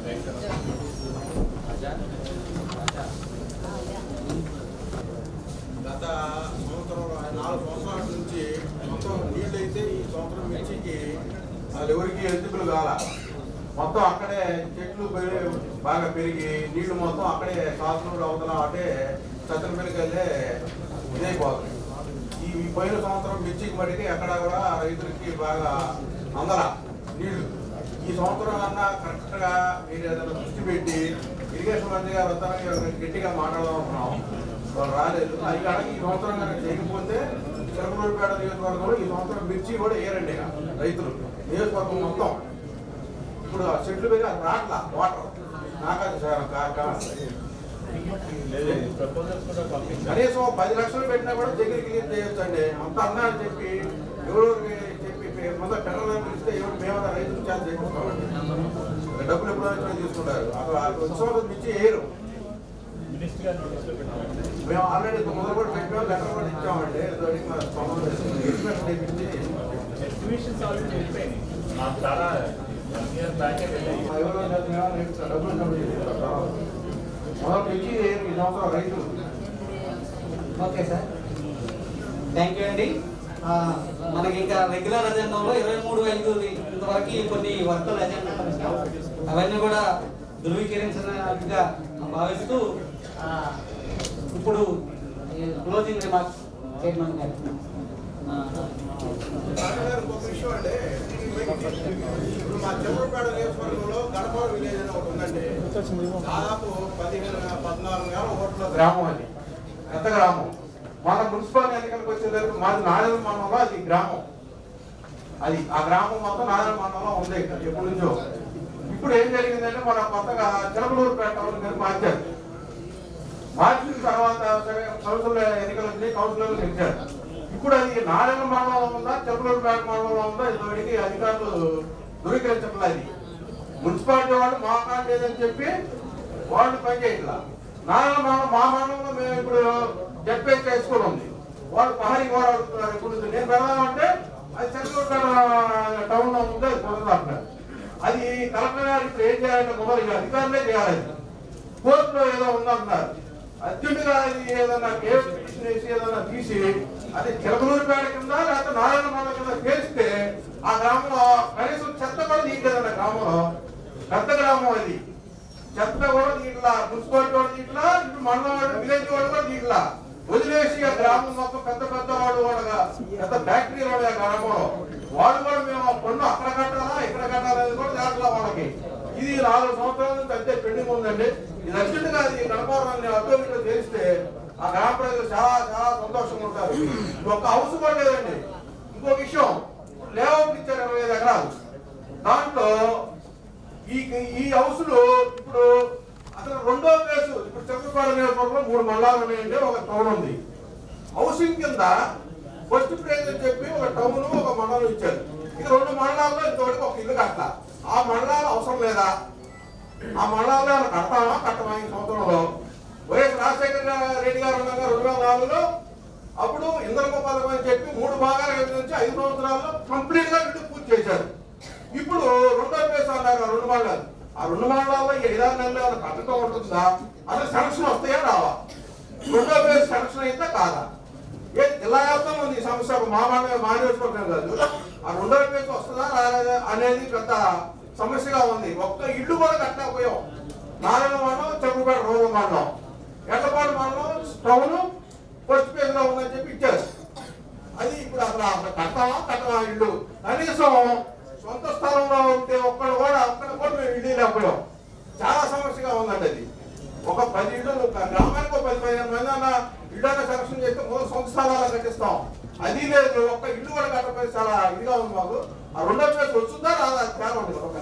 గత సంవత్సరం 4 సంవత్సరాల నుంచి మొత్తం నీళ్ళు అయితే ఈ సంవత్సరం మిర్చికి వాళ్ళు ఎవరికి ఎలిజిబుల్ కాల. మొత్తం అక్కడే చెట్లు బాగా పెరిగి నీళ్లు మొత్తం అక్కడే శాస్త్రుడు అవతల అంటే చత్రపల్లికెళ్ళే ఇదైపోతుంది. ఈ పోయిన సంవత్సరం మిర్చికి మటుకి ఎక్కడ కూడా రైతులకి బాగా అందల నీళ్లు. ఈ సంవత్సరం అన్నా కరెక్ట్గా మీరు ఏదైనా దృష్టి పెట్టి ఇరిగేషన్ మంత్రి గారు వస్తారని గట్టిగా మాట్లాడదాం. వాళ్ళు రాలేదు. అది కాక ఈ సంవత్సరం కనుక చేయకపోతే చిలకలూరుపేట నియోజకవర్గంలో ఈ సంవత్సరం మిర్చి కూడా వేయరండి రైతులు. నియోజకవర్గం మొత్తం ఇప్పుడు చెట్లు పెరిగి అది రాట్లా వాటర్ నాకది కనీసం 10 లక్షలు పెట్టినా కూడా దగ్గర క్లియర్ చేయొచ్చు అండి. అంత అన్నా అని చెప్పి ఎవరెవరికి చెప్పి మొత్తం టెండర్ సంవత్సరం తీసుకుంటారు. అసలు ఆ 2 సంవత్సరం నుంచి వేయరు. మేము ఆల్రెడీ మొదలు కూడా పెట్టాం, లెటర్ కూడా ఇచ్చామండి. ఎస్టిమేషన్స్ ఆల్రెడీ వెళ్ళిపోయినాయి. మాకు చాలా బ్యాకే వెళ్ళాయి. మొదలు నుంచి ఈ సంవత్సరం రైతులు. ఓకే సార్, థ్యాంక్ యూ అండి. మనకి ఇంకా రెగ్యులర్ అజెండాలో 23/5 ఇంతవరకు కొన్ని వర్కులు అజెండా అవన్నీ కూడా ధృవీకరించినట్టుగా భావిస్తూ ఇప్పుడు క్లోజింగ్ రిమార్క్స్ చైర్మన్ గారు. ఇంకొక విషయం అండి, ఇప్పుడు మా చెంబులపేట నియోజకవర్గంలో గడప విలేజ్ అని ఒకటి ఉందండి. దాదాపు 14,000 ఓట్ల గ్రామం అది, పెద్ద గ్రామం. మన మున్సిపల్ ఎన్నికలకు వచ్చేసరికి మాది నారాయణ మండలంలో అది గ్రామం. అది ఆ గ్రామం మొత్తం నారాయణ మండలంలో ఉంది ఎప్పటి నుంచో. ఇప్పుడు ఏం జరిగిందంటే మన కొత్తగా చిలకలూరుపేట టౌన్ మార్చారు. మార్చిన తర్వాత సరే కౌన్సిల్ ఎన్నికలు వచ్చి కౌన్సిలర్లు గెలిచారు. ఇప్పుడు అది నారాయణ మండలంలో ఉందా చిలకలూరుపేట మండలంలో ఉందా ఇదివరకు అధికారులు ధృవీకరించట్లేదు. మున్సిపాలిటీ వాళ్ళు మా కాడ లేదని చెప్పి వాళ్ళు పనిచేయట్లా. నారాయణ మండలం మా మండలంలో మేము ఇప్పుడు జడ్పేట హై స్కూల్ ఉంది, వాళ్ళు పహారీ కూడా అడుగుతున్నారు. ఇప్పుడు నేను పెడదామంటే అది చిలకలూరుపేట టౌన్ లో ఉంది, అది కుదరదు. అది కలెక్టర్ గారు ఇప్పుడు ఏం చేయాలంటే మొదలు అధికారులే చేయాలి. కోర్టులో ఏదో ఉందంటున్నారు, అర్జెంటుగా అది ఏదన్నా కేసు పిటిషన్ వేసి ఏదన్నా తీసి అది చిలకలూరుపేట కింద లేకపోతే నారాయణ మండలం కింద చేస్తే ఆ గ్రామంలో కనీసం చెత్త కూడా తీయలేదన్న గ్రామంలో. పెద్ద గ్రామం అది, చెత్త కూడా తీయట్లా, మున్సిపాలిటీ కూడా తీయట్లా, ఇప్పుడు మండలం విలేజ్ వాడు కూడా తీయట్లా. వదిలేసి ఆ గ్రామం మొత్తం పెద్ద పెద్ద వాడు కూడా పెద్ద ఫ్యాక్టరీ వాడు ఆ గ్రామంలో వాడు కూడా మేము పన్ను అక్కడ కట్టాలా ఇక్కడ కట్టాలనేది కూడా తేటలా వాళ్ళకి. ఇది 4 సంవత్సరాల నుంచి అంతే పెండింగ్ ఉందండి. ఇది అర్జెంటుగా అది గడపాలని అర్థంగా తెలిస్తే ఆ గ్రామ ప్రజలు చాలా చాలా సంతోషంగా ఉంటారు. ఒక్క హౌస్ కూడా లేదండి. ఇంకో విషయం, లేఅవుట్ ఇచ్చారు 25 ఎకరాలు. దాంట్లో ఈ హౌస్లు ఇప్పుడు అసలు రెండో ప్లేసు ఇప్పుడు చక్రపాడ నియోజకవర్గంలో 3 మండలాలు ఉన్నాయండి, ఒక టౌన్ ఉంది. హౌసింగ్ కింద ఫస్ట్ ప్లేస్ అని చెప్పి ఒక టౌన్ ఒక మండలం ఇచ్చారు. ఇక 2 మండలాల్లో ఇంతవరకు ఒక ఇల్లు కట్ట. ఆ మండలాలు అవసరం లేదా? ఆ మండలాల్లో కడతామా కట్టమా? ఈ సంవత్సరంలో వైఎస్ రాజశేఖర రెడ్డి గారు ఉండగా 2004లో అప్పుడు ఇంద్రమ్మ పథకం అని చెప్పి 3 భాగాలు నుంచి 5 సంవత్సరాల్లో కంప్లీట్ గా ఇల్లు పూర్తి చేశారు. ఇప్పుడు రెండో ప్లేస్ అన్నారు 2 మండలాలు. ఆ 2 మండలాల్లో 5-6 నెలలు ఏమైనా కట్టడం ఉంటుందా? అసలు సెలక్షన్ వస్తాయా రావా? రెండో ప్లేస్ సెలక్షన్ అయితే కాదా? ఏ జిల్లా వ్యాప్తంగా ఉంది ఈ సమస్య, మా నియోజకవర్గం కాదు. ఆ రెండో ప్లేస్ వస్తుందా రాలేదా అనేది పెద్ద సమస్యగా ఉంది. ఒక్క ఇల్లు కూడా కట్టకపోయాం. నారాయణ మండలం, చెరుకుపేట రూరల్ మండలం, ఎట్టపాడు మండలం టౌన్ ఫస్ట్ ప్లేస్ లో ఉందని చెప్పి ఇచ్చారు. అది ఇప్పుడు అసలు కట్టమా ఇల్లు? కనీసం సొంత స్థలంలో ఉంటే ఒక్కడ కూడా మేము ఇల్లు లేకపోయాం. చాలా సమస్యగా ఉందండి. అది ఒక 10 ఇళ్ళు గ్రామానికి 10-15 మంది అన్న ఇళ్ళని సెలక్షన్ చేస్తే మొదలు సొంత స్థలాలు కట్టిస్తాం. అది లేదు, ఒక్క ఇల్లు కూడా కట్టకపోతే చాలా ఇదిగా ఉంది మాకు. ఆ రెండో ప్లేస్ వస్తుందా రాదా? తేడా ఉంది ఒక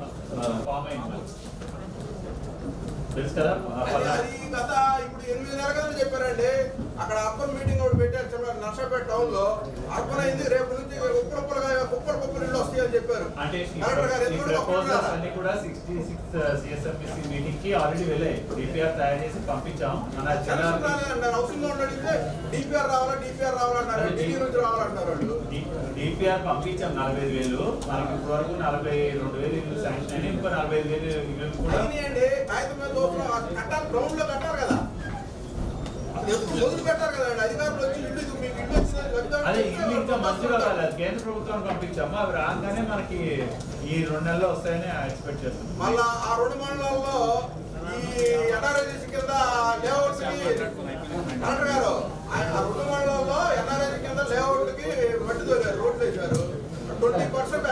తెలుసు కదా. అది గత ఇప్పుడు 8 నెలల కదా చెప్పారండి. అక్కడ అర్బన్ మీటింగ్ ఒకటి పెట్టారు నర్సాపేట టౌన్ లో. అర్బన్ అయింది, రేపు నుంచి కుప్పలు ఇళ్ళు వస్తాయి అని చెప్పారు. అంటే అన్ని కూడా 66 CSMPC మీటింగ్ కి ఆల్రెడీ వెళ్ళాయి. డిపిఆర్ తయారు చేసి పంపించాం. మన హౌసింగ్ లో అడిగితే డిపిఆర్ రావాలన్నారు, ఢిల్లీ నుంచి రావాలంటారు. డిపిఆర్ పంపించాం 45,000. మనకి ఇప్పుడు వరకు 42,000 ఇల్లు శాంక్షన్ అయినాయి. ఇంకో 45,000 ఇల్లు కూడా కట్టాలి, గ్రౌండ్ లో కట్టారు కదా, మొదలు పెట్టారు కదండి అధికారులు వచ్చి ఇల్లు మీకు ఇల్లు వచ్చిందని. అదే ఇల్లు ఇంకా మంచిగా కాదు, కేంద్ర ప్రభుత్వానికి పంపించాము. అవి రాగానే మనకి ఈ 2 నెలల్లో వస్తాయని ఎక్స్పెక్ట్ చేస్తున్నాం. మళ్ళా ఆ 2 మండలాల్లో ఈ ఎన్ఆర్ఐసి కింద లేఅవుట్ కలెక్టర్ గారు ఆ 2 మండలాల్లో ఎన్ఆర్ఐసి కింద లేఅవుట్ కి మట్టి తోలారు, రోడ్లు వేశారు. 20%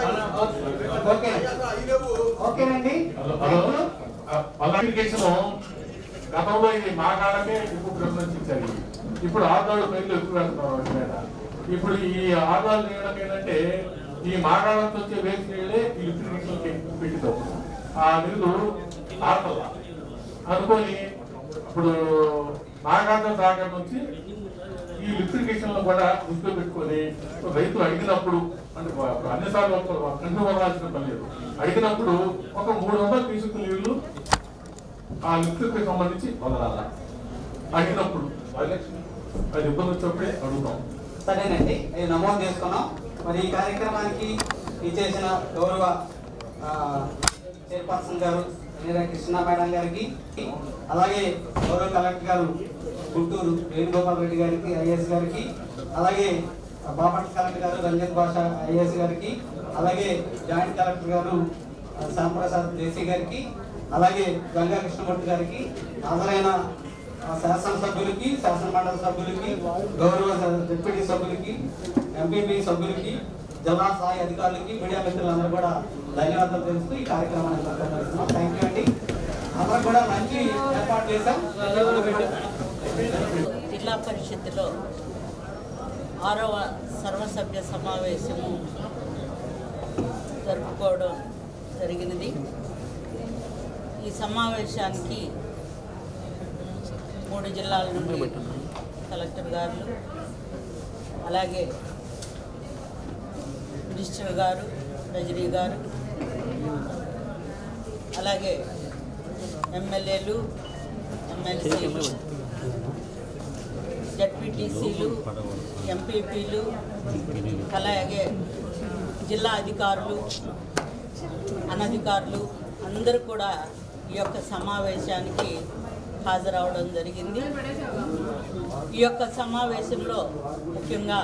గతంలో ఇది మా కాడకే ఎక్కువ ప్రిఫరెన్స్ ఇచ్చారు. ఇప్పుడు ఆదాలు పైలు ఎక్కువ వెళ్తున్నారు వాటి మీద. ఇప్పుడు ఈ ఆదాలు తీయడం ఏంటంటే ఈ మాగాళ్ళంతో వచ్చే వేస్ట్ నీళ్ళే ఈ లిఫ్టింగ్ పెట్టితో ఆ నీళ్లు ఆడతల అనుకొని ఇప్పుడు నాగార్జున సాగర్ నుంచి ఈ లిఫ్టిగేషన్ లో కూడా దృష్టిలో పెట్టుకొని రైతులు అడిగినప్పుడు అంటే అన్నిసార్లు కంటి వదలాల్సిన పని లేదు. అడిగినప్పుడు ఒక 300 తీసుకున్న నీళ్లు ఆ లిఫ్ట్కి సంబంధించి వదలాల. అడిగినప్పుడు అది ఇబ్బంది వచ్చినప్పుడే అడుగుతాం. సరేనండి, ఇది నమోదు చేసుకున్నాం. మరి ఈ కార్యక్రమానికి ఇచ్చేసిన గౌరవ చైర్పర్సన్ గారు నీరా కృష్ణ మేడం గారికి, అలాగే గౌరవ కలెక్టర్ గారు గుంటూరు వేణుగోపాల్ రెడ్డి గారికి ఐఏఎస్ గారికి, అలాగే బాపట్ల కలెక్టర్ గారు రంజిత్ భాష ఐఏఎస్ గారికి, అలాగే జాయింట్ కలెక్టర్ గారు శ్యాంప్రసాద్ దేశీ గారికి, అలాగే గంగా కృష్ణమూర్తి గారికి, హాజరైన శాసనసభ్యులకి, శాసన మండలి సభ్యులకి, గౌరవ డిప్యూటీ సభ్యులకి, ఎంపీపీ సభ్యులకి, జిల్లా స్థాయి అధికారులకి, మీడియా మిత్రులందరూ కూడా ధన్యవాదాలు తెలుస్తూ ఈ కార్యక్రమాన్ని కొనసాగిస్తున్నాం. థ్యాంక్ యూ అండి. అందరూ కూడా మంచి ఏర్పాటు చేశాం. జిల్లా పరిషత్తులో 6వ సర్వసభ్య సమావేశము జరుపుకోవడం జరిగినది. ఈ సమావేశానికి 3 జిల్లాల నుండి కలెక్టర్ గారు, అలాగే మినిస్టర్ గారు, ట్రెజరీ గారు, అలాగే ఎమ్మెల్యేలు, ఎమ్మెల్సీలు, జడ్పీటీసీలు, ఎంపీపీలు, అలాగే జిల్లా అధికారులు, అనధికారులు అందరూ కూడా ఈ యొక్క సమావేశానికి హాజరవడం జరిగింది. ఈ యొక్క సమావేశంలో ముఖ్యంగా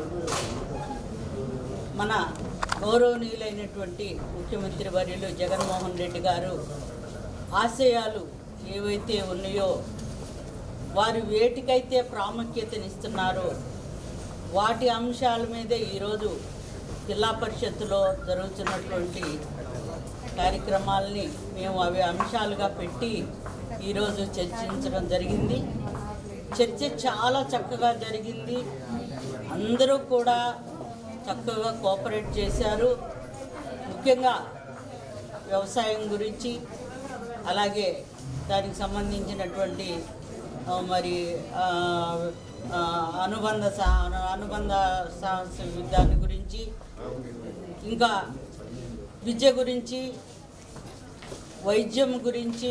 మన గౌరవనీయులైనటువంటి ముఖ్యమంత్రి వర్యులు జగన్మోహన్ రెడ్డి గారు ఆశయాలు ఏవైతే ఉన్నాయో, వారు వేటికైతే ప్రాముఖ్యతనిస్తున్నారో వాటి అంశాల మీదే ఈరోజు జిల్లా పరిషత్తులో జరుగుతున్నటువంటి కార్యక్రమాలని మేము అవి అంశాలుగా పెట్టి ఈరోజు చర్చించడం జరిగింది. చర్చ చాలా చక్కగా జరిగింది. అందరూ కూడా చక్కగా కోఆపరేట్ చేశారు. ముఖ్యంగా వ్యవసాయం గురించి, అలాగే దానికి సంబంధించినటువంటి మరి అనుబంధ దాని గురించి, ఇంకా విద్య గురించి, వైద్యం గురించి,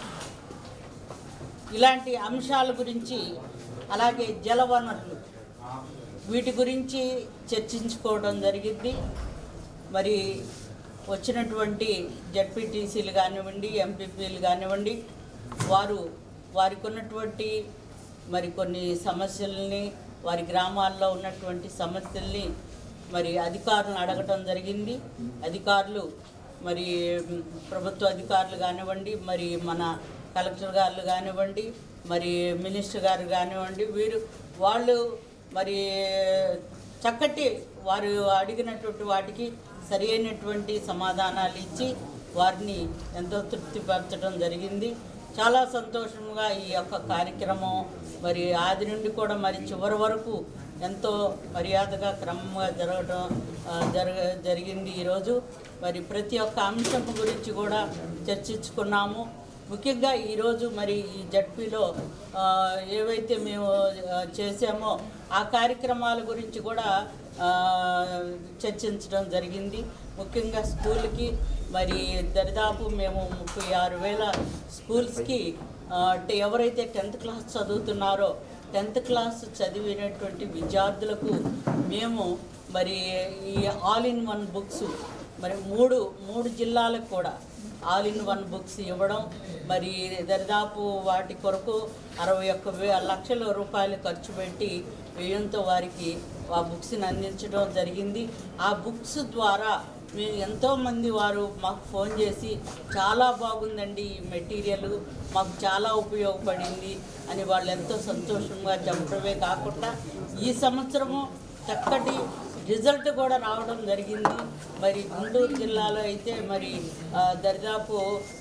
ఇలాంటి అంశాల గురించి, అలాగే జలవనరులు, వీటి గురించి చర్చించుకోవడం జరిగింది. మరి వచ్చినటువంటి జడ్పీటీసీలు కానివ్వండి, ఎంపీపీలు కానివ్వండి, వారికి ఉన్నటువంటి మరి కొన్ని సమస్యల్ని, వారి గ్రామాల్లో ఉన్నటువంటి సమస్యల్ని మరి అధికారులను అడగటం జరిగింది. అధికారులు మరి ప్రభుత్వ అధికారులు కానివ్వండి, మరి మన కలెక్టర్ గారు కానివ్వండి, మరి మినిస్టర్ గారు కానివ్వండి, వాళ్ళు మరి చక్కటి వారు అడిగినటువంటి వాటికి సరి అయినటువంటి సమాధానాలు ఇచ్చి వారిని ఎంతో తృప్తిపరచడం జరిగింది. చాలా సంతోషంగా ఈ యొక్క కార్యక్రమం మరి ఆది నుండి కూడా మరి చివరి వరకు ఎంతో మర్యాదగా క్రమంగా జరిగింది. ఈరోజు మరి ప్రతి ఒక్క అంశం గురించి కూడా చర్చించుకున్నాము. ముఖ్యంగా ఈరోజు మరి ఈ జడ్పీలో ఏవైతే మేము చేసామో ఆ కార్యక్రమాల గురించి కూడా చర్చించడం జరిగింది. ముఖ్యంగా స్కూల్కి మరి దరిదాపు మేము 36,000 స్కూల్స్కి ఎవరైతే 10th క్లాస్ చదువుతున్నారో 10th క్లాస్ చదివినటువంటి విద్యార్థులకు మేము మరి ఈ ఆల్ ఇన్ వన్ బుక్స్ మరి మూడు జిల్లాలకు కూడా ఆల్ ఇన్ వన్ బుక్స్ ఇవ్వడం, మరి దరిదాపు వాటి కొరకు 61 లక్షల రూపాయలు ఖర్చు పెట్టి వ్యయంతో వారికి ఆ బుక్స్ని అందించడం జరిగింది. ఆ బుక్స్ ద్వారా మేము ఎంతోమంది వారు మాకు ఫోన్ చేసి చాలా బాగుందండి ఈ మెటీరియల్, మాకు చాలా ఉపయోగపడింది అని వాళ్ళు ఎంతో సంతోషంగా చెప్పడమే కాకుండా ఈ సంవత్సరము చక్కటి రిజల్ట్ కూడా రావడం జరిగింది. మరి గుంటూరు జిల్లాలో అయితే మరి దరిదాపు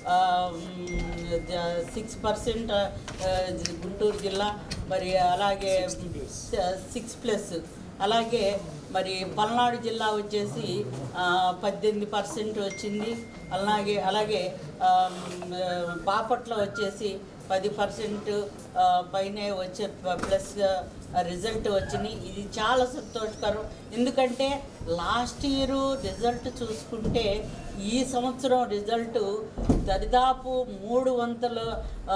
6% గుంటూరు జిల్లా, మరి అలాగే 6+, అలాగే మరి పల్నాడు జిల్లా వచ్చేసి 18% వచ్చింది. అలాగే బాపట్ల వచ్చేసి 10% పైనే వచ్చే ప్లస్ రిజల్ట్ వచ్చినాయి. ఇది చాలా సంతోషకరం. ఎందుకంటే లాస్ట్ ఇయర్ రిజల్ట్ చూసుకుంటే ఈ సంవత్సరం రిజల్ట్ దరిదాపు 300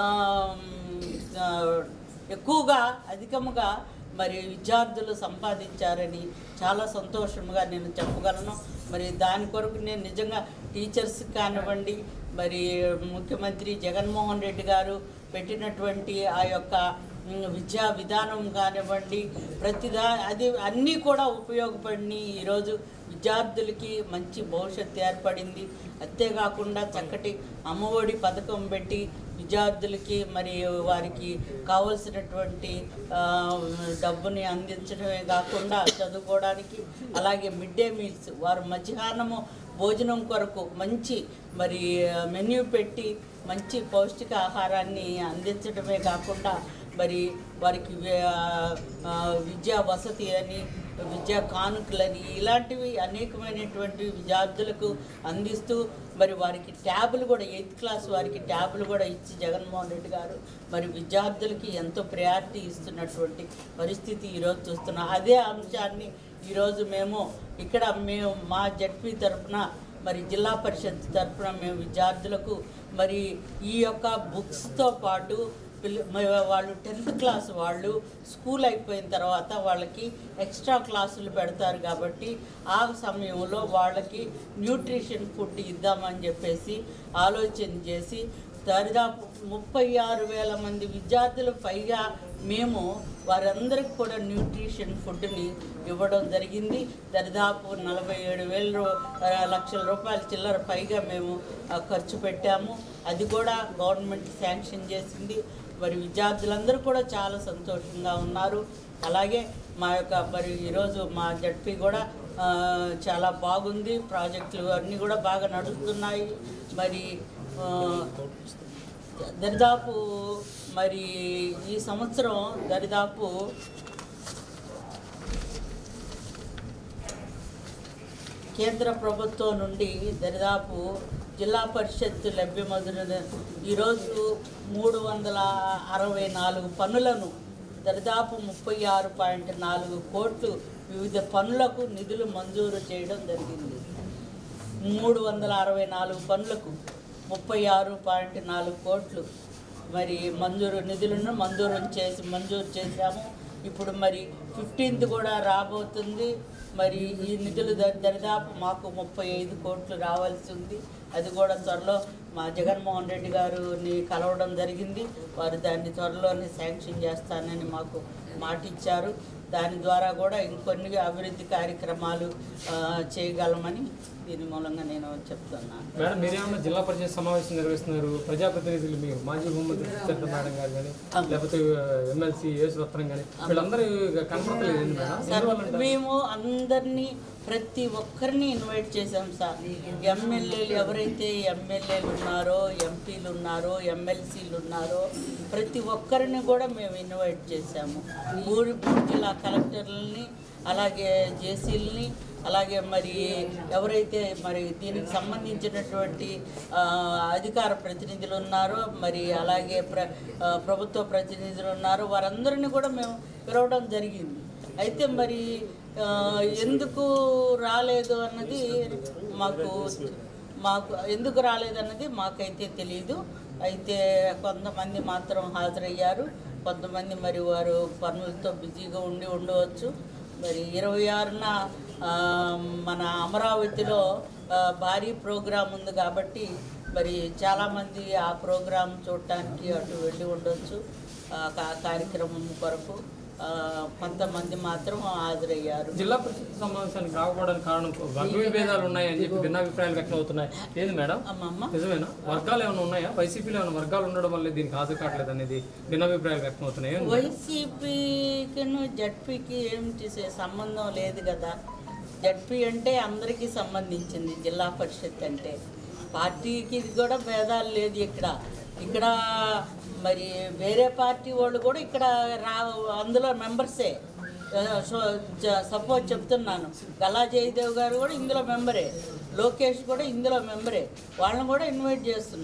ఎక్కువగా అధికముగా మరి విద్యార్థులు సంపాదించారని చాలా సంతోషంగా నేను చెప్పగలను. మరి దాని కొరకు నేను నిజంగా టీచర్స్ కానివ్వండి, మరి ముఖ్యమంత్రి జగన్మోహన్ రెడ్డి గారు పెట్టినటువంటి ఆ యొక్క విద్యా విధానం కానివ్వండి, అది అన్నీ కూడా ఉపయోగపడి ఈరోజు విద్యార్థులకి మంచి భవిష్యత్తు ఏర్పడింది. అంతేకాకుండా చక్కటి అమ్మఒడి పథకం పెట్టి విద్యార్థులకి మరి వారికి కావలసినటువంటి డబ్బుని అందించడమే కాకుండా చదువుకోవడానికి, అలాగే మిడ్ డే మీల్స్ వారు మధ్యాహ్నము భోజనం కొరకు మంచి మరి మెన్యూ పెట్టి మంచి పౌష్టిక ఆహారాన్ని అందించడమే కాకుండా మరి వారికి విద్యా వసతి అని, విద్యా కానుకలని ఇలాంటివి అనేకమైనటువంటి విద్యార్థులకు అందిస్తూ మరి వారికి ట్యాబులు కూడా 8th క్లాస్ వారికి ట్యాబులు కూడా ఇచ్చి జగన్మోహన్ రెడ్డి గారు మరి విద్యార్థులకి ఎంతో ప్రయారిటీ ఇస్తున్నటువంటి పరిస్థితి ఈరోజు చూస్తున్నాం. అదే అంశాన్ని ఈరోజు మేము మా జడ్పీ తరఫున మరి జిల్లా పరిషత్ తరఫున మేము విద్యార్థులకు మరి ఈ యొక్క బుక్స్తో పాటు వాళ్ళు 10th క్లాస్ వాళ్ళు స్కూల్ అయిపోయిన తర్వాత వాళ్ళకి ఎక్స్ట్రా క్లాసులు పెడతారు కాబట్టి ఆ సమయంలో వాళ్ళకి న్యూట్రిషన్ ఫుడ్ ఇద్దామని చెప్పేసి ఆలోచన చేసి దాదాపు 36,000 మంది విద్యార్థులు పైగా మేము వారందరికీ కూడా న్యూట్రిషన్ ఫుడ్ని ఇవ్వడం జరిగింది. దాదాపు 47,000 లక్షల రూపాయల చిల్లర పైగా మేము ఖర్చు పెట్టాము. అది కూడా గవర్నమెంట్ శాంక్షన్ చేసింది. మరి విద్యార్థులందరూ కూడా చాలా సంతోషంగా ఉన్నారు. అలాగే మరి ఈరోజు మా జడ్పీ కూడా చాలా బాగుంది. ప్రాజెక్టులు అన్నీ కూడా బాగా నడుస్తున్నాయి. మరి దరిదాపు మరి ఈ సంవత్సరం దరిదాపు కేంద్ర ప్రభుత్వం నుండి దరిదాపు జిల్లా పరిషత్ లభ్యమవుతున్న ఈరోజు 364 పనులను దరిదాపు 36.4 కోట్లు వివిధ పనులకు నిధులు మంజూరు చేయడం జరిగింది. 364 పనులకు 36.4 కోట్లు మరి నిధులను మంజూరు చేశాము. ఇప్పుడు మరి 15th కూడా రాబోతుంది. మరి ఈ నిధులు దరిదాపు మాకు 35 కోట్లు రావాల్సి ఉంది. అది కూడా త్వరలో మా జగన్మోహన్ రెడ్డి గారిని కలవడం జరిగింది. వారు దాన్ని త్వరలోనే శాంక్షన్ చేస్తానని మాకు మాట ఇచ్చారు. దాని ద్వారా కూడా ఇంకొన్ని అభివృద్ధి కార్యక్రమాలు చేయగలమని దీని మూలంగా నేను చెప్తున్నాను. మేడం, మీరేమన్నా జిల్లా పరిషత్ సమావేశం నిర్వహిస్తున్నారు, ప్రజాప్రతినిధులు మీ మాజీ హోంమంత్రి సుచరిత మేడం గారు కానీ లేకపోతే ఎమ్మెల్సీ యేసురత్నం కానీ వీళ్ళందరూ కనపడలేదు మేడం? మేము అందరినీ ప్రతి ఒక్కరిని ఇన్వైట్ చేశాం సార్. ఎమ్మెల్యేలు ఎవరైతే ఎమ్మెల్యేలు ఉన్నారో, ఎంపీలు ఉన్నారో, ఎమ్మెల్సీలు ఉన్నారో ప్రతి ఒక్కరిని కూడా మేము ఇన్వైట్ చేశాము. మూడు జిల్లా కలెక్టర్లని, అలాగే జేసీలని, అలాగే మరి ఎవరైతే మరి దీనికి సంబంధించినటువంటి అధికార ప్రతినిధులు ఉన్నారో, మరి అలాగే ప్రభుత్వ ప్రతినిధులు ఉన్నారో వారందరినీ కూడా మేము పిలవడం జరిగింది. అయితే మరి ఎందుకు రాలేదు అన్నది మాకు ఎందుకు రాలేదన్నది మాకైతే తెలియదు. అయితే కొంతమంది మాత్రం హాజరయ్యారు, కొంతమంది మరి వారు పనులతో బిజీగా ఉండవచ్చు. మరి 26న మన అమరావతిలో భారీ ప్రోగ్రాం ఉంది కాబట్టి మరి చాలామంది ఆ ప్రోగ్రాం చూడటానికి అటు వెళ్ళి ఉండొచ్చు. కార్యక్రమం కొరకు కొంతమంది మాత్రం హాజరయ్యారు. జిల్లా పరిషత్ సమావేశానికి రాకపోవడానికి కారణం వర్గ విభేదాలు ఉన్నాయని చెప్పి భిన్నాభిప్రాయాలు వ్యక్తం అవుతున్నాయి. ఏంది మేడం, నిజమేనా? వర్గాలు ఏమైనా ఉన్నాయా? వైసీపీలో ఏమైనా వర్గాలు ఉండడం వల్ల దీనికి హాజరు కావట్లేదు అనేది భిన్నాభిప్రాయాలు వ్యక్తం అవుతున్నాయి. వైసీపీకి జడ్పీకి ఏమిటి సంబంధం లేదు కదా. జడ్పీ అంటే అందరికీ సంబంధించింది. జిల్లా పరిషత్ అంటే పార్టీకి కూడా భేదాలు లేదు. ఇక్కడ మరి వేరే పార్టీ వాళ్ళు కూడా ఇక్కడ అందులో మెంబర్సే. సపోజ్ చెప్తున్నాను, గల్లా జయదేవ్ గారు కూడా ఇందులో మెంబరే, లోకేష్ కూడా ఇందులో మెంబరే. వాళ్ళని కూడా ఇన్వైట్ చేస్తున్నాం.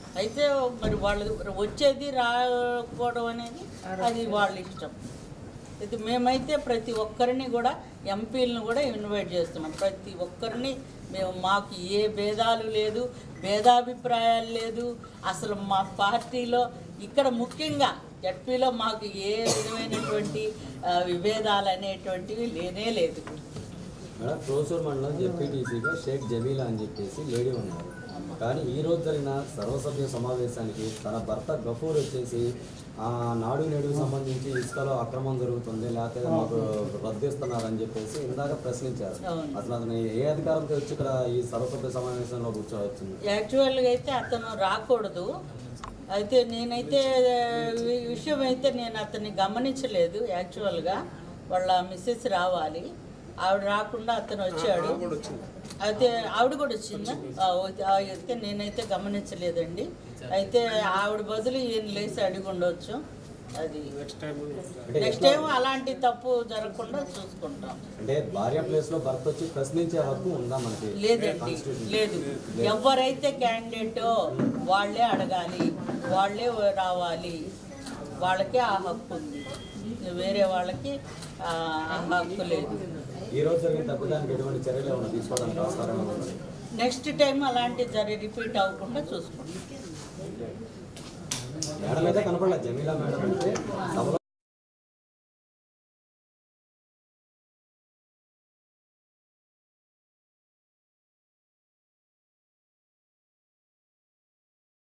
అయితే మరి వాళ్ళు వచ్చేది రాకపోవడం అనేది అది వాళ్ళ ఇష్టం. ఇది మేమైతే ప్రతి ఒక్కరిని కూడా ఎంపీలను కూడా ఇన్వైట్ చేస్తున్నాం. ప్రతి ఒక్కరిని మాకు ఏ భేదాలు లేదు, భేదాభిప్రాయాలు లేదు. అసలు మా పార్టీలో ఇక్కడ ముఖ్యంగా జడ్పీలో మాకు ఏ విధమైనటువంటి విభేదాలు అనేటువంటివి లేనే లేదు. మేడం, ప్రోసూర్ మండలం జెడ్పీటీసీగా షేక్ జమీలా అని చెప్పేసి లేడీ ఉన్నారు. కానీ ఈరోజు జరిగిన సర్వసభ్య సమావేశానికి తన భర్త గఫూర్ వచ్చేసి నాడు నేడుకు సంబంధించి ఇసుకలో అక్రమం జరుగుతుంది, లేకపోతే మాకు రద్దిస్తున్నారని చెప్పేసి ఇందాక ప్రశ్నించారు. అసలు అతను ఏ అధికారంతో వచ్చి ఇక్కడ ఈ సర్వసభ్య సమావేశంలో కూర్చోవచ్చింది? యాక్చువల్గా అయితే అతను రాకూడదు. అయితే నేనైతే విషయం అయితే నేను అతన్ని గమనించలేదు. యాక్చువల్గా వాళ్ళ మిస్సెస్ రావాలి, ఆవిడ రాకుండా అతను వచ్చాడు. అయితే ఆవిడ కూడా వచ్చిందా? అయితే నేనైతే గమనించలేదండి. అయితే ఆవిడ బదులు ఈయన లేసి అడిగి ఉండొచ్చు. అది నెక్స్ట్ టైం అలాంటి తప్పు జరగకుండా చూసుకుంటాం. అంటే భార్య ప్లేస్ లో భర్త వచ్చి ప్రశ్నించే హక్కు ఉందా మనకి? లేదండి, లేదు. ఎవరైతే క్యాండిడేటో వాళ్ళే అడగాలి, వాళ్ళే రావాలి, వాళ్ళకే ఆ హక్కు ఉంది. వేరే వాళ్ళకి ఆ హక్కు లేదు. ఈ రోజు జరిగిన తప్పడానికి ఎటువంటి చర్యలు ఏమైనా తీసుకోవడానికి అవసరం? నెక్స్ట్ టైం అలాంటి రిపీట్ అవ్వకుండా చూసుకుంటాం. మేడం అయితే కనపడలేదు, జమీలా మేడం అంటే సభలో